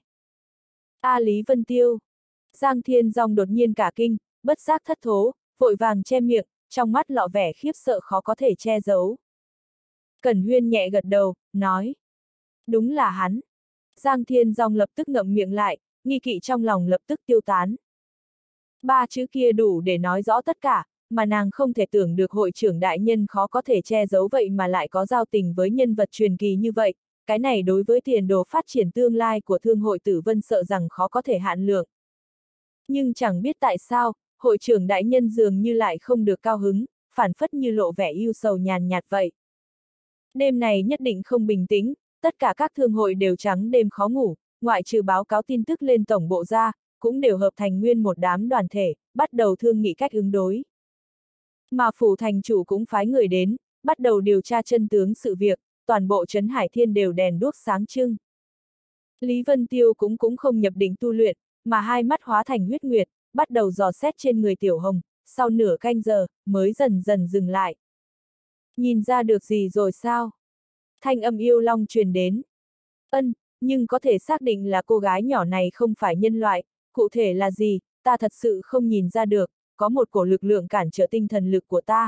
Lý Vân Tiêu. Giang Thiên Dong đột nhiên cả kinh, bất giác thất thố, vội vàng che miệng, trong mắt lọ vẻ khiếp sợ khó có thể che giấu. Cẩn Huyên nhẹ gật đầu, nói. Đúng là hắn. Giang Thiên Dong lập tức ngậm miệng lại, nghi kỵ trong lòng lập tức tiêu tán. 3 chữ kia đủ để nói rõ tất cả, mà nàng không thể tưởng được hội trưởng đại nhân khó có thể che giấu vậy mà lại có giao tình với nhân vật truyền kỳ như vậy, cái này đối với tiền đồ phát triển tương lai của thương hội Tử Vân sợ rằng khó có thể hạn lượng. Nhưng chẳng biết tại sao, hội trưởng đại nhân dường như lại không được cao hứng, phản phất như lộ vẻ ưu sầu nhàn nhạt vậy. Đêm này nhất định không bình tĩnh, tất cả các thương hội đều trắng đêm khó ngủ, ngoại trừ báo cáo tin tức lên tổng bộ ra, cũng đều hợp thành nguyên một đám đoàn thể, bắt đầu thương nghị cách ứng đối. Mà phủ thành chủ cũng phái người đến, bắt đầu điều tra chân tướng sự việc, toàn bộ Trấn Hải Thiên đều đèn đuốc sáng trưng. Lý Vân Tiêu cũng không nhập định tu luyện, mà hai mắt hóa thành huyết nguyệt, bắt đầu dò xét trên người Tiểu Hồng, sau nửa canh giờ, mới dần dần dừng lại. Nhìn ra được gì rồi sao? Thanh âm yêu long truyền đến. Nhưng có thể xác định là cô gái nhỏ này không phải nhân loại, cụ thể là gì, ta thật sự không nhìn ra được, có một cổ lực lượng cản trở tinh thần lực của ta.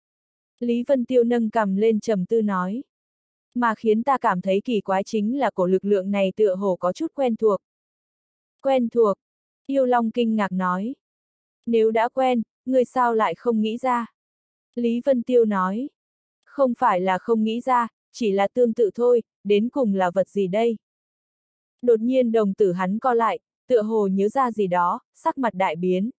Lý Vân Tiêu nâng cằm lên trầm tư nói. Mà khiến ta cảm thấy kỳ quái chính là cổ lực lượng này tựa hồ có chút quen thuộc. Quen thuộc. Yêu Long kinh ngạc nói. Nếu đã quen, người sao lại không nghĩ ra? Lý Vân Tiêu nói. Không phải là không nghĩ ra, chỉ là tương tự thôi, đến cùng là vật gì đây? Đột nhiên đồng tử hắn co lại, tựa hồ nhớ ra gì đó, sắc mặt đại biến.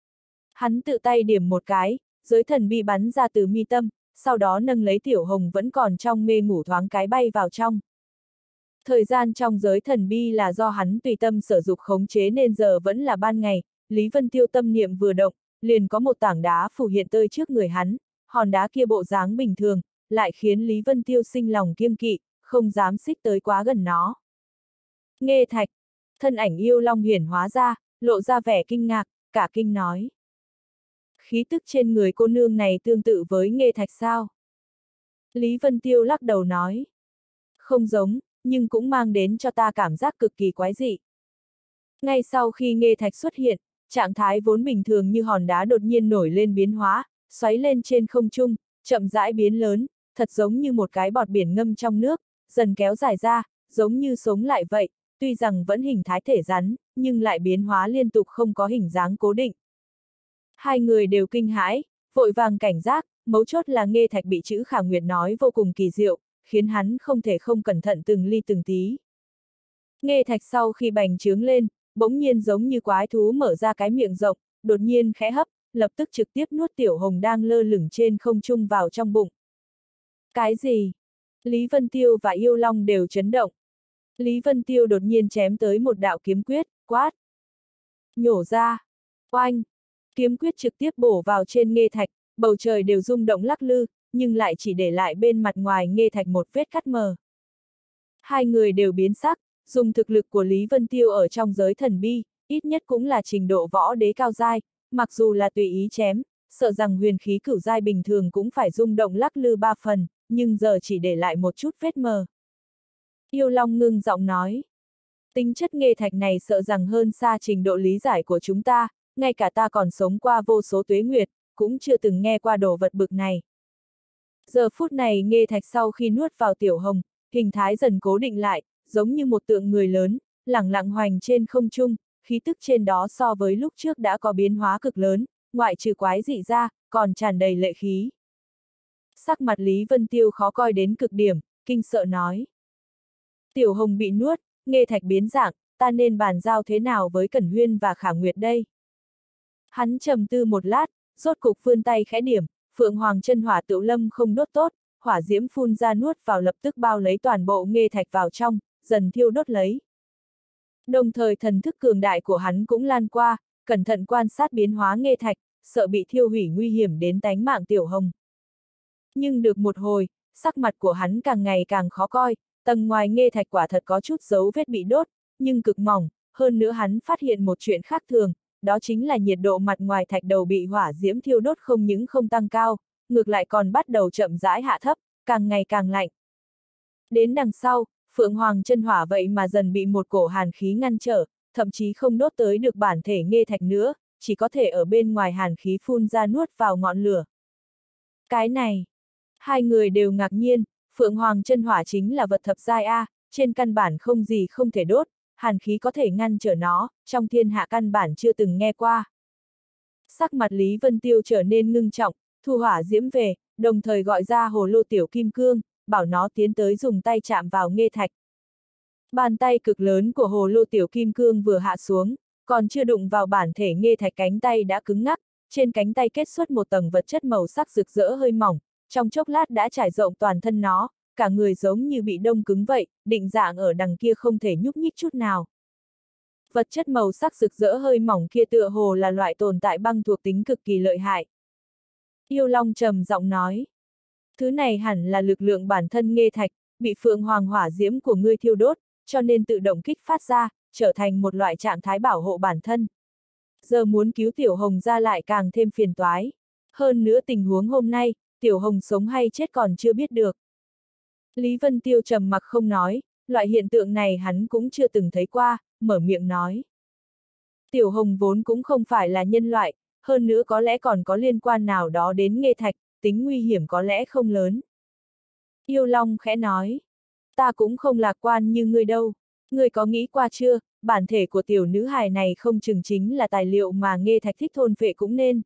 Hắn tự tay điểm một cái, giới thần bi bắn ra từ mi tâm, sau đó nâng lấy Tiểu Hồng vẫn còn trong mê ngủ thoáng cái bay vào trong. Thời gian trong giới thần bi là do hắn tùy tâm sở dục khống chế nên giờ vẫn là ban ngày, Lý Vân Tiêu tâm niệm vừa động, liền có một tảng đá phù hiện tơi trước người hắn, hòn đá kia bộ dáng bình thường, lại khiến Lý Vân Tiêu sinh lòng kiêng kỵ, không dám xích tới quá gần nó. Nghê thạch, thân ảnh yêu long hiển hóa ra, lộ ra vẻ kinh ngạc, cả kinh nói. Khí tức trên người cô nương này tương tự với nghê thạch sao? Lý Vân Tiêu lắc đầu nói. Không giống, nhưng cũng mang đến cho ta cảm giác cực kỳ quái dị. Ngay sau khi nghê thạch xuất hiện, trạng thái vốn bình thường như hòn đá đột nhiên nổi lên biến hóa, xoáy lên trên không trung, chậm rãi biến lớn, thật giống như một cái bọt biển ngâm trong nước, dần kéo dài ra, giống như sống lại vậy, tuy rằng vẫn hình thái thể rắn, nhưng lại biến hóa liên tục không có hình dáng cố định. Hai người đều kinh hãi, vội vàng cảnh giác, mấu chốt là nghê thạch bị chữ Khả Nguyệt nói vô cùng kỳ diệu, khiến hắn không thể không cẩn thận từng ly từng tí. Nghê thạch sau khi bành trướng lên, bỗng nhiên giống như quái thú mở ra cái miệng rộng, đột nhiên khẽ hấp, lập tức trực tiếp nuốt Tiểu Hồng đang lơ lửng trên không trung vào trong bụng. Cái gì? Lý Vân Tiêu và Yêu Long đều chấn động. Lý Vân Tiêu đột nhiên chém tới một đạo kiếm quyết, quát. Nhổ ra. Oanh. Kiếm quyết trực tiếp bổ vào trên nghê thạch, bầu trời đều rung động lắc lư, nhưng lại chỉ để lại bên mặt ngoài nghê thạch một vết cắt mờ. Hai người đều biến sắc, dùng thực lực của Lý Vân Tiêu ở trong giới thần bi, ít nhất cũng là trình độ võ đế cao giai, mặc dù là tùy ý chém, sợ rằng huyền khí cửu giai bình thường cũng phải rung động lắc lư 3 phần, nhưng giờ chỉ để lại một chút vết mờ. Yêu Long ngưng giọng nói. Tính chất nghê thạch này sợ rằng hơn xa trình độ lý giải của chúng ta, ngay cả ta còn sống qua vô số tuế nguyệt, cũng chưa từng nghe qua đồ vật bực này. Giờ phút này nghê thạch sau khi nuốt vào Tiểu Hồng, hình thái dần cố định lại, giống như một tượng người lớn, lẳng lặng hoành trên không trung, khí tức trên đó so với lúc trước đã có biến hóa cực lớn, ngoại trừ quái dị ra, còn tràn đầy lệ khí. Sắc mặt Lý Vân Tiêu khó coi đến cực điểm, kinh sợ nói. Tiểu Hồng bị nuốt, nghê thạch biến dạng, ta nên bàn giao thế nào với Cẩn Huyên và Khả Nguyệt đây? Hắn trầm tư một lát, rốt cục vươn tay khẽ điểm, Phượng Hoàng chân hỏa Tựu Lâm không đốt tốt, hỏa diễm phun ra nuốt vào lập tức bao lấy toàn bộ nghê thạch vào trong, dần thiêu đốt lấy. Đồng thời thần thức cường đại của hắn cũng lan qua, cẩn thận quan sát biến hóa nghê thạch, sợ bị thiêu hủy nguy hiểm đến tánh mạng Tiểu Hồng. Nhưng được một hồi, sắc mặt của hắn càng ngày càng khó coi, tầng ngoài nghê thạch quả thật có chút dấu vết bị đốt, nhưng cực mỏng, hơn nữa hắn phát hiện một chuyện khác thường, đó chính là nhiệt độ mặt ngoài thạch đầu bị hỏa diễm thiêu đốt không những không tăng cao, ngược lại còn bắt đầu chậm rãi hạ thấp, càng ngày càng lạnh. Đến đằng sau, Phượng Hoàng chân hỏa vậy mà dần bị một cổ hàn khí ngăn trở, thậm chí không đốt tới được bản thể nghê thạch nữa, chỉ có thể ở bên ngoài hàn khí phun ra nuốt vào ngọn lửa. Cái này, hai người đều ngạc nhiên, Phượng Hoàng chân hỏa chính là vật thập giai A, trên căn bản không gì không thể đốt, hàn khí có thể ngăn trở nó, trong thiên hạ căn bản chưa từng nghe qua. Sắc mặt Lý Vân Tiêu trở nên ngưng trọng, thu hỏa diễm về, đồng thời gọi ra hồ lô tiểu kim cương, bảo nó tiến tới dùng tay chạm vào nghê thạch. Bàn tay cực lớn của hồ lô tiểu kim cương vừa hạ xuống, còn chưa đụng vào bản thể nghê thạch cánh tay đã cứng ngắc, trên cánh tay kết xuất một tầng vật chất màu sắc rực rỡ hơi mỏng, trong chốc lát đã trải rộng toàn thân nó, cả người giống như bị đông cứng vậy, định dạng ở đằng kia không thể nhúc nhích chút nào. Vật chất màu sắc rực rỡ hơi mỏng kia tựa hồ là loại tồn tại băng thuộc tính cực kỳ lợi hại. Yêu Long trầm giọng nói. Thứ này hẳn là lực lượng bản thân nghê thạch, bị Phượng Hoàng hỏa diễm của ngươi thiêu đốt, cho nên tự động kích phát ra, trở thành một loại trạng thái bảo hộ bản thân. Giờ muốn cứu Tiểu Hồng ra lại càng thêm phiền toái. Hơn nữa tình huống hôm nay, Tiểu Hồng sống hay chết còn chưa biết được. Lý Vân Tiêu trầm mặc không nói, loại hiện tượng này hắn cũng chưa từng thấy qua, mở miệng nói. Tiểu Hồng vốn cũng không phải là nhân loại, hơn nữa có lẽ còn có liên quan nào đó đến nghê thạch, tính nguy hiểm có lẽ không lớn. Yêu Long khẽ nói, ta cũng không lạc quan như ngươi đâu. Ngươi có nghĩ qua chưa, bản thể của tiểu nữ hài này không chừng chính là tài liệu mà Nghê Thạch thích thôn phệ cũng nên.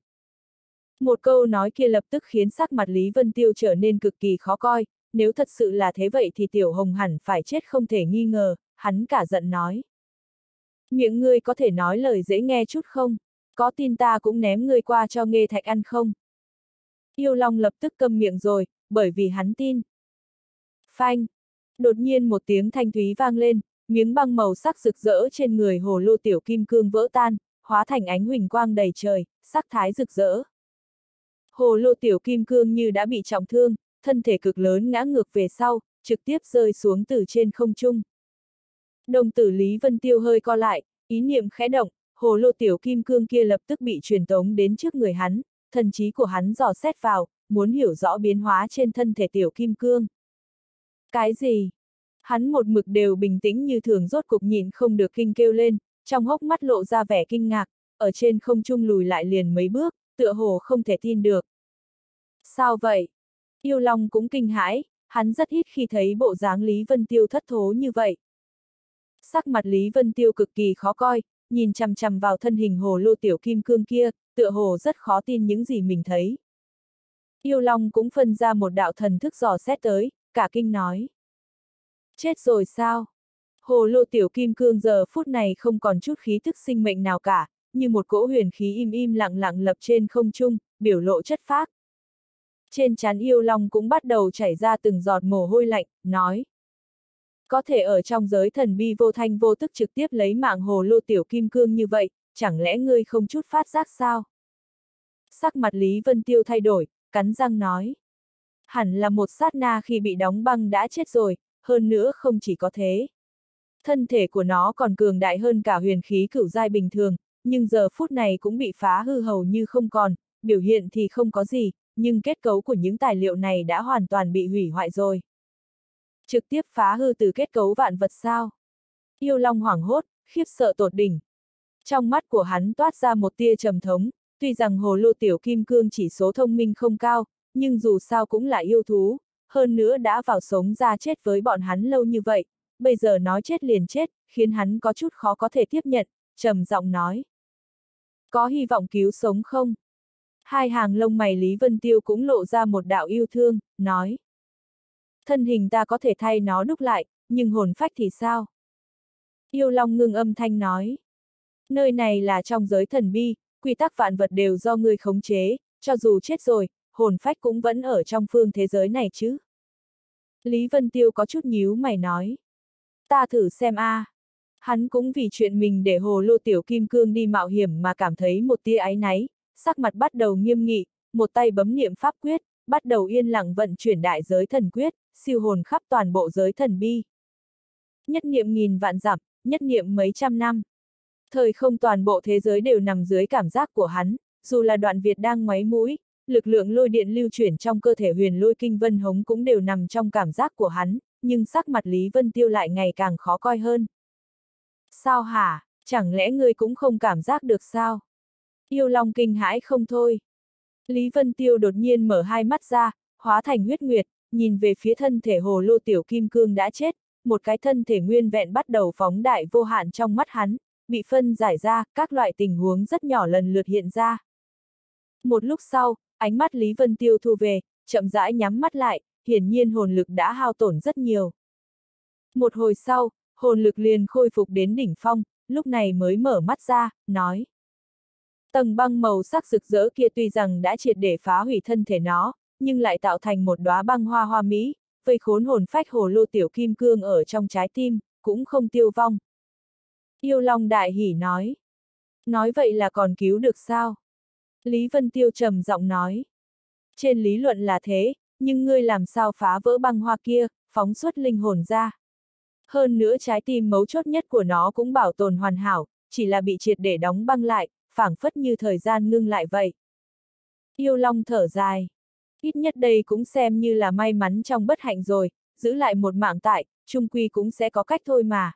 Một câu nói kia lập tức khiến sắc mặt Lý Vân Tiêu trở nên cực kỳ khó coi, nếu thật sự là thế vậy thì Tiểu Hồng hẳn phải chết không thể nghi ngờ, hắn cả giận nói. Miệng ngươi có thể nói lời dễ nghe chút không? Có tin ta cũng ném ngươi qua cho Nghê Thạch ăn không? Yêu Long lập tức câm miệng rồi, bởi vì hắn tin. Phanh! Đột nhiên một tiếng thanh thúy vang lên, miếng băng màu sắc rực rỡ trên người hồ lô tiểu kim cương vỡ tan, hóa thành ánh huỳnh quang đầy trời, sắc thái rực rỡ. Hồ lô tiểu kim cương như đã bị trọng thương, thân thể cực lớn ngã ngược về sau, trực tiếp rơi xuống từ trên không trung. Đồng tử Lý Vân Tiêu hơi co lại, ý niệm khẽ động, hồ lô tiểu kim cương kia lập tức bị truyền tống đến trước người hắn, thần trí của hắn dò xét vào, muốn hiểu rõ biến hóa trên thân thể tiểu kim cương. Cái gì? Hắn một mực đều bình tĩnh như thường rốt cục nhịn không được kinh kêu lên, trong hốc mắt lộ ra vẻ kinh ngạc, ở trên không trung lùi lại liền mấy bước, tựa hồ không thể tin được. Sao vậy? Yêu Long cũng kinh hãi, hắn rất ít khi thấy bộ dáng Lý Vân Tiêu thất thố như vậy. Sắc mặt Lý Vân Tiêu cực kỳ khó coi, nhìn chằm chằm vào thân hình hồ lô tiểu kim cương kia, tựa hồ rất khó tin những gì mình thấy. Yêu Long cũng phân ra một đạo thần thức dò xét tới, cả kinh nói. Chết rồi sao? Hồ lô tiểu kim cương giờ phút này không còn chút khí thức sinh mệnh nào cả, như một cỗ huyền khí im im lặng lặng lập trên không trung, biểu lộ chất phác. Trên trán Yêu Long cũng bắt đầu chảy ra từng giọt mồ hôi lạnh, nói. Có thể ở trong giới thần bi vô thanh vô tức trực tiếp lấy mạng hồ lô tiểu kim cương như vậy, chẳng lẽ ngươi không chút phát giác sao? Sắc mặt Lý Vân Tiêu thay đổi, cắn răng nói. Hẳn là một sát na khi bị đóng băng đã chết rồi, hơn nữa không chỉ có thế. Thân thể của nó còn cường đại hơn cả huyền khí cửu giai bình thường, nhưng giờ phút này cũng bị phá hư hầu như không còn, biểu hiện thì không có gì, nhưng kết cấu của những tài liệu này đã hoàn toàn bị hủy hoại rồi. Trực tiếp phá hư từ kết cấu vạn vật sao? Yêu Long hoảng hốt, khiếp sợ tột đỉnh. Trong mắt của hắn toát ra một tia trầm thống, tuy rằng hồ lô tiểu kim cương chỉ số thông minh không cao, nhưng dù sao cũng là yêu thú, hơn nữa đã vào sống ra chết với bọn hắn lâu như vậy, bây giờ nói chết liền chết, khiến hắn có chút khó có thể tiếp nhận, trầm giọng nói. Có hy vọng cứu sống không? Hai hàng lông mày Lý Vân Tiêu cũng lộ ra một đạo yêu thương, nói. Thân hình ta có thể thay nó đúc lại, nhưng hồn phách thì sao? Yêu Long ngưng âm thanh nói. Nơi này là trong giới thần bi, quy tắc vạn vật đều do ngươi khống chế, cho dù chết rồi, hồn phách cũng vẫn ở trong phương thế giới này chứ. Lý Vân Tiêu có chút nhíu mày nói. Ta thử xem a. Hắn cũng vì chuyện mình để hồ lô tiểu kim cương đi mạo hiểm mà cảm thấy một tia áy náy, sắc mặt bắt đầu nghiêm nghị, một tay bấm niệm pháp quyết, bắt đầu yên lặng vận chuyển đại giới thần quyết, siêu hồn khắp toàn bộ giới thần bi. Nhất niệm nghìn vạn dặm, nhất niệm mấy trăm năm. Thời không toàn bộ thế giới đều nằm dưới cảm giác của hắn, dù là Đoạn Việt đang ngoáy mũi, lực lượng lôi điện lưu chuyển trong cơ thể huyền lôi kinh vân hống cũng đều nằm trong cảm giác của hắn, nhưng sắc mặt Lý Vân Tiêu lại ngày càng khó coi hơn. Sao hả, chẳng lẽ ngươi cũng không cảm giác được sao? Yêu Long kinh hãi không thôi. Lý Vân Tiêu đột nhiên mở hai mắt ra, hóa thành huyết nguyệt, nhìn về phía thân thể hồ lô tiểu kim cương đã chết, một cái thân thể nguyên vẹn bắt đầu phóng đại vô hạn trong mắt hắn, bị phân giải ra, các loại tình huống rất nhỏ lần lượt hiện ra. Một lúc sau, ánh mắt Lý Vân Tiêu thu về, chậm rãi nhắm mắt lại, hiển nhiên hồn lực đã hao tổn rất nhiều. Một hồi sau, hồn lực liền khôi phục đến đỉnh phong, lúc này mới mở mắt ra, nói. Tầng băng màu sắc rực rỡ kia tuy rằng đã triệt để phá hủy thân thể nó, nhưng lại tạo thành một đóa băng hoa hoa mỹ, vây khốn hồn phách hồ lô tiểu kim cương ở trong trái tim, cũng không tiêu vong. Yêu Long đại hỉ nói. Nói vậy là còn cứu được sao? Lý Vân Tiêu trầm giọng nói. Trên lý luận là thế, nhưng ngươi làm sao phá vỡ băng hoa kia, phóng xuất linh hồn ra. Hơn nữa trái tim mấu chốt nhất của nó cũng bảo tồn hoàn hảo, chỉ là bị triệt để đóng băng lại, phảng phất như thời gian ngưng lại vậy. Yêu Long thở dài. Ít nhất đây cũng xem như là may mắn trong bất hạnh rồi, giữ lại một mạng tại, chung quy cũng sẽ có cách thôi mà.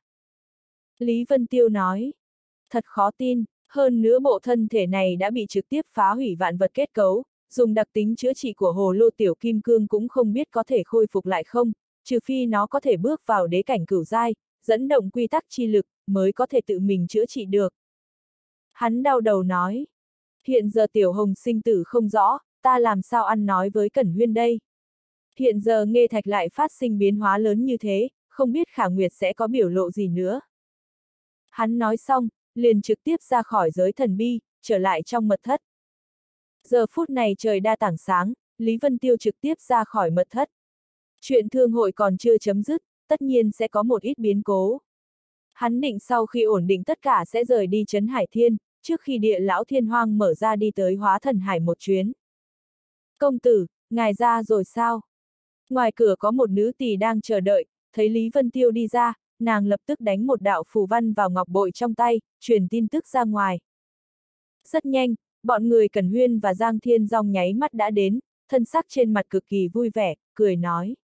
Lý Vân Tiêu nói. Thật khó tin, hơn nữa bộ thân thể này đã bị trực tiếp phá hủy vạn vật kết cấu, dùng đặc tính chữa trị của hồ lô tiểu kim cương cũng không biết có thể khôi phục lại không, trừ phi nó có thể bước vào đế cảnh cửu giai, dẫn động quy tắc chi lực, mới có thể tự mình chữa trị được. Hắn đau đầu nói, hiện giờ Tiểu Hồng sinh tử không rõ, ta làm sao ăn nói với Cẩn Huyên đây? Hiện giờ Nghê Thạch lại phát sinh biến hóa lớn như thế, không biết Khả Nguyệt sẽ có biểu lộ gì nữa. Hắn nói xong, liền trực tiếp ra khỏi giới thần bi, trở lại trong mật thất. Giờ phút này trời đa tảng sáng, Lý Vân Tiêu trực tiếp ra khỏi mật thất. Chuyện thương hội còn chưa chấm dứt, tất nhiên sẽ có một ít biến cố. Hắn định sau khi ổn định tất cả sẽ rời đi Trấn Hải Thiên, trước khi Địa Lão Thiên Hoang mở ra đi tới Hóa Thần Hải một chuyến. Công tử, ngài ra rồi sao? Ngoài cửa có một nữ tỳ đang chờ đợi, thấy Lý Vân Tiêu đi ra, nàng lập tức đánh một đạo phù văn vào ngọc bội trong tay, truyền tin tức ra ngoài. Rất nhanh, bọn người Cẩn Huyên và Giang Thiên Dong nháy mắt đã đến, thân sắc trên mặt cực kỳ vui vẻ, cười nói.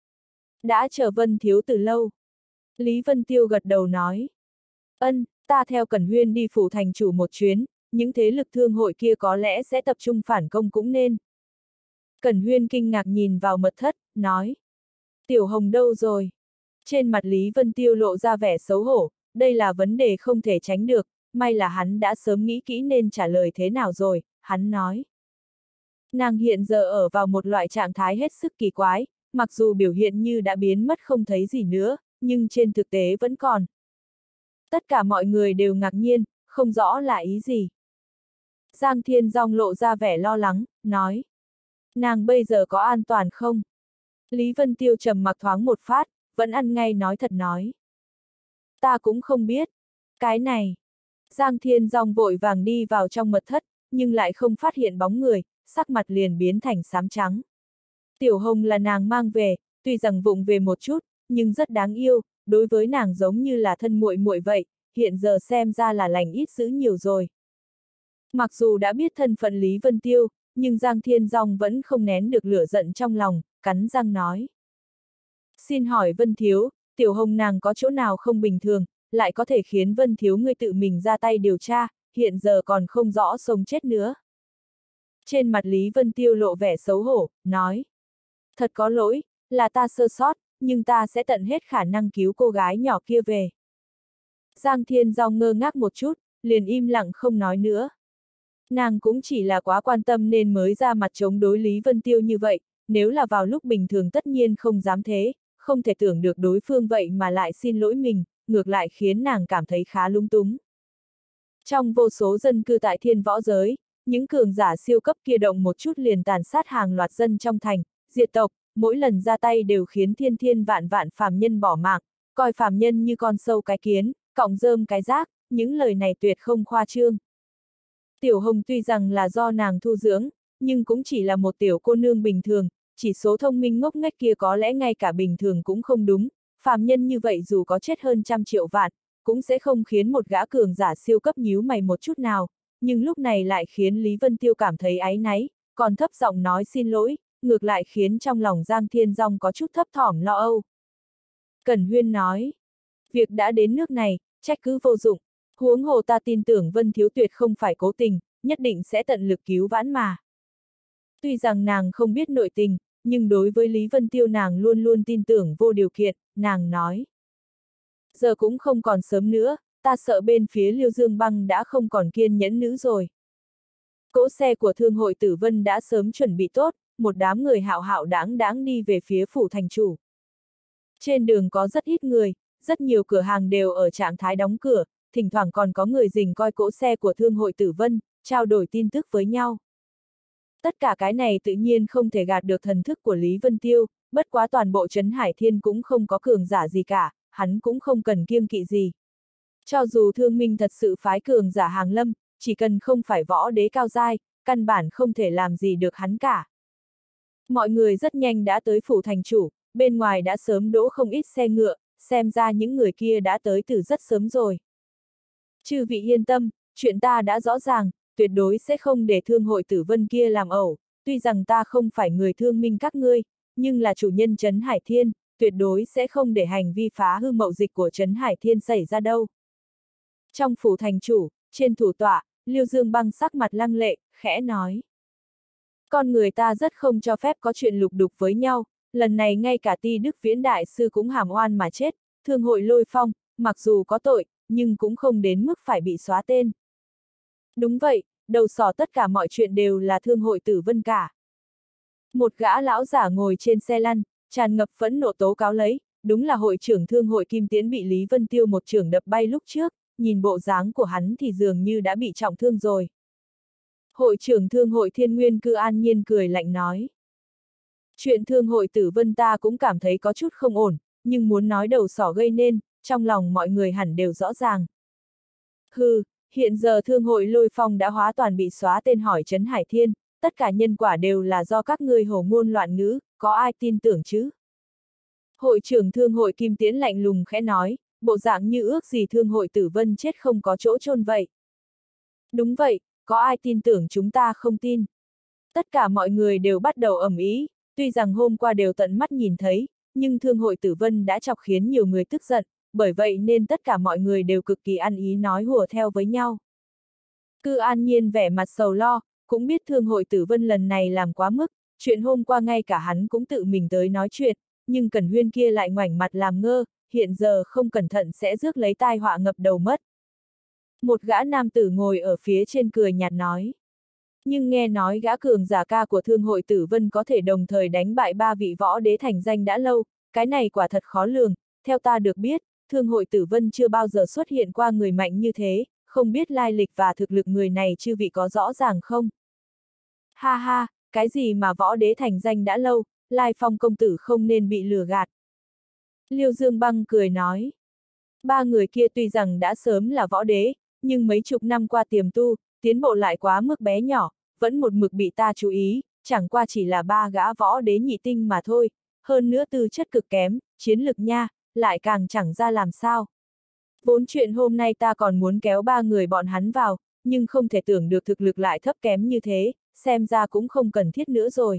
Đã chờ Vân thiếu từ lâu. Lý Vân Tiêu gật đầu nói. Ân, ta theo Cẩn Huyên đi phủ thành chủ một chuyến, những thế lực thương hội kia có lẽ sẽ tập trung phản công cũng nên. Cẩn Huyên kinh ngạc nhìn vào mật thất, nói. Tiểu Hồng đâu rồi? Trên mặt Lý Vân Tiêu lộ ra vẻ xấu hổ, đây là vấn đề không thể tránh được, may là hắn đã sớm nghĩ kỹ nên trả lời thế nào rồi, hắn nói. Nàng hiện giờ ở vào một loại trạng thái hết sức kỳ quái, mặc dù biểu hiện như đã biến mất không thấy gì nữa, nhưng trên thực tế vẫn còn. Tất cả mọi người đều ngạc nhiên, không rõ là ý gì. Giang Thiên Dong lộ ra vẻ lo lắng, nói. Nàng bây giờ có an toàn không? Lý Vân Tiêu trầm mặc thoáng một phát, vẫn ăn ngay nói thật nói. Ta cũng không biết. Cái này. Giang Thiên Dong vội vàng đi vào trong mật thất, nhưng lại không phát hiện bóng người, sắc mặt liền biến thành xám trắng. Tiểu Hồng là nàng mang về, tuy rằng vụng về một chút, nhưng rất đáng yêu, đối với nàng giống như là thân muội muội vậy, hiện giờ xem ra là lành ít dữ nhiều rồi. Mặc dù đã biết thân phận Lý Vân Tiêu, nhưng Giang Thiên Dong vẫn không nén được lửa giận trong lòng, cắn răng nói. Xin hỏi Vân Thiếu, Tiểu Hồng nàng có chỗ nào không bình thường, lại có thể khiến Vân Thiếu ngươi tự mình ra tay điều tra, hiện giờ còn không rõ sống chết nữa. Trên mặt Lý Vân Tiêu lộ vẻ xấu hổ, nói. Thật có lỗi, là ta sơ sót, nhưng ta sẽ tận hết khả năng cứu cô gái nhỏ kia về. Giang Thiên Dong ngơ ngác một chút, liền im lặng không nói nữa. Nàng cũng chỉ là quá quan tâm nên mới ra mặt chống đối Lý Vân Tiêu như vậy, nếu là vào lúc bình thường tất nhiên không dám thế, không thể tưởng được đối phương vậy mà lại xin lỗi mình, ngược lại khiến nàng cảm thấy khá lung túng. Trong vô số dân cư tại thiên võ giới, những cường giả siêu cấp kia động một chút liền tàn sát hàng loạt dân trong thành, diệt tộc, mỗi lần ra tay đều khiến thiên thiên vạn vạn phàm nhân bỏ mạng, coi phàm nhân như con sâu cái kiến, cọng rơm cái rác, những lời này tuyệt không khoa trương. Tiểu Hồng tuy rằng là do nàng thu dưỡng, nhưng cũng chỉ là một tiểu cô nương bình thường, chỉ số thông minh ngốc nghếch kia có lẽ ngay cả bình thường cũng không đúng, phàm nhân như vậy dù có chết hơn 100 triệu vạn, cũng sẽ không khiến một gã cường giả siêu cấp nhíu mày một chút nào, nhưng lúc này lại khiến Lý Vân Tiêu cảm thấy áy náy, còn thấp giọng nói xin lỗi, ngược lại khiến trong lòng Giang Thiên Dong có chút thấp thỏm lo âu. Cẩn Huyên nói, việc đã đến nước này, trách cứ vô dụng, huống hồ ta tin tưởng Vân Thiếu tuyệt không phải cố tình, nhất định sẽ tận lực cứu vãn mà. Tuy rằng nàng không biết nội tình, nhưng đối với Lý Vân Tiêu nàng luôn luôn tin tưởng vô điều kiện, nàng nói. Giờ cũng không còn sớm nữa, ta sợ bên phía Liêu Dương Băng đã không còn kiên nhẫn nữa rồi. Cỗ xe của thương hội Tử Vân đã sớm chuẩn bị tốt, một đám người hạo hạo đáng đáng đi về phía phủ thành chủ. Trên đường có rất ít người, rất nhiều cửa hàng đều ở trạng thái đóng cửa, thỉnh thoảng còn có người rình coi cỗ xe của thương hội Tử Vân, trao đổi tin tức với nhau. Tất cả cái này tự nhiên không thể gạt được thần thức của Lý Vân Tiêu, bất quá toàn bộ Trấn Hải Thiên cũng không có cường giả gì cả, hắn cũng không cần kiêng kỵ gì. Cho dù Thương Minh thật sự phái cường giả hàng lâm, chỉ cần không phải võ đế cao giai, căn bản không thể làm gì được hắn cả. Mọi người rất nhanh đã tới phủ thành chủ, bên ngoài đã sớm đỗ không ít xe ngựa, xem ra những người kia đã tới từ rất sớm rồi. Chư vị yên tâm, chuyện ta đã rõ ràng, tuyệt đối sẽ không để thương hội Tử Vân kia làm ẩu, tuy rằng ta không phải người Thương Minh các ngươi, nhưng là chủ nhân Trấn Hải Thiên, tuyệt đối sẽ không để hành vi phá hư mậu dịch của Trấn Hải Thiên xảy ra đâu. Trong phủ thành chủ, trên thủ tọa, Liêu Dương Băng sắc mặt lăng lệ, khẽ nói. Con người ta rất không cho phép có chuyện lục đục với nhau, lần này ngay cả Ti Đức Viễn Đại Sư cũng hàm oan mà chết, thương hội Lôi Phong, mặc dù có tội, nhưng cũng không đến mức phải bị xóa tên. Đúng vậy, đầu sỏ tất cả mọi chuyện đều là thương hội Tử Vân cả. Một gã lão giả ngồi trên xe lăn, tràn ngập phẫn nộ tố cáo lấy, đúng là hội trưởng thương hội Kim Tiễn bị Lý Vân Tiêu một chưởng đập bay lúc trước, nhìn bộ dáng của hắn thì dường như đã bị trọng thương rồi. Hội trưởng thương hội Thiên Nguyên Cư an nhiên cười lạnh nói. Chuyện thương hội Tử Vân ta cũng cảm thấy có chút không ổn, nhưng muốn nói đầu sỏ gây nên, trong lòng mọi người hẳn đều rõ ràng. Hừ, hiện giờ thương hội Lôi Phong đã hóa toàn bị xóa tên hỏi Trấn Hải Thiên, tất cả nhân quả đều là do các ngươi hồ ngôn loạn ngữ, có ai tin tưởng chứ? Hội trưởng thương hội Kim Tiễn lạnh lùng khẽ nói, bộ dạng như ước gì thương hội Tử Vân chết không có chỗ chôn vậy. Đúng vậy, có ai tin tưởng chúng ta không tin? Tất cả mọi người đều bắt đầu ầm ĩ, tuy rằng hôm qua đều tận mắt nhìn thấy, nhưng thương hội Tử Vân đã chọc khiến nhiều người tức giận, bởi vậy nên tất cả mọi người đều cực kỳ ăn ý nói hùa theo với nhau. Cư An Nhiên vẻ mặt sầu lo, cũng biết thương hội Tử Vân lần này làm quá mức, chuyện hôm qua ngay cả hắn cũng tự mình tới nói chuyện, nhưng Cẩn Huyên kia lại ngoảnh mặt làm ngơ, hiện giờ không cẩn thận sẽ rước lấy tai họa ngập đầu mất. Một gã nam tử ngồi ở phía trên cười nhạt nói. Nhưng nghe nói gã cường giả ca của thương hội Tử Vân có thể đồng thời đánh bại 3 vị võ đế thành danh đã lâu, cái này quả thật khó lường, theo ta được biết, thương hội Tử Vân chưa bao giờ xuất hiện qua người mạnh như thế, không biết lai lịch và thực lực người này chư vị có rõ ràng không? Ha ha, cái gì mà võ đế thành danh đã lâu, Lai Phong công tử không nên bị lừa gạt. Liêu Dương Băng cười nói. 3 người kia tuy rằng đã sớm là võ đế, nhưng mấy chục năm qua tiềm tu, tiến bộ lại quá mức bé nhỏ, vẫn một mực bị ta chú ý, chẳng qua chỉ là 3 gã võ đế nhị tinh mà thôi, hơn nữa tư chất cực kém, chiến lực nha, lại càng chẳng ra làm sao. Vốn chuyện hôm nay ta còn muốn kéo 3 người bọn hắn vào, nhưng không thể tưởng được thực lực lại thấp kém như thế, xem ra cũng không cần thiết nữa rồi.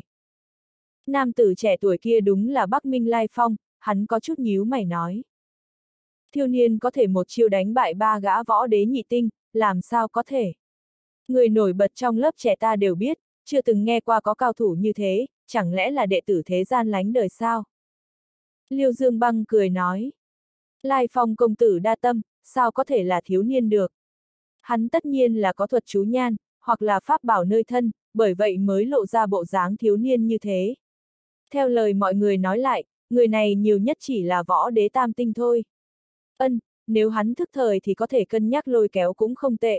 Nam tử trẻ tuổi kia đúng là Bắc Minh Lai Phong, hắn có chút nhíu mày nói. Thiếu niên có thể một chiêu đánh bại 3 gã võ đế nhị tinh, làm sao có thể? Người nổi bật trong lớp trẻ ta đều biết, chưa từng nghe qua có cao thủ như thế, chẳng lẽ là đệ tử thế gian lánh đời sao? Liêu Dương Băng cười nói. Lai Phong công tử đa tâm, sao có thể là thiếu niên được? Hắn tất nhiên là có thuật chú nhan, hoặc là pháp bảo nơi thân, bởi vậy mới lộ ra bộ dáng thiếu niên như thế. Theo lời mọi người nói lại, người này nhiều nhất chỉ là võ đế tam tinh thôi. Nếu hắn thức thời thì có thể cân nhắc lôi kéo cũng không tệ.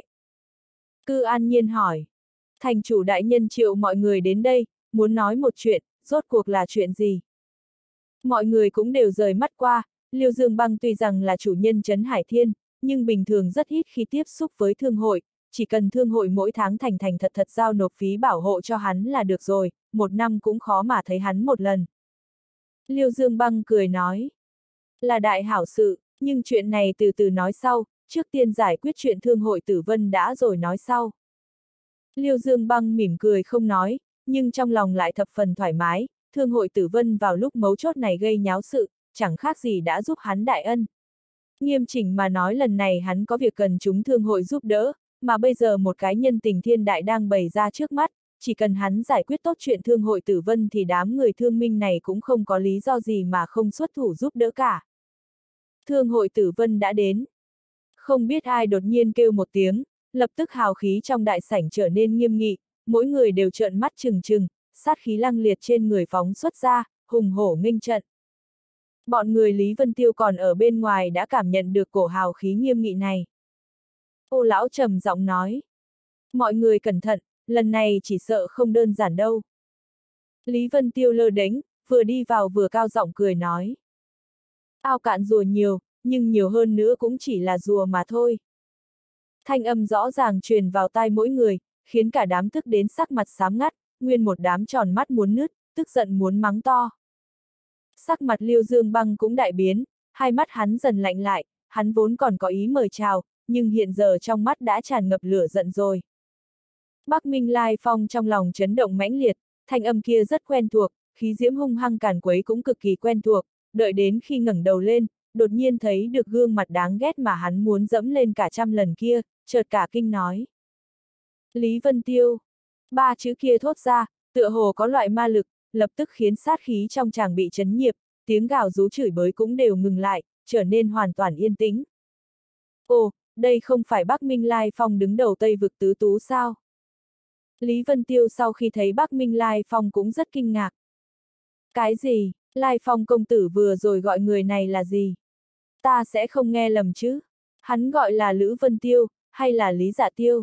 Cư An Nhiên hỏi. Thành chủ đại nhân triệu mọi người đến đây, muốn nói một chuyện, rốt cuộc là chuyện gì? Mọi người cũng đều rời mắt qua, Liêu Dương Băng tuy rằng là chủ nhân Trấn Hải Thiên, nhưng bình thường rất ít khi tiếp xúc với thương hội, chỉ cần thương hội mỗi tháng thành thật giao nộp phí bảo hộ cho hắn là được rồi, một năm cũng khó mà thấy hắn một lần. Liêu Dương Băng cười nói. Là đại hảo sự, nhưng chuyện này từ từ nói sau, trước tiên giải quyết chuyện thương hội Tử Vân đã rồi nói sau. Liêu Dương Băng mỉm cười không nói, nhưng trong lòng lại thập phần thoải mái, thương hội Tử Vân vào lúc mấu chốt này gây nháo sự, chẳng khác gì đã giúp hắn đại ân. Nghiêm chỉnh mà nói lần này hắn có việc cần chúng thương hội giúp đỡ, mà bây giờ một cái nhân tình thiên đại đang bày ra trước mắt, chỉ cần hắn giải quyết tốt chuyện thương hội Tử Vân thì đám người thương minh này cũng không có lý do gì mà không xuất thủ giúp đỡ cả. Thương hội Tử Vân đã đến. Không biết ai đột nhiên kêu một tiếng, lập tức hào khí trong đại sảnh trở nên nghiêm nghị, mỗi người đều trợn mắt trừng trừng, sát khí lăng liệt trên người phóng xuất ra, hùng hổ nghênh trận. Bọn người Lý Vân Tiêu còn ở bên ngoài đã cảm nhận được cổ hào khí nghiêm nghị này. Ô lão trầm giọng nói. Mọi người cẩn thận, lần này chỉ sợ không đơn giản đâu. Lý Vân Tiêu lơ đánh, vừa đi vào vừa cao giọng cười nói. Ao cạn rùa nhiều, nhưng nhiều hơn nữa cũng chỉ là rùa mà thôi. Thanh âm rõ ràng truyền vào tai mỗi người, khiến cả đám tức đến sắc mặt xám ngắt, nguyên một đám tròn mắt muốn nứt, tức giận muốn mắng to. Sắc mặt Liêu Dương Băng cũng đại biến, hai mắt hắn dần lạnh lại, hắn vốn còn có ý mời chào, nhưng hiện giờ trong mắt đã tràn ngập lửa giận rồi. Bắc Minh Lai Phong trong lòng chấn động mãnh liệt, thanh âm kia rất quen thuộc, khí diễm hung hăng càn quấy cũng cực kỳ quen thuộc, đợi đến khi ngẩng đầu lên, đột nhiên thấy được gương mặt đáng ghét mà hắn muốn dẫm lên cả trăm lần kia, chợt cả kinh nói. Lý Vân Tiêu. 3 chữ kia thốt ra, tựa hồ có loại ma lực, lập tức khiến sát khí trong chàng bị chấn nhiếp, tiếng gào rú chửi bới cũng đều ngừng lại, trở nên hoàn toàn yên tĩnh. Ồ, đây không phải Bắc Minh Lai Phong đứng đầu Tây vực tứ tú sao? Lý Vân Tiêu sau khi thấy Bắc Minh Lai Phong cũng rất kinh ngạc. Cái gì? Lai Phong công tử vừa rồi gọi người này là gì? Ta sẽ không nghe lầm chứ? Hắn gọi là Lữ Vân Tiêu, hay là Lý Dạ Tiêu?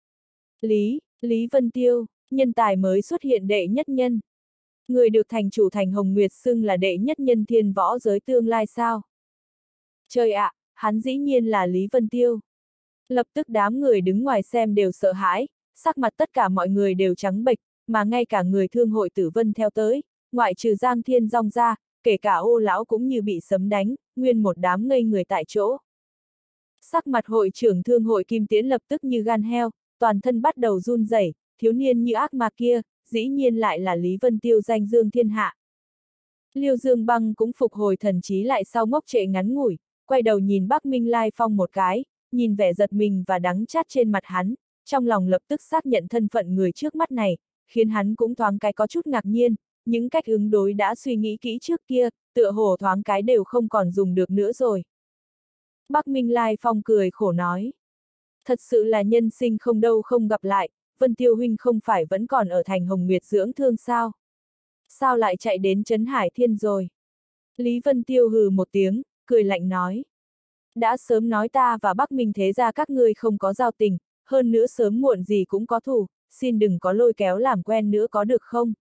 Lý Vân Tiêu, nhân tài mới xuất hiện đệ nhất nhân. Người được thành chủ thành Hồng Nguyệt xưng là đệ nhất nhân thiên võ giới tương lai sao? Trời ạ, hắn dĩ nhiên là Lý Vân Tiêu. Lập tức đám người đứng ngoài xem đều sợ hãi, sắc mặt tất cả mọi người đều trắng bệch, mà ngay cả người thương hội Tử Vân theo tới, ngoại trừ Giang Thiên Dong ra, kể cả Ô lão cũng như bị sấm đánh, nguyên một đám ngây người tại chỗ. Sắc mặt hội trưởng thương hội Kim Tiễn lập tức như gan heo, toàn thân bắt đầu run rẩy, thiếu niên như ác ma kia, dĩ nhiên lại là Lý Vân Tiêu danh dương thiên hạ. Liêu Dương Băng cũng phục hồi thần trí lại sau ngốc trệ ngắn ngủi, quay đầu nhìn Bắc Minh Lai Phong một cái, nhìn vẻ giật mình và đắng chát trên mặt hắn, trong lòng lập tức xác nhận thân phận người trước mắt này, khiến hắn cũng thoáng cái có chút ngạc nhiên, những cách ứng đối đã suy nghĩ kỹ trước kia, tựa hồ thoáng cái đều không còn dùng được nữa rồi. Bắc Minh Lai Phong cười khổ nói. Thật sự là nhân sinh không đâu không gặp lại, Vân Tiêu huynh không phải vẫn còn ở thành Hồng Nguyệt dưỡng thương sao? Sao lại chạy đến Trấn Hải Thiên rồi? Lý Vân Tiêu hừ một tiếng, cười lạnh nói. Đã sớm nói ta và Bắc Minh thế gia các ngươi không có giao tình, hơn nữa sớm muộn gì cũng có thù, xin đừng có lôi kéo làm quen nữa có được không?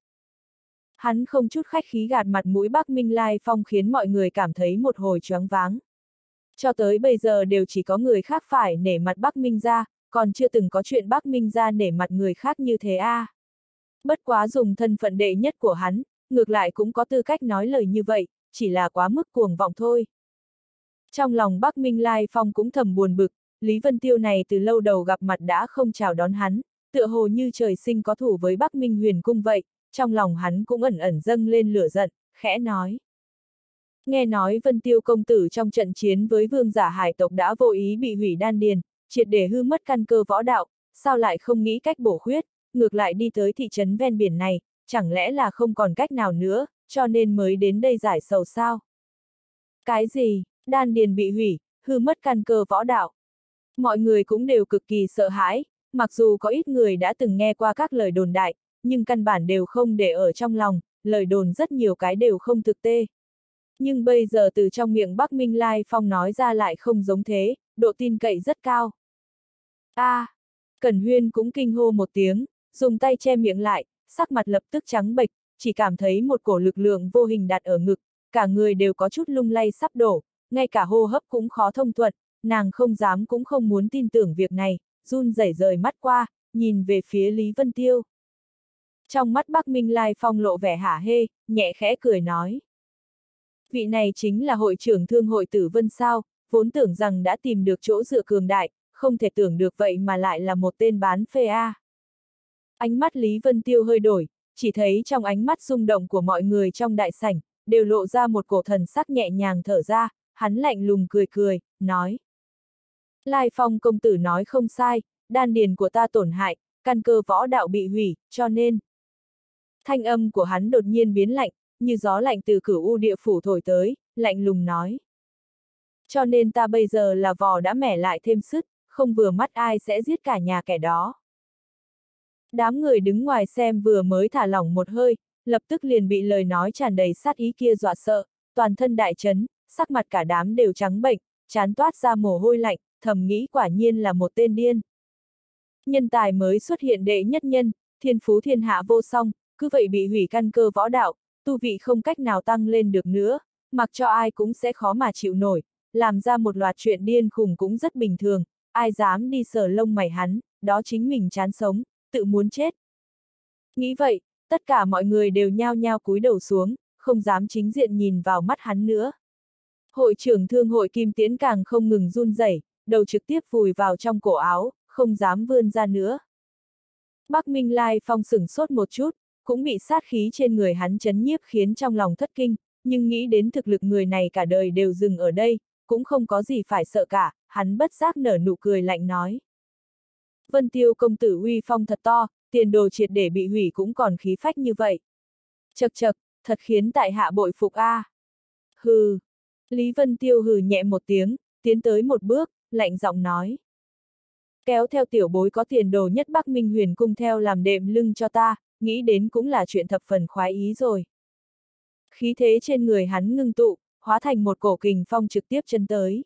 Hắn không chút khách khí gạt mặt mũi Bắc Minh Lai Phong khiến mọi người cảm thấy một hồi choáng váng. Cho tới bây giờ đều chỉ có người khác phải nể mặt Bắc Minh gia, còn chưa từng có chuyện Bắc Minh gia nể mặt người khác như thế a. Bất quá dùng thân phận đệ nhất của hắn, ngược lại cũng có tư cách nói lời như vậy, chỉ là quá mức cuồng vọng thôi. Trong lòng Bắc Minh Lai Phong cũng thầm buồn bực, Lý Vân Tiêu này từ lâu đầu gặp mặt đã không chào đón hắn, tựa hồ như trời sinh có thủ với Bắc Minh Huyền Cung vậy, trong lòng hắn cũng ẩn ẩn dâng lên lửa giận, khẽ nói. Nghe nói Vân Tiêu công tử trong trận chiến với vương giả hải tộc đã vô ý bị hủy đan điền, triệt để hư mất căn cơ võ đạo, sao lại không nghĩ cách bổ khuyết, ngược lại đi tới thị trấn ven biển này, chẳng lẽ là không còn cách nào nữa, cho nên mới đến đây giải sầu sao? Cái gì, đan điền bị hủy, hư mất căn cơ võ đạo? Mọi người cũng đều cực kỳ sợ hãi, mặc dù có ít người đã từng nghe qua các lời đồn đại, nhưng căn bản đều không để ở trong lòng, lời đồn rất nhiều cái đều không thực tế. Nhưng bây giờ từ trong miệng Bắc Minh Lai Phong nói ra lại không giống thế, độ tin cậy rất cao. Cẩn Huyên cũng kinh hô một tiếng, dùng tay che miệng lại, sắc mặt lập tức trắng bệch, chỉ cảm thấy một cổ lực lượng vô hình đặt ở ngực, cả người đều có chút lung lay sắp đổ, ngay cả hô hấp cũng khó thông thuận, nàng không dám cũng không muốn tin tưởng việc này, run rẩy rời mắt qua, nhìn về phía Lý Vân Tiêu. Trong mắt Bắc Minh Lai Phong lộ vẻ hả hê, nhẹ khẽ cười nói. Vị này chính là hội trưởng thương hội Tử Vân sao, vốn tưởng rằng đã tìm được chỗ dựa cường đại, không thể tưởng được vậy mà lại là một tên bán phê a. Ánh mắt Lý Vân Tiêu hơi đổi, chỉ thấy trong ánh mắt rung động của mọi người trong đại sảnh, đều lộ ra một cổ thần sắc nhẹ nhàng thở ra, hắn lạnh lùng cười cười, nói. Lai Phong công tử nói không sai, đan điền của ta tổn hại, căn cơ võ đạo bị hủy, cho nên. Thanh âm của hắn đột nhiên biến lạnh, như gió lạnh từ Cửu U địa phủ thổi tới, lạnh lùng nói. Cho nên ta bây giờ là vò đã mẻ lại thêm sức, không vừa mắt ai sẽ giết cả nhà kẻ đó. Đám người đứng ngoài xem vừa mới thả lỏng một hơi, lập tức liền bị lời nói tràn đầy sát ý kia dọa sợ, toàn thân đại chấn, sắc mặt cả đám đều trắng bệch, chán toát ra mồ hôi lạnh, thầm nghĩ quả nhiên là một tên điên. Nhân tài mới xuất hiện đệ nhất nhân, thiên phú thiên hạ vô song, cứ vậy bị hủy căn cơ võ đạo, tu vị không cách nào tăng lên được nữa, mặc cho ai cũng sẽ khó mà chịu nổi, làm ra một loạt chuyện điên khùng cũng rất bình thường, ai dám đi sờ lông mày hắn, đó chính mình chán sống, tự muốn chết. Nghĩ vậy, tất cả mọi người đều nhao nhao cúi đầu xuống, không dám chính diện nhìn vào mắt hắn nữa. Hội trưởng thương hội Kim Tiễn càng không ngừng run rẩy, đầu trực tiếp vùi vào trong cổ áo, không dám vươn ra nữa. Bắc Minh Lai Phong sửng sốt một chút, cũng bị sát khí trên người hắn chấn nhiếp khiến trong lòng thất kinh, nhưng nghĩ đến thực lực người này cả đời đều dừng ở đây, cũng không có gì phải sợ cả, hắn bất giác nở nụ cười lạnh nói. Vân Tiêu công tử uy phong thật to, tiền đồ triệt để bị hủy cũng còn khí phách như vậy. Chậc chậc, thật khiến tại hạ bội phục a. Hừ. Lý Vân Tiêu hừ nhẹ một tiếng, tiến tới một bước, lạnh giọng nói. Kéo theo tiểu bối có tiền đồ nhất Bắc Minh Huyền Cung theo làm đệm lưng cho ta, nghĩ đến cũng là chuyện thập phần khoái ý rồi. Khí thế trên người hắn ngưng tụ, hóa thành một cổ kình phong trực tiếp chân tới.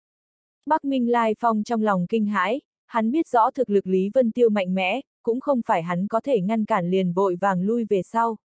Bắc Minh Lai Phong trong lòng kinh hãi, hắn biết rõ thực lực Lý Vân Tiêu mạnh mẽ, cũng không phải hắn có thể ngăn cản liền vội vàng lui về sau.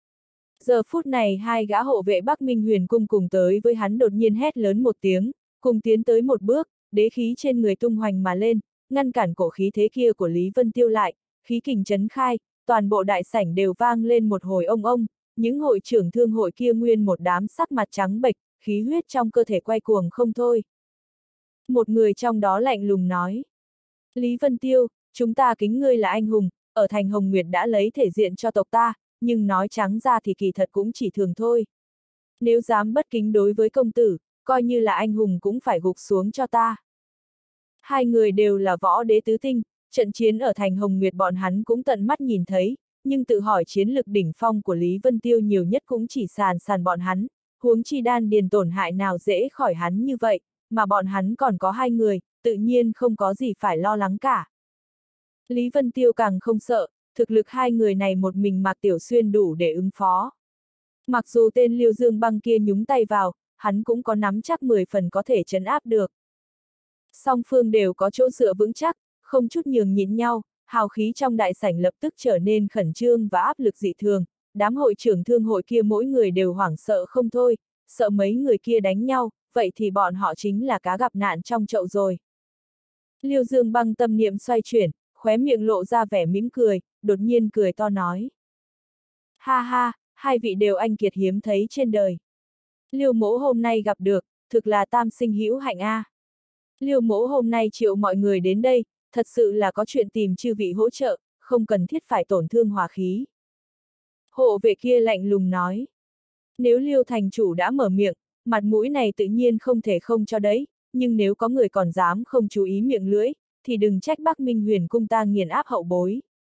Giờ phút này hai gã hộ vệ Bắc Minh Huyền Cung cùng tới với hắn đột nhiên hét lớn một tiếng, cùng tiến tới một bước, đế khí trên người tung hoành mà lên, ngăn cản cổ khí thế kia của Lý Vân Tiêu lại, khí kình chấn khai, toàn bộ đại sảnh đều vang lên một hồi ông ông, những hội trưởng thương hội kia nguyên một đám sắc mặt trắng bệch, khí huyết trong cơ thể quay cuồng không thôi. Một người trong đó lạnh lùng nói. Lý Vân Tiêu, chúng ta kính ngươi là anh hùng, ở thành Hồng Nguyệt đã lấy thể diện cho tộc ta, nhưng nói trắng ra thì kỳ thật cũng chỉ thường thôi. Nếu dám bất kính đối với công tử, coi như là anh hùng cũng phải gục xuống cho ta. Hai người đều là võ đế tứ tinh, trận chiến ở thành Hồng Nguyệt bọn hắn cũng tận mắt nhìn thấy, nhưng tự hỏi chiến lực đỉnh phong của Lý Vân Tiêu nhiều nhất cũng chỉ sàn bọn hắn, huống chi đan điền tổn hại nào dễ khỏi hắn như vậy, mà bọn hắn còn có hai người, tự nhiên không có gì phải lo lắng cả. Lý Vân Tiêu càng không sợ, thực lực hai người này một mình Mạc Tiểu Xuyên đủ để ứng phó. Mặc dù tên Liêu Dương Băng kia nhúng tay vào, hắn cũng có nắm chắc 10 phần có thể trấn áp được. Song phương đều có chỗ dựa vững chắc, không chút nhường nhịn nhau, hào khí trong đại sảnh lập tức trở nên khẩn trương và áp lực dị thường, đám hội trưởng thương hội kia mỗi người đều hoảng sợ không thôi, sợ mấy người kia đánh nhau, vậy thì bọn họ chính là cá gặp nạn trong chậu rồi. Liêu Dương Băng tâm niệm xoay chuyển, khóe miệng lộ ra vẻ mỉm cười, đột nhiên cười to nói. Ha ha, hai vị đều anh kiệt hiếm thấy trên đời. Liêu mỗ hôm nay gặp được, thực là tam sinh hữu hạnh a. Liêu mỗ hôm nay triệu mọi người đến đây, thật sự là có chuyện tìm chư vị hỗ trợ, không cần thiết phải tổn thương hòa khí. Hộ vệ kia lạnh lùng nói. Nếu Liêu thành chủ đã mở miệng, mặt mũi này tự nhiên không thể không cho đấy, nhưng nếu có người còn dám không chú ý miệng lưỡi, thì đừng trách Bắc Minh Huyền Cung ta nghiền áp hậu bối.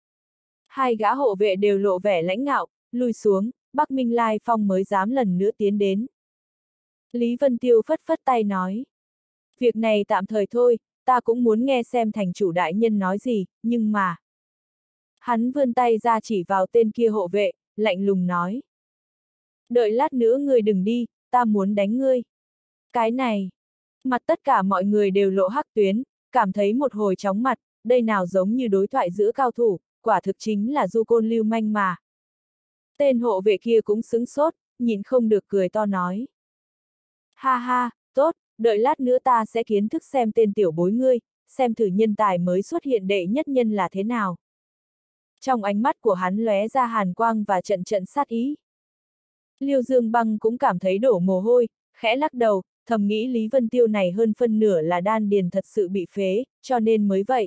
Hai gã hộ vệ đều lộ vẻ lãnh ngạo, lui xuống, Bắc Minh Lai Phong mới dám lần nữa tiến đến. Lý Vân Tiêu phất phất tay nói. Việc này tạm thời thôi, ta cũng muốn nghe xem thành chủ đại nhân nói gì, nhưng mà... Hắn vươn tay ra chỉ vào tên kia hộ vệ, lạnh lùng nói. Đợi lát nữa ngươi đừng đi, ta muốn đánh ngươi. Cái này... Mặt tất cả mọi người đều lộ hắc tuyến, cảm thấy một hồi chóng mặt, đây nào giống như đối thoại giữa cao thủ, quả thực chính là du côn lưu manh mà. Tên hộ vệ kia cũng sững sốt, nhịn không được cười to nói. Ha ha, tốt, đợi lát nữa ta sẽ kiến thức xem tên tiểu bối ngươi, xem thử nhân tài mới xuất hiện đệ nhất nhân là thế nào. Trong ánh mắt của hắn lóe ra hàn quang và trận trận sát ý. Liêu Dương Băng cũng cảm thấy đổ mồ hôi, khẽ lắc đầu, thầm nghĩ Lý Vân Tiêu này hơn phân nửa là đan điền thật sự bị phế, cho nên mới vậy.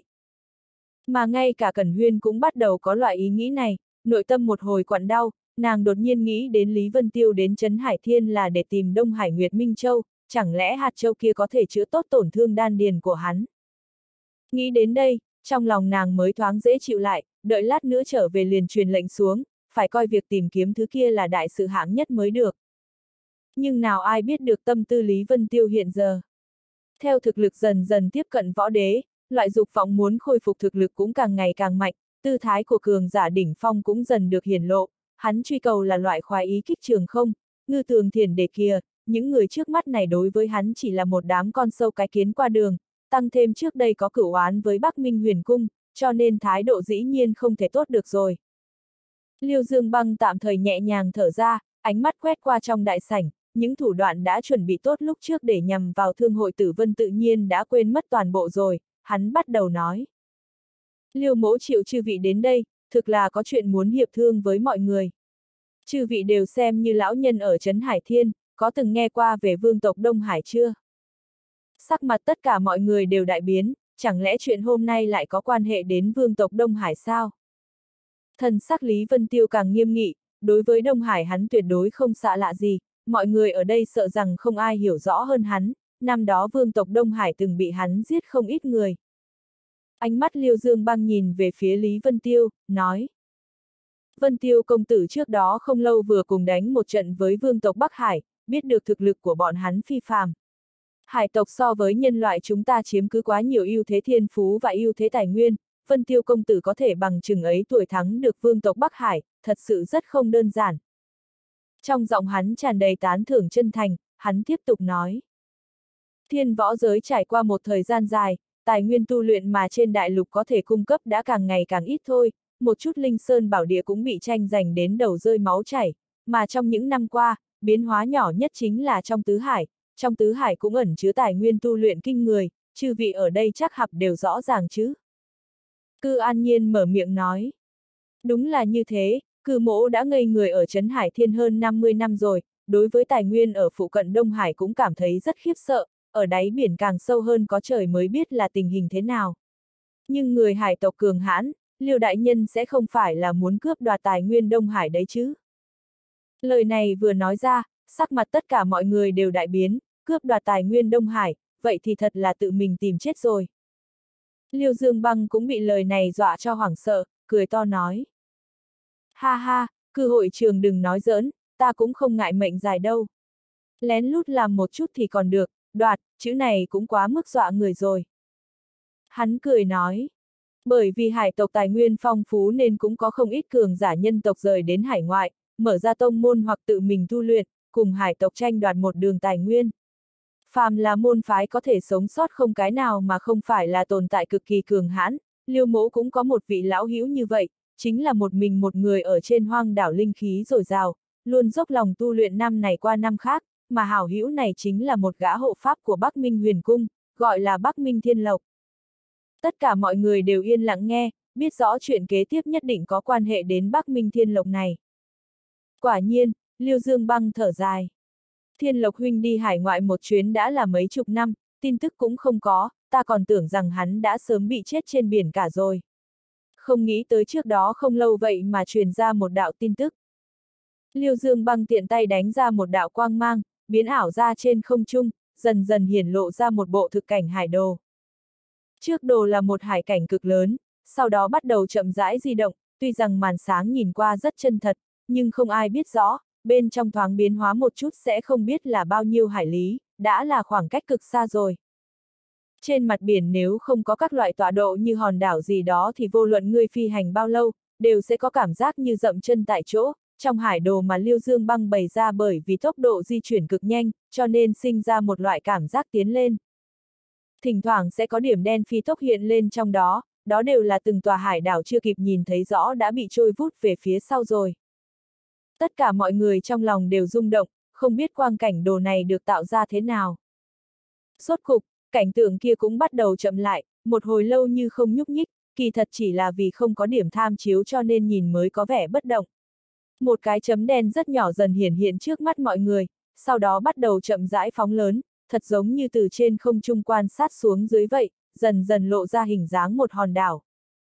Mà ngay cả Cẩn Huyên cũng bắt đầu có loại ý nghĩ này, nội tâm một hồi quặn đau, nàng đột nhiên nghĩ đến Lý Vân Tiêu đến Trấn Hải Thiên là để tìm Đông Hải Nguyệt Minh Châu, chẳng lẽ hạt châu kia có thể chữa tốt tổn thương đan điền của hắn. Nghĩ đến đây, trong lòng nàng mới thoáng dễ chịu lại, đợi lát nữa trở về liền truyền lệnh xuống, phải coi việc tìm kiếm thứ kia là đại sự hạng nhất mới được. Nhưng nào ai biết được tâm tư Lý Vân Tiêu hiện giờ. Theo thực lực dần dần tiếp cận võ đế, loại dục vọng muốn khôi phục thực lực cũng càng ngày càng mạnh, tư thái của cường giả đỉnh phong cũng dần được hiển lộ, hắn truy cầu là loại khoái ý kích trường không, ngư tường thiền để kia, những người trước mắt này đối với hắn chỉ là một đám con sâu cái kiến qua đường, tăng thêm trước đây có cửu oán với Bắc Minh Huyền Cung, cho nên thái độ dĩ nhiên không thể tốt được rồi. Liêu Dương Băng tạm thời nhẹ nhàng thở ra, ánh mắt quét qua trong đại sảnh, những thủ đoạn đã chuẩn bị tốt lúc trước để nhằm vào thương hội Tử Vân tự nhiên đã quên mất toàn bộ rồi, hắn bắt đầu nói. Liêu mỗ triệu chư vị đến đây, thực là có chuyện muốn hiệp thương với mọi người. Chư vị đều xem như lão nhân ở Trấn Hải Thiên, có từng nghe qua về vương tộc Đông Hải chưa? Sắc mặt tất cả mọi người đều đại biến, chẳng lẽ chuyện hôm nay lại có quan hệ đến vương tộc Đông Hải sao? Thần sắc Lý Vân Tiêu càng nghiêm nghị, đối với Đông Hải hắn tuyệt đối không xa lạ gì, mọi người ở đây sợ rằng không ai hiểu rõ hơn hắn, năm đó vương tộc Đông Hải từng bị hắn giết không ít người. Ánh mắt Liêu Dương Băng nhìn về phía Lý Vân Tiêu, nói. Vân Tiêu công tử trước đó không lâu vừa cùng đánh một trận với vương tộc Bắc Hải, biết được thực lực của bọn hắn phi phàm. Hải tộc so với nhân loại chúng ta chiếm cứ quá nhiều ưu thế thiên phú và ưu thế tài nguyên, Vân Tiêu công tử có thể bằng chừng ấy tuổi thắng được vương tộc Bắc Hải, thật sự rất không đơn giản. Trong giọng hắn tràn đầy tán thưởng chân thành, hắn tiếp tục nói. Thiên võ giới trải qua một thời gian dài, tài nguyên tu luyện mà trên đại lục có thể cung cấp đã càng ngày càng ít thôi, một chút linh sơn bảo địa cũng bị tranh giành đến đầu rơi máu chảy, mà trong những năm qua, biến hóa nhỏ nhất chính là trong tứ hải cũng ẩn chứa tài nguyên tu luyện kinh người, chư vị ở đây chắc hẳn đều rõ ràng chứ. Cư An Nhiên mở miệng nói. Đúng là như thế, Cư Mỗ đã ngây người ở Trấn Hải Thiên hơn 50 năm rồi, đối với tài nguyên ở phụ cận Đông Hải cũng cảm thấy rất khiếp sợ, ở đáy biển càng sâu hơn có trời mới biết là tình hình thế nào. Nhưng người hải tộc cường hãn, Liêu đại nhân sẽ không phải là muốn cướp đoạt tài nguyên Đông Hải đấy chứ. Lời này vừa nói ra, sắc mặt tất cả mọi người đều đại biến, cướp đoạt tài nguyên Đông Hải, vậy thì thật là tự mình tìm chết rồi. Liêu Dương Băng cũng bị lời này dọa cho hoảng sợ, cười to nói. Ha ha, Cư hội trường đừng nói giỡn, ta cũng không ngại mệnh dài đâu. Lén lút làm một chút thì còn được, đoạt, chữ này cũng quá mức dọa người rồi. Hắn cười nói. Bởi vì hải tộc tài nguyên phong phú nên cũng có không ít cường giả nhân tộc rời đến hải ngoại, mở ra tông môn hoặc tự mình tu luyện, cùng hải tộc tranh đoạt một đường tài nguyên. Phàm là môn phái có thể sống sót không cái nào mà không phải là tồn tại cực kỳ cường hãn, Liêu Mỗ cũng có một vị lão hữu như vậy, chính là một mình một người ở trên hoang đảo linh khí dồi dào, luôn dốc lòng tu luyện năm này qua năm khác, mà hảo hữu này chính là một gã hộ pháp của Bắc Minh Huyền Cung, gọi là Bắc Minh Thiên Lộc. Tất cả mọi người đều yên lặng nghe, biết rõ chuyện kế tiếp nhất định có quan hệ đến Bắc Minh Thiên Lộc này. Quả nhiên, Liêu Dương Băng thở dài. Thiên Lộc huynh đi hải ngoại một chuyến đã là mấy chục năm, tin tức cũng không có, ta còn tưởng rằng hắn đã sớm bị chết trên biển cả rồi. Không nghĩ tới trước đó không lâu vậy mà truyền ra một đạo tin tức. Liêu Dương Băng tiện tay đánh ra một đạo quang mang, biến ảo ra trên không trung, dần dần hiển lộ ra một bộ thực cảnh hải đồ. Trước đồ là một hải cảnh cực lớn, sau đó bắt đầu chậm rãi di động, tuy rằng màn sáng nhìn qua rất chân thật, nhưng không ai biết rõ, bên trong thoáng biến hóa một chút sẽ không biết là bao nhiêu hải lý, đã là khoảng cách cực xa rồi. Trên mặt biển nếu không có các loại tọa độ như hòn đảo gì đó thì vô luận ngươi phi hành bao lâu, đều sẽ có cảm giác như dậm chân tại chỗ, trong hải đồ mà Liêu Dương Băng bày ra bởi vì tốc độ di chuyển cực nhanh, cho nên sinh ra một loại cảm giác tiến lên. Thỉnh thoảng sẽ có điểm đen phi tốc hiện lên trong đó, đó đều là từng tòa hải đảo chưa kịp nhìn thấy rõ đã bị trôi vút về phía sau rồi. Tất cả mọi người trong lòng đều rung động, không biết quang cảnh đồ này được tạo ra thế nào. Rốt cục, cảnh tượng kia cũng bắt đầu chậm lại, một hồi lâu như không nhúc nhích, kỳ thật chỉ là vì không có điểm tham chiếu cho nên nhìn mới có vẻ bất động. Một cái chấm đen rất nhỏ dần hiển hiện trước mắt mọi người, sau đó bắt đầu chậm rãi phóng lớn, thật giống như từ trên không trung quan sát xuống dưới vậy, dần dần lộ ra hình dáng một hòn đảo.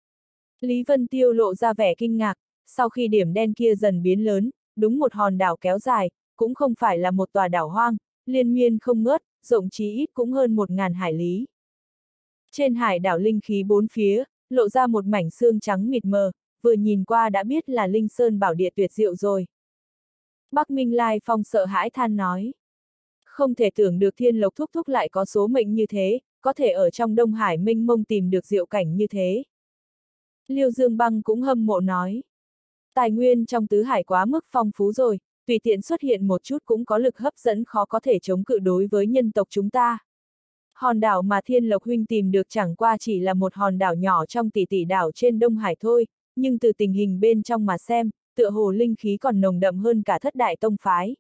Lý Vân Tiêu lộ ra vẻ kinh ngạc, sau khi điểm đen kia dần biến lớn, đúng một hòn đảo kéo dài, cũng không phải là một tòa đảo hoang, liên miên không ngớt, rộng chí ít cũng hơn 1000 hải lý. Trên hải đảo linh khí bốn phía, lộ ra một mảnh xương trắng mịt mờ, vừa nhìn qua đã biết là linh sơn bảo địa tuyệt diệu rồi. Bắc Minh Lai Phong sợ hãi than nói. Không thể tưởng được Thiên Lộc thúc thúc lại có số mệnh như thế, có thể ở trong Đông Hải mênh mông tìm được diệu cảnh như thế. Liêu Dương Băng cũng hâm mộ nói. Tài nguyên trong tứ hải quá mức phong phú rồi, tùy tiện xuất hiện một chút cũng có lực hấp dẫn khó có thể chống cự đối với nhân tộc chúng ta. Hòn đảo mà Thiên Lộc huynh tìm được chẳng qua chỉ là một hòn đảo nhỏ trong tỷ tỷ đảo trên Đông Hải thôi, nhưng từ tình hình bên trong mà xem, tựa hồ linh khí còn nồng đậm hơn cả thất đại tông phái.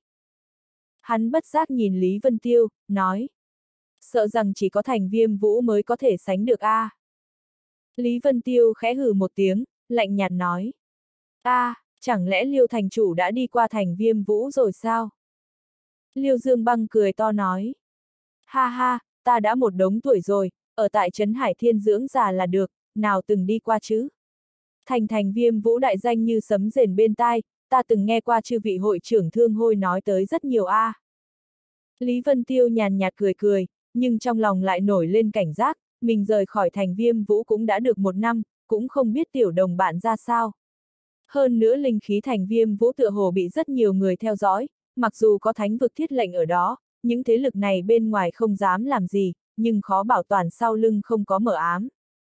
Hắn bất giác nhìn Lý Vân Tiêu, nói. Sợ rằng chỉ có Thành Viêm Vũ mới có thể sánh được a. Lý Vân Tiêu khẽ hừ một tiếng, lạnh nhạt nói. Chẳng lẽ Liêu thành chủ đã đi qua Thành Viêm Vũ rồi sao? Liêu Dương Băng cười to nói. Ha ha, ta đã một đống tuổi rồi, ở tại Trấn Hải Thiên dưỡng già là được, nào từng đi qua chứ? Thành Viêm Vũ đại danh như sấm rền bên tai, ta từng nghe qua chư vị hội trưởng Thương Hôi nói tới rất nhiều a. Lý Vân Tiêu nhàn nhạt cười cười, nhưng trong lòng lại nổi lên cảnh giác, mình rời khỏi Thành Viêm Vũ cũng đã được 1 năm, cũng không biết tiểu đồng bạn ra sao. Hơn nữa linh khí Thành Viêm Vũ tựa hồ bị rất nhiều người theo dõi, mặc dù có thánh vực thiết lệnh ở đó, những thế lực này bên ngoài không dám làm gì, nhưng khó bảo toàn sau lưng không có mờ ám.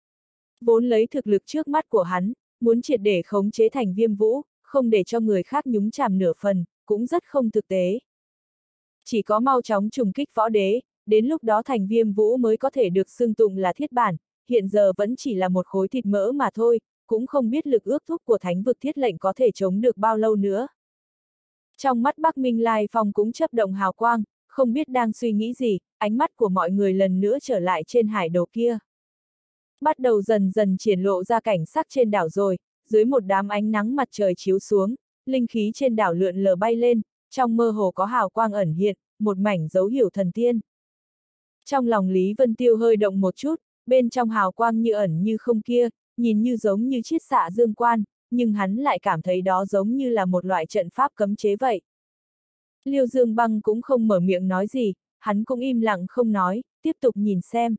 Vốn lấy thực lực trước mắt của hắn, muốn triệt để khống chế Thành Viêm Vũ, không để cho người khác nhúng chàm nửa phần, cũng rất không thực tế. Chỉ có mau chóng trùng kích võ đế, đến lúc đó Thành Viêm Vũ mới có thể được xưng tụng là thiết bản, hiện giờ vẫn chỉ là một khối thịt mỡ mà thôi, cũng không biết lực ước thúc của thánh vực thiết lệnh có thể chống được bao lâu nữa. Trong mắt Bắc Minh Lai Phong cũng chớp động hào quang, không biết đang suy nghĩ gì, ánh mắt của mọi người lần nữa trở lại trên hải đồ kia. Bắt đầu dần dần triển lộ ra cảnh sắc trên đảo rồi, dưới một đám ánh nắng mặt trời chiếu xuống, linh khí trên đảo lượn lờ bay lên, trong mơ hồ có hào quang ẩn hiện, một mảnh dấu hiệu thần tiên. Trong lòng Lý Vân Tiêu hơi động một chút, bên trong hào quang như ẩn như không kia, nhìn như giống như chiết xạ dương quan, nhưng hắn lại cảm thấy đó giống như là một loại trận pháp cấm chế vậy. Liêu Dương Băng cũng không mở miệng nói gì, hắn cũng im lặng không nói, tiếp tục nhìn xem.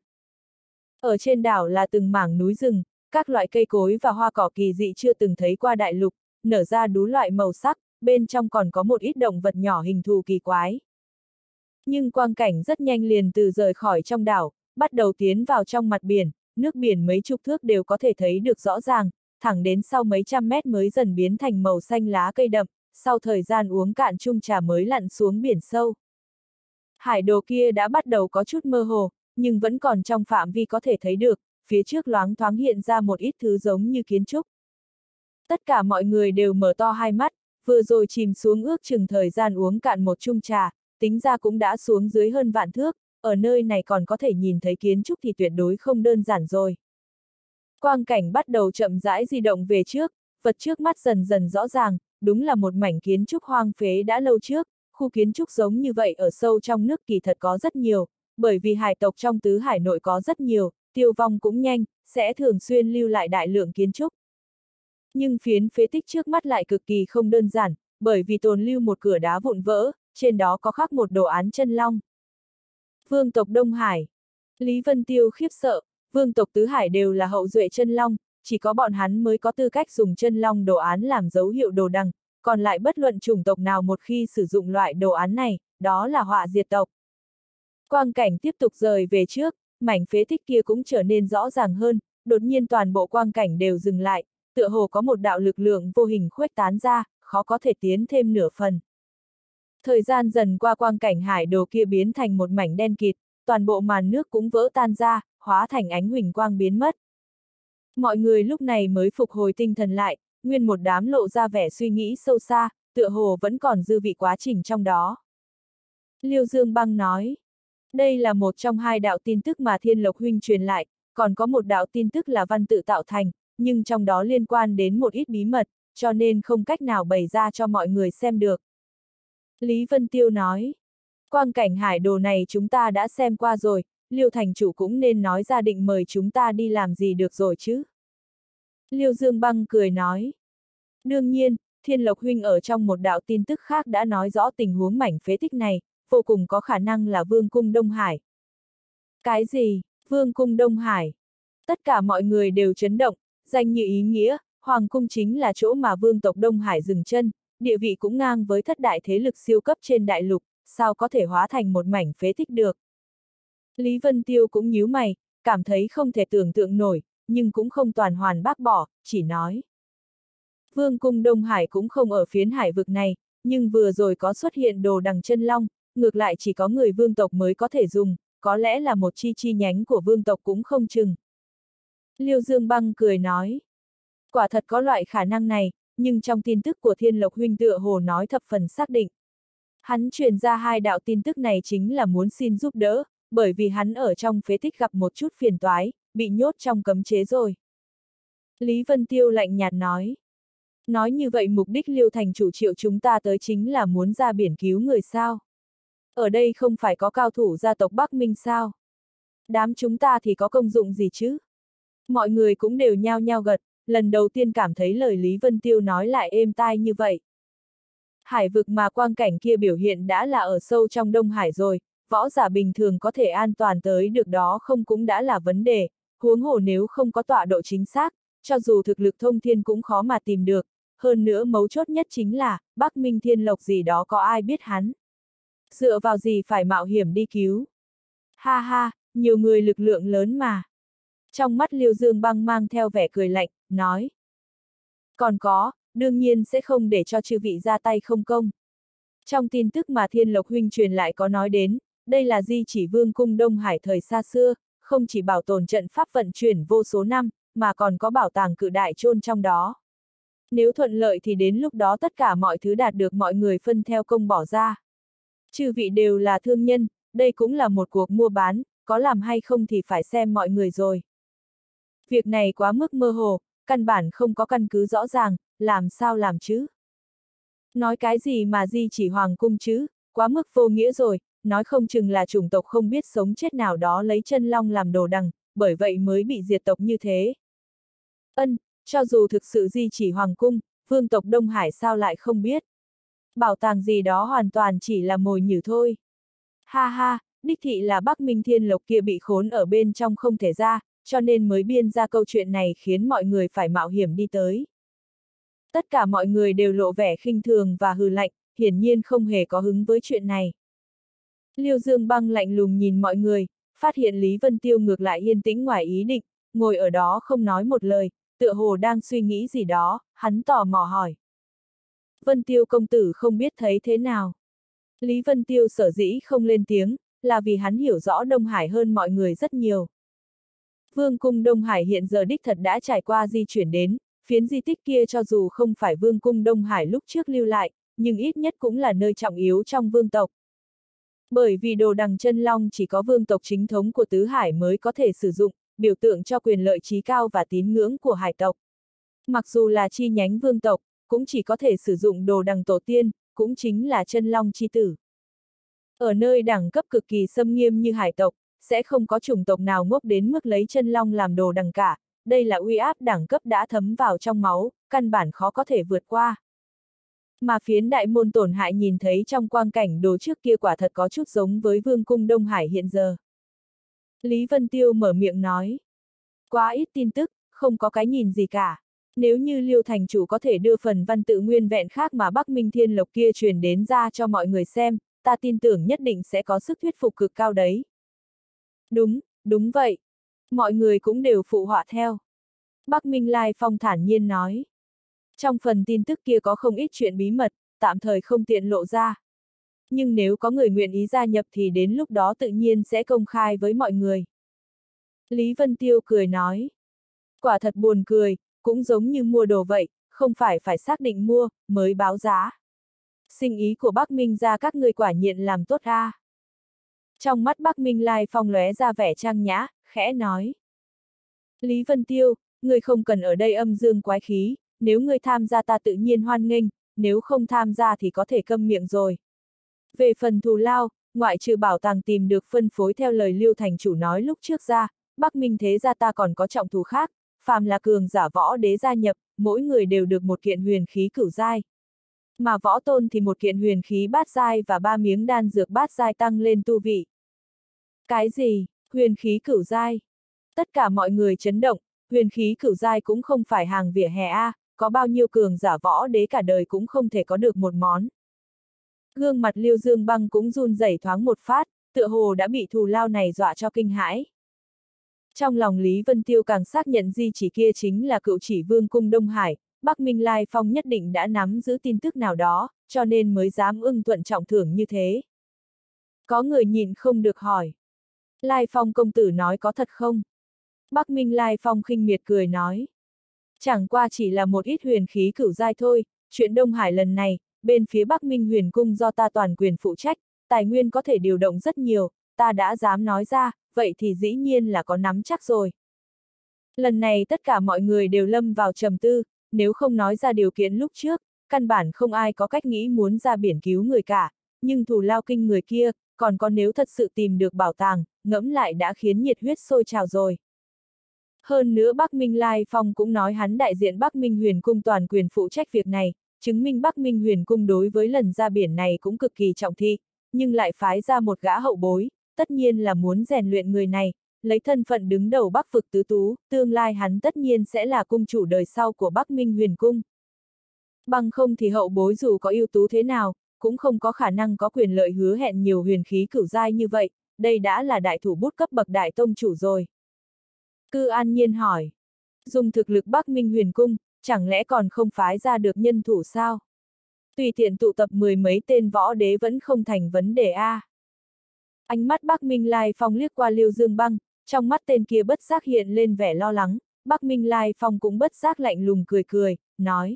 Ở trên đảo là từng mảng núi rừng, các loại cây cối và hoa cỏ kỳ dị chưa từng thấy qua đại lục, nở ra đủ loại màu sắc, bên trong còn có một ít động vật nhỏ hình thù kỳ quái. Nhưng quang cảnh rất nhanh liền từ rời khỏi trong đảo, bắt đầu tiến vào trong mặt biển, nước biển mấy chục thước đều có thể thấy được rõ ràng, thẳng đến sau mấy trăm mét mới dần biến thành màu xanh lá cây đậm, sau thời gian uống cạn chung trà mới lặn xuống biển sâu. Hải đồ kia đã bắt đầu có chút mơ hồ, nhưng vẫn còn trong phạm vi có thể thấy được, phía trước loáng thoáng hiện ra một ít thứ giống như kiến trúc. Tất cả mọi người đều mở to hai mắt, vừa rồi chìm xuống ước chừng thời gian uống cạn một chung trà, tính ra cũng đã xuống dưới hơn vạn thước, ở nơi này còn có thể nhìn thấy kiến trúc thì tuyệt đối không đơn giản rồi. Quang cảnh bắt đầu chậm rãi di động về trước, vật trước mắt dần dần rõ ràng, đúng là một mảnh kiến trúc hoang phế đã lâu trước, khu kiến trúc giống như vậy ở sâu trong nước kỳ thật có rất nhiều, bởi vì hải tộc trong tứ hải nội có rất nhiều, tiêu vong cũng nhanh, sẽ thường xuyên lưu lại đại lượng kiến trúc. Nhưng phiến phế tích trước mắt lại cực kỳ không đơn giản, bởi vì tồn lưu một cửa đá vụn vỡ, trên đó có khắc một đồ án chân long. Vương tộc Đông Hải. Lý Vân Tiêu khiếp sợ, vương tộc tứ hải đều là hậu duệ chân long, chỉ có bọn hắn mới có tư cách dùng chân long đồ án làm dấu hiệu đồ đằng, còn lại bất luận chủng tộc nào một khi sử dụng loại đồ án này, đó là họa diệt tộc. Quang cảnh tiếp tục rời về trước, mảnh phế tích kia cũng trở nên rõ ràng hơn, đột nhiên toàn bộ quang cảnh đều dừng lại, tựa hồ có một đạo lực lượng vô hình khuếch tán ra, khó có thể tiến thêm nửa phần. Thời gian dần qua quang cảnh hải đồ kia biến thành một mảnh đen kịt, toàn bộ màn nước cũng vỡ tan ra, hóa thành ánh huỳnh quang biến mất. Mọi người lúc này mới phục hồi tinh thần lại, nguyên một đám lộ ra vẻ suy nghĩ sâu xa, tựa hồ vẫn còn dư vị quá trình trong đó. Liêu Dương Băng nói, đây là một trong hai đạo tin tức mà Thiên Lộc huynh truyền lại, còn có một đạo tin tức là văn tự tạo thành, nhưng trong đó liên quan đến một ít bí mật, cho nên không cách nào bày ra cho mọi người xem được. Lý Vân Tiêu nói, quang cảnh hải đồ này chúng ta đã xem qua rồi, Liêu thành chủ cũng nên nói ra định mời chúng ta đi làm gì được rồi chứ. Liêu Dương Băng cười nói, đương nhiên, Thiên Lộc huynh ở trong một đạo tin tức khác đã nói rõ tình huống mảnh phế tích này, vô cùng có khả năng là Vương cung Đông Hải. Cái gì, Vương cung Đông Hải? Tất cả mọi người đều chấn động, danh như ý nghĩa, Hoàng cung chính là chỗ mà vương tộc Đông Hải dừng chân, địa vị cũng ngang với thất đại thế lực siêu cấp trên đại lục, sao có thể hóa thành một mảnh phế tích được. Lý Vân Tiêu cũng nhíu mày, cảm thấy không thể tưởng tượng nổi, nhưng cũng không toàn hoàn bác bỏ, chỉ nói. Vương cung Đông Hải cũng không ở phiến hải vực này, nhưng vừa rồi có xuất hiện đồ đằng chân long, ngược lại chỉ có người vương tộc mới có thể dùng, có lẽ là một chi nhánh của vương tộc cũng không chừng. Liêu Dương Băng cười nói. Quả thật có loại khả năng này, nhưng trong tin tức của Thiên Lộc huynh tựa hồ nói thập phần xác định. Hắn truyền ra hai đạo tin tức này chính là muốn xin giúp đỡ, bởi vì hắn ở trong phế tích gặp một chút phiền toái, bị nhốt trong cấm chế rồi. Lý Vân Tiêu lạnh nhạt nói. Nói như vậy mục đích Liêu thành chủ triệu chúng ta tới chính là muốn ra biển cứu người sao? Ở đây không phải có cao thủ gia tộc Bắc Minh sao? Đám chúng ta thì có công dụng gì chứ? Mọi người cũng đều nhao nhao gật, lần đầu tiên cảm thấy lời Lý Vân Tiêu nói lại êm tai như vậy. Hải vực mà quang cảnh kia biểu hiện đã là ở sâu trong Đông Hải rồi, võ giả bình thường có thể an toàn tới được đó không cũng đã là vấn đề, huống hồ nếu không có tọa độ chính xác, cho dù thực lực thông thiên cũng khó mà tìm được, hơn nữa mấu chốt nhất chính là, Bắc Minh Thiên Lộc gì đó có ai biết hắn. Dựa vào gì phải mạo hiểm đi cứu. Ha ha, nhiều người lực lượng lớn mà. Trong mắt Liêu Dương Băng mang theo vẻ cười lạnh, nói. Còn có, đương nhiên sẽ không để cho chư vị ra tay không công. Trong tin tức mà Thiên Lộc huynh truyền lại có nói đến, đây là di chỉ vương cung Đông Hải thời xa xưa, không chỉ bảo tồn trận pháp vận chuyển vô số năm, mà còn có bảo tàng cự đại chôn trong đó. Nếu thuận lợi thì đến lúc đó tất cả mọi thứ đạt được mọi người phân theo công bỏ ra. Chư vị đều là thương nhân, đây cũng là một cuộc mua bán, có làm hay không thì phải xem mọi người rồi. Việc này quá mức mơ hồ, căn bản không có căn cứ rõ ràng, làm sao làm chứ? Nói cái gì mà di chỉ hoàng cung chứ, quá mức vô nghĩa rồi, nói không chừng là chủng tộc không biết sống chết nào đó lấy chân long làm đồ đằng, bởi vậy mới bị diệt tộc như thế. Cho dù thực sự di chỉ hoàng cung, vương tộc Đông Hải sao lại không biết? Bảo tàng gì đó hoàn toàn chỉ là mồi nhử thôi. Ha ha, đích thị là Bắc Minh Thiên Lộc kia bị khốn ở bên trong không thể ra, cho nên mới biên ra câu chuyện này khiến mọi người phải mạo hiểm đi tới. Tất cả mọi người đều lộ vẻ khinh thường và hừ lạnh, hiển nhiên không hề có hứng với chuyện này. Liêu Dương Băng lạnh lùng nhìn mọi người, phát hiện Lý Vân Tiêu ngược lại yên tĩnh ngoài ý định, ngồi ở đó không nói một lời, tựa hồ đang suy nghĩ gì đó, hắn tò mò hỏi. Vân Tiêu công tử không biết thấy thế nào? Lý Vân Tiêu sở dĩ không lên tiếng, là vì hắn hiểu rõ Đông Hải hơn mọi người rất nhiều. Vương cung Đông Hải hiện giờ đích thật đã trải qua di chuyển đến, phiến di tích kia cho dù không phải Vương cung Đông Hải lúc trước lưu lại, nhưng ít nhất cũng là nơi trọng yếu trong vương tộc. Bởi vì đồ đằng chân long chỉ có vương tộc chính thống của Tứ Hải mới có thể sử dụng, biểu tượng cho quyền lợi trí cao và tín ngưỡng của hải tộc. Mặc dù là chi nhánh vương tộc, cũng chỉ có thể sử dụng đồ đằng tổ tiên, cũng chính là chân long chi tử. Ở nơi đẳng cấp cực kỳ xâm nghiêm như hải tộc, sẽ không có chủng tộc nào ngốc đến mức lấy chân long làm đồ đằng cả, đây là uy áp đẳng cấp đã thấm vào trong máu, căn bản khó có thể vượt qua. Mà phiến đại môn tổn hại nhìn thấy trong quang cảnh đồ trước kia quả thật có chút giống với vương cung Đông Hải hiện giờ. Lý Vân Tiêu mở miệng nói. Quá ít tin tức, không có cái nhìn gì cả. Nếu như Liêu thành chủ có thể đưa phần văn tự nguyên vẹn khác mà Bắc Minh Thiên Lộc kia truyền đến ra cho mọi người xem, ta tin tưởng nhất định sẽ có sức thuyết phục cực cao đấy. Đúng vậy. Mọi người cũng đều phụ họa theo. Bắc Minh Lai Phong thản nhiên nói. Trong phần tin tức kia có không ít chuyện bí mật, tạm thời không tiện lộ ra. Nhưng nếu có người nguyện ý gia nhập thì đến lúc đó tự nhiên sẽ công khai với mọi người. Lý Vân Tiêu cười nói. Quả thật buồn cười, cũng giống như mua đồ vậy, không phải xác định mua, mới báo giá. Sinh ý của Bắc Minh gia các ngươi quả nhiên làm tốt a. Trong mắt Bắc Minh Lai Phong lóe ra vẻ trang nhã, khẽ nói. Lý Vân Tiêu, ngươi không cần ở đây âm dương quái khí, nếu ngươi tham gia ta tự nhiên hoan nghênh, nếu không tham gia thì có thể câm miệng rồi. Về phần thù lao, ngoại trừ bảo tàng tìm được phân phối theo lời Liêu thành chủ nói lúc trước ra, Bắc Minh thế gia ta còn có trọng thù khác, phàm là cường giả võ đế gia nhập, mỗi người đều được một kiện huyền khí cửu giai. Mà võ tôn thì một kiện huyền khí bát giai và 3 miếng đan dược bát giai tăng lên tu vị. Cái gì? Huyền khí cửu giai? Tất cả mọi người chấn động, huyền khí cửu giai cũng không phải hàng vỉa hè a, có bao nhiêu cường giả võ đế cả đời cũng không thể có được một món. Gương mặt Liêu Dương Băng cũng run rẩy thoáng một phát, tựa hồ đã bị thù lao này dọa cho kinh hãi. Trong lòng Lý Vân Tiêu càng xác nhận di chỉ kia chính là cựu chỉ vương cung Đông Hải, Bắc Minh Lai Phong nhất định đã nắm giữ tin tức nào đó, cho nên mới dám ưng thuận trọng thưởng như thế. Có người nhịn không được hỏi. Lai Phong công tử nói có thật không? Bắc Minh Lai Phong khinh miệt cười nói. Chẳng qua chỉ là một ít huyền khí cửu giai thôi, chuyện Đông Hải lần này, bên phía Bắc Minh huyền cung do ta toàn quyền phụ trách, tài nguyên có thể điều động rất nhiều, ta đã dám nói ra, vậy thì dĩ nhiên là có nắm chắc rồi. Lần này tất cả mọi người đều lâm vào trầm tư, nếu không nói ra điều kiện lúc trước, căn bản không ai có cách nghĩ muốn ra biển cứu người cả, nhưng thù lao kinh người kia, còn có nếu thật sự tìm được bảo tàng, ngẫm lại đã khiến nhiệt huyết sôi trào rồi. Hơn nữa Bắc Minh Lai Phong cũng nói hắn đại diện Bắc Minh Huyền Cung toàn quyền phụ trách việc này, chứng minh Bắc Minh Huyền Cung đối với lần ra biển này cũng cực kỳ trọng thị, nhưng lại phái ra một gã hậu bối, tất nhiên là muốn rèn luyện người này, lấy thân phận đứng đầu Bắc vực tứ tú, tương lai hắn tất nhiên sẽ là cung chủ đời sau của Bắc Minh Huyền Cung. Bằng không thì hậu bối dù có ưu tú thế nào, cũng không có khả năng có quyền lợi hứa hẹn nhiều huyền khí cửu giai như vậy, đây đã là đại thủ bút cấp bậc đại tông chủ rồi. Cư An Nhiên hỏi, dùng thực lực Bắc Minh Huyền Cung, chẳng lẽ còn không phái ra được nhân thủ sao? Tùy tiện tụ tập 10 mấy tên võ đế vẫn không thành vấn đề a. Ánh mắt Bắc Minh Lai Phong liếc qua Lưu Dương Băng, trong mắt tên kia bất giác hiện lên vẻ lo lắng, Bắc Minh Lai Phong cũng bất giác lạnh lùng cười cười, nói.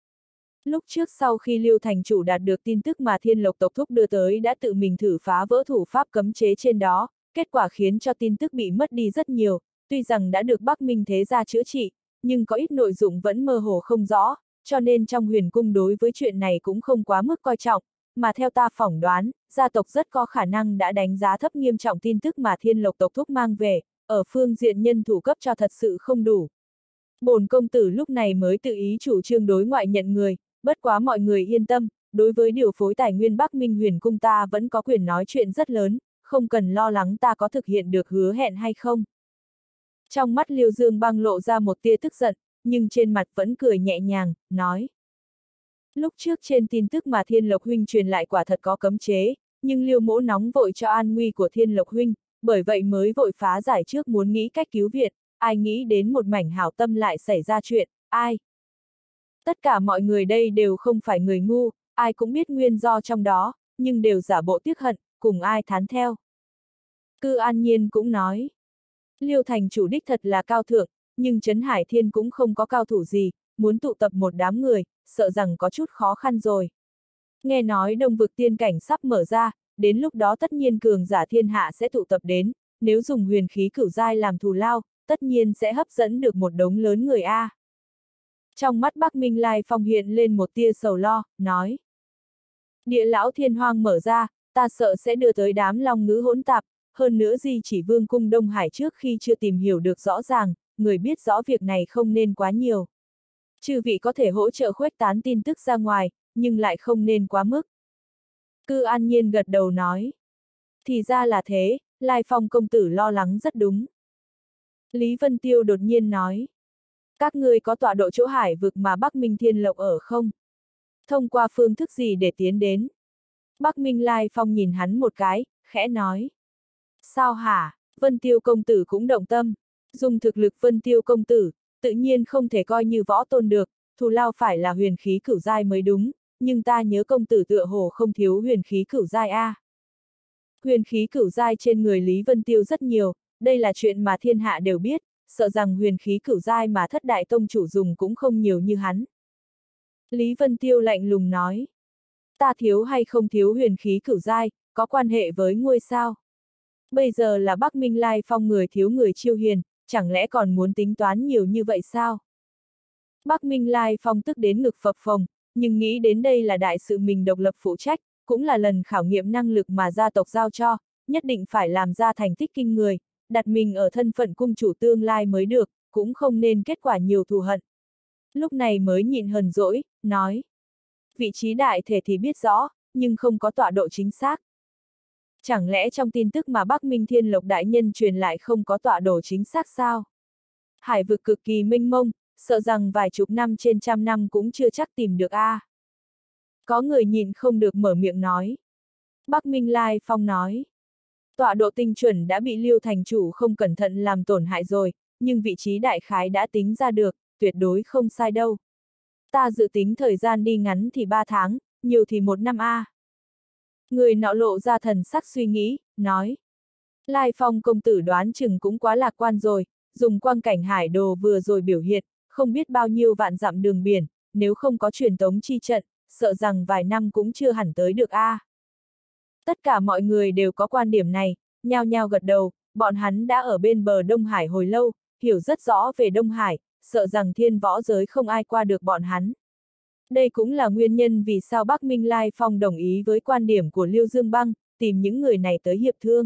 Lúc trước sau khi Lưu Thành Chủ đạt được tin tức mà Thiên Lộc tộc thúc đưa tới đã tự mình thử phá vỡ thủ pháp cấm chế trên đó, kết quả khiến cho tin tức bị mất đi rất nhiều, tuy rằng đã được Bắc Minh Thế Gia chữa trị, nhưng có ít nội dụng vẫn mơ hồ không rõ, cho nên trong huyền cung đối với chuyện này cũng không quá mức coi trọng, mà theo ta phỏng đoán, gia tộc rất có khả năng đã đánh giá thấp nghiêm trọng tin tức mà Thiên Lộc tộc thúc mang về, ở phương diện nhân thủ cấp cho thật sự không đủ. Bổn công tử lúc này mới tự ý chủ trương đối ngoại nhận người, bất quá mọi người yên tâm, đối với điều phối tài nguyên Bắc Minh Huyền Cung ta vẫn có quyền nói chuyện rất lớn, không cần lo lắng ta có thực hiện được hứa hẹn hay không. Trong mắt Lưu Dương Băng lộ ra một tia tức giận, nhưng trên mặt vẫn cười nhẹ nhàng, nói. Lúc trước trên tin tức mà Thiên Lộc Huynh truyền lại quả thật có cấm chế, nhưng Lưu mỗ nóng vội cho an nguy của Thiên Lộc Huynh, bởi vậy mới vội phá giải trước muốn nghĩ cách cứu viện, ai nghĩ đến một mảnh hảo tâm lại xảy ra chuyện, ai. Tất cả mọi người đây đều không phải người ngu, ai cũng biết nguyên do trong đó, nhưng đều giả bộ tiếc hận, cùng ai thán theo. Cư An Nhiên cũng nói. Liêu thành chủ đích thật là cao thượng, nhưng Trấn Hải Thiên cũng không có cao thủ gì, muốn tụ tập một đám người, sợ rằng có chút khó khăn rồi. Nghe nói Đông vực tiên cảnh sắp mở ra, đến lúc đó tất nhiên cường giả thiên hạ sẽ tụ tập đến, nếu dùng huyền khí cửu giai làm thù lao, tất nhiên sẽ hấp dẫn được một đống lớn người a. Trong mắt Bắc Minh Lai Phong hiện lên một tia sầu lo, nói. Địa lão thiên hoang mở ra, ta sợ sẽ đưa tới đám long ngữ hỗn tạp, hơn nữa Di Chỉ Vương cung Đông Hải trước khi chưa tìm hiểu được rõ ràng, người biết rõ việc này không nên quá nhiều. Chư vị có thể hỗ trợ khuếch tán tin tức ra ngoài, nhưng lại không nên quá mức. Cư An Nhiên gật đầu nói. Thì ra là thế, Lai Phong công tử lo lắng rất đúng. Lý Vân Tiêu đột nhiên nói. Các ngươi có tọa độ chỗ hải vực mà Bắc Minh Thiên Lộc ở không? Thông qua phương thức gì để tiến đến? Bắc Minh Lai Phong nhìn hắn một cái, khẽ nói. Sao hả? Vân Tiêu công tử cũng động tâm. Dùng thực lực Vân Tiêu công tử, tự nhiên không thể coi như võ tôn được, thù lao phải là huyền khí cửu giai mới đúng, nhưng ta nhớ công tử tựa hồ không thiếu huyền khí cửu giai a. Huyền khí cửu giai trên người Lý Vân Tiêu rất nhiều, đây là chuyện mà thiên hạ đều biết, sợ rằng huyền khí cửu giai mà thất đại tông chủ dùng cũng không nhiều như hắn. Lý Vân Tiêu lạnh lùng nói. Ta thiếu hay không thiếu huyền khí cửu giai, có quan hệ với ngươi sao? Bây giờ là Bắc Minh Lai Phong người thiếu người chiêu hiền, chẳng lẽ còn muốn tính toán nhiều như vậy sao? Bắc Minh Lai Phong tức đến ngực phập phồng, nhưng nghĩ đến đây là đại sự mình độc lập phụ trách, cũng là lần khảo nghiệm năng lực mà gia tộc giao cho, nhất định phải làm ra thành tích kinh người, đặt mình ở thân phận cung chủ tương lai mới được, cũng không nên kết quả nhiều thù hận. Lúc này mới nhịn hờn dỗi, nói. Vị trí đại thể thì biết rõ, nhưng không có tọa độ chính xác. Chẳng lẽ trong tin tức mà Bắc Minh Thiên Lộc đại nhân truyền lại không có tọa độ chính xác sao? Hải vực cực kỳ mênh mông, sợ rằng vài chục năm trên trăm năm cũng chưa chắc tìm được a. Có người nhìn không được mở miệng nói. Bắc Minh Lai Phong nói. Tọa độ tinh chuẩn đã bị Liêu thành chủ không cẩn thận làm tổn hại rồi, nhưng vị trí đại khái đã tính ra được, tuyệt đối không sai đâu. Ta dự tính thời gian đi ngắn thì 3 tháng, nhiều thì 1 năm a. Người nọ lộ ra thần sắc suy nghĩ, nói. Lai Phong công tử đoán chừng cũng quá lạc quan rồi, dùng quang cảnh hải đồ vừa rồi biểu hiện, không biết bao nhiêu vạn dặm đường biển, nếu không có truyền tống chi trận, sợ rằng vài năm cũng chưa hẳn tới được a. Tất cả mọi người đều có quan điểm này, nhao nhao gật đầu, bọn hắn đã ở bên bờ Đông Hải hồi lâu, hiểu rất rõ về Đông Hải, sợ rằng thiên võ giới không ai qua được bọn hắn. Đây cũng là nguyên nhân vì sao Bắc Minh Lai Phong đồng ý với quan điểm của Lưu Dương Băng, tìm những người này tới hiệp thương.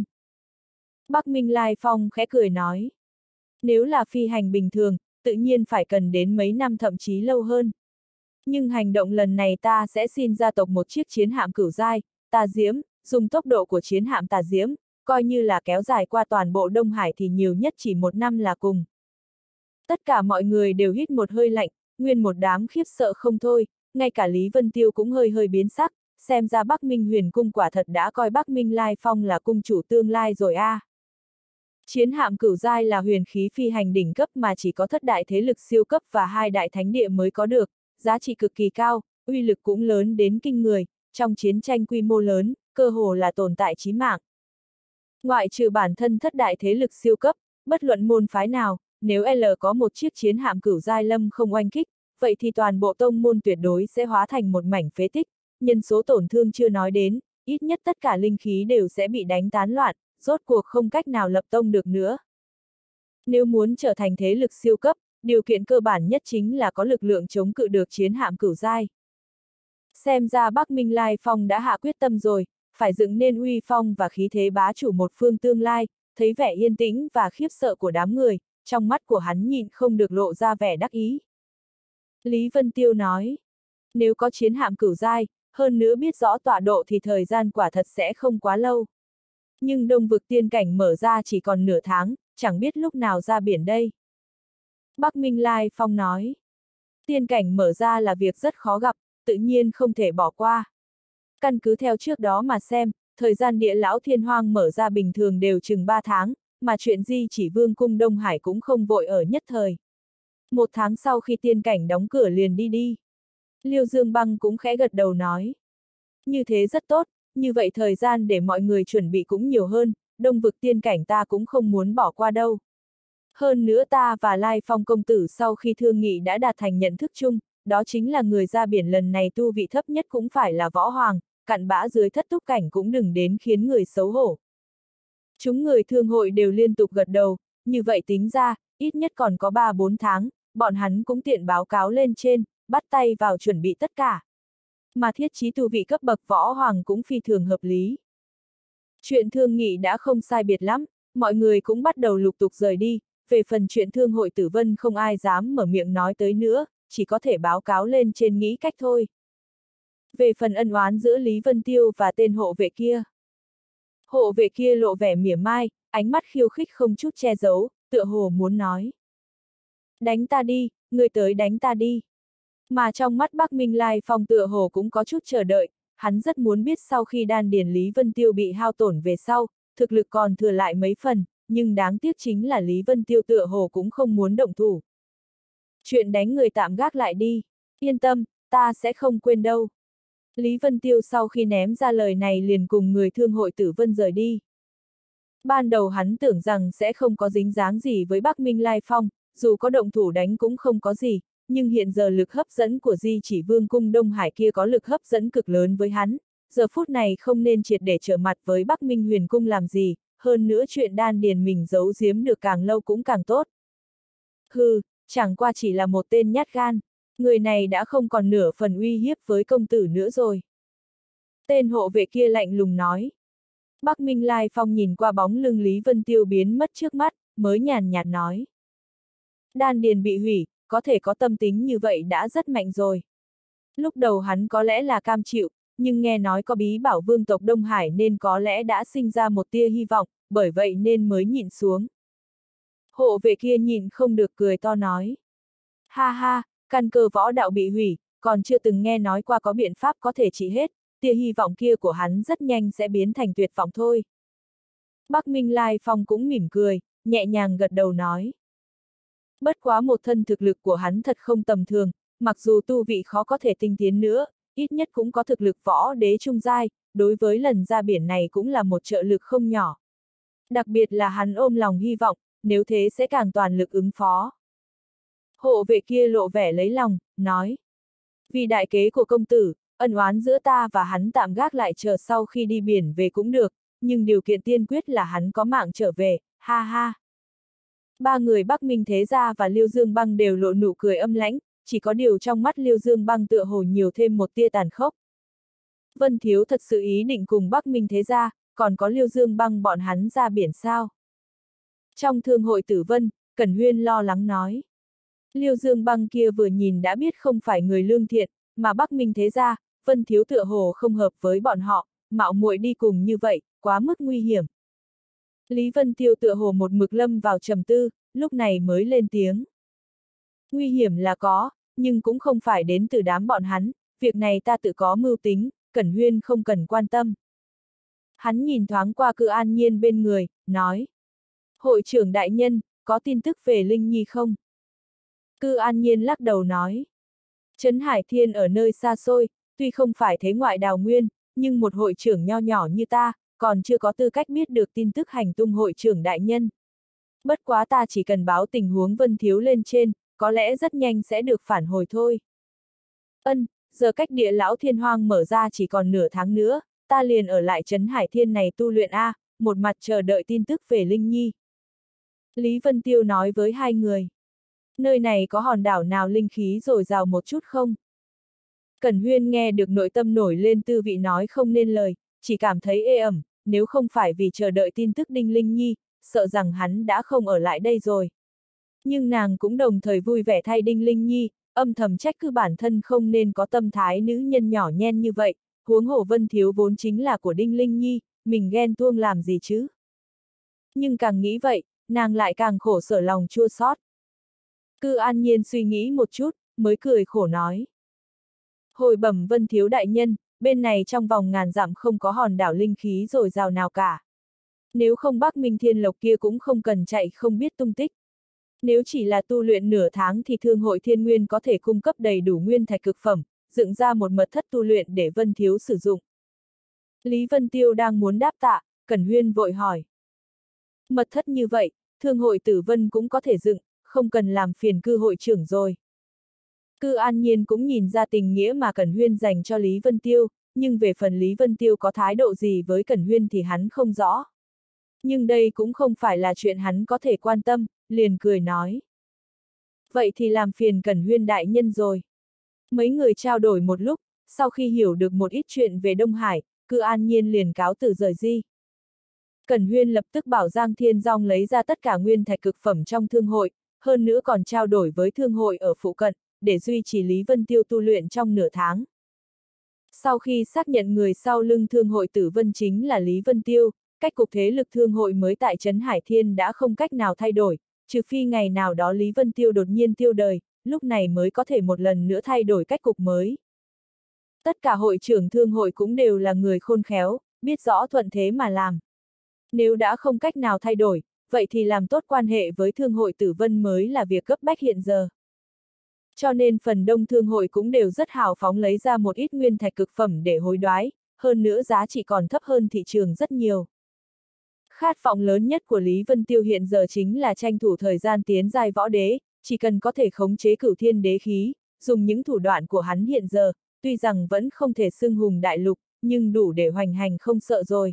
Bắc Minh Lai Phong khẽ cười nói. Nếu là phi hành bình thường, tự nhiên phải cần đến mấy năm thậm chí lâu hơn. Nhưng hành động lần này ta sẽ xin gia tộc một chiếc chiến hạm cửu giai, Tà Diễm, dùng tốc độ của chiến hạm Tà Diễm, coi như là kéo dài qua toàn bộ Đông Hải thì nhiều nhất chỉ 1 năm là cùng. Tất cả mọi người đều hít một hơi lạnh, nguyên một đám khiếp sợ không thôi, ngay cả Lý Vân Tiêu cũng hơi hơi biến sắc, xem ra Bắc Minh Huyền Cung quả thật đã coi Bắc Minh Lai Phong là cung chủ tương lai rồi a. Chiến hạm cửu giai là huyền khí phi hành đỉnh cấp mà chỉ có thất đại thế lực siêu cấp và hai đại thánh địa mới có được, giá trị cực kỳ cao, uy lực cũng lớn đến kinh người, trong chiến tranh quy mô lớn, cơ hồ là tồn tại chí mạng. Ngoại trừ bản thân thất đại thế lực siêu cấp, bất luận môn phái nào, nếu L có một chiếc chiến hạm cửu giai lâm không oanh kích, vậy thì toàn bộ tông môn tuyệt đối sẽ hóa thành một mảnh phế tích, nhân số tổn thương chưa nói đến, ít nhất tất cả linh khí đều sẽ bị đánh tán loạn, rốt cuộc không cách nào lập tông được nữa. Nếu muốn trở thành thế lực siêu cấp, điều kiện cơ bản nhất chính là có lực lượng chống cự được chiến hạm cửu giai. Xem ra Bắc Minh Lai Phong đã hạ quyết tâm rồi, phải dựng nên uy phong và khí thế bá chủ một phương tương lai, thấy vẻ yên tĩnh và khiếp sợ của đám người, trong mắt của hắn nhịn không được lộ ra vẻ đắc ý. Lý Vân Tiêu nói, nếu có chiến hạm cửu giai, hơn nữa biết rõ tọa độ thì thời gian quả thật sẽ không quá lâu. Nhưng đông vực tiên cảnh mở ra chỉ còn nửa tháng, chẳng biết lúc nào ra biển đây. Bắc Minh Lai Phong nói, tiên cảnh mở ra là việc rất khó gặp, tự nhiên không thể bỏ qua. Căn cứ theo trước đó mà xem, thời gian địa lão thiên hoang mở ra bình thường đều chừng 3 tháng, mà chuyện Di Chỉ Vương cung Đông Hải cũng không vội ở nhất thời. 1 tháng sau khi tiên cảnh đóng cửa liền đi. Liêu Dương Băng cũng khẽ gật đầu nói. Như thế rất tốt, như vậy thời gian để mọi người chuẩn bị cũng nhiều hơn, đông vực tiên cảnh ta cũng không muốn bỏ qua đâu. Hơn nữa ta và Lai Phong công tử sau khi thương nghị đã đạt thành nhận thức chung, đó chính là người ra biển lần này tu vị thấp nhất cũng phải là võ hoàng, cặn bã dưới thất túc cảnh cũng đừng đến khiến người xấu hổ. Chúng người thương hội đều liên tục gật đầu, như vậy tính ra, ít nhất còn có 3-4 tháng, bọn hắn cũng tiện báo cáo lên trên, bắt tay vào chuẩn bị tất cả. Mà thiết trí tu vị cấp bậc võ hoàng cũng phi thường hợp lý. Chuyện thương nghị đã không sai biệt lắm, mọi người cũng bắt đầu lục tục rời đi, về phần chuyện thương hội Tử Vân không ai dám mở miệng nói tới nữa, chỉ có thể báo cáo lên trên nghĩ cách thôi. Về phần ân oán giữa Lý Vân Tiêu và tên hộ vệ kia. Hộ vệ kia lộ vẻ mỉa mai, ánh mắt khiêu khích không chút che giấu, tựa hồ muốn nói. Đánh ta đi, người tới đánh ta đi. Mà trong mắt Bắc Minh Lai Phong tựa hồ cũng có chút chờ đợi, hắn rất muốn biết sau khi đan điền Lý Vân Tiêu bị hao tổn về sau, thực lực còn thừa lại mấy phần, nhưng đáng tiếc chính là Lý Vân Tiêu tựa hồ cũng không muốn động thủ. Chuyện đánh người tạm gác lại đi, yên tâm, ta sẽ không quên đâu. Lý Vân Tiêu sau khi ném ra lời này liền cùng người thương hội Tử Vân rời đi. Ban đầu hắn tưởng rằng sẽ không có dính dáng gì với Bắc Minh Lai Phong, dù có động thủ đánh cũng không có gì, nhưng hiện giờ lực hấp dẫn của Di Chỉ Vương cung Đông Hải kia có lực hấp dẫn cực lớn với hắn, giờ phút này không nên triệt để trở mặt với Bắc Minh Huyền cung làm gì, hơn nữa chuyện đan điền mình giấu giếm được càng lâu cũng càng tốt. Hừ, chẳng qua chỉ là một tên nhát gan, người này đã không còn nửa phần uy hiếp với công tử nữa rồi. Tên hộ vệ kia lạnh lùng nói. Bắc Minh Lai Phong nhìn qua bóng lưng Lý Vân Tiêu biến mất trước mắt, mới nhàn nhạt nói. Đan điền bị hủy, có thể có tâm tính như vậy đã rất mạnh rồi. Lúc đầu hắn có lẽ là cam chịu, nhưng nghe nói có bí bảo vương tộc Đông Hải nên có lẽ đã sinh ra một tia hy vọng, bởi vậy nên mới nhịn xuống. Hộ vệ kia nhịn không được cười to nói. Ha ha, căn cơ võ đạo bị hủy, còn chưa từng nghe nói qua có biện pháp có thể trị hết, tia hy vọng kia của hắn rất nhanh sẽ biến thành tuyệt vọng thôi. Bắc Minh Lai Phong cũng mỉm cười, nhẹ nhàng gật đầu nói. Bất quá một thân thực lực của hắn thật không tầm thường, mặc dù tu vị khó có thể tinh tiến nữa, ít nhất cũng có thực lực võ đế trung giai, đối với lần ra biển này cũng là một trợ lực không nhỏ. Đặc biệt là hắn ôm lòng hy vọng, nếu thế sẽ càng toàn lực ứng phó. Hộ vệ kia lộ vẻ lấy lòng, nói. Vì đại kế của công tử, ân oán giữa ta và hắn tạm gác lại chờ sau khi đi biển về cũng được, nhưng điều kiện tiên quyết là hắn có mạng trở về, ha ha. Ba người Bắc Minh Thế Gia và Liêu Dương Băng đều lộ nụ cười âm lãnh, chỉ có điều trong mắt Liêu Dương Băng tựa hồ nhiều thêm một tia tàn khốc. Vân Thiếu thật sự ý định cùng Bắc Minh Thế Gia, còn có Liêu Dương Băng bọn hắn ra biển sao? Trong thương hội Tử Vân, Cẩn Huyên lo lắng nói. Liêu Dương Băng kia vừa nhìn đã biết không phải người lương thiện, mà Bắc Minh Thế Gia, Vân Thiếu tựa hồ không hợp với bọn họ, mạo muội đi cùng như vậy, quá mức nguy hiểm. Lý Vân Tiêu tựa hồ một mực lâm vào trầm tư, lúc này mới lên tiếng. Nguy hiểm là có, nhưng cũng không phải đến từ đám bọn hắn, việc này ta tự có mưu tính, Cẩn Huyên không cần quan tâm. Hắn nhìn thoáng qua Cự An Nhiên bên người, nói. Hội trưởng đại nhân, có tin tức về Linh Nhi không? Cự An Nhiên lắc đầu nói. Trấn Hải Thiên ở nơi xa xôi, tuy không phải thế ngoại đào nguyên, nhưng một hội trưởng nho nhỏ như ta, còn chưa có tư cách biết được tin tức hành tung hội trưởng đại nhân. Bất quá ta chỉ cần báo tình huống Vân Thiếu lên trên, có lẽ rất nhanh sẽ được phản hồi thôi. Ân, giờ cách Địa Lão Thiên Hoang mở ra chỉ còn nửa tháng nữa, ta liền ở lại Trấn Hải Thiên này tu luyện A, một mặt chờ đợi tin tức về Linh Nhi. Lý Vân Tiêu nói với hai người. Nơi này có hòn đảo nào linh khí dồi dào một chút không? Cẩn Huyên nghe được nội tâm nổi lên tư vị nói không nên lời, chỉ cảm thấy ê ẩm, nếu không phải vì chờ đợi tin tức Đinh Linh Nhi, sợ rằng hắn đã không ở lại đây rồi. Nhưng nàng cũng đồng thời vui vẻ thay Đinh Linh Nhi, âm thầm trách cứ bản thân không nên có tâm thái nữ nhân nhỏ nhen như vậy, huống hồ Vân Thiếu vốn chính là của Đinh Linh Nhi, mình ghen tuông làm gì chứ? Nhưng càng nghĩ vậy, nàng lại càng khổ sở lòng chua xót. Cự An Nhiên suy nghĩ một chút, mới cười khổ nói. Hồi bẩm Vân Thiếu đại nhân, bên này trong vòng ngàn dặm không có hòn đảo linh khí dồi dào nào cả. Nếu không Bắc Minh Thiên Lộc kia cũng không cần chạy không biết tung tích. Nếu chỉ là tu luyện nửa tháng thì Thương hội Thiên Nguyên có thể cung cấp đầy đủ nguyên thạch cực phẩm, dựng ra một mật thất tu luyện để Vân Thiếu sử dụng. Lý Vân Tiêu đang muốn đáp tạ, Cẩn Huyên vội hỏi. Mật thất như vậy, Thương hội Tử Vân cũng có thể dựng, không cần làm phiền cư hội trưởng rồi. Cự An Nhiên cũng nhìn ra tình nghĩa mà Cẩn Huyên dành cho Lý Vân Tiêu, nhưng về phần Lý Vân Tiêu có thái độ gì với Cẩn Huyên thì hắn không rõ. Nhưng đây cũng không phải là chuyện hắn có thể quan tâm, liền cười nói. Vậy thì làm phiền Cẩn Huyên đại nhân rồi. Mấy người trao đổi một lúc, sau khi hiểu được một ít chuyện về Đông Hải, Cự An Nhiên liền cáo từ rời đi. Cẩn Huyên lập tức bảo Giang Thiên Dong lấy ra tất cả nguyên thạch cực phẩm trong thương hội, hơn nữa còn trao đổi với thương hội ở phụ cận, để duy trì Lý Vân Tiêu tu luyện trong nửa tháng. Sau khi xác nhận người sau lưng thương hội Tử Vân chính là Lý Vân Tiêu, cách cục thế lực thương hội mới tại Trấn Hải Thiên đã không cách nào thay đổi, trừ phi ngày nào đó Lý Vân Tiêu đột nhiên tiêu đời, lúc này mới có thể một lần nữa thay đổi cách cục mới. Tất cả hội trưởng thương hội cũng đều là người khôn khéo, biết rõ thuận thế mà làm. Nếu đã không cách nào thay đổi, vậy thì làm tốt quan hệ với thương hội Tử Vân mới là việc cấp bách hiện giờ. Cho nên phần đông thương hội cũng đều rất hào phóng lấy ra một ít nguyên thạch cực phẩm để hối đoái, hơn nữa giá trị còn thấp hơn thị trường rất nhiều. Khát vọng lớn nhất của Lý Vân Tiêu hiện giờ chính là tranh thủ thời gian tiến giai võ đế, chỉ cần có thể khống chế cửu thiên đế khí, dùng những thủ đoạn của hắn hiện giờ, tuy rằng vẫn không thể xưng hùng đại lục, nhưng đủ để hoành hành không sợ rồi.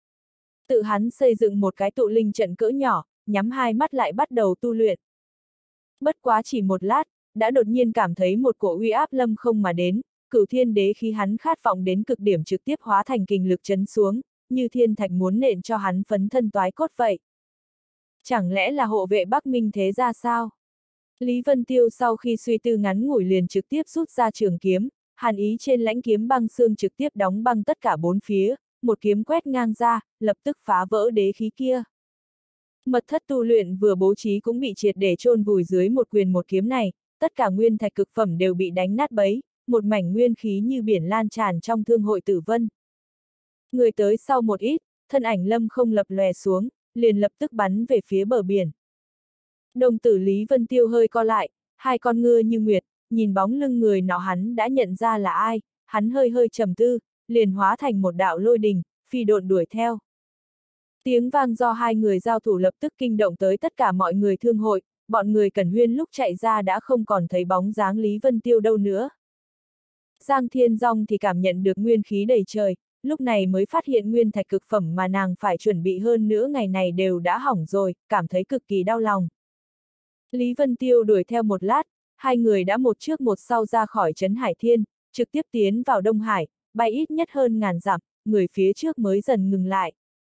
Tự hắn xây dựng một cái tụ linh trận cỡ nhỏ, nhắm hai mắt lại bắt đầu tu luyện. Bất quá chỉ một lát, đã đột nhiên cảm thấy một cổ uy áp lâm không mà đến, cửu thiên đế khí hắn khát vọng đến cực điểm trực tiếp hóa thành kình lực chấn xuống, như thiên thạch muốn nện cho hắn phấn thân toái cốt vậy. Chẳng lẽ là hộ vệ Bắc Minh thế ra sao? Lý Vân Tiêu sau khi suy tư ngắn ngủi liền trực tiếp rút ra trường kiếm, hàn ý trên lãnh kiếm băng xương trực tiếp đóng băng tất cả bốn phía, một kiếm quét ngang ra, lập tức phá vỡ đế khí kia. Mật thất tu luyện vừa bố trí cũng bị triệt để chôn vùi dưới một quyền một kiếm này, tất cả nguyên thạch cực phẩm đều bị đánh nát bấy, một mảnh nguyên khí như biển lan tràn trong thương hội Tử Vân. Người tới sau một ít, thân ảnh lâm không lập lòe xuống, liền lập tức bắn về phía bờ biển. Đồng tử Lý Vân Tiêu hơi co lại, hai con ngựa như nguyệt, nhìn bóng lưng người nọ hắn đã nhận ra là ai, hắn hơi hơi trầm tư, liền hóa thành một đạo lôi đình, phi độn đuổi theo. Tiếng vang do hai người giao thủ lập tức kinh động tới tất cả mọi người thương hội, bọn người Cẩn Huyên lúc chạy ra đã không còn thấy bóng dáng Lý Vân Tiêu đâu nữa. Giang Thiên Dong thì cảm nhận được nguyên khí đầy trời, lúc này mới phát hiện nguyên thạch cực phẩm mà nàng phải chuẩn bị hơn nữa ngày này đều đã hỏng rồi, cảm thấy cực kỳ đau lòng. Lý Vân Tiêu đuổi theo một lát, hai người đã một trước một sau ra khỏi Trấn Hải Thiên, trực tiếp tiến vào Đông Hải, bay ít nhất hơn ngàn dặm, người phía trước mới dần ngừng lại.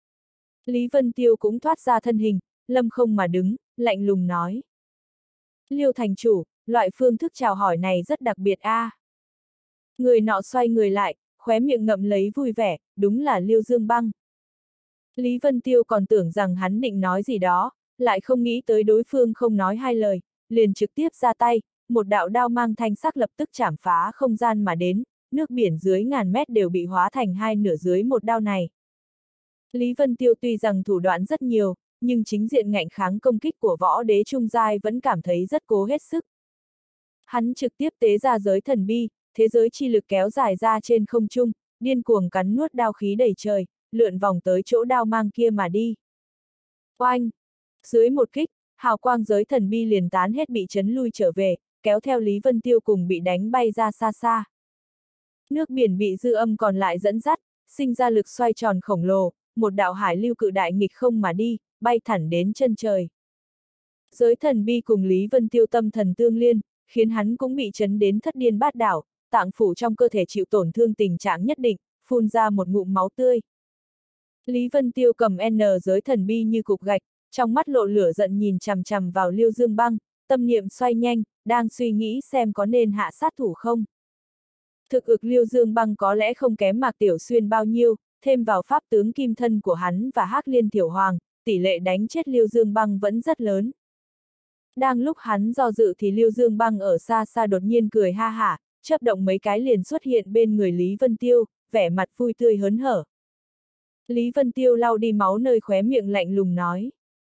Lý Vân Tiêu cũng thoát ra thân hình, lâm không mà đứng, lạnh lùng nói. Liêu thành chủ, loại phương thức chào hỏi này rất đặc biệt a. Người nọ xoay người lại, khóe miệng ngậm lấy vui vẻ, đúng là Liêu Dương Băng. Lý Vân Tiêu còn tưởng rằng hắn định nói gì đó, lại không nghĩ tới đối phương không nói hai lời, liền trực tiếp ra tay, một đạo đao mang thanh sắc lập tức chảm phá không gian mà đến, nước biển dưới ngàn mét đều bị hóa thành hai nửa dưới một đao này. Lý Vân Tiêu tuy rằng thủ đoạn rất nhiều, nhưng chính diện ngạnh kháng công kích của võ đế trung giai vẫn cảm thấy rất cố hết sức. Hắn trực tiếp tế ra giới thần bi, thế giới chi lực kéo dài ra trên không trung, điên cuồng cắn nuốt đao khí đầy trời, lượn vòng tới chỗ đao mang kia mà đi. Oanh! Dưới một kích, hào quang giới thần bi liền tán hết bị chấn lui trở về, kéo theo Lý Vân Tiêu cùng bị đánh bay ra xa xa. Nước biển bị dư âm còn lại dẫn dắt, sinh ra lực xoay tròn khổng lồ, một đạo hải lưu cự đại nghịch không mà đi, bay thẳng đến chân trời. Giới thần bi cùng Lý Vân Tiêu tâm thần tương liên, khiến hắn cũng bị chấn đến thất điên bát đảo, tạng phủ trong cơ thể chịu tổn thương tình trạng nhất định, phun ra một ngụm máu tươi. Lý Vân Tiêu cầm N giới thần bi như cục gạch, trong mắt lộ lửa giận nhìn chằm chằm vào Liêu Dương Băng, tâm niệm xoay nhanh, đang suy nghĩ xem có nên hạ sát thủ không. Thực ực Liêu Dương Băng có lẽ không kém Mạc Tiểu Xuyên bao nhiêu, thêm vào pháp tướng kim thân của hắn và Hắc Liên Tiểu Hoàng, tỷ lệ đánh chết Liêu Dương Băng vẫn rất lớn. Đang lúc hắn do dự thì Liêu Dương Băng ở xa xa đột nhiên cười ha hả, chớp động mấy cái liền xuất hiện bên người Lý Vân Tiêu, vẻ mặt vui tươi hớn hở. Lý Vân Tiêu lau đi máu nơi khóe miệng lạnh lùng nói.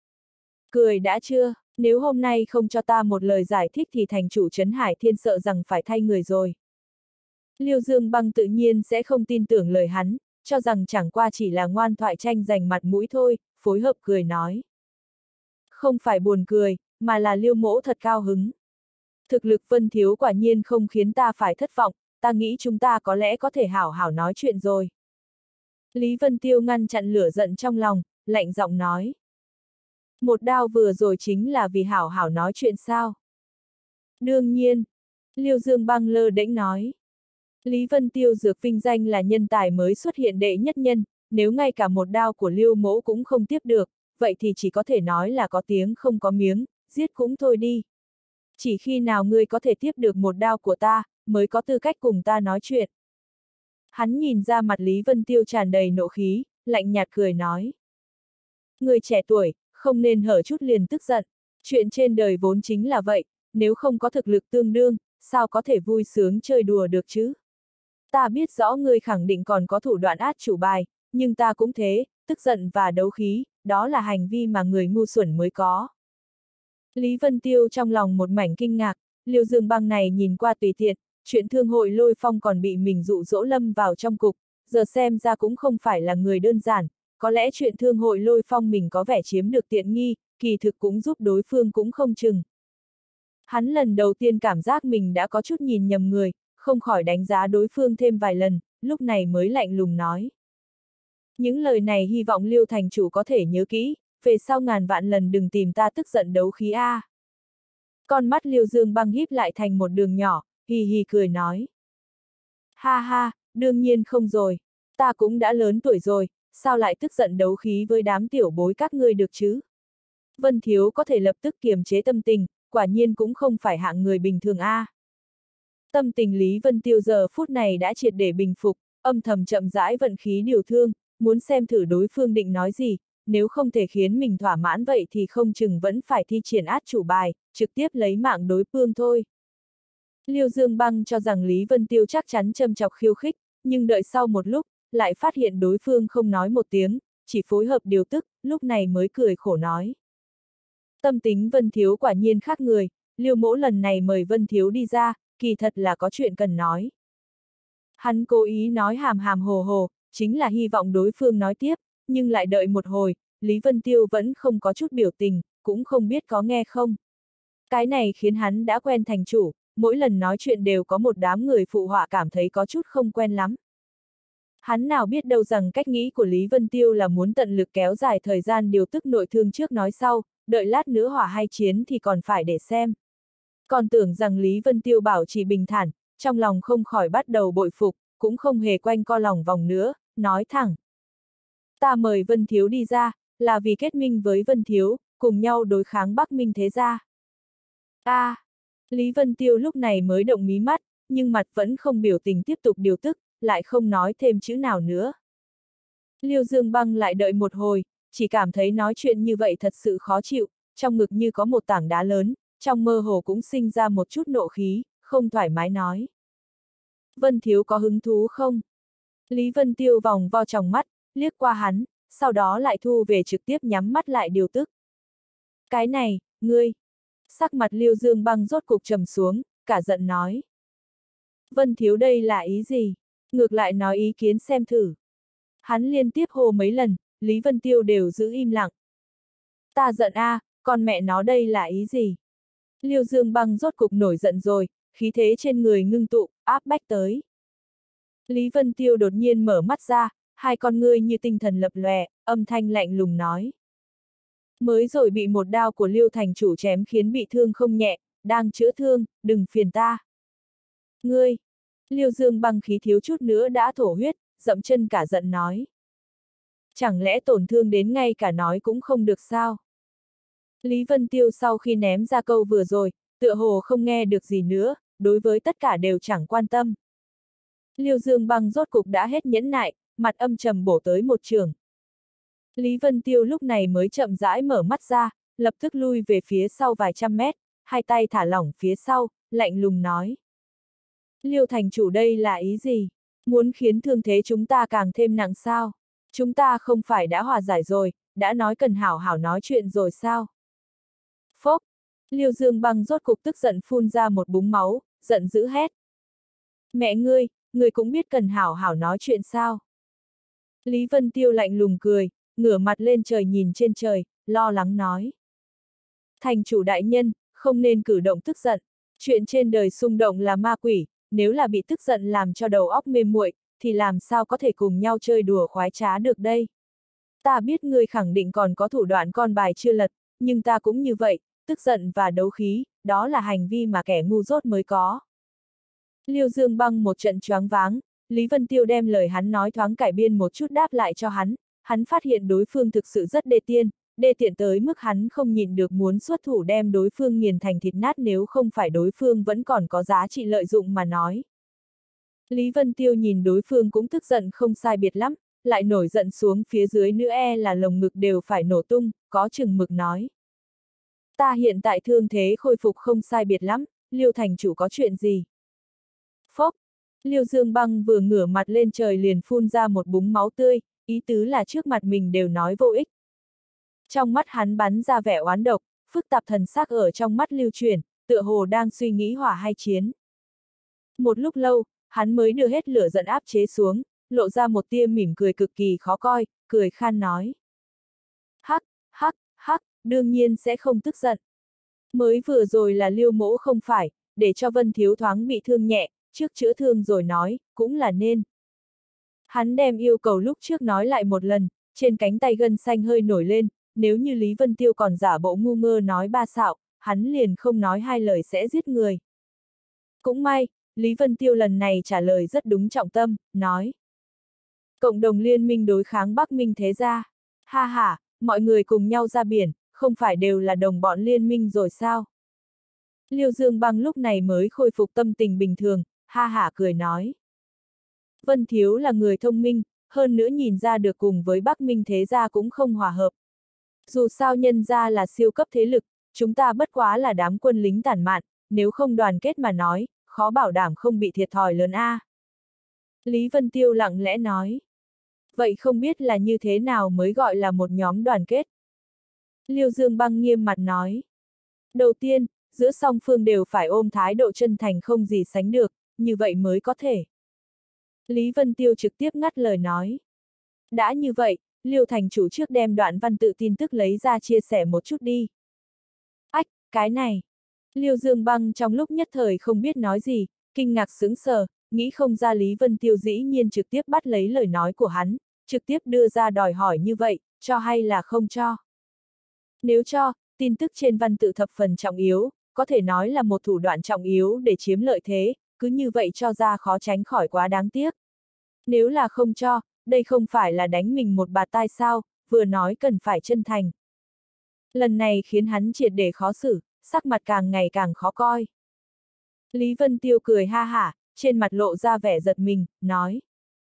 Cười đã chưa, nếu hôm nay không cho ta một lời giải thích thì thành chủ Trấn Hải Thiên sợ rằng phải thay người rồi. Liêu Dương Băng tự nhiên sẽ không tin tưởng lời hắn, cho rằng chẳng qua chỉ là ngoan thoại tranh giành mặt mũi thôi, phối hợp cười nói. Không phải buồn cười, mà là Liêu mỗ thật cao hứng. Thực lực Vân Thiếu quả nhiên không khiến ta phải thất vọng, ta nghĩ chúng ta có lẽ có thể hảo hảo nói chuyện rồi. Lý Vân Tiêu ngăn chặn lửa giận trong lòng, lạnh giọng nói. Một đao vừa rồi chính là vì hảo hảo nói chuyện sao? Đương nhiên, Liêu Dương Băng lơ đễnh nói. Lý Vân Tiêu dược vinh danh là nhân tài mới xuất hiện đệ nhất nhân, nếu ngay cả một đao của Liêu mỗ cũng không tiếp được, vậy thì chỉ có thể nói là có tiếng không có miếng, giết cũng thôi đi. Chỉ khi nào ngươi có thể tiếp được một đao của ta, mới có tư cách cùng ta nói chuyện. Hắn nhìn ra mặt Lý Vân Tiêu tràn đầy nộ khí, lạnh nhạt cười nói. Người trẻ tuổi, không nên hở chút liền tức giận, chuyện trên đời vốn chính là vậy, nếu không có thực lực tương đương, sao có thể vui sướng chơi đùa được chứ? Ta biết rõ ngươi khẳng định còn có thủ đoạn át chủ bài, nhưng ta cũng thế, tức giận và đấu khí, đó là hành vi mà người ngu xuẩn mới có. Lý Vân Tiêu trong lòng một mảnh kinh ngạc, Liêu Dương Băng này nhìn qua tùy tiện, chuyện thương hội Lôi Phong còn bị mình dụ dỗ lâm vào trong cục, giờ xem ra cũng không phải là người đơn giản, có lẽ chuyện thương hội Lôi Phong mình có vẻ chiếm được tiện nghi, kỳ thực cũng giúp đối phương cũng không chừng. Hắn lần đầu tiên cảm giác mình đã có chút nhìn nhầm người, không khỏi đánh giá đối phương thêm vài lần, lúc này mới lạnh lùng nói. Những lời này hy vọng Liêu thành chủ có thể nhớ kỹ, về sau ngàn vạn lần đừng tìm ta tức giận đấu khí a. Con mắt Liêu Dương Băng híp lại thành một đường nhỏ, hì hì cười nói. Ha ha, đương nhiên không rồi, ta cũng đã lớn tuổi rồi, sao lại tức giận đấu khí với đám tiểu bối các ngươi được chứ? Vân Thiếu có thể lập tức kiềm chế tâm tình, quả nhiên cũng không phải hạng người bình thường a. Tâm tình Lý Vân Tiêu giờ phút này đã triệt để bình phục, âm thầm chậm rãi vận khí điều thương, muốn xem thử đối phương định nói gì, nếu không thể khiến mình thỏa mãn vậy thì không chừng vẫn phải thi triển át chủ bài, trực tiếp lấy mạng đối phương thôi. Liêu Dương Băng cho rằng Lý Vân Tiêu chắc chắn châm chọc khiêu khích, nhưng đợi sau một lúc, lại phát hiện đối phương không nói một tiếng, chỉ phối hợp điều tức, lúc này mới cười khổ nói. Tâm tính Vân Thiếu quả nhiên khác người, Liêu mỗ lần này mời Vân Thiếu đi ra, kỳ thật là có chuyện cần nói. Hắn cố ý nói hàm hàm hồ hồ, chính là hy vọng đối phương nói tiếp, nhưng lại đợi một hồi, Lý Vân Tiêu vẫn không có chút biểu tình, cũng không biết có nghe không. Cái này khiến hắn đã quen thành chủ, mỗi lần nói chuyện đều có một đám người phụ họa cảm thấy có chút không quen lắm. Hắn nào biết đâu rằng cách nghĩ của Lý Vân Tiêu là muốn tận lực kéo dài thời gian điều tức nội thương trước nói sau, đợi lát nữa hỏa hay chiến thì còn phải để xem. Còn tưởng rằng Lý Vân Tiêu bảo trì bình thản, trong lòng không khỏi bắt đầu bội phục, cũng không hề quanh co lòng vòng nữa, nói thẳng. Ta mời Vân Thiếu đi ra, là vì kết minh với Vân Thiếu, cùng nhau đối kháng Bắc Minh thế gia. Lý Vân Tiêu lúc này mới động mí mắt, nhưng mặt vẫn không biểu tình tiếp tục điều tức, lại không nói thêm chữ nào nữa. Liêu Dương Băng lại đợi một hồi, chỉ cảm thấy nói chuyện như vậy thật sự khó chịu, trong ngực như có một tảng đá lớn, trong mơ hồ cũng sinh ra một chút nộ khí, không thoải mái nói. Vân Thiếu có hứng thú không? Lý Vân Tiêu vòng vo tròng mắt, liếc qua hắn, sau đó lại thu về trực tiếp nhắm mắt lại điều tức. Cái này, ngươi! Sắc mặt Liêu Dương Băng rốt cục trầm xuống, cả giận nói. Vân Thiếu đây là ý gì? Ngược lại nói ý kiến xem thử. Hắn liên tiếp hô mấy lần, Lý Vân Tiêu đều giữ im lặng. Ta giận a, con mẹ nó đây là ý gì? Liêu Dương Băng rốt cục nổi giận rồi, khí thế trên người ngưng tụ, áp bách tới. Lý Vân Tiêu đột nhiên mở mắt ra, hai con ngươi như tinh thần lập lòe, âm thanh lạnh lùng nói. Mới rồi bị một đao của Liêu thành chủ chém khiến bị thương không nhẹ, đang chữa thương, đừng phiền ta. Ngươi! Liêu Dương Băng khí thiếu chút nữa đã thổ huyết, dậm chân cả giận nói. Chẳng lẽ tổn thương đến ngay cả nói cũng không được sao? Lý Vân Tiêu sau khi ném ra câu vừa rồi, tựa hồ không nghe được gì nữa, đối với tất cả đều chẳng quan tâm. Liêu Dương Băng rốt cục đã hết nhẫn nại, mặt âm trầm bổ tới một trường. Lý Vân Tiêu lúc này mới chậm rãi mở mắt ra, lập tức lui về phía sau vài trăm mét, hai tay thả lỏng phía sau, lạnh lùng nói. Liêu thành chủ đây là ý gì? Muốn khiến thương thế chúng ta càng thêm nặng sao? Chúng ta không phải đã hòa giải rồi, đã nói cần hảo hảo nói chuyện rồi sao? Phốc! Liêu Dương Băng rốt cục tức giận phun ra một búng máu, giận dữ hét. Mẹ ngươi cũng biết cần hảo hảo nói chuyện sao? Lý Vân Tiêu lạnh lùng cười, ngửa mặt lên trời nhìn trên trời, lo lắng nói. Thành chủ đại nhân, không nên cử động tức giận. Chuyện trên đời xung động là ma quỷ, nếu là bị tức giận làm cho đầu óc mê muội, thì làm sao có thể cùng nhau chơi đùa khoái trá được đây? Ta biết ngươi khẳng định còn có thủ đoạn con bài chưa lật, nhưng ta cũng như vậy, tức giận và đấu khí, đó là hành vi mà kẻ ngu dốt mới có. Liêu Dương Băng một trận choáng váng, Lý Vân Tiêu đem lời hắn nói thoáng cải biên một chút đáp lại cho hắn phát hiện đối phương thực sự rất đê tiện tới mức hắn không nhịn được muốn xuất thủ đem đối phương nghiền thành thịt nát nếu không phải đối phương vẫn còn có giá trị lợi dụng mà nói. Lý Vân Tiêu nhìn đối phương cũng tức giận không sai biệt lắm, lại nổi giận xuống phía dưới nữa là lồng ngực đều phải nổ tung, có chừng mực nói. Ta hiện tại thương thế khôi phục không sai biệt lắm, Liêu thành chủ có chuyện gì? Phốc! Liêu Dương Băng vừa ngửa mặt lên trời liền phun ra một búng máu tươi, ý tứ là trước mặt mình đều nói vô ích. Trong mắt hắn bắn ra vẻ oán độc, phức tạp thần sắc ở trong mắt lưu chuyển, tựa hồ đang suy nghĩ hỏa hay chiến. Một lúc lâu, hắn mới đưa hết lửa giận áp chế xuống, lộ ra một tia mỉm cười cực kỳ khó coi, cười khan nói. Hắc, đương nhiên sẽ không tức giận. Mới vừa rồi là Liêu mỗ không phải, để cho Vân Thiếu thoáng bị thương nhẹ, trước chữa thương rồi nói, cũng là nên. Hắn đem yêu cầu lúc trước nói lại một lần, trên cánh tay gân xanh hơi nổi lên, nếu như Lý Vân Tiêu còn giả bộ ngu ngơ nói ba xạo, hắn liền không nói hai lời sẽ giết người. Cũng may, Lý Vân Tiêu lần này trả lời rất đúng trọng tâm, nói. Cộng đồng liên minh đối kháng Bắc Minh thế gia. Ha ha, mọi người cùng nhau ra biển, không phải đều là đồng bọn liên minh rồi sao? Liêu Dương Băng lúc này mới khôi phục tâm tình bình thường, ha hả cười nói. Vân Thiếu là người thông minh, hơn nữa nhìn ra được cùng với Bắc Minh thế gia cũng không hòa hợp. Dù sao nhân gia là siêu cấp thế lực, chúng ta bất quá là đám quân lính tản mạn, nếu không đoàn kết mà nói, khó bảo đảm không bị thiệt thòi lớn a. Lý Vân Tiêu lặng lẽ nói. Vậy không biết là như thế nào mới gọi là một nhóm đoàn kết? Liêu Dương Băng nghiêm mặt nói. Đầu tiên, giữa song phương đều phải ôm thái độ chân thành không gì sánh được, như vậy mới có thể. Lý Vân Tiêu trực tiếp ngắt lời nói. Đã như vậy, Liêu thành chủ trước đem đoạn văn tự tin tức lấy ra chia sẻ một chút đi. Ách, cái này. Liêu Dương Băng trong lúc nhất thời không biết nói gì, kinh ngạc sững sờ, nghĩ không ra Lý Vân Tiêu dĩ nhiên trực tiếp bắt lấy lời nói của hắn, trực tiếp đưa ra đòi hỏi như vậy, cho hay là không cho. Nếu cho, tin tức trên văn tự thập phần trọng yếu, có thể nói là một thủ đoạn trọng yếu để chiếm lợi thế, cứ như vậy cho ra khó tránh khỏi quá đáng tiếc. Nếu là không cho, đây không phải là đánh mình một bạt tai sao, vừa nói cần phải chân thành. Lần này khiến hắn triệt để khó xử, sắc mặt càng ngày càng khó coi. Lý Vân Tiêu cười ha hả, trên mặt lộ ra vẻ giật mình, nói.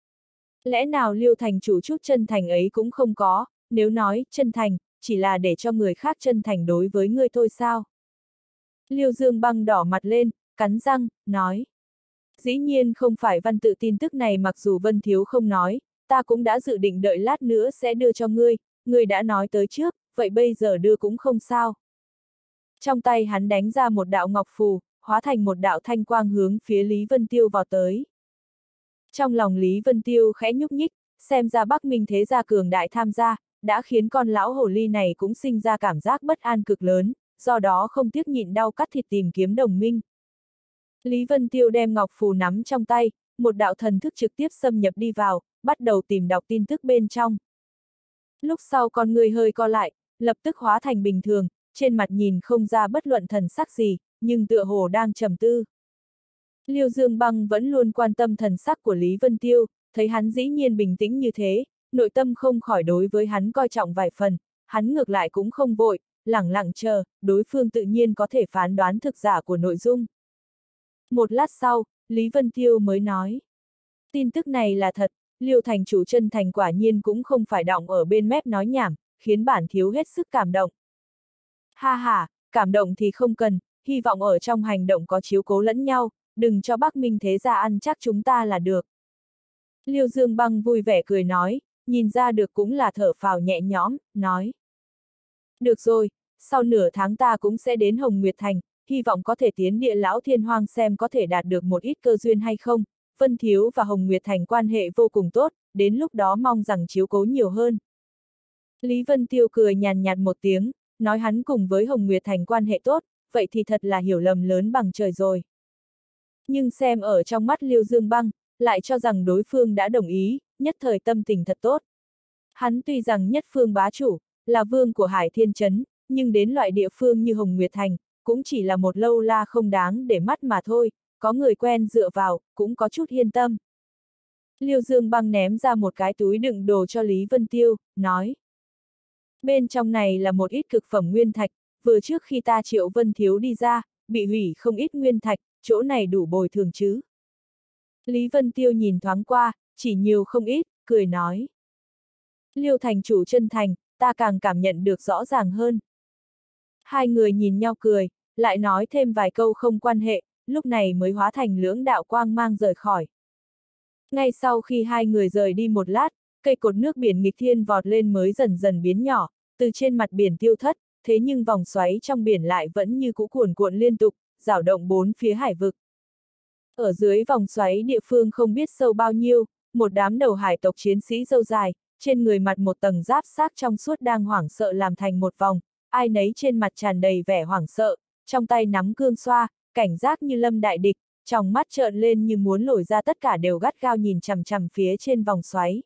Lẽ nào Liêu thành chủ chút chân thành ấy cũng không có, nếu nói chân thành, chỉ là để cho người khác chân thành đối với ngươi thôi sao? Liêu Dương Băng đỏ mặt lên, cắn răng, nói. Dĩ nhiên không phải văn tự tin tức này, mặc dù Vân Thiếu không nói, ta cũng đã dự định đợi lát nữa sẽ đưa cho ngươi đã nói tới trước, vậy bây giờ đưa cũng không sao. Trong tay hắn đánh ra một đạo ngọc phù, hóa thành một đạo thanh quang hướng phía Lý Vân Tiêu vào tới. Trong lòng Lý Vân Tiêu khẽ nhúc nhích, xem ra Bắc Minh thế gia cường đại tham gia, đã khiến con lão hồ ly này cũng sinh ra cảm giác bất an cực lớn, do đó không tiếc nhịn đau cắt thịt tìm kiếm đồng minh. Lý Vân Tiêu đem ngọc phù nắm trong tay, một đạo thần thức trực tiếp xâm nhập đi vào, bắt đầu tìm đọc tin tức bên trong. Lúc sau con người hơi co lại, lập tức hóa thành bình thường, trên mặt nhìn không ra bất luận thần sắc gì, nhưng tựa hồ đang trầm tư. Liêu Dương Băng vẫn luôn quan tâm thần sắc của Lý Vân Tiêu, thấy hắn dĩ nhiên bình tĩnh như thế, nội tâm không khỏi đối với hắn coi trọng vài phần, hắn ngược lại cũng không vội, lẳng lặng chờ, đối phương tự nhiên có thể phán đoán thực giả của nội dung. Một lát sau, Lý Vân Tiêu mới nói. Tin tức này là thật, Liêu thành chủ chân thành quả nhiên cũng không phải đọng ở bên mép nói nhảm, khiến bản thiếu hết sức cảm động. Ha ha, cảm động thì không cần, hy vọng ở trong hành động có chiếu cố lẫn nhau, đừng cho Bắc Minh thế gia ăn chắc chúng ta là được. Liêu Dương Băng vui vẻ cười nói, nhìn ra được cũng là thở phào nhẹ nhõm, nói. Được rồi, sau nửa tháng ta cũng sẽ đến Hồng Nguyệt Thành, hy vọng có thể tiến Địa Lão Thiên Hoang xem có thể đạt được một ít cơ duyên hay không. Vân Thiếu và Hồng Nguyệt Thành quan hệ vô cùng tốt, đến lúc đó mong rằng chiếu cố nhiều hơn. Lý Vân Tiêu cười nhàn nhạt một tiếng, nói hắn cùng với Hồng Nguyệt Thành quan hệ tốt, vậy thì thật là hiểu lầm lớn bằng trời rồi. Nhưng xem ở trong mắt Liêu Dương Băng, lại cho rằng đối phương đã đồng ý, nhất thời tâm tình thật tốt. Hắn tuy rằng nhất phương bá chủ, là vương của Hải Thiên Trấn, nhưng đến loại địa phương như Hồng Nguyệt Thành, cũng chỉ là một lâu la không đáng để mắt mà thôi, có người quen dựa vào, cũng có chút yên tâm. Liêu Dương Băng ném ra một cái túi đựng đồ cho Lý Vân Tiêu, nói. Bên trong này là một ít cực phẩm nguyên thạch, vừa trước khi ta Triệu Vân Thiếu đi ra, bị hủy không ít nguyên thạch, chỗ này đủ bồi thường chứ. Lý Vân Tiêu nhìn thoáng qua, chỉ nhiều không ít, cười nói. Liêu thành chủ chân thành, ta càng cảm nhận được rõ ràng hơn. Hai người nhìn nhau cười, lại nói thêm vài câu không quan hệ, lúc này mới hóa thành lưỡng đạo quang mang rời khỏi. Ngay sau khi hai người rời đi một lát, cây cột nước biển nghịch thiên vọt lên mới dần dần biến nhỏ, từ trên mặt biển tiêu thất, thế nhưng vòng xoáy trong biển lại vẫn như cũ cuồn cuộn liên tục, rảo động bốn phía hải vực. Ở dưới vòng xoáy địa phương không biết sâu bao nhiêu, một đám đầu hải tộc chiến sĩ râu dài, trên người mặt một tầng giáp xác trong suốt đang hoảng sợ làm thành một vòng, ai nấy trên mặt tràn đầy vẻ hoảng sợ, trong tay nắm cương xoa, cảnh giác như lâm đại địch, trong mắt trợn lên như muốn lồi ra, tất cả đều gắt gao nhìn chằm chằm phía trên vòng xoáy.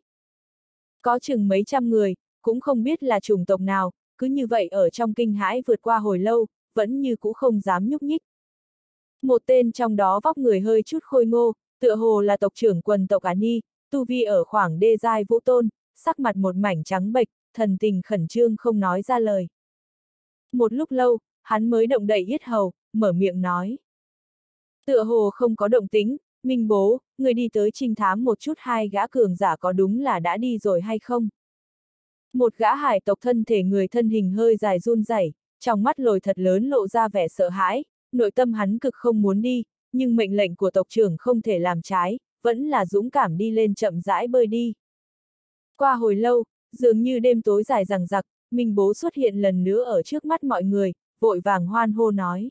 Có chừng mấy trăm người, cũng không biết là chủng tộc nào, cứ như vậy ở trong kinh hãi vượt qua hồi lâu, vẫn như cũ không dám nhúc nhích. Một tên trong đó vóc người hơi chút khôi ngô, tựa hồ là tộc trưởng quần tộc Ani, tu vi ở khoảng đê giai vũ tôn, sắc mặt một mảnh trắng bệch, thần tình khẩn trương không nói ra lời. Một lúc lâu, hắn mới động đậy yết hầu, mở miệng nói. Tựa hồ không có động tĩnh, Minh bố, người đi tới trinh thám một chút hai gã cường giả có đúng là đã đi rồi hay không? Một gã hải tộc thân thể người thân hình hơi dài run rẩy, trong mắt lồi thật lớn lộ ra vẻ sợ hãi, nội tâm hắn cực không muốn đi, nhưng mệnh lệnh của tộc trưởng không thể làm trái, vẫn là dũng cảm đi lên chậm rãi bơi đi. Qua hồi lâu, dường như đêm tối dài dằng dặc, Minh bố xuất hiện lần nữa ở trước mắt mọi người, vội vàng hoan hô nói.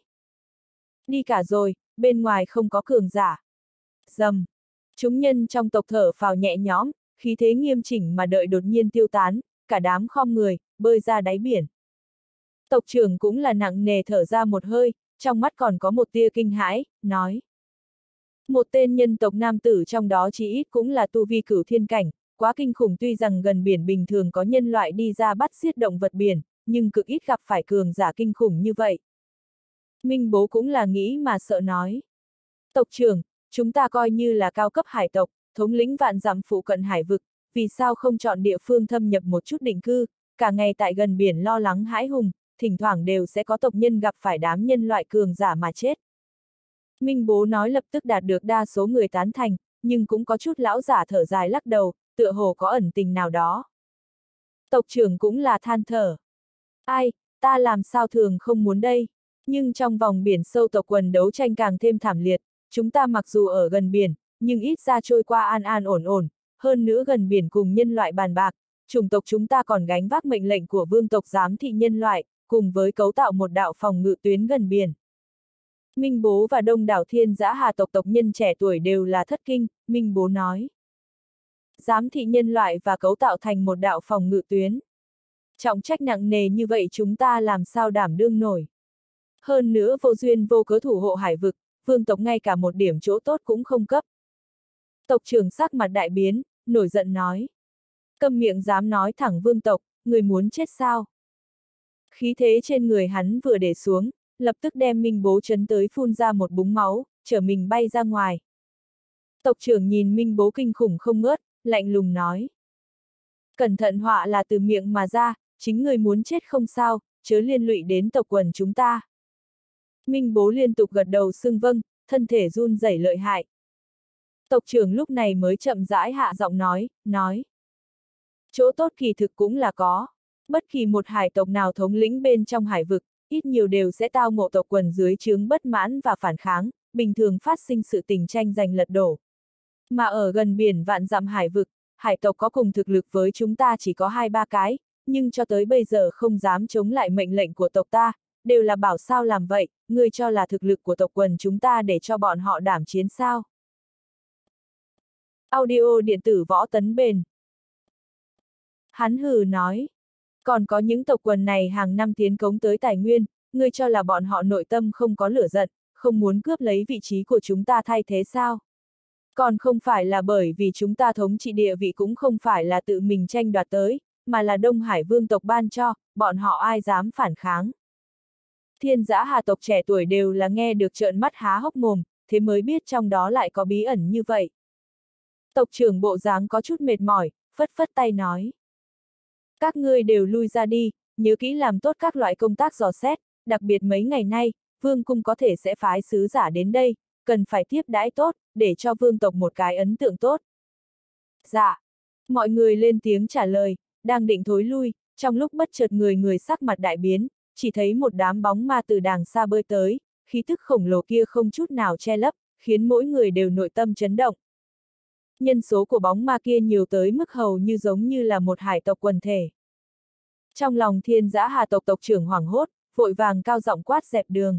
Đi cả rồi, bên ngoài không có cường giả. Dầm. Chúng nhân trong tộc thở phào nhẹ nhõm, khí thế nghiêm chỉnh mà đợi đột nhiên tiêu tán, cả đám khom người, bơi ra đáy biển. Tộc trưởng cũng là nặng nề thở ra một hơi, trong mắt còn có một tia kinh hãi, nói. Một tên nhân tộc nam tử trong đó chỉ ít cũng là tu vi cửu thiên cảnh, quá kinh khủng, tuy rằng gần biển bình thường có nhân loại đi ra bắt giết động vật biển, nhưng cực ít gặp phải cường giả kinh khủng như vậy. Minh bố cũng là nghĩ mà sợ nói. Tộc trưởng, chúng ta coi như là cao cấp hải tộc, thống lĩnh vạn dặm phụ cận hải vực, vì sao không chọn địa phương thâm nhập một chút định cư, cả ngày tại gần biển lo lắng hãi hùng, thỉnh thoảng đều sẽ có tộc nhân gặp phải đám nhân loại cường giả mà chết. Minh bố nói lập tức đạt được đa số người tán thành, nhưng cũng có chút lão giả thở dài lắc đầu, tựa hồ có ẩn tình nào đó. Tộc trưởng cũng là than thở. Ai, ta làm sao thường không muốn đây, nhưng trong vòng biển sâu tộc quần đấu tranh càng thêm thảm liệt, chúng ta mặc dù ở gần biển, nhưng ít ra trôi qua an an ổn ổn, hơn nữa gần biển cùng nhân loại bàn bạc, chủng tộc chúng ta còn gánh vác mệnh lệnh của vương tộc giám thị nhân loại, cùng với cấu tạo một đạo phòng ngự tuyến gần biển. Minh Bố và đông đảo Thiên Dã Hà tộc tộc nhân trẻ tuổi đều là thất kinh, Minh Bố nói. Giám thị nhân loại và cấu tạo thành một đạo phòng ngự tuyến. Trọng trách nặng nề như vậy chúng ta làm sao đảm đương nổi. Hơn nữa vô duyên vô cớ thủ hộ hải vực, vương tộc ngay cả một điểm chỗ tốt cũng không cấp. Tộc trưởng sắc mặt đại biến, nổi giận nói. Câm miệng dám nói thẳng vương tộc, người muốn chết sao? Khí thế trên người hắn vừa để xuống, lập tức đem Minh Bố chấn tới phun ra một búng máu, chở mình bay ra ngoài. Tộc trưởng nhìn Minh Bố kinh khủng không ngớt, lạnh lùng nói. Cẩn thận họa là từ miệng mà ra, chính người muốn chết không sao, chớ liên lụy đến tộc quần chúng ta. Minh Bố liên tục gật đầu xưng vâng, thân thể run rẩy lợi hại. Tộc trưởng lúc này mới chậm rãi hạ giọng nói. Chỗ tốt kỳ thực cũng là có. Bất kỳ một hải tộc nào thống lĩnh bên trong hải vực, ít nhiều đều sẽ tao ngộ tộc quần dưới trướng bất mãn và phản kháng, bình thường phát sinh sự tình tranh giành lật đổ. Mà ở gần biển vạn dặm hải vực, hải tộc có cùng thực lực với chúng ta chỉ có 2-3 cái, nhưng cho tới bây giờ không dám chống lại mệnh lệnh của tộc ta, đều là bảo sao làm vậy, ngươi cho là thực lực của tộc quần chúng ta để cho bọn họ đảm chiến sao. Audio điện tử Võ Tấn Bền. Hắn hừ nói. Còn có những tộc quần này hàng năm tiến cống tới tài nguyên, ngươi cho là bọn họ nội tâm không có lửa giận, không muốn cướp lấy vị trí của chúng ta thay thế sao? Còn không phải là bởi vì chúng ta thống trị địa vị cũng không phải là tự mình tranh đoạt tới, mà là Đông Hải vương tộc ban cho, bọn họ ai dám phản kháng. Thiên Dã Hà tộc trẻ tuổi đều là nghe được trợn mắt há hốc mồm, thế mới biết trong đó lại có bí ẩn như vậy. Tộc trưởng bộ dáng có chút mệt mỏi, phất phất tay nói. Các ngươi đều lui ra đi, nhớ kỹ làm tốt các loại công tác dò xét, đặc biệt mấy ngày nay, vương cung có thể sẽ phái sứ giả đến đây, cần phải tiếp đãi tốt, để cho vương tộc một cái ấn tượng tốt. Dạ. Mọi người lên tiếng trả lời, đang định thối lui, trong lúc bất chợt người sắc mặt đại biến, chỉ thấy một đám bóng ma từ đàng xa bơi tới, khí tức khổng lồ kia không chút nào che lấp, khiến mỗi người đều nội tâm chấn động. Nhân số của bóng ma kia nhiều tới mức hầu như giống như là một hải tộc quần thể. Trong lòng Thiên Dã Hà tộc tộc trưởng hoảng hốt, vội vàng cao giọng quát dẹp đường.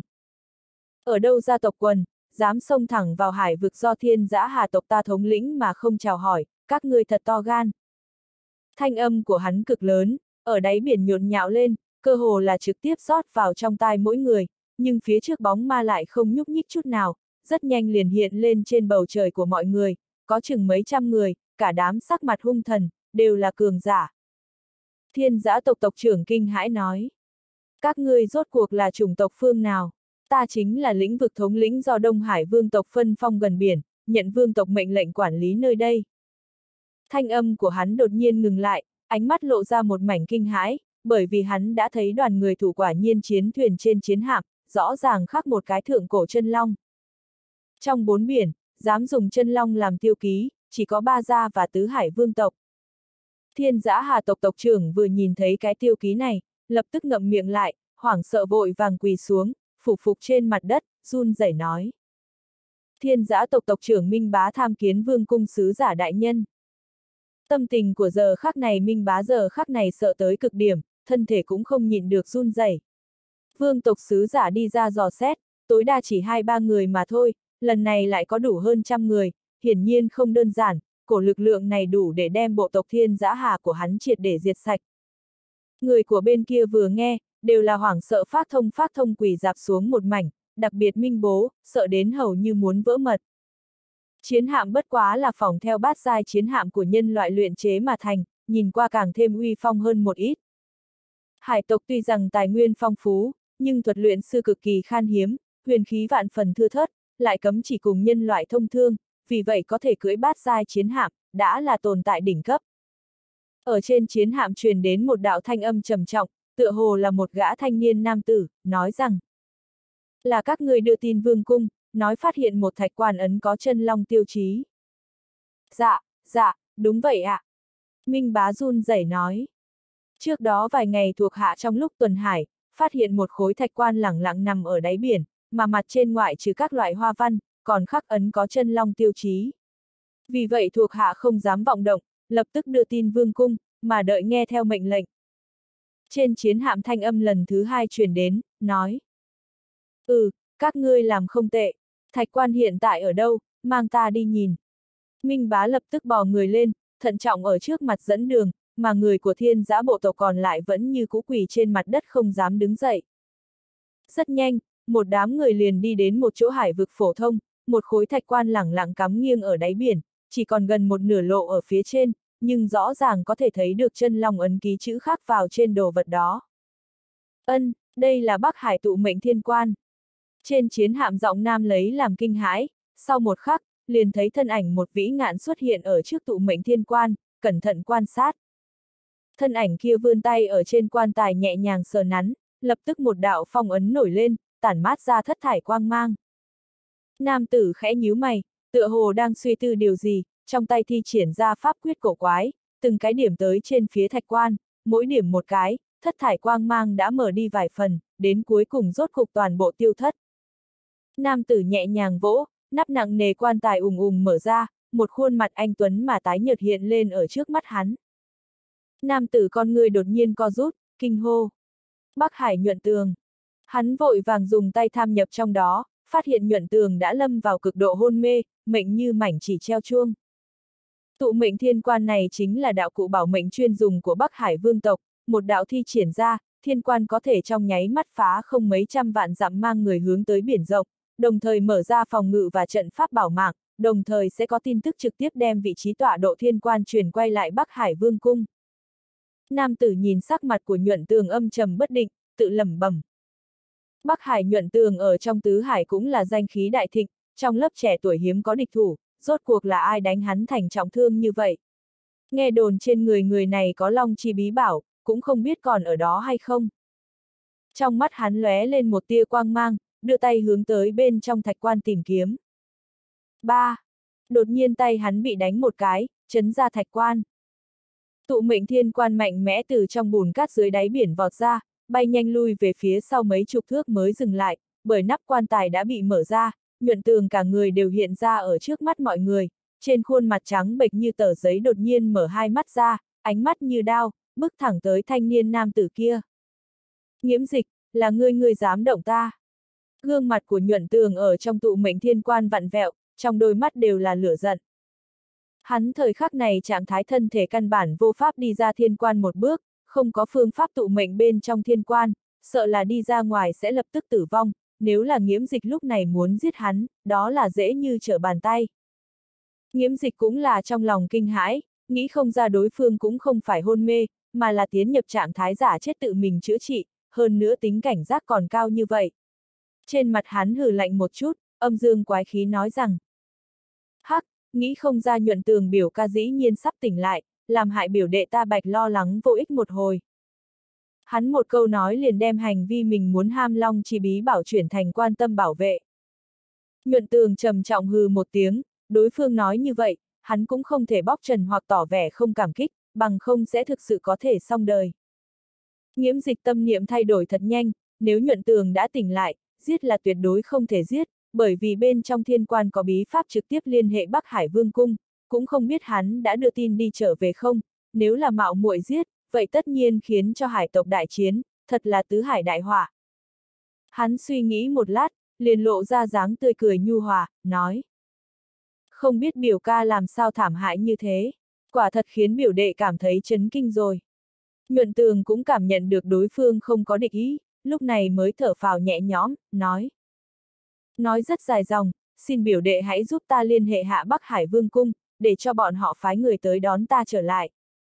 Ở đâu ra tộc quần, dám xông thẳng vào hải vực do Thiên Dã Hà tộc ta thống lĩnh mà không chào hỏi, các ngươi thật to gan. Thanh âm của hắn cực lớn, ở đáy biển nhộn nhạo lên, cơ hồ là trực tiếp rót vào trong tai mỗi người, nhưng phía trước bóng ma lại không nhúc nhích chút nào, rất nhanh liền hiện lên trên bầu trời của mọi người, có chừng mấy trăm người, cả đám sắc mặt hung thần, đều là cường giả. Thiên Dã tộc tộc trưởng kinh hãi nói. Các ngươi rốt cuộc là chủng tộc phương nào? Ta chính là lĩnh vực thống lĩnh do Đông Hải vương tộc phân phong gần biển, nhận vương tộc mệnh lệnh quản lý nơi đây. Thanh âm của hắn đột nhiên ngừng lại, ánh mắt lộ ra một mảnh kinh hãi, bởi vì hắn đã thấy đoàn người thủ quả nhiên chiến thuyền trên chiến hạm, rõ ràng khắc một cái thượng cổ chân long. Trong 4 biển, dám dùng chân long làm tiêu ký, chỉ có Ba Gia và Tứ Hải vương tộc. Thiên Dã Hà tộc tộc trưởng vừa nhìn thấy cái tiêu ký này, lập tức ngậm miệng lại, hoảng sợ vội vàng quỳ xuống, phủ phục trên mặt đất, run rẩy nói. Thiên Dã tộc tộc trưởng Minh Bá tham kiến vương cung sứ giả đại nhân. Tâm tình của giờ khắc này Minh Bá giờ khắc này sợ tới cực điểm, thân thể cũng không nhịn được run rẩy. Vương tộc sứ giả đi ra dò xét, tối đa chỉ 2-3 người mà thôi, lần này lại có đủ hơn 100 người, hiển nhiên không đơn giản, cổ lực lượng này đủ để đem bộ tộc Thiên Dã Hà của hắn triệt để diệt sạch. Người của bên kia vừa nghe, đều là hoảng sợ phát thông quỳ dạp xuống một mảnh, đặc biệt Minh Bố, sợ đến hầu như muốn vỡ mật. Chiến hạm bất quá là phỏng theo bát giai chiến hạm của nhân loại luyện chế mà thành, nhìn qua càng thêm uy phong hơn một ít. Hải tộc tuy rằng tài nguyên phong phú, nhưng thuật luyện sư cực kỳ khan hiếm, huyền khí vạn phần thưa thớt, lại cấm chỉ cùng nhân loại thông thương, vì vậy có thể cưỡi bát giai chiến hạm, đã là tồn tại đỉnh cấp. Ở trên chiến hạm truyền đến một đạo thanh âm trầm trọng, tựa hồ là một gã thanh niên nam tử, nói rằng là các người đưa tin vương cung, nói phát hiện một thạch quan ấn có chân long tiêu chí. Dạ, đúng vậy ạ. Minh Bá run rẩy nói. Trước đó vài ngày thuộc hạ trong lúc tuần hải, phát hiện một khối thạch quan lẳng lặng nằm ở đáy biển, mà mặt trên ngoại trừ các loại hoa văn, còn khắc ấn có chân long tiêu chí. Vì vậy thuộc hạ không dám vọng động, lập tức đưa tin vương cung, mà đợi nghe theo mệnh lệnh. Trên chiến hạm thanh âm lần thứ hai truyền đến, nói. Các ngươi làm không tệ. Thạch quan hiện tại ở đâu, mang ta đi nhìn. Minh Bá lập tức bò người lên, thận trọng ở trước mặt dẫn đường, mà người của Thiên Giã bộ tộc còn lại vẫn như cũ quỳ trên mặt đất không dám đứng dậy. Rất nhanh, một đám người liền đi đến một chỗ hải vực phổ thông, một khối thạch quan lẳng lặng cắm nghiêng ở đáy biển, chỉ còn gần một nửa lộ ở phía trên, nhưng rõ ràng có thể thấy được chân long ấn ký chữ khắc vào trên đồ vật đó. Đây là Bắc Hải tụ mệnh thiên quan. Trên chiến hạm giọng nam lấy làm kinh hãi, sau một khắc, liền thấy thân ảnh một vĩ ngạn xuất hiện ở trước tụ mệnh thiên quan, cẩn thận quan sát. Thân ảnh kia vươn tay ở trên quan tài nhẹ nhàng sờ nắn, lập tức một đạo phong ấn nổi lên, tản mát ra thất thải quang mang. Nam tử khẽ nhíu mày, tựa hồ đang suy tư điều gì, trong tay thi triển ra pháp quyết cổ quái, từng cái điểm tới trên phía thạch quan, mỗi điểm một cái, thất thải quang mang đã mở đi vài phần, đến cuối cùng rốt cục toàn bộ tiêu thất. Nam tử nhẹ nhàng vỗ, nắp nặng nề quan tài ùng ùng mở ra, một khuôn mặt anh tuấn mà tái nhợt hiện lên ở trước mắt hắn. Nam tử con người đột nhiên co rút, kinh hô. Bắc Hải Nhuận Tường. Hắn vội vàng dùng tay tham nhập trong đó, phát hiện Nhuận Tường đã lâm vào cực độ hôn mê, mệnh như mảnh chỉ treo chuông. Tụ mệnh thiên quan này chính là đạo cụ bảo mệnh chuyên dùng của Bắc Hải vương tộc, một đạo thi triển ra, thiên quan có thể trong nháy mắt phá không mấy trăm vạn dặm mang người hướng tới biển rộng, đồng thời mở ra phòng ngự và trận pháp bảo mạng, đồng thời sẽ có tin tức trực tiếp đem vị trí tọa độ thiên quan truyền quay lại Bắc Hải vương cung. Nam tử nhìn sắc mặt của Nhuận Tường âm trầm bất định, tự lẩm bẩm. Bắc Hải Nhuận Tường ở trong tứ hải cũng là danh khí đại thịnh, trong lớp trẻ tuổi hiếm có địch thủ, rốt cuộc là ai đánh hắn thành trọng thương như vậy. Nghe đồn trên người này có long chi bí bảo, cũng không biết còn ở đó hay không. Trong mắt hắn lóe lên một tia quang mang, đưa tay hướng tới bên trong thạch quan tìm kiếm. Đột nhiên tay hắn bị đánh một cái, chấn ra thạch quan. Tụ mệnh thiên quan mạnh mẽ từ trong bùn cát dưới đáy biển vọt ra, bay nhanh lui về phía sau mấy chục thước mới dừng lại, bởi nắp quan tài đã bị mở ra, Nhuận Tường cả người đều hiện ra ở trước mắt mọi người, trên khuôn mặt trắng bệch như tờ giấy đột nhiên mở hai mắt ra, ánh mắt như đao, bước thẳng tới thanh niên nam tử kia. Nghiễm Dịch, là ngươi dám động ta. Gương mặt của Nhuận Tường ở trong tụ mệnh thiên quan vặn vẹo, trong đôi mắt đều là lửa giận. Hắn thời khắc này trạng thái thân thể căn bản vô pháp đi ra thiên quan một bước, không có phương pháp tụ mệnh bên trong thiên quan, sợ là đi ra ngoài sẽ lập tức tử vong, nếu là Nghiễm Dịch lúc này muốn giết hắn, đó là dễ như trở bàn tay. Nghiễm Dịch cũng là trong lòng kinh hãi, nghĩ không ra đối phương cũng không phải hôn mê, mà là tiến nhập trạng thái giả chết tự mình chữa trị, hơn nữa tính cảnh giác còn cao như vậy. Trên mặt hắn hừ lạnh một chút, âm dương quái khí nói rằng. Hắc, nghĩ không ra Nhuận Tường biểu ca dĩ nhiên sắp tỉnh lại, làm hại biểu đệ ta Bạch lo lắng vô ích một hồi. Hắn một câu nói liền đem hành vi mình muốn ham long chi bí bảo chuyển thành quan tâm bảo vệ. Nhuận Tường trầm trọng hừ một tiếng, đối phương nói như vậy, hắn cũng không thể bóc trần hoặc tỏ vẻ không cảm kích, bằng không sẽ thực sự có thể xong đời. Nghiễm Dịch tâm niệm thay đổi thật nhanh, nếu Nhuận Tường đã tỉnh lại, giết là tuyệt đối không thể giết, bởi vì bên trong thiên quan có bí pháp trực tiếp liên hệ Bắc Hải Vương cung, cũng không biết hắn đã đưa tin đi trở về không, nếu là mạo muội giết, vậy tất nhiên khiến cho hải tộc đại chiến, thật là tứ hải đại họa. Hắn suy nghĩ một lát, liền lộ ra dáng tươi cười nhu hòa, nói. Không biết biểu ca làm sao thảm hại như thế, quả thật khiến biểu đệ cảm thấy chấn kinh rồi. Nhuận Tường cũng cảm nhận được đối phương không có địch ý, lúc này mới thở phào nhẹ nhõm, nói. Nói rất dài dòng, xin biểu đệ hãy giúp ta liên hệ hạ Bắc Hải Vương cung, để cho bọn họ phái người tới đón ta trở lại.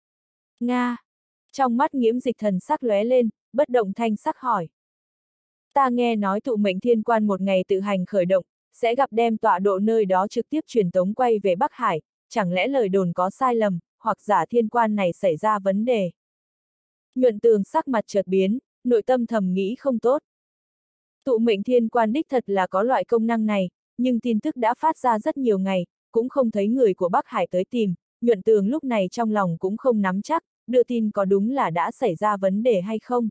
Nga! Trong mắt Nghiễm Dịch thần sắc lóe lên, bất động thanh sắc hỏi. Ta nghe nói tụ mệnh thiên quan một ngày tự hành khởi động, sẽ gặp đem tọa độ nơi đó trực tiếp truyền tống quay về Bắc Hải, chẳng lẽ lời đồn có sai lầm, hoặc giả thiên quan này xảy ra vấn đề. Nhuận Tường sắc mặt chợt biến, nội tâm thầm nghĩ không tốt. Tụ mệnh thiên quan đích thật là có loại công năng này, nhưng tin tức đã phát ra rất nhiều ngày, cũng không thấy người của Bắc Hải tới tìm, Nhuận Tường lúc này trong lòng cũng không nắm chắc, đưa tin có đúng là đã xảy ra vấn đề hay không.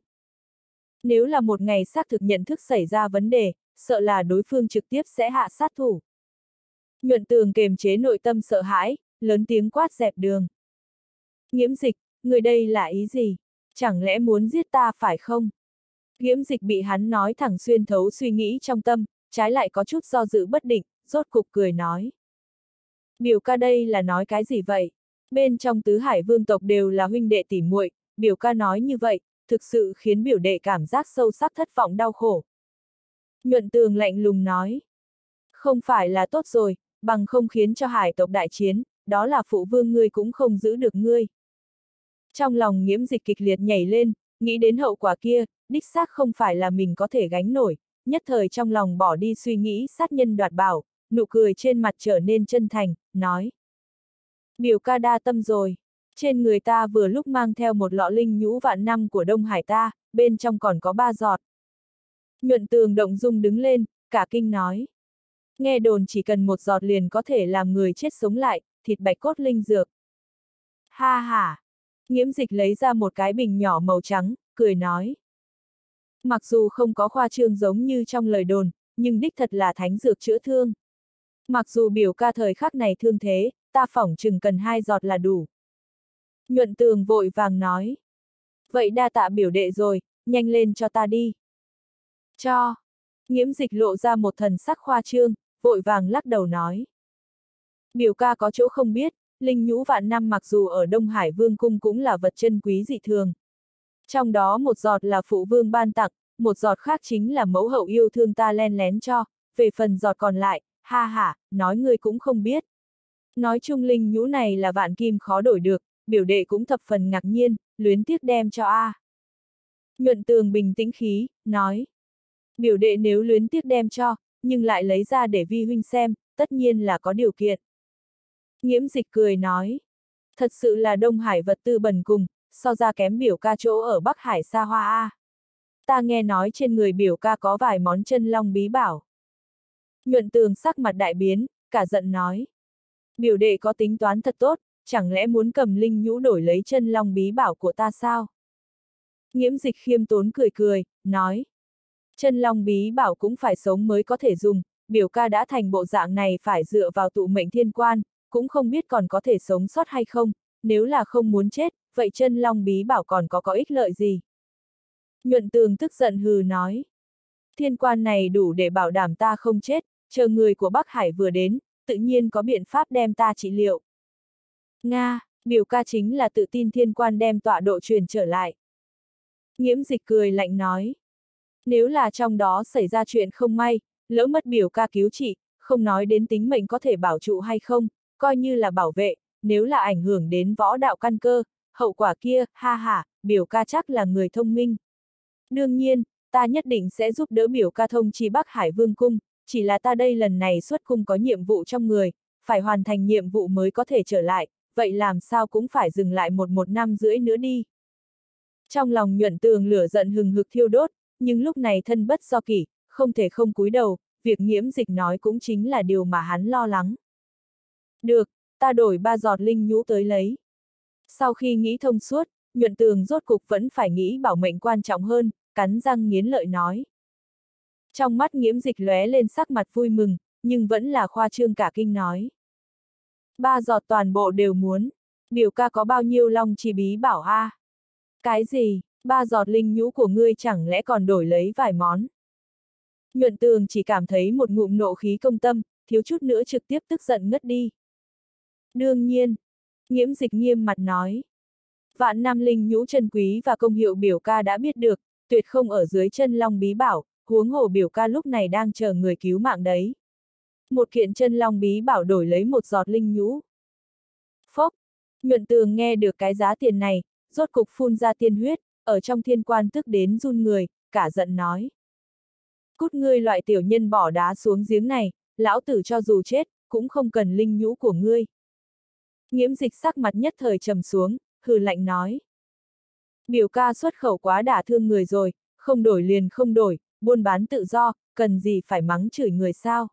Nếu là một ngày xác thực nhận thức xảy ra vấn đề, sợ là đối phương trực tiếp sẽ hạ sát thủ. Nhuận Tường kềm chế nội tâm sợ hãi, lớn tiếng quát dẹp đường. Nghiễm Dịch, người đây là ý gì? Chẳng lẽ muốn giết ta phải không? Nghiễm Dịch bị hắn nói thẳng xuyên thấu suy nghĩ trong tâm, trái lại có chút do dự bất định, rốt cục cười nói. Biểu ca đây là nói cái gì vậy? Bên trong tứ hải vương tộc đều là huynh đệ tỉ muội, biểu ca nói như vậy, thực sự khiến biểu đệ cảm giác sâu sắc thất vọng đau khổ. Nhuận Tường lạnh lùng nói. Không phải là tốt rồi, bằng không khiến cho hải tộc đại chiến, đó là phụ vương ngươi cũng không giữ được ngươi. Trong lòng Nghiễm Dịch kịch liệt nhảy lên, nghĩ đến hậu quả kia, đích xác không phải là mình có thể gánh nổi, nhất thời trong lòng bỏ đi suy nghĩ sát nhân đoạt bảo, nụ cười trên mặt trở nên chân thành, nói. Biểu ca đa tâm rồi, trên người ta vừa lúc mang theo một lọ linh nhũ vạn năm của Đông Hải ta, bên trong còn có 3 giọt. Nhuận Tường động dung đứng lên, cả kinh nói. Nghe đồn chỉ cần 1 giọt liền có thể làm người chết sống lại, thịt bạch cốt linh dược. Ha ha! Nghiễm Dịch lấy ra một cái bình nhỏ màu trắng, cười nói. Mặc dù không có khoa trương giống như trong lời đồn, nhưng đích thật là thánh dược chữa thương. Mặc dù biểu ca thời khắc này thương thế, ta phỏng chừng cần 2 giọt là đủ. Nhuận Tường vội vàng nói. Vậy đa tạ biểu đệ rồi, nhanh lên cho ta đi. Cho. Nghiễm Dịch lộ ra một thần sắc khoa trương, vội vàng lắc đầu nói. Biểu ca có chỗ không biết, linh nhũ vạn năm mặc dù ở Đông Hải Vương cung cũng là vật chân quý dị thường. Trong đó 1 giọt là phụ vương ban tặng, 1 giọt khác chính là mẫu hậu yêu thương ta len lén cho, về phần giọt còn lại, ha ha, nói ngươi cũng không biết. Nói chung linh nhũ này là vạn kim khó đổi được, biểu đệ cũng thập phần ngạc nhiên, luyến tiếc đem cho a. Nhuận Tường bình tĩnh khí, nói. Biểu đệ nếu luyến tiếc đem cho, nhưng lại lấy ra để vi huynh xem, tất nhiên là có điều kiện. Nghiễm Dịch cười nói. Thật sự là Đông Hải vật tư bần cùng, so ra kém biểu ca chỗ ở Bắc Hải xa hoa a. Ta nghe nói trên người biểu ca có vài món chân long bí bảo. Nhuận Tường sắc mặt đại biến, cả giận nói. Biểu đệ có tính toán thật tốt, chẳng lẽ muốn cầm linh nhũ đổi lấy chân long bí bảo của ta sao? Nghiễm Dịch khiêm tốn cười cười, nói. Chân long bí bảo cũng phải sống mới có thể dùng, biểu ca đã thành bộ dạng này phải dựa vào tụ mệnh thiên quan, cũng không biết còn có thể sống sót hay không, nếu là không muốn chết, vậy chân long bí bảo còn có ích lợi gì? Nhuận Tường tức giận hừ nói. Thiên quan này đủ để bảo đảm ta không chết, chờ người của Bắc Hải vừa đến, tự nhiên có biện pháp đem ta trị liệu. Nga, biểu ca chính là tự tin thiên quan đem tọa độ truyền trở lại. Nghiễm Dịch cười lạnh nói. Nếu là trong đó xảy ra chuyện không may, lỡ mất biểu ca cứu trị, không nói đến tính mệnh có thể bảo trụ hay không, coi như là bảo vệ, nếu là ảnh hưởng đến võ đạo căn cơ, hậu quả kia, ha ha, biểu ca chắc là người thông minh. Đương nhiên, ta nhất định sẽ giúp đỡ biểu ca thông chi Bắc Hải Vương cung, chỉ là ta đây lần này xuất cung có nhiệm vụ trong người, phải hoàn thành nhiệm vụ mới có thể trở lại, vậy làm sao cũng phải dừng lại một năm rưỡi nữa đi. Trong lòng Nhuận Tường lửa giận hừng hực thiêu đốt, nhưng lúc này thân bất do kỷ, không thể không cúi đầu, việc Nghiễm Dịch nói cũng chính là điều mà hắn lo lắng. Được, ta đổi 3 giọt linh nhũ tới lấy. Sau khi nghĩ thông suốt, Nhuận Tường rốt cục vẫn phải nghĩ bảo mệnh quan trọng hơn, cắn răng nghiến lợi nói. Trong mắt Nghiễm Dịch lóe lên sắc mặt vui mừng, nhưng vẫn là khoa trương cả kinh nói. 3 giọt toàn bộ đều muốn, biểu ca có bao nhiêu long chi bí bảo a? Cái gì, 3 giọt linh nhũ của ngươi chẳng lẽ còn đổi lấy vài món? Nhuận Tường chỉ cảm thấy một ngụm nộ khí công tâm, thiếu chút nữa trực tiếp tức giận ngất đi. Đương nhiên, Nghiễm Dịch nghiêm mặt nói. Vạn năm linh nhũ chân quý và công hiệu biểu ca đã biết được, tuyệt không ở dưới chân long bí bảo, huống hồ biểu ca lúc này đang chờ người cứu mạng đấy. Một kiện chân long bí bảo đổi lấy 1 giọt linh nhũ. Phốc, Nhuận Tường nghe được cái giá tiền này, rốt cục phun ra tiên huyết, ở trong thiên quan tức đến run người, cả giận nói. Cút ngươi loại tiểu nhân bỏ đá xuống giếng này, lão tử cho dù chết, cũng không cần linh nhũ của ngươi. Nghiễm Dịch sắc mặt nhất thời trầm xuống, hừ lạnh nói. Biểu ca xuất khẩu quá đả thương người rồi, không đổi liền không đổi, buôn bán tự do, cần gì phải mắng chửi người sao?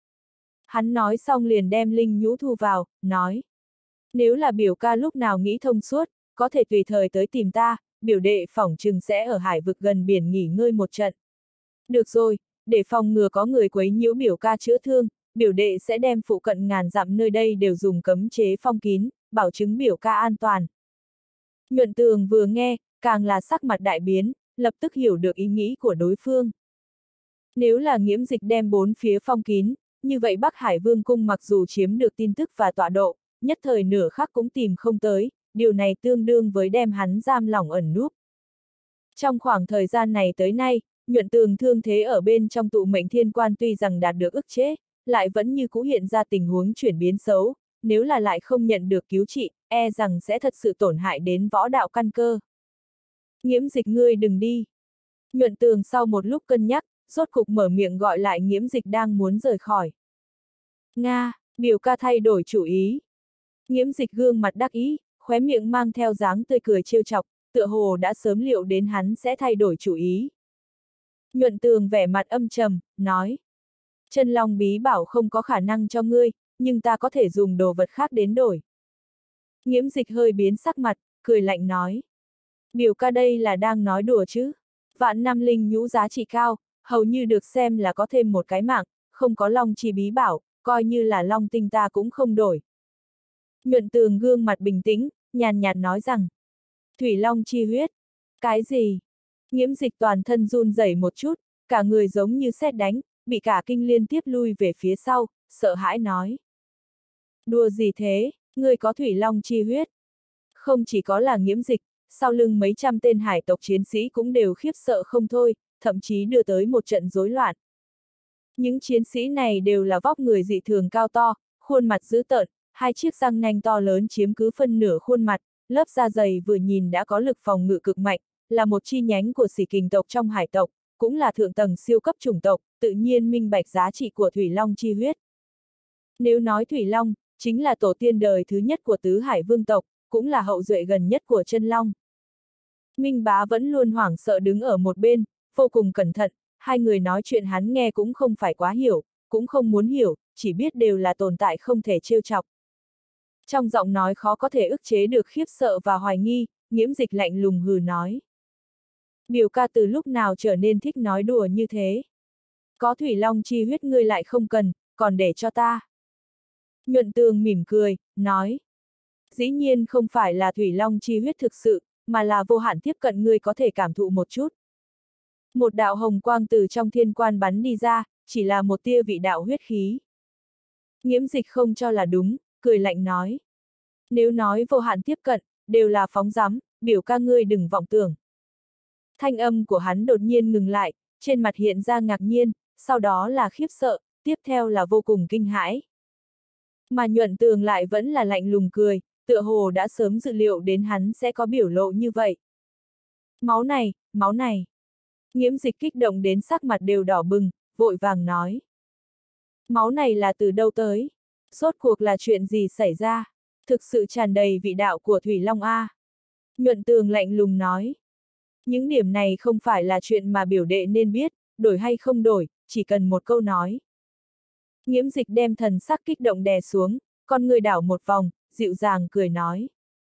Hắn nói xong liền đem linh nhũ thu vào, nói. Nếu là biểu ca lúc nào nghĩ thông suốt, có thể tùy thời tới tìm ta, biểu đệ phỏng chừng sẽ ở hải vực gần biển nghỉ ngơi một trận. Được rồi, để phòng ngừa có người quấy nhiễu biểu ca chữa thương, biểu đệ sẽ đem phụ cận ngàn dặm nơi đây đều dùng cấm chế phong kín, bảo chứng biểu ca an toàn. Nhuận Tường vừa nghe, càng là sắc mặt đại biến, lập tức hiểu được ý nghĩ của đối phương. Nếu là Nghiễm Dịch đem bốn phía phong kín, như vậy Bắc Hải Vương cung mặc dù chiếm được tin tức và tọa độ, nhất thời nửa khắc cũng tìm không tới, điều này tương đương với đem hắn giam lỏng ẩn núp. Trong khoảng thời gian này tới nay, Nhuận Tường thương thế ở bên trong tụ mệnh thiên quan tuy rằng đạt được ức chế, lại vẫn như cũ hiện ra tình huống chuyển biến xấu, nếu là lại không nhận được cứu trị, e rằng sẽ thật sự tổn hại đến võ đạo căn cơ. Nghiễm Dịch ngươi đừng đi. Nhuận Tường sau một lúc cân nhắc, rốt cục mở miệng gọi lại Nghiễm Dịch đang muốn rời khỏi. Nga, biểu ca thay đổi chủ ý. Nghiễm Dịch gương mặt đắc ý, khóe miệng mang theo dáng tươi cười trêu chọc, tựa hồ đã sớm liệu đến hắn sẽ thay đổi chủ ý. Nhuận Tường vẻ mặt âm trầm, nói. Chân long bí bảo không có khả năng cho ngươi, nhưng ta có thể dùng đồ vật khác đến đổi. Nghiễm Dịch hơi biến sắc mặt, cười lạnh nói. Biểu ca đây là đang nói đùa chứ. Vạn năm linh nhũ giá trị cao, hầu như được xem là có thêm một cái mạng, không có long chi bí bảo, coi như là long tinh ta cũng không đổi. Nhuận Tường gương mặt bình tĩnh, nhàn nhạt nói rằng. Thủy long chi huyết. Cái gì? Nghiễm Dịch toàn thân run rẩy một chút, cả người giống như sét đánh, bị cả kinh liên tiếp lui về phía sau, sợ hãi nói. Đùa gì thế, ngươi có thủy long chi huyết? Không chỉ có là Nghiễm Dịch, sau lưng mấy trăm tên hải tộc chiến sĩ cũng đều khiếp sợ không thôi, thậm chí đưa tới một trận rối loạn. Những chiến sĩ này đều là vóc người dị thường cao to, khuôn mặt dữ tợn, hai chiếc răng nanh to lớn chiếm cứ phân nửa khuôn mặt, lớp da dày vừa nhìn đã có lực phòng ngự cực mạnh, là một chi nhánh của Sỉ Kình tộc trong hải tộc, cũng là thượng tầng siêu cấp chủng tộc, tự nhiên minh bạch giá trị của Thủy Long chi huyết. Nếu nói Thủy Long, chính là tổ tiên đời thứ nhất của tứ hải vương tộc, cũng là hậu duệ gần nhất của chân long. Minh Bá vẫn luôn hoảng sợ đứng ở một bên, vô cùng cẩn thận, hai người nói chuyện hắn nghe cũng không phải quá hiểu, cũng không muốn hiểu, chỉ biết đều là tồn tại không thể trêu chọc. Trong giọng nói khó có thể ức chế được khiếp sợ và hoài nghi, Nghiễm Dịch lạnh lùng hừ nói. Biểu ca từ lúc nào trở nên thích nói đùa như thế? Có thủy long chi huyết ngươi lại không cần, còn để cho ta. Nhuận Tường mỉm cười, nói. Dĩ nhiên không phải là thủy long chi huyết thực sự, mà là vô hạn tiếp cận ngươi có thể cảm thụ một chút. Một đạo hồng quang từ trong thiên quan bắn đi ra, chỉ là một tia vị đạo huyết khí. Nghiễm Dịch không cho là đúng, cười lạnh nói. Nếu nói vô hạn tiếp cận, đều là phóng dắm, biểu ca ngươi đừng vọng tưởng. Thanh âm của hắn đột nhiên ngừng lại, trên mặt hiện ra ngạc nhiên, sau đó là khiếp sợ, tiếp theo là vô cùng kinh hãi. Mà Nhuận Tường lại vẫn là lạnh lùng cười, tựa hồ đã sớm dự liệu đến hắn sẽ có biểu lộ như vậy. Máu này, máu này. Nghiễm Dịch kích động đến sắc mặt đều đỏ bừng, vội vàng nói. Máu này là từ đâu tới? Rốt cuộc là chuyện gì xảy ra? Thực sự tràn đầy vị đạo của Thủy Long A. Nhuận Tường lạnh lùng nói. Những điểm này không phải là chuyện mà biểu đệ nên biết, đổi hay không đổi, chỉ cần một câu nói. Nghiễm Dịch đem thần sắc kích động đè xuống, con người đảo một vòng, dịu dàng cười nói.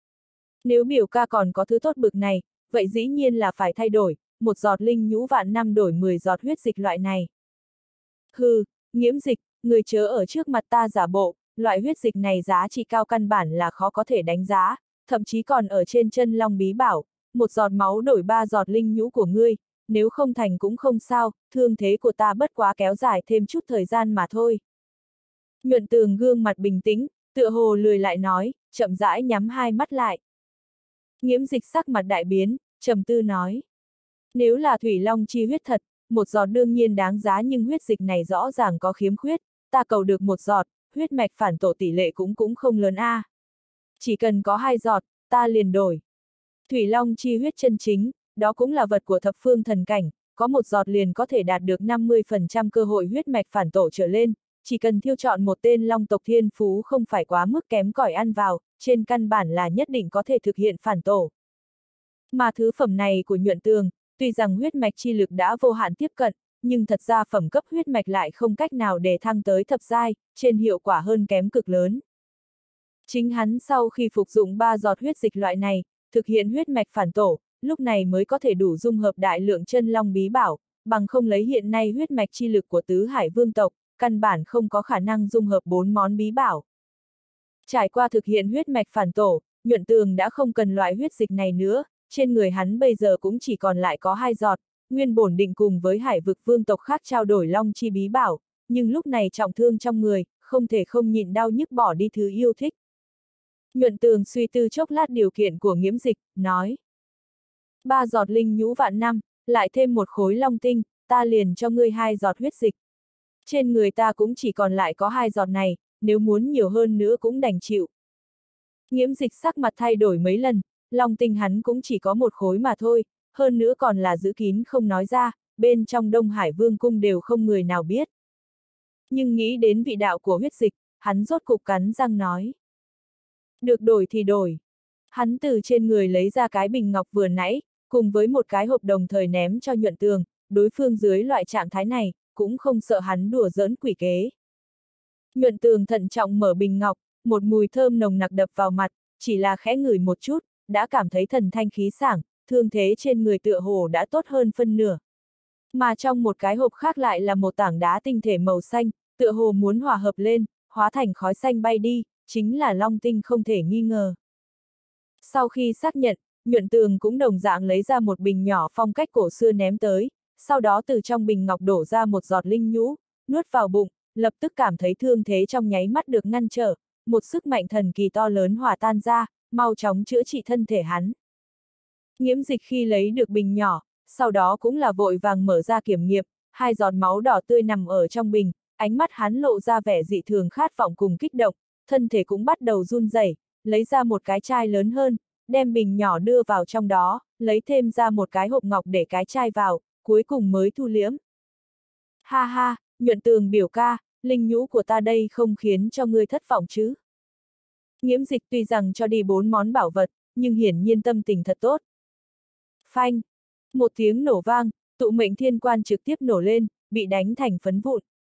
Nếu biểu ca còn có thứ tốt bực này, vậy dĩ nhiên là phải thay đổi, một giọt linh nhũ vạn năm đổi 10 giọt huyết dịch loại này. Hừ, Nghiễm Dịch, người chớ ở trước mặt ta giả bộ, loại huyết dịch này giá trị cao căn bản là khó có thể đánh giá, thậm chí còn ở trên chân long bí bảo, một giọt máu đổi 3 giọt linh nhũ của ngươi, nếu không thành cũng không sao, thương thế của ta bất quá kéo dài thêm chút thời gian mà thôi. Nhuận Tường gương mặt bình tĩnh, tựa hồ lười lại nói, chậm rãi nhắm hai mắt lại. Nghiễm Dịch sắc mặt đại biến, trầm tư nói. Nếu là thủy long chi huyết thật, một giọt đương nhiên đáng giá nhưng huyết dịch này rõ ràng có khiếm khuyết, ta cầu được một giọt, huyết mạch phản tổ tỷ lệ cũng không lớn a. Chỉ cần có 2 giọt, ta liền đổi. Thủy long chi huyết chân chính, đó cũng là vật của thập phương thần cảnh, có một giọt liền có thể đạt được 50% cơ hội huyết mạch phản tổ trở lên, chỉ cần thiêu chọn một tên long tộc thiên phú không phải quá mức kém cỏi ăn vào, trên căn bản là nhất định có thể thực hiện phản tổ. Mà thứ phẩm này của Nhuận Tường, tuy rằng huyết mạch chi lực đã vô hạn tiếp cận, nhưng thật ra phẩm cấp huyết mạch lại không cách nào để thăng tới thập giai, trên hiệu quả hơn kém cực lớn. Chính hắn sau khi phục dụng 3 giọt huyết dịch loại này, thực hiện huyết mạch phản tổ, lúc này mới có thể đủ dung hợp đại lượng chân long bí bảo, bằng không lấy hiện nay huyết mạch chi lực của tứ hải vương tộc, căn bản không có khả năng dung hợp 4 món bí bảo. Trải qua thực hiện huyết mạch phản tổ, Nhuận Tường đã không cần loại huyết dịch này nữa, trên người hắn bây giờ cũng chỉ còn lại có 2 giọt, nguyên bổn định cùng với hải vực vương tộc khác trao đổi long chi bí bảo, nhưng lúc này trọng thương trong người, không thể không nhịn đau nhức bỏ đi thứ yêu thích. Nhuận Tường suy tư chốc lát điều kiện của Nghiễm Dịch, nói. 3 giọt linh nhũ vạn năm, lại thêm 1 khối long tinh, ta liền cho ngươi 2 giọt huyết dịch. Trên người ta cũng chỉ còn lại có 2 giọt này, nếu muốn nhiều hơn nữa cũng đành chịu. Nghiễm Dịch sắc mặt thay đổi mấy lần, long tinh hắn cũng chỉ có 1 khối mà thôi, hơn nữa còn là giữ kín không nói ra, bên trong Đông Hải Vương cung đều không người nào biết. Nhưng nghĩ đến vị đạo của huyết dịch, hắn rốt cục cắn răng nói. Được đổi thì đổi. Hắn từ trên người lấy ra cái bình ngọc vừa nãy, cùng với một cái hộp đồng thời ném cho Nhuận Tường, đối phương dưới loại trạng thái này, cũng không sợ hắn đùa giỡn quỷ kế. Nhuận Tường thận trọng mở bình ngọc, một mùi thơm nồng nặc đập vào mặt, chỉ là khẽ ngửi một chút, đã cảm thấy thần thanh khí sảng, thương thế trên người tựa hồ đã tốt hơn phân nửa. Mà trong một cái hộp khác lại là một tảng đá tinh thể màu xanh, tựa hồ muốn hòa hợp lên, hóa thành khói xanh bay đi, chính là long tinh không thể nghi ngờ. Sau khi xác nhận, Nhuận Tường cũng đồng dạng lấy ra một bình nhỏ phong cách cổ xưa ném tới, sau đó từ trong bình ngọc đổ ra một giọt linh nhũ, nuốt vào bụng, lập tức cảm thấy thương thế trong nháy mắt được ngăn trở, một sức mạnh thần kỳ to lớn hòa tan ra, mau chóng chữa trị thân thể hắn. Nghiễm Dịch khi lấy được bình nhỏ, sau đó cũng là vội vàng mở ra kiểm nghiệm, 2 giọt máu đỏ tươi nằm ở trong bình, ánh mắt hắn lộ ra vẻ dị thường khát vọng cùng kích động, thân thể cũng bắt đầu run rẩy, lấy ra một cái chai lớn hơn, đem bình nhỏ đưa vào trong đó, lấy thêm ra một cái hộp ngọc để cái chai vào, cuối cùng mới thu liễm. Ha ha, Nhuận Tường biểu ca, linh nhũ của ta đây không khiến cho ngươi thất vọng chứ. Nghiễm Dịch tuy rằng cho đi 4 món bảo vật, nhưng hiển nhiên tâm tình thật tốt. Phanh! Một tiếng nổ vang, tụ mệnh thiên quan trực tiếp nổ lên, bị đánh thành phấn vụn.